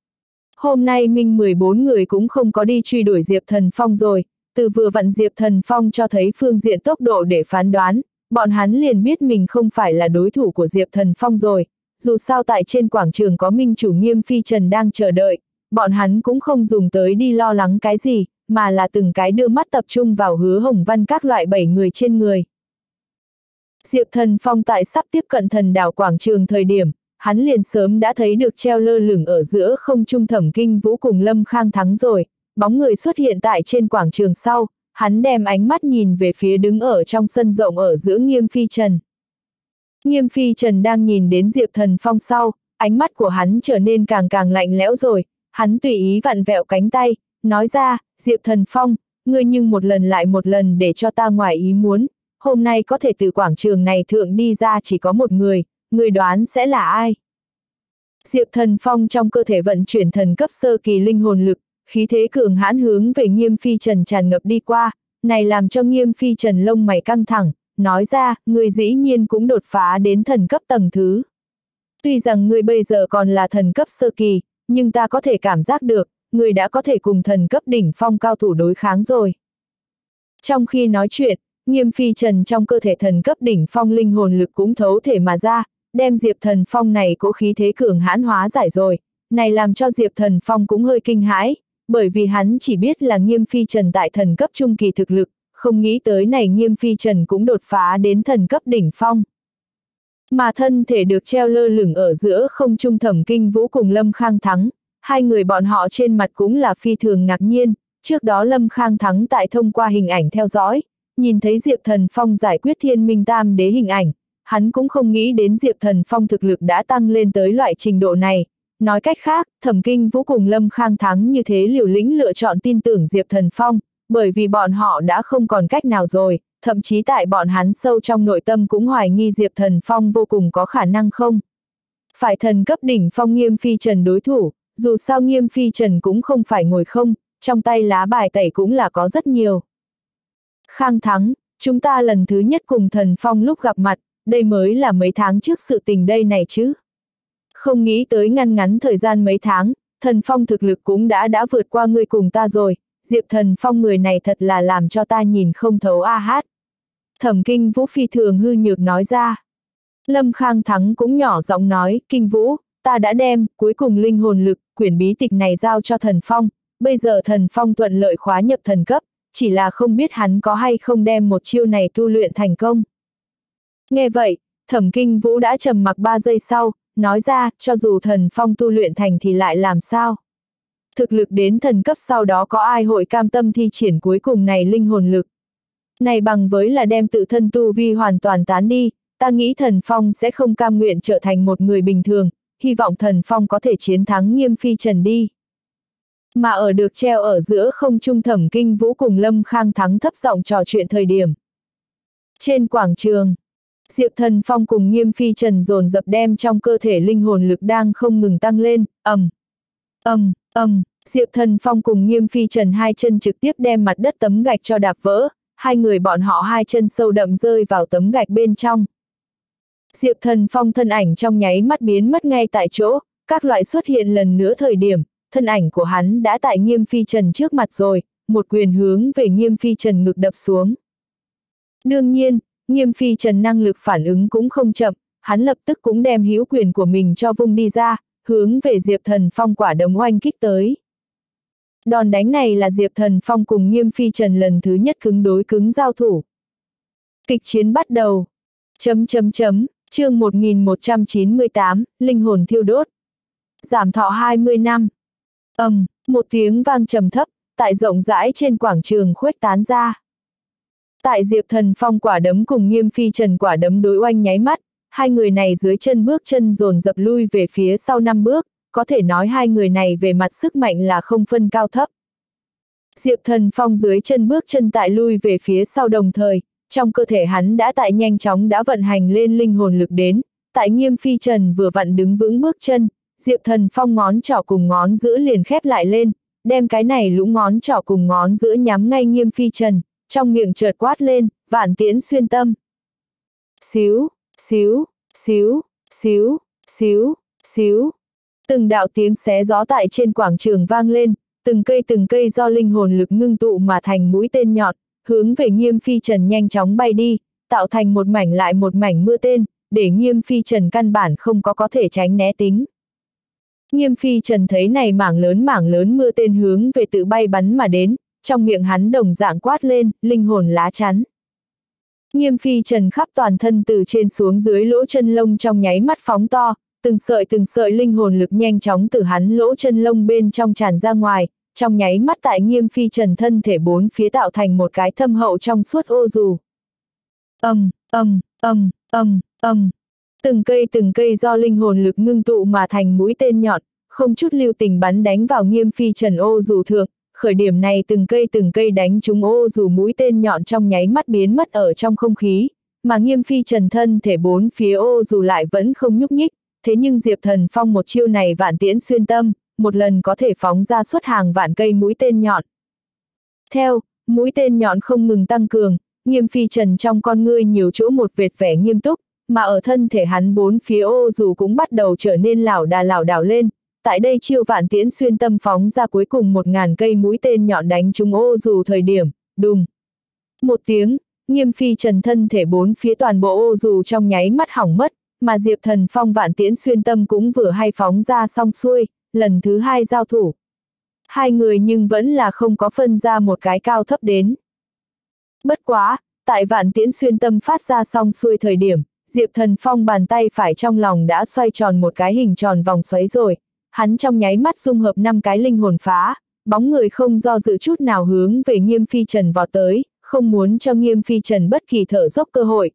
[SPEAKER 1] Hôm nay Minh mười bốn người cũng không có đi truy đuổi Diệp Thần Phong rồi, từ vừa vặn Diệp Thần Phong cho thấy phương diện tốc độ để phán đoán, bọn hắn liền biết mình không phải là đối thủ của Diệp Thần Phong rồi, dù sao tại trên quảng trường có Minh chủ Nghiêm Phi Trần đang chờ đợi, bọn hắn cũng không dùng tới đi lo lắng cái gì, mà là từng cái đưa mắt tập trung vào Hứa Hồng Văn các loại bảy người trên người. Diệp Thần Phong tại sắp tiếp cận thần đảo quảng trường thời điểm, hắn liền sớm đã thấy được treo lơ lửng ở giữa không trung Thẩm Kinh Vũ cùng Lâm Khang Thắng rồi, bóng người xuất hiện tại trên quảng trường sau, hắn đem ánh mắt nhìn về phía đứng ở trong sân rộng ở giữa Nghiêm Phi Trần. Nghiêm Phi Trần đang nhìn đến Diệp Thần Phong sau, ánh mắt của hắn trở nên càng càng lạnh lẽo rồi, hắn tùy ý vặn vẹo cánh tay, nói ra, Diệp Thần Phong, ngươi nhưng một lần lại một lần để cho ta ngoài ý muốn. Hôm nay có thể từ quảng trường này thượng đi ra chỉ có một người, người đoán sẽ là ai? Diệp Thần Phong trong cơ thể vận chuyển thần cấp sơ kỳ linh hồn lực, khí thế cường hãn hướng về Nghiêm Phi Trần tràn ngập đi qua, này làm cho Nghiêm Phi Trần lông mày căng thẳng, nói ra, người dĩ nhiên cũng đột phá đến thần cấp tầng thứ. Tuy rằng người bây giờ còn là thần cấp sơ kỳ, nhưng ta có thể cảm giác được, người đã có thể cùng thần cấp đỉnh phong cao thủ đối kháng rồi. Trong khi nói chuyện, Nghiêm Phi Trần trong cơ thể thần cấp đỉnh phong linh hồn lực cũng thấu thể mà ra, đem Diệp Thần Phong này cỗ khí thế cường hãn hóa giải rồi, này làm cho Diệp Thần Phong cũng hơi kinh hãi, bởi vì hắn chỉ biết là Nghiêm Phi Trần tại thần cấp trung kỳ thực lực, không nghĩ tới này Nghiêm Phi Trần cũng đột phá đến thần cấp đỉnh phong. Mà thân thể được treo lơ lửng ở giữa không trung Thẩm Kinh Vũ cùng Lâm Khang Thắng, hai người bọn họ trên mặt cũng là phi thường ngạc nhiên, trước đó Lâm Khang Thắng tại thông qua hình ảnh theo dõi, nhìn thấy Diệp Thần Phong giải quyết Thiên Minh Tam Đế hình ảnh, hắn cũng không nghĩ đến Diệp Thần Phong thực lực đã tăng lên tới loại trình độ này. Nói cách khác, Thẩm Kinh Vũ cùng Lâm Khang Thắng như thế liều lĩnh lựa chọn tin tưởng Diệp Thần Phong, bởi vì bọn họ đã không còn cách nào rồi, thậm chí tại bọn hắn sâu trong nội tâm cũng hoài nghi Diệp Thần Phong vô cùng có khả năng không. Phải thần cấp đỉnh phong Nghiêm Phi Trần đối thủ, dù sao Nghiêm Phi Trần cũng không phải ngồi không, trong tay lá bài tẩy cũng là có rất nhiều. Khang Thắng, chúng ta lần thứ nhất cùng Thần Phong lúc gặp mặt, đây mới là mấy tháng trước sự tình đây này chứ. Không nghĩ tới ngăn ngắn thời gian mấy tháng, Thần Phong thực lực cũng đã đã vượt qua ngươi cùng ta rồi, Diệp Thần Phong người này thật là làm cho ta nhìn không thấu a hát. Thẩm Kinh Vũ phi thường hư nhược nói ra. Lâm Khang Thắng cũng nhỏ giọng nói, Kinh Vũ, ta đã đem, cuối cùng linh hồn lực, quyển bí tịch này giao cho Thần Phong, bây giờ Thần Phong thuận lợi khóa nhập thần cấp, chỉ là không biết hắn có hay không đem một chiêu này tu luyện thành công. Nghe vậy, Thẩm Kinh Vũ đã trầm mặc ba giây sau, nói ra, cho dù Thần Phong tu luyện thành thì lại làm sao? Thực lực đến thần cấp sau đó có ai hội cam tâm thi triển cuối cùng này linh hồn lực? Này bằng với là đem tự thân tu vi hoàn toàn tán đi, ta nghĩ Thần Phong sẽ không cam nguyện trở thành một người bình thường, hy vọng Thần Phong có thể chiến thắng Nghiêm Phi Trần đi. Mà ở được treo ở giữa không trung Thẩm Kinh Vũ cùng Lâm Khang Thắng thấp giọng trò chuyện thời điểm. Trên quảng trường, Diệp Thần Phong cùng Nghiêm Phi Trần dồn dập đem trong cơ thể linh hồn lực đang không ngừng tăng lên, ầm, ầm, ầm, Diệp Thần Phong cùng Nghiêm Phi Trần hai chân trực tiếp đem mặt đất tấm gạch cho đạp vỡ, hai người bọn họ hai chân sâu đậm rơi vào tấm gạch bên trong. Diệp Thần Phong thân ảnh trong nháy mắt biến mất ngay tại chỗ, các loại xuất hiện lần nữa thời điểm, thân ảnh của hắn đã tại Nghiêm Phi Trần trước mặt rồi, một quyền hướng về Nghiêm Phi Trần ngực đập xuống. Đương nhiên, Nghiêm Phi Trần năng lực phản ứng cũng không chậm, hắn lập tức cũng đem hữu quyền của mình cho vung đi ra, hướng về Diệp Thần Phong quả đấm oanh kích tới. Đòn đánh này là Diệp Thần Phong cùng Nghiêm Phi Trần lần thứ nhất cứng đối cứng giao thủ. Kịch chiến bắt đầu. Chấm chấm chấm, chương một nghìn một trăm chín mươi tám, linh hồn thiêu đốt. Giảm thọ hai mươi năm. Ầm, um, một tiếng vang trầm thấp, tại rộng rãi trên quảng trường khuếch tán ra. Tại Diệp Thần Phong quả đấm cùng Nghiêm Phi Trần quả đấm đối oanh nháy mắt, hai người này dưới chân bước chân dồn dập lui về phía sau năm bước, có thể nói hai người này về mặt sức mạnh là không phân cao thấp. Diệp Thần Phong dưới chân bước chân tại lui về phía sau đồng thời, trong cơ thể hắn đã tại nhanh chóng đã vận hành lên linh hồn lực đến, tại Nghiêm Phi Trần vừa vặn đứng vững bước chân, Diệp Thần Phong ngón trỏ cùng ngón giữa liền khép lại lên, đem cái này lũ ngón trỏ cùng ngón giữa nhắm ngay Nghiêm Phi Trần, trong miệng chợt quát lên, vạn tiễn xuyên tâm. Xíu, xíu, xíu, xíu, xíu, xíu. Từng đạo tiếng xé gió tại trên quảng trường vang lên, từng cây từng cây do linh hồn lực ngưng tụ mà thành mũi tên nhọn, hướng về Nghiêm Phi Trần nhanh chóng bay đi, tạo thành một mảnh lại một mảnh mưa tên, để Nghiêm Phi Trần căn bản không có có thể tránh né tính. Nghiêm Phi Trần thấy này mảng lớn mảng lớn mưa tên hướng về tự bay bắn mà đến, trong miệng hắn đồng dạng quát lên, linh hồn lá chắn. Nghiêm Phi Trần khắp toàn thân từ trên xuống dưới lỗ chân lông trong nháy mắt phóng to, từng sợi từng sợi linh hồn lực nhanh chóng từ hắn lỗ chân lông bên trong tràn ra ngoài, trong nháy mắt tại Nghiêm Phi Trần thân thể bốn phía tạo thành một cái thâm hậu trong suốt ô dù. Ầm, ầm, ầm, ầm, ầm. Từng cây từng cây do linh hồn lực ngưng tụ mà thành mũi tên nhọn, không chút lưu tình bắn đánh vào Nghiêm Phi Trần ô dù thượng, khởi điểm này từng cây từng cây đánh trúng ô dù mũi tên nhọn trong nháy mắt biến mất ở trong không khí, mà Nghiêm Phi Trần thân thể bốn phía ô dù lại vẫn không nhúc nhích, thế nhưng Diệp Thần Phong một chiêu này vạn tiễn xuyên tâm, một lần có thể phóng ra suốt hàng vạn cây mũi tên nhọn. Theo, mũi tên nhọn không ngừng tăng cường, Nghiêm Phi Trần trong con ngươi nhiều chỗ một vệt vẻ nghiêm túc, mà ở thân thể hắn bốn phía ô dù cũng bắt đầu trở nên lảo đà lảo đảo lên. Tại đây chiêu vạn tiễn xuyên tâm phóng ra cuối cùng một ngàn cây mũi tên nhọn đánh trúng ô dù thời điểm, đùng. Một tiếng, Nghiêm Phi Trần thân thể bốn phía toàn bộ ô dù trong nháy mắt hỏng mất, mà Diệp Thần Phong vạn tiễn xuyên tâm cũng vừa hay phóng ra xong xuôi, lần thứ hai giao thủ. Hai người nhưng vẫn là không có phân ra một cái cao thấp đến. Bất quá, tại vạn tiễn xuyên tâm phát ra xong xuôi thời điểm, Diệp Thần Phong bàn tay phải trong lòng đã xoay tròn một cái hình tròn vòng xoáy rồi, hắn trong nháy mắt dung hợp năm cái linh hồn phá, bóng người không do dự chút nào hướng về Nghiêm Phi Trần vọt tới, không muốn cho Nghiêm Phi Trần bất kỳ thở dốc cơ hội.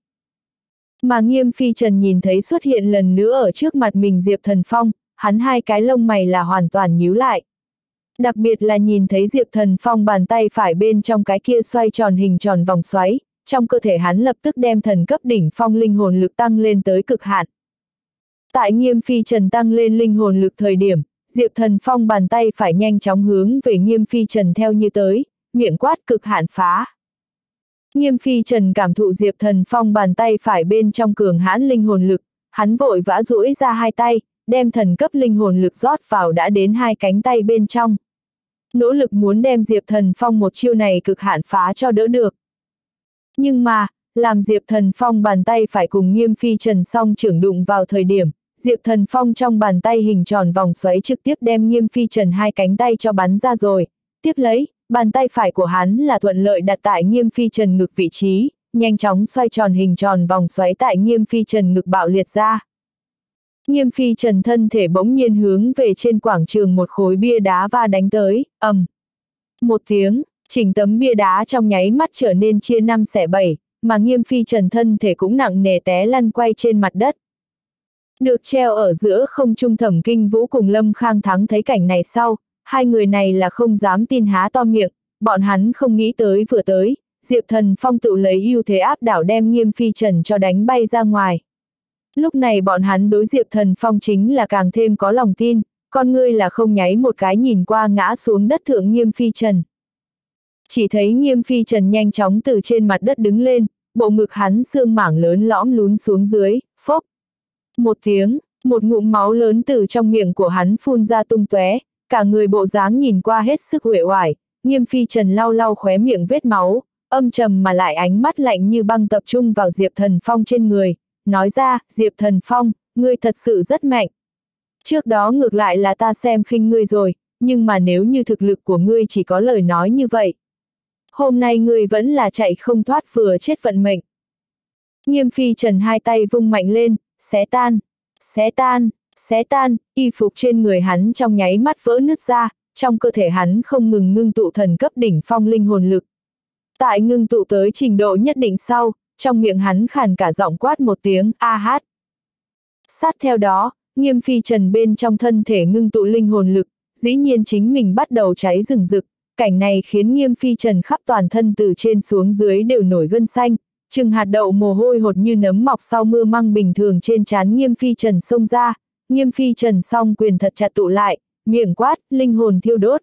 [SPEAKER 1] Mà Nghiêm Phi Trần nhìn thấy xuất hiện lần nữa ở trước mặt mình Diệp Thần Phong, hắn hai cái lông mày là hoàn toàn nhíu lại. Đặc biệt là nhìn thấy Diệp Thần Phong bàn tay phải bên trong cái kia xoay tròn hình tròn vòng xoáy, trong cơ thể hắn lập tức đem thần cấp đỉnh phong linh hồn lực tăng lên tới cực hạn. Tại Nghiêm Phi Trần tăng lên linh hồn lực thời điểm, Diệp Thần Phong bàn tay phải nhanh chóng hướng về Nghiêm Phi Trần theo như tới, miệng quát cực hạn phá. Nghiêm Phi Trần cảm thụ Diệp Thần Phong bàn tay phải bên trong cường hãn linh hồn lực, hắn vội vã duỗi ra hai tay, đem thần cấp linh hồn lực rót vào đã đến hai cánh tay bên trong. Nỗ lực muốn đem Diệp Thần Phong một chiêu này cực hạn phá cho đỡ được. Nhưng mà, làm Diệp Thần Phong bàn tay phải cùng Nghiêm Phi Trần song trưởng đụng vào thời điểm, Diệp Thần Phong trong bàn tay hình tròn vòng xoáy trực tiếp đem Nghiêm Phi Trần hai cánh tay cho bắn ra rồi. Tiếp lấy, bàn tay phải của hắn là thuận lợi đặt tại Nghiêm Phi Trần ngực vị trí, nhanh chóng xoay tròn hình tròn vòng xoáy tại Nghiêm Phi Trần ngực bạo liệt ra. Nghiêm Phi Trần thân thể bỗng nhiên hướng về trên quảng trường một khối bia đá va đánh tới, ầm. Một tiếng, chỉnh tấm bia đá trong nháy mắt trở nên chia năm xẻ bảy, mà Nghiêm Phi Trần thân thể cũng nặng nề té lăn quay trên mặt đất. Được treo ở giữa không trung Thẩm Kinh Vũ cùng Lâm Khang Thắng thấy cảnh này sau, hai người này là không dám tin há to miệng, bọn hắn không nghĩ tới vừa tới, Diệp Thần Phong tự lấy ưu thế áp đảo đem Nghiêm Phi Trần cho đánh bay ra ngoài. Lúc này bọn hắn đối Diệp Thần Phong chính là càng thêm có lòng tin, con ngươi là không nháy một cái nhìn qua ngã xuống đất thượng Nghiêm Phi Trần. Chỉ thấy Nghiêm Phi Trần nhanh chóng từ trên mặt đất đứng lên, bộ ngực hắn xương mảng lớn lõm lún xuống dưới, Phốc. Một tiếng, một ngụm máu lớn từ trong miệng của hắn phun ra tung tóe, cả người bộ dáng nhìn qua hết sức uể oải. Nghiêm Phi Trần lau lau khóe miệng vết máu, âm trầm mà lại ánh mắt lạnh như băng tập trung vào Diệp Thần Phong trên người, nói ra, Diệp Thần Phong, ngươi thật sự rất mạnh. Trước đó ngược lại là ta xem khinh ngươi rồi, nhưng mà nếu như thực lực của ngươi chỉ có lời nói như vậy, hôm nay ngươi vẫn là chạy không thoát vừa chết vận mệnh. Nghiêm Phi Trần hai tay vung mạnh lên, xé tan, xé tan, xé tan, y phục trên người hắn trong nháy mắt vỡ nứt ra, trong cơ thể hắn không ngừng ngưng tụ thần cấp đỉnh phong linh hồn lực. Tại ngưng tụ tới trình độ nhất định sau, trong miệng hắn khàn cả giọng quát một tiếng, a hát. Sát theo đó, Nghiêm Phi Trần bên trong thân thể ngưng tụ linh hồn lực, dĩ nhiên chính mình bắt đầu cháy rừng rực, cảnh này khiến Nghiêm Phi Trần khắp toàn thân từ trên xuống dưới đều nổi gân xanh, chừng hạt đậu mồ hôi hột như nấm mọc sau mưa măng bình thường trên trán Nghiêm Phi Trần xông ra, Nghiêm Phi Trần song quyền thật chặt tụ lại, miệng quát, linh hồn thiêu đốt.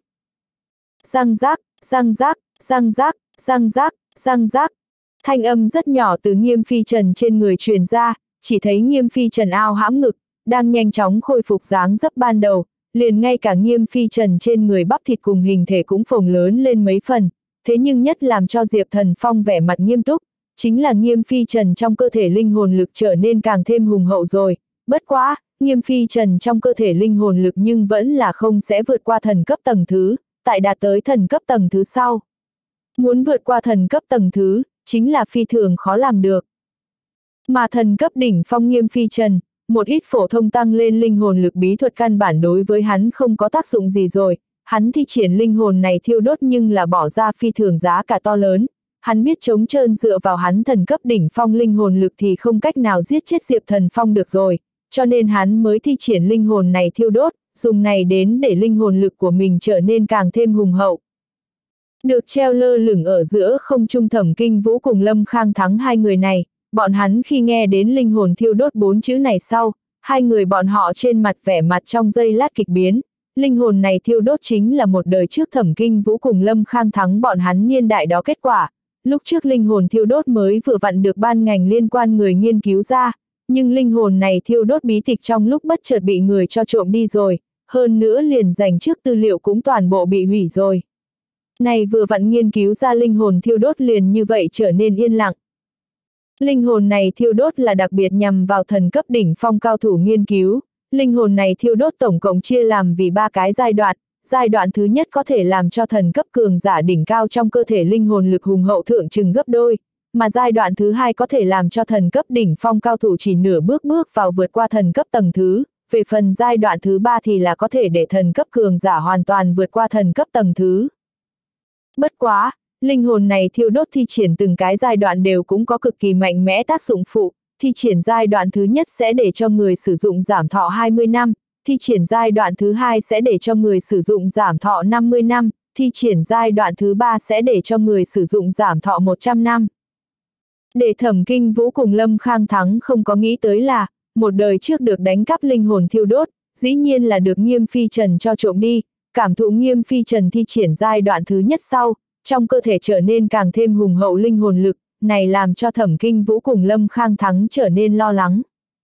[SPEAKER 1] Răng rác, răng rác, răng rác, răng rác, răng rác. Thanh âm rất nhỏ từ Nghiêm Phi Trần trên người truyền ra, chỉ thấy Nghiêm Phi Trần ao hãm ngực, đang nhanh chóng khôi phục dáng dấp ban đầu, liền ngay cả Nghiêm Phi Trần trên người bắp thịt cùng hình thể cũng phồng lớn lên mấy phần, thế nhưng nhất làm cho Diệp Thần Phong vẻ mặt nghiêm túc, chính là Nghiêm Phi Trần trong cơ thể linh hồn lực trở nên càng thêm hùng hậu rồi, bất quá, Nghiêm Phi Trần trong cơ thể linh hồn lực nhưng vẫn là không sẽ vượt qua thần cấp tầng thứ, tại đạt tới thần cấp tầng thứ sau. Muốn vượt qua thần cấp tầng thứ, chính là phi thường khó làm được. Mà thần cấp đỉnh phong Nghiêm Phi Trần, một ít phổ thông tăng lên linh hồn lực bí thuật căn bản đối với hắn không có tác dụng gì rồi, hắn thi triển linh hồn này thiêu đốt nhưng là bỏ ra phi thường giá cả to lớn, hắn biết trống trơn dựa vào hắn thần cấp đỉnh phong linh hồn lực thì không cách nào giết chết Diệp Thần Phong được rồi, cho nên hắn mới thi triển linh hồn này thiêu đốt, dùng này đến để linh hồn lực của mình trở nên càng thêm hùng hậu. Được treo lơ lửng ở giữa không trung Thẩm Kinh Vũ cùng Lâm Khang Thắng hai người này, bọn hắn khi nghe đến linh hồn thiêu đốt bốn chữ này sau, hai người bọn họ trên mặt vẻ mặt trong giây lát kịch biến, linh hồn này thiêu đốt chính là một đời trước Thẩm Kinh Vũ cùng Lâm Khang Thắng bọn hắn niên đại đó kết quả, lúc trước linh hồn thiêu đốt mới vừa vặn được ban ngành liên quan người nghiên cứu ra, nhưng linh hồn này thiêu đốt bí tịch trong lúc bất chợt bị người cho trộm đi rồi, hơn nữa liền dành trước tư liệu cũng toàn bộ bị hủy rồi. Này vừa vặn nghiên cứu ra linh hồn thiêu đốt liền như vậy trở nên yên lặng. Linh hồn này thiêu đốt là đặc biệt nhằm vào thần cấp đỉnh phong cao thủ nghiên cứu, linh hồn này thiêu đốt tổng cộng chia làm vì ba cái giai đoạn, giai đoạn thứ nhất có thể làm cho thần cấp cường giả đỉnh cao trong cơ thể linh hồn lực hùng hậu thượng chừng gấp đôi, mà giai đoạn thứ hai có thể làm cho thần cấp đỉnh phong cao thủ chỉ nửa bước bước vào vượt qua thần cấp tầng thứ, về phần giai đoạn thứ ba thì là có thể để thần cấp cường giả hoàn toàn vượt qua thần cấp tầng thứ. Bất quá, linh hồn này thiêu đốt thi triển từng cái giai đoạn đều cũng có cực kỳ mạnh mẽ tác dụng phụ, thi triển giai đoạn thứ nhất sẽ để cho người sử dụng giảm thọ hai mươi năm, thi triển giai đoạn thứ hai sẽ để cho người sử dụng giảm thọ năm mươi năm, thi triển giai đoạn thứ ba sẽ để cho người sử dụng giảm thọ một trăm năm. Để Thẩm Kinh Vũ cùng Lâm Khang Thắng không có nghĩ tới là, một đời trước được đánh cắp linh hồn thiêu đốt, dĩ nhiên là được Nghiêm Phi Trần cho trộm đi, cảm thụ Nghiêm Phi Trần thi triển giai đoạn thứ nhất sau, trong cơ thể trở nên càng thêm hùng hậu linh hồn lực, này làm cho Thẩm Kinh Vũ cùng Lâm Khang Thắng trở nên lo lắng.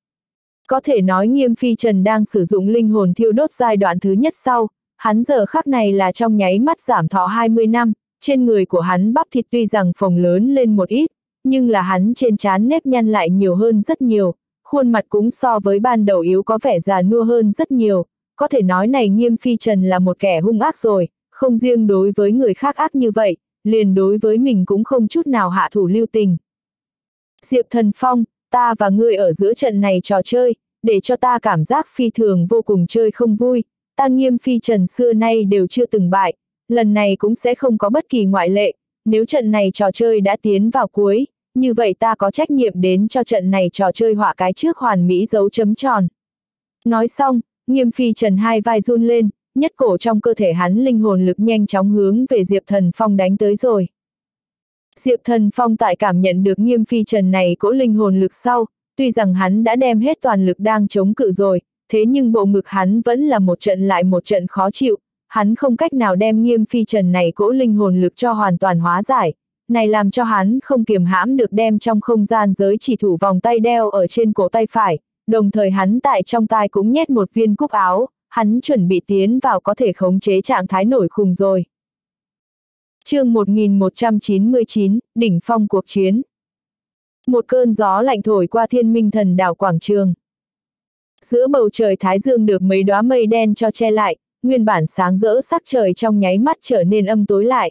[SPEAKER 1] Có thể nói Nghiêm Phi Trần đang sử dụng linh hồn thiêu đốt giai đoạn thứ nhất sau, hắn giờ khắc này là trong nháy mắt giảm thọ hai mươi năm, trên người của hắn bắp thịt tuy rằng phồng lớn lên một ít, nhưng là hắn trên trán nếp nhăn lại nhiều hơn rất nhiều, khuôn mặt cũng so với ban đầu yếu có vẻ già nua hơn rất nhiều, có thể nói này Nghiêm Phi Trần là một kẻ hung ác rồi, không riêng đối với người khác ác như vậy, liền đối với mình cũng không chút nào hạ thủ lưu tình. Diệp Thần Phong, ta và ngươi ở giữa trận này trò chơi, để cho ta cảm giác phi thường vô cùng chơi không vui, ta Nghiêm Phi Trần xưa nay đều chưa từng bại, lần này cũng sẽ không có bất kỳ ngoại lệ, nếu trận này trò chơi đã tiến vào cuối, như vậy ta có trách nhiệm đến cho trận này trò chơi họa cái trước hoàn mỹ dấu chấm tròn. Nói xong, Nghiêm Phi Trần hai vai run lên, nhất cổ trong cơ thể hắn linh hồn lực nhanh chóng hướng về Diệp Thần Phong đánh tới rồi. Diệp Thần Phong tại cảm nhận được Nghiêm Phi Trần này cỗ linh hồn lực sau, tuy rằng hắn đã đem hết toàn lực đang chống cự rồi, thế nhưng bộ ngực hắn vẫn là một trận lại một trận khó chịu, hắn không cách nào đem Nghiêm Phi Trần này cỗ linh hồn lực cho hoàn toàn hóa giải, này làm cho hắn không kiềm hãm được đem trong không gian giới chỉ thủ vòng tay đeo ở trên cổ tay phải, đồng thời hắn tại trong tai cũng nhét một viên cúc áo, hắn chuẩn bị tiến vào có thể khống chế trạng thái nổi khùng rồi. Chương một nghìn một trăm chín mươi chín, đỉnh phong cuộc chiến. Một cơn gió lạnh thổi qua Thiên Minh Thần đảo quảng trường. Giữa bầu trời thái dương được mấy đóa mây đen cho che lại, nguyên bản sáng rỡ sắc trời trong nháy mắt trở nên âm tối lại.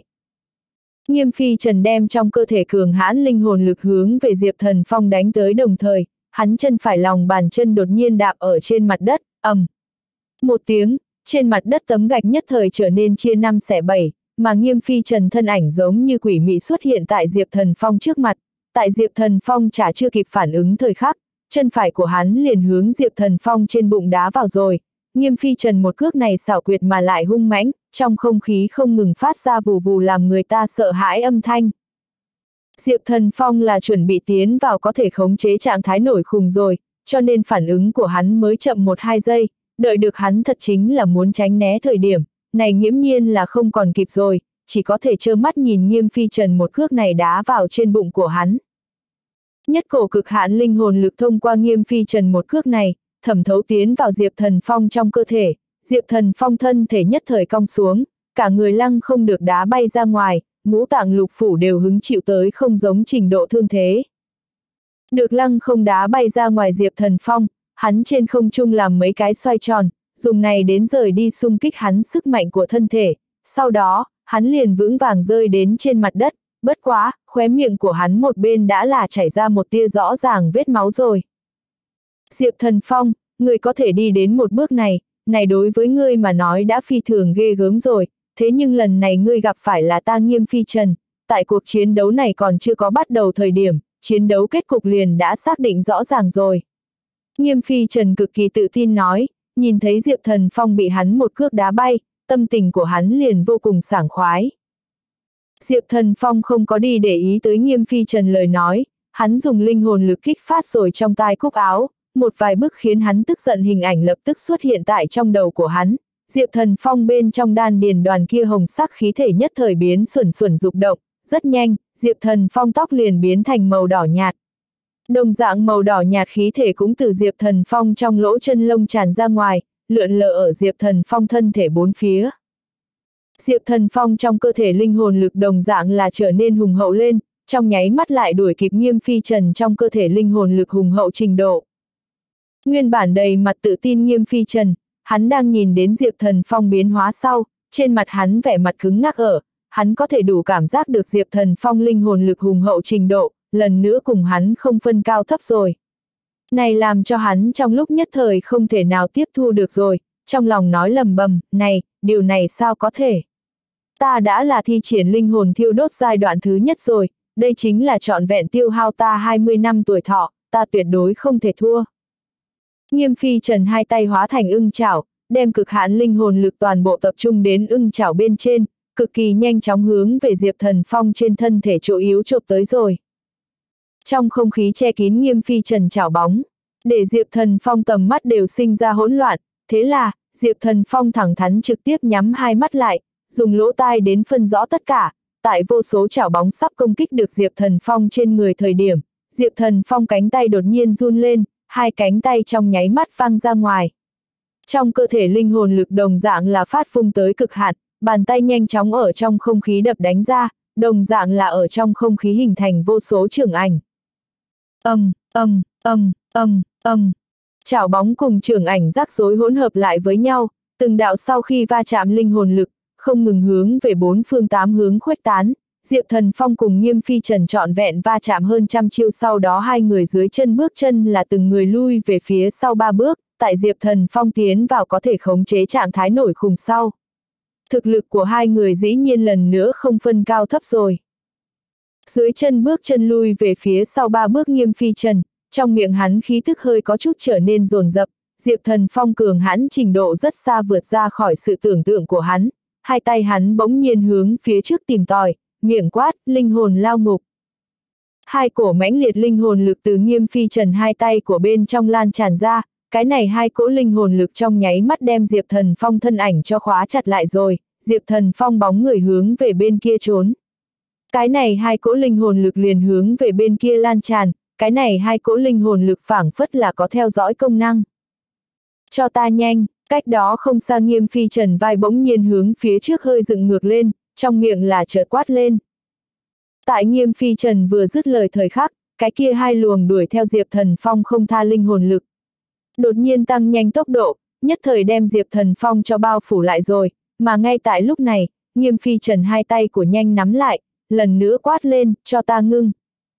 [SPEAKER 1] Nghiêm Phi Trần đem trong cơ thể cường hãn linh hồn lực hướng về Diệp Thần Phong đánh tới, đồng thời, hắn chân phải lòng bàn chân đột nhiên đạp ở trên mặt đất, ầm. Một tiếng, trên mặt đất tấm gạch nhất thời trở nên chia năm xẻ bảy, mà Nghiêm Phi Trần thân ảnh giống như quỷ mị xuất hiện tại Diệp Thần Phong trước mặt. Tại Diệp Thần Phong chả chưa kịp phản ứng thời khắc, chân phải của hắn liền hướng Diệp Thần Phong trên bụng đá vào rồi. Nghiêm Phi Trần một cước này xảo quyệt mà lại hung mãnh, trong không khí không ngừng phát ra vù vù làm người ta sợ hãi âm thanh. Diệp Thần Phong là chuẩn bị tiến vào có thể khống chế trạng thái nổi khùng rồi, cho nên phản ứng của hắn mới chậm một hai giây, đợi được hắn thật chính là muốn tránh né thời điểm, này nghiễm nhiên là không còn kịp rồi, chỉ có thể trơ mắt nhìn Nghiêm Phi Trần một cước này đá vào trên bụng của hắn. Nhất cổ cực hạn linh hồn lực thông qua Nghiêm Phi Trần một cước này, thẩm thấu tiến vào Diệp Thần Phong trong cơ thể, Diệp Thần Phong thân thể nhất thời cong xuống, cả người lăng không được đá bay ra ngoài, ngũ tạng lục phủ đều hứng chịu tới không giống trình độ thương thế. Được lăng không đá bay ra ngoài Diệp Thần Phong, hắn trên không trung làm mấy cái xoay tròn, dùng này đến rời đi xung kích hắn sức mạnh của thân thể, sau đó, hắn liền vững vàng rơi đến trên mặt đất, bất quá, khóe miệng của hắn một bên đã là chảy ra một tia rõ ràng vết máu rồi. Diệp Thần Phong, người có thể đi đến một bước này, này đối với ngươi mà nói đã phi thường ghê gớm rồi, thế nhưng lần này ngươi gặp phải là ta Nghiêm Phi Trần, tại cuộc chiến đấu này còn chưa có bắt đầu thời điểm, chiến đấu kết cục liền đã xác định rõ ràng rồi. Nghiêm Phi Trần cực kỳ tự tin nói, nhìn thấy Diệp Thần Phong bị hắn một cước đá bay, tâm tình của hắn liền vô cùng sảng khoái. Diệp Thần Phong không có đi để ý tới Nghiêm Phi Trần lời nói, hắn dùng linh hồn lực kích phát rồi trong tai cúc áo, một vài bước khiến hắn tức giận hình ảnh lập tức xuất hiện tại trong đầu của hắn. Diệp Thần Phong bên trong đan điền đoàn kia hồng sắc khí thể nhất thời biến xuẩn xuẩn dục động, rất nhanh, Diệp Thần Phong tóc liền biến thành màu đỏ nhạt. Đồng dạng màu đỏ nhạt khí thể cũng từ Diệp Thần Phong trong lỗ chân lông tràn ra ngoài, lượn lờ ở Diệp Thần Phong thân thể bốn phía. Diệp Thần Phong trong cơ thể linh hồn lực đồng dạng là trở nên hùng hậu lên, trong nháy mắt lại đuổi kịp Nghiêm Phi Trần trong cơ thể linh hồn lực hùng hậu trình độ. Nguyên bản đầy mặt tự tin Nghiêm Phi Trần, hắn đang nhìn đến Diệp Thần Phong biến hóa sau, trên mặt hắn vẻ mặt cứng ngắc ở, hắn có thể đủ cảm giác được Diệp Thần Phong linh hồn lực hùng hậu trình độ, lần nữa cùng hắn không phân cao thấp rồi. Này làm cho hắn trong lúc nhất thời không thể nào tiếp thu được rồi, trong lòng nói lầm bầm, này, điều này sao có thể? Ta đã là thi triển linh hồn thiêu đốt giai đoạn thứ nhất rồi, đây chính là trọn vẹn tiêu hao ta hai mươi năm tuổi thọ, ta tuyệt đối không thể thua. Nghiêm Phi Trần hai tay hóa thành ưng chảo, đem cực hạn linh hồn lực toàn bộ tập trung đến ưng chảo bên trên, cực kỳ nhanh chóng hướng về Diệp Thần Phong trên thân thể chỗ yếu chộp tới rồi. Trong không khí che kín Nghiêm Phi Trần chảo bóng, để Diệp Thần Phong tầm mắt đều sinh ra hỗn loạn, thế là, Diệp Thần Phong thẳng thắn trực tiếp nhắm hai mắt lại, dùng lỗ tai đến phân rõ tất cả, tại vô số chảo bóng sắp công kích được Diệp Thần Phong trên người thời điểm, Diệp Thần Phong cánh tay đột nhiên run lên, hai cánh tay trong nháy mắt văng ra ngoài. Trong cơ thể linh hồn lực đồng dạng là phát vung tới cực hạn, bàn tay nhanh chóng ở trong không khí đập đánh ra, đồng dạng là ở trong không khí hình thành vô số chưởng ảnh. Âm, âm, âm, âm, âm. Chảo bóng cùng chưởng ảnh rắc rối hỗn hợp lại với nhau, từng đạo sau khi va chạm linh hồn lực, không ngừng hướng về bốn phương tám hướng khuếch tán. Diệp Thần Phong cùng Nghiêm Phi Trần trọn vẹn va chạm hơn trăm chiêu, sau đó hai người dưới chân bước chân là từng người lui về phía sau ba bước, tại Diệp Thần Phong tiến vào có thể khống chế trạng thái nổi khùng sau. Thực lực của hai người dĩ nhiên lần nữa không phân cao thấp rồi. Dưới chân bước chân lui về phía sau ba bước Nghiêm Phi Trần, trong miệng hắn khí thức hơi có chút trở nên dồn dập, Diệp Thần Phong cường hãn trình độ rất xa vượt ra khỏi sự tưởng tượng của hắn, hai tay hắn bỗng nhiên hướng phía trước tìm tòi, miệng quát, linh hồn lao ngục. Hai cổ mãnh liệt linh hồn lực từ Nghiêm Phi Trần hai tay của bên trong lan tràn ra, cái này hai cỗ linh hồn lực trong nháy mắt đem Diệp Thần Phong thân ảnh cho khóa chặt lại rồi, Diệp Thần Phong bóng người hướng về bên kia trốn. Cái này hai cỗ linh hồn lực liền hướng về bên kia lan tràn, cái này hai cỗ linh hồn lực phảng phất là có theo dõi công năng. Cho ta nhanh, cách đó không xa Nghiêm Phi Trần vai bỗng nhiên hướng phía trước hơi dựng ngược lên, trong miệng là chợt quát lên. Tại Nghiêm Phi Trần vừa dứt lời thời khắc, cái kia hai luồng đuổi theo Diệp Thần Phong không tha linh hồn lực. Đột nhiên tăng nhanh tốc độ, nhất thời đem Diệp Thần Phong cho bao phủ lại rồi, mà ngay tại lúc này, Nghiêm Phi Trần hai tay của nhanh nắm lại, lần nữa quát lên, cho ta ngưng.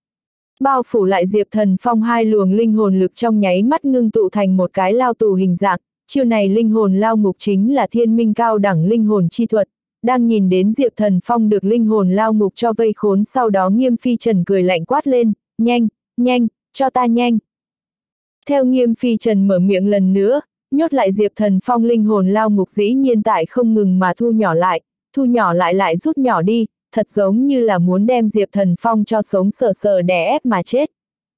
[SPEAKER 1] Bao phủ lại Diệp Thần Phong hai luồng linh hồn lực trong nháy mắt ngưng tụ thành một cái lao tù hình dạng, chiêu này linh hồn lao ngục chính là thiên minh cao đẳng linh hồn chi thuật. Đang nhìn đến Diệp Thần Phong được linh hồn lao ngục cho vây khốn, sau đó Nghiêm Phi Trần cười lạnh quát lên, nhanh, nhanh, cho ta nhanh. Theo Nghiêm Phi Trần mở miệng lần nữa, nhốt lại Diệp Thần Phong linh hồn lao ngục dĩ nhiên tại không ngừng mà thu nhỏ lại, thu nhỏ lại lại rút nhỏ đi, thật giống như là muốn đem Diệp Thần Phong cho sống sờ sờ đè ép mà chết.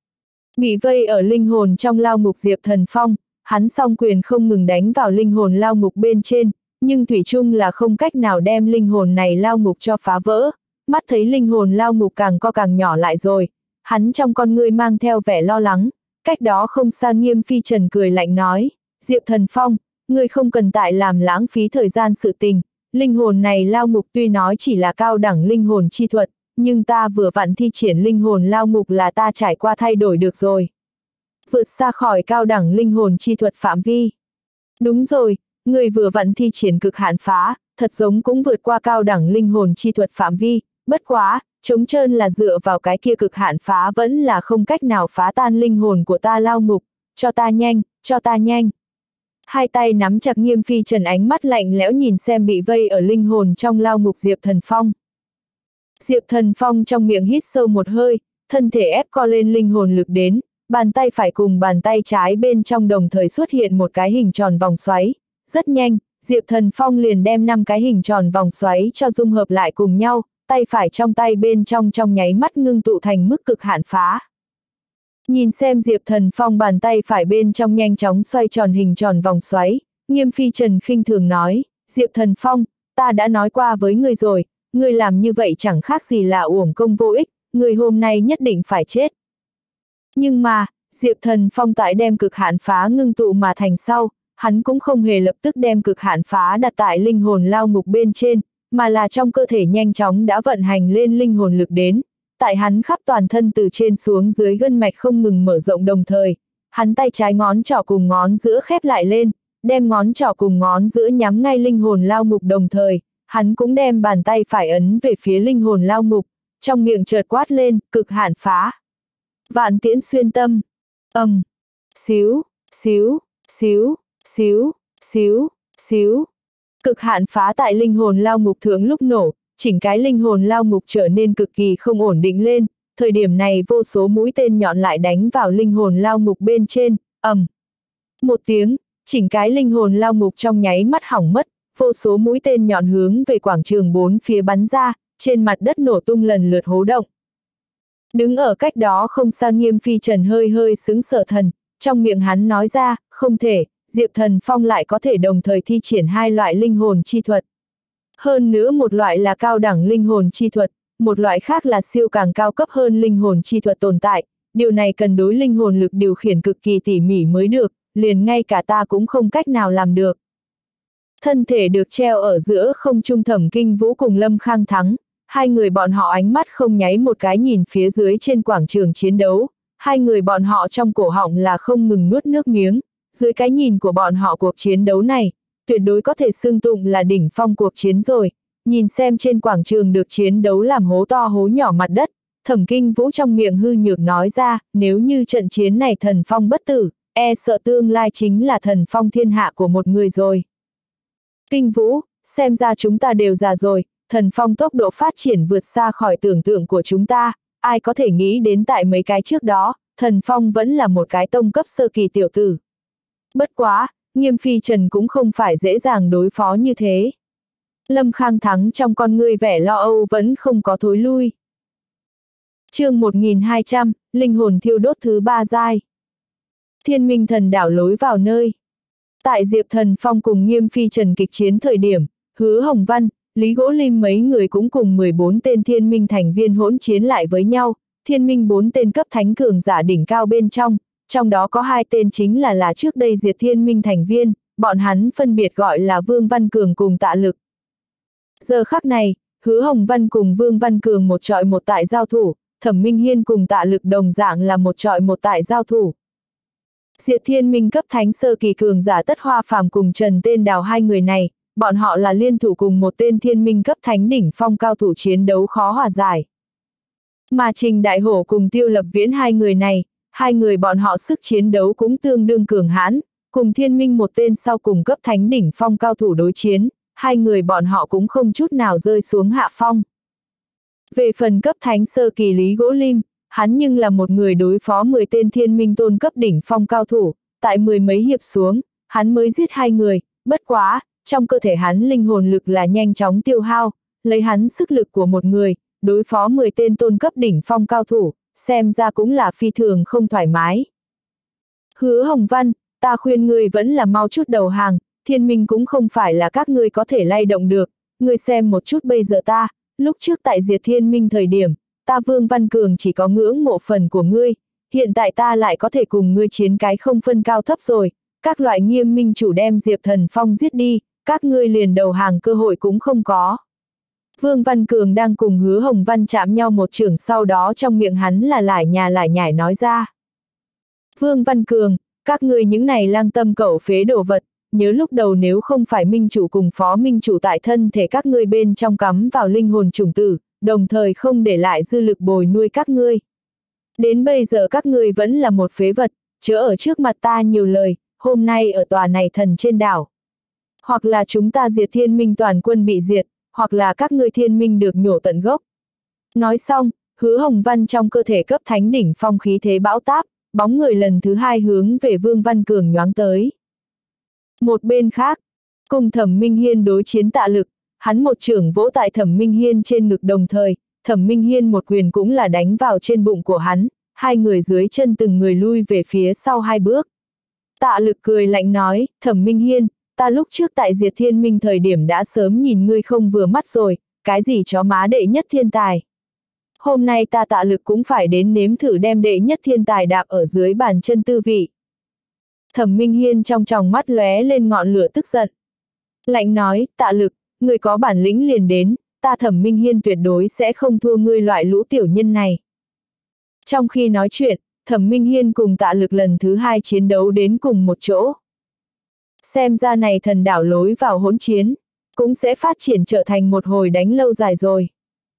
[SPEAKER 1] Bị vây ở linh hồn trong lao ngục Diệp Thần Phong, hắn song quyền không ngừng đánh vào linh hồn lao ngục bên trên, nhưng thủy chung là không cách nào đem linh hồn này lao ngục cho phá vỡ, mắt thấy linh hồn lao ngục càng co càng nhỏ lại rồi, hắn trong con ngươi mang theo vẻ lo lắng, cách đó không xa Nghiêm Phi Trần cười lạnh nói, Diệp Thần Phong, ngươi không cần tại làm lãng phí thời gian sự tình, linh hồn này lao ngục tuy nói chỉ là cao đẳng linh hồn chi thuật, nhưng ta vừa vặn thi triển linh hồn lao ngục là ta trải qua thay đổi được rồi. Vượt xa khỏi cao đẳng linh hồn chi thuật phạm vi. Đúng rồi, người vừa vặn thi triển cực hạn phá, thật giống cũng vượt qua cao đẳng linh hồn chi thuật phạm vi, bất quá, trống trơn là dựa vào cái kia cực hạn phá vẫn là không cách nào phá tan linh hồn của ta lao ngục, cho ta nhanh, cho ta nhanh. Hai tay nắm chặt Nghiêm Phi Trần, ánh mắt lạnh lẽo nhìn xem bị vây ở linh hồn trong lao ngục Diệp Thần Phong. Diệp Thần Phong trong miệng hít sâu một hơi, thân thể ép co lên linh hồn lực đến, bàn tay phải cùng bàn tay trái bên trong đồng thời xuất hiện một cái hình tròn vòng xoáy. Rất nhanh, Diệp Thần Phong liền đem năm cái hình tròn vòng xoáy cho dung hợp lại cùng nhau, tay phải trong tay bên trong trong nháy mắt ngưng tụ thành mức cực hạn phá. Nhìn xem Diệp Thần Phong bàn tay phải bên trong nhanh chóng xoay tròn hình tròn vòng xoáy, Nghiêm Phi Trần khinh thường nói, Diệp Thần Phong, ta đã nói qua với ngươi rồi, ngươi làm như vậy chẳng khác gì là uổng công vô ích, ngươi hôm nay nhất định phải chết. Nhưng mà, Diệp Thần Phong tại đem cực hạn phá ngưng tụ mà thành sau, hắn cũng không hề lập tức đem cực hạn phá đặt tại linh hồn lao ngục bên trên, mà là trong cơ thể nhanh chóng đã vận hành lên linh hồn lực đến. Tại hắn khắp toàn thân từ trên xuống dưới gân mạch không ngừng mở rộng đồng thời, hắn tay trái ngón trỏ cùng ngón giữa khép lại lên, đem ngón trỏ cùng ngón giữa nhắm ngay linh hồn lao ngục đồng thời, hắn cũng đem bàn tay phải ấn về phía linh hồn lao ngục, trong miệng chợt quát lên, cực hạn phá. Vạn tiễn xuyên tâm, ầm, um, xíu, xíu, xíu, xíu, xíu, xíu. Cực hạn phá tại linh hồn lao ngục thượng lúc nổ, chỉnh cái linh hồn lao ngục trở nên cực kỳ không ổn định lên, thời điểm này vô số mũi tên nhọn lại đánh vào linh hồn lao ngục bên trên, ầm. Một tiếng, chỉnh cái linh hồn lao ngục trong nháy mắt hỏng mất, vô số mũi tên nhọn hướng về quảng trường bốn phía bắn ra, trên mặt đất nổ tung lần lượt hố động. Đứng ở cách đó không xa Nghiêm Phi Trần hơi hơi sững sờ thần, trong miệng hắn nói ra, không thể, Diệp Thần Phong lại có thể đồng thời thi triển hai loại linh hồn chi thuật. Hơn nữa một loại là cao đẳng linh hồn chi thuật, một loại khác là siêu càng cao cấp hơn linh hồn chi thuật tồn tại, điều này cần đối linh hồn lực điều khiển cực kỳ tỉ mỉ mới được, liền ngay cả ta cũng không cách nào làm được. Thân thể được treo ở giữa không trung Thẩm Kinh Vũ cùng Lâm Khang Thắng, hai người bọn họ ánh mắt không nháy một cái nhìn phía dưới trên quảng trường chiến đấu, hai người bọn họ trong cổ họng là không ngừng nuốt nước miếng, dưới cái nhìn của bọn họ cuộc chiến đấu này, tuyệt đối có thể xưng tụng là đỉnh phong cuộc chiến rồi, nhìn xem trên quảng trường được chiến đấu làm hố to hố nhỏ mặt đất, Thẩm Kinh Vũ trong miệng hư nhược nói ra, nếu như trận chiến này Thần Phong bất tử, e sợ tương lai chính là thần phong thiên hạ của một người rồi. Kinh Vũ, xem ra chúng ta đều già rồi, thần phong tốc độ phát triển vượt xa khỏi tưởng tượng của chúng ta, ai có thể nghĩ đến tại mấy cái trước đó, thần phong vẫn là một cái tông cấp sơ kỳ tiểu tử. Bất quá, Nghiêm Phi Trần cũng không phải dễ dàng đối phó như thế. Lâm Khang Thắng trong con ngươi vẻ lo âu vẫn không có thối lui. Chương một nghìn hai trăm, linh hồn thiêu đốt thứ ba giai. Thiên Minh Thần đảo lối vào nơi. Tại Diệp Thần Phong cùng Nghiêm Phi Trần kịch chiến thời điểm, Hứa Hồng Văn, Lý Gỗ Lim mấy người cũng cùng mười bốn tên thiên minh thành viên hỗn chiến lại với nhau, thiên minh bốn tên cấp thánh cường giả đỉnh cao bên trong, trong đó có hai tên chính là là trước đây diệt thiên minh thành viên, bọn hắn phân biệt gọi là Vương Văn Cường cùng Tạ Lực. Giờ khắc này, Hứa Hồng Văn cùng Vương Văn Cường một trọi một tại giao thủ, Thẩm Minh Hiên cùng Tạ Lực đồng dạng là một trọi một tại giao thủ. Diệt thiên minh cấp thánh sơ kỳ cường giả Tất Hoa Phàm cùng Trần Tên Đào hai người này, bọn họ là liên thủ cùng một tên thiên minh cấp thánh đỉnh phong cao thủ chiến đấu khó hòa giải. Mà Trình Đại Hổ cùng Tiêu Lập Viễn hai người này, hai người bọn họ sức chiến đấu cũng tương đương cường hãn, cùng thiên minh một tên sau cùng cấp thánh đỉnh phong cao thủ đối chiến, hai người bọn họ cũng không chút nào rơi xuống hạ phong. Về phần cấp thánh sơ kỳ Lý Gỗ Lim, hắn nhưng là một người đối phó mười tên thiên minh tôn cấp đỉnh phong cao thủ, tại mười mấy hiệp xuống, hắn mới giết hai người, bất quá, trong cơ thể hắn linh hồn lực là nhanh chóng tiêu hao, lấy hắn sức lực của một người, đối phó mười tên tôn cấp đỉnh phong cao thủ, xem ra cũng là phi thường không thoải mái. Hứa Hồng Văn, ta khuyên ngươi vẫn là mau chút đầu hàng, thiên minh cũng không phải là các ngươi có thể lay động được, ngươi xem một chút bây giờ ta, lúc trước tại diệt thiên minh thời điểm, ta Vương Văn Cường chỉ có ngưỡng mộ phần của ngươi, hiện tại ta lại có thể cùng ngươi chiến cái không phân cao thấp rồi, các loại nghiêm minh chủ đem Diệp Thần Phong giết đi, các ngươi liền đầu hàng cơ hội cũng không có. Vương Văn Cường đang cùng Hứa Hồng Văn chạm nhau một chưởng, sau đó trong miệng hắn là lải nhà lải nhải nói ra. Vương Văn Cường, các ngươi những này lang tâm cẩu phế đồ vật, nhớ lúc đầu nếu không phải minh chủ cùng phó minh chủ tại thân thể các ngươi bên trong cắm vào linh hồn chủng tử, đồng thời không để lại dư lực bồi nuôi các ngươi. Đến bây giờ các ngươi vẫn là một phế vật, chớ ở trước mặt ta nhiều lời, hôm nay ở tòa này thần trên đảo. Hoặc là chúng ta diệt thiên minh toàn quân bị diệt, hoặc là các ngươi thiên minh được nhổ tận gốc. Nói xong, Hứa Hồng Văn trong cơ thể cấp thánh đỉnh phong khí thế bão táp, bóng người lần thứ hai hướng về Vương Văn Cường nhoáng tới. Một bên khác, cùng Thẩm Minh Hiên đối chiến Tạ Lực, hắn một chưởng vỗ tại Thẩm Minh Hiên trên ngực, đồng thời, Thẩm Minh Hiên một quyền cũng là đánh vào trên bụng của hắn, hai người dưới chân từng người lui về phía sau hai bước. Tạ Lực cười lạnh nói, Thẩm Minh Hiên, ta lúc trước tại diệt thiên minh thời điểm đã sớm nhìn ngươi không vừa mắt rồi, cái gì chó má đệ nhất thiên tài. Hôm nay ta Tạ Lực cũng phải đến nếm thử đem đệ nhất thiên tài đạp ở dưới bàn chân tư vị. Thẩm Minh Hiên trong tròng mắt lóe lên ngọn lửa tức giận. Lạnh nói, Tạ Lực, ngươi có bản lĩnh liền đến, ta Thẩm Minh Hiên tuyệt đối sẽ không thua ngươi loại lũ tiểu nhân này. Trong khi nói chuyện, Thẩm Minh Hiên cùng Tạ Lực lần thứ hai chiến đấu đến cùng một chỗ. Xem ra này thần đảo lối vào hỗn chiến, cũng sẽ phát triển trở thành một hồi đánh lâu dài rồi.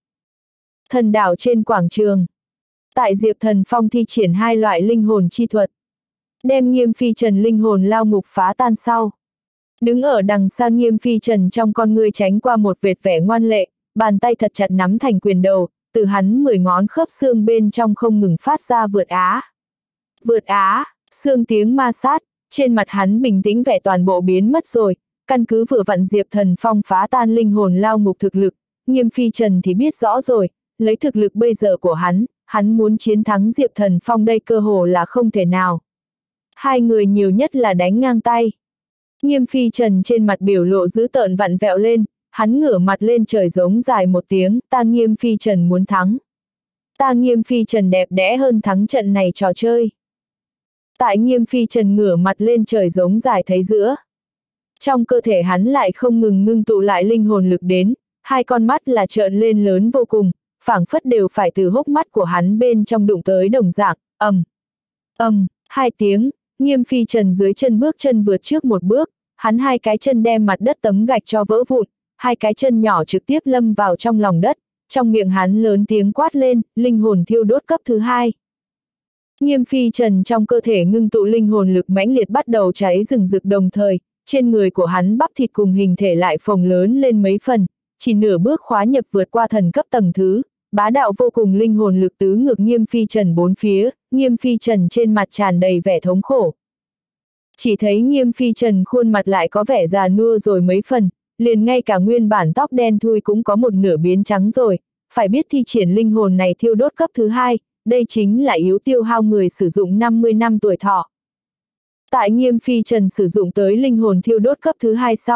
[SPEAKER 1] Thần đảo trên quảng trường. Tại Diệp Thần Phong thi triển hai loại linh hồn chi thuật. Đem Nghiêm Phi Trần linh hồn lao ngục phá tan sau. Đứng ở đằng xa Nghiêm Phi Trần trong con ngươi tránh qua một vệt vẻ ngoan lệ, bàn tay thật chặt nắm thành quyền đầu, từ hắn mười ngón khớp xương bên trong không ngừng phát ra vượt á. Vượt á, xương tiếng ma sát, trên mặt hắn bình tĩnh vẻ toàn bộ biến mất rồi, căn cứ vừa vặn Diệp Thần Phong phá tan linh hồn lao ngục thực lực, Nghiêm Phi Trần thì biết rõ rồi, lấy thực lực bây giờ của hắn, hắn muốn chiến thắng Diệp Thần Phong đây cơ hồ là không thể nào. Hai người nhiều nhất là đánh ngang tay. Nghiêm Phi Trần trên mặt biểu lộ dữ tợn vặn vẹo lên, hắn ngửa mặt lên trời giống dài một tiếng, ta Nghiêm Phi Trần muốn thắng. Ta Nghiêm Phi Trần đẹp đẽ hơn thắng trận này trò chơi. Tại Nghiêm Phi Trần ngửa mặt lên trời giống dài thấy giữa. Trong cơ thể hắn lại không ngừng ngưng tụ lại linh hồn lực đến, hai con mắt là trợn lên lớn vô cùng, phảng phất đều phải từ hốc mắt của hắn bên trong đụng tới đồng dạng, ầm, ầm, hai tiếng, Nghiêm Phi Trần dưới chân bước chân vượt trước một bước, hắn hai cái chân đem mặt đất tấm gạch cho vỡ vụn, hai cái chân nhỏ trực tiếp lâm vào trong lòng đất, trong miệng hắn lớn tiếng quát lên, linh hồn thiêu đốt cấp thứ hai. Nghiêm Phi Trần trong cơ thể ngưng tụ linh hồn lực mãnh liệt bắt đầu cháy rừng rực, đồng thời, trên người của hắn bắp thịt cùng hình thể lại phồng lớn lên mấy phần, chỉ nửa bước khóa nhập vượt qua thần cấp tầng thứ, bá đạo vô cùng linh hồn lực tứ ngược Nghiêm Phi Trần bốn phía, Nghiêm Phi Trần trên mặt tràn đầy vẻ thống khổ. Chỉ thấy Nghiêm Phi Trần khuôn mặt lại có vẻ già nua rồi mấy phần, liền ngay cả nguyên bản tóc đen thui cũng có một nửa biến trắng rồi, phải biết thi triển linh hồn này thiêu đốt cấp thứ hai, đây chính là yếu tiêu hao người sử dụng năm mươi năm tuổi thọ. Tại Nghiêm Phi Trần sử dụng tới linh hồn thiêu đốt cấp thứ hai sau,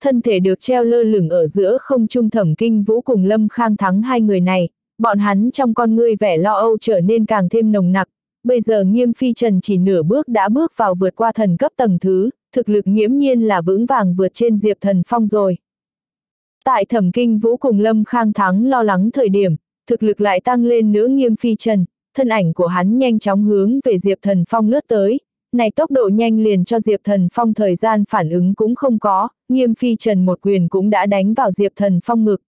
[SPEAKER 1] thân thể được treo lơ lửng ở giữa không trung. Thẩm Kinh Vũ cùng Lâm Khang Thắng hai người này, bọn hắn trong con ngươi vẻ lo âu trở nên càng thêm nồng nặc. Bây giờ Nghiêm Phi Trần chỉ nửa bước đã bước vào vượt qua thần cấp tầng thứ, thực lực nghiễm nhiên là vững vàng vượt trên Diệp Thần Phong rồi. Tại Thẩm Kinh Vũ cùng Lâm Khang Thắng lo lắng thời điểm, thực lực lại tăng lên nữa. Nghiêm Phi Trần, thân ảnh của hắn nhanh chóng hướng về Diệp Thần Phong lướt tới. Này tốc độ nhanh liền cho Diệp Thần Phong thời gian phản ứng cũng không có, Nghiêm Phi Trần một quyền cũng đã đánh vào Diệp Thần Phong ngực.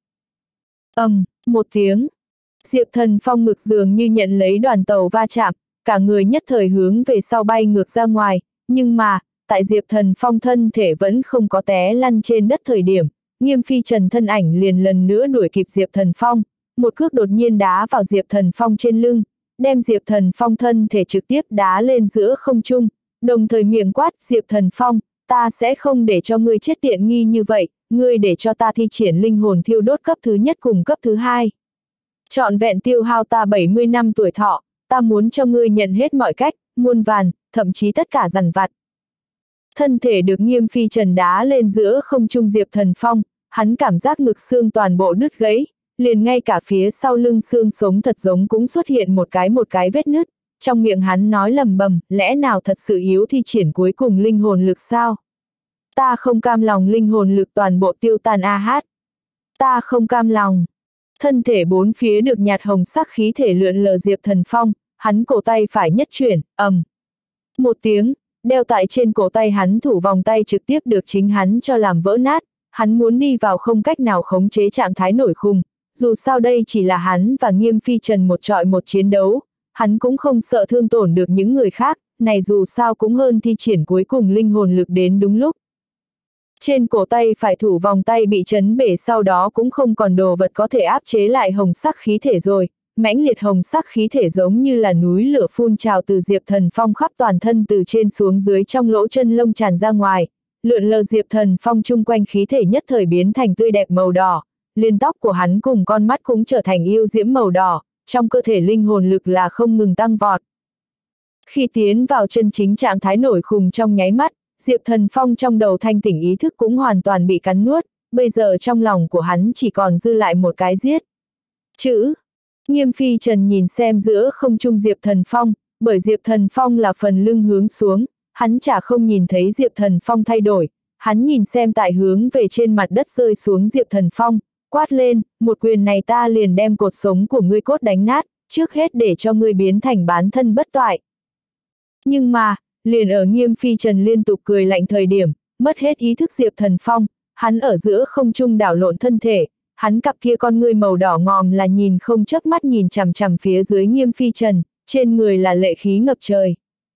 [SPEAKER 1] Ầm, um, một tiếng. Diệp Thần Phong ngực dường như nhận lấy đoàn tàu va chạm, cả người nhất thời hướng về sau bay ngược ra ngoài, nhưng mà, tại Diệp Thần Phong thân thể vẫn không có té lăn trên đất thời điểm, Nghiêm Phi Trần thân ảnh liền lần nữa đuổi kịp Diệp Thần Phong, một cước đột nhiên đá vào Diệp Thần Phong trên lưng, đem Diệp Thần Phong thân thể trực tiếp đá lên giữa không trung, đồng thời miệng quát: Diệp Thần Phong, ta sẽ không để cho ngươi chết tiện nghi như vậy, ngươi để cho ta thi triển linh hồn thiêu đốt cấp thứ nhất cùng cấp thứ hai. Trọn vẹn tiêu hao ta bảy mươi năm tuổi thọ, ta muốn cho ngươi nhận hết mọi cách, muôn vàn, thậm chí tất cả dằn vặt. Thân thể được Nghiêm Phi Trần đá lên giữa không trung. Diệp Thần Phong, hắn cảm giác ngực xương toàn bộ đứt gãy, liền ngay cả phía sau lưng xương sống thật giống cũng xuất hiện một cái một cái vết nứt. Trong miệng hắn nói lầm bầm, lẽ nào thật sự yếu thi triển cuối cùng linh hồn lực sao? Ta không cam lòng linh hồn lực toàn bộ tiêu tan a hát. Ta không cam lòng. Thân thể bốn phía được nhạt hồng sắc khí thể lượn lờ Diệp Thần Phong, hắn cổ tay phải nhất chuyển, ầm. Một tiếng, đeo tại trên cổ tay hắn thủ vòng tay trực tiếp được chính hắn cho làm vỡ nát, hắn muốn đi vào không cách nào khống chế trạng thái nổi khùng, dù sao đây chỉ là hắn và Nghiêm Phi Trần một trọi một chiến đấu, hắn cũng không sợ thương tổn được những người khác, này dù sao cũng hơn thi triển cuối cùng linh hồn lực đến đúng lúc. Trên cổ tay phải thủ vòng tay bị chấn bể, sau đó cũng không còn đồ vật có thể áp chế lại hồng sắc khí thể rồi, mãnh liệt hồng sắc khí thể giống như là núi lửa phun trào từ Diệp Thần Phong khắp toàn thân, từ trên xuống dưới trong lỗ chân lông tràn ra ngoài, lượn lờ Diệp Thần Phong chung quanh, khí thể nhất thời biến thành tươi đẹp màu đỏ, liền tóc của hắn cùng con mắt cũng trở thành yêu diễm màu đỏ, trong cơ thể linh hồn lực là không ngừng tăng vọt. Khi tiến vào chân chính trạng thái nổi khùng trong nháy mắt, Diệp Thần Phong trong đầu thanh tỉnh, ý thức cũng hoàn toàn bị cắn nuốt, bây giờ trong lòng của hắn chỉ còn dư lại một cái giết chữ. Nghiêm Phi Trần nhìn xem giữa không trung Diệp Thần Phong, bởi Diệp Thần Phong là phần lưng hướng xuống, hắn chả không nhìn thấy Diệp Thần Phong thay đổi, hắn nhìn xem tại hướng về trên mặt đất rơi xuống Diệp Thần Phong, quát lên: một quyền này ta liền đem cột sống của ngươi cốt đánh nát, trước hết để cho ngươi biến thành bán thân bất toại. Nhưng mà, liền ở Nghiêm Phi Trần liên tục cười lạnh thời điểm, mất hết ý thức Diệp Thần Phong, hắn ở giữa không trung đảo lộn thân thể, hắn cặp kia con ngươi màu đỏ ngòm là nhìn không chớp mắt nhìn chằm chằm phía dưới Nghiêm Phi Trần, trên người là lệ khí ngập trời.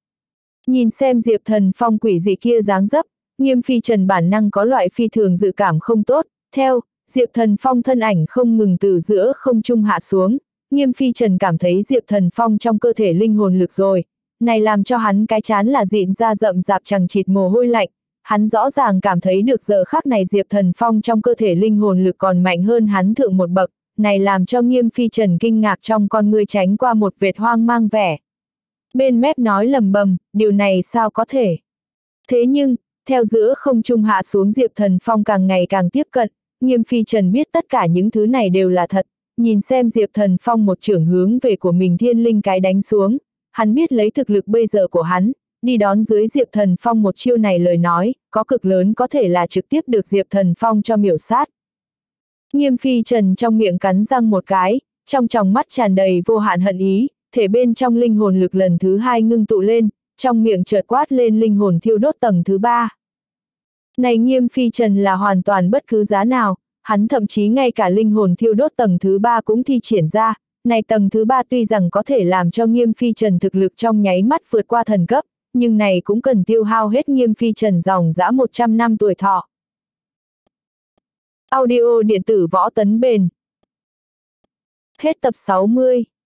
[SPEAKER 1] Nhìn xem Diệp Thần Phong quỷ dị kia dáng dấp, Nghiêm Phi Trần bản năng có loại phi thường dự cảm không tốt, theo Diệp Thần Phong thân ảnh không ngừng từ giữa không trung hạ xuống, Nghiêm Phi Trần cảm thấy Diệp Thần Phong trong cơ thể linh hồn lực rồi, này làm cho hắn cái chán là dịn ra rậm rạp chằng chịt mồ hôi lạnh, hắn rõ ràng cảm thấy được giờ khắc này Diệp Thần Phong trong cơ thể linh hồn lực còn mạnh hơn hắn thượng một bậc, này làm cho Nghiêm Phi Trần kinh ngạc, trong con ngươi tránh qua một vệt hoang mang vẻ. Bên mép nói lầm bầm, điều này sao có thể? Thế nhưng, theo giữa không trung hạ xuống Diệp Thần Phong càng ngày càng tiếp cận, Nghiêm Phi Trần biết tất cả những thứ này đều là thật, nhìn xem Diệp Thần Phong một chưởng hướng về của mình thiên linh cái đánh xuống, hắn biết lấy thực lực bây giờ của hắn, đi đón dưới Diệp Thần Phong một chiêu này lời nói, có cực lớn có thể là trực tiếp được Diệp Thần Phong cho miểu sát. Nghiêm Phi Trần trong miệng cắn răng một cái, trong tròng mắt tràn đầy vô hạn hận ý, thể bên trong linh hồn lực lần thứ hai ngưng tụ lên, trong miệng chợt quát lên linh hồn thiêu đốt tầng thứ ba. Này Nghiêm Phi Trần là hoàn toàn bất cứ giá nào, hắn thậm chí ngay cả linh hồn thiêu đốt tầng thứ ba cũng thi triển ra, này tầng thứ ba tuy rằng có thể làm cho Nghiêm Phi Trần thực lực trong nháy mắt vượt qua thần cấp, nhưng này cũng cần tiêu hao hết Nghiêm Phi Trần dòng dã một trăm năm tuổi thọ. Audio điện tử Võ Tấn Bền. Hết tập sáu mươi.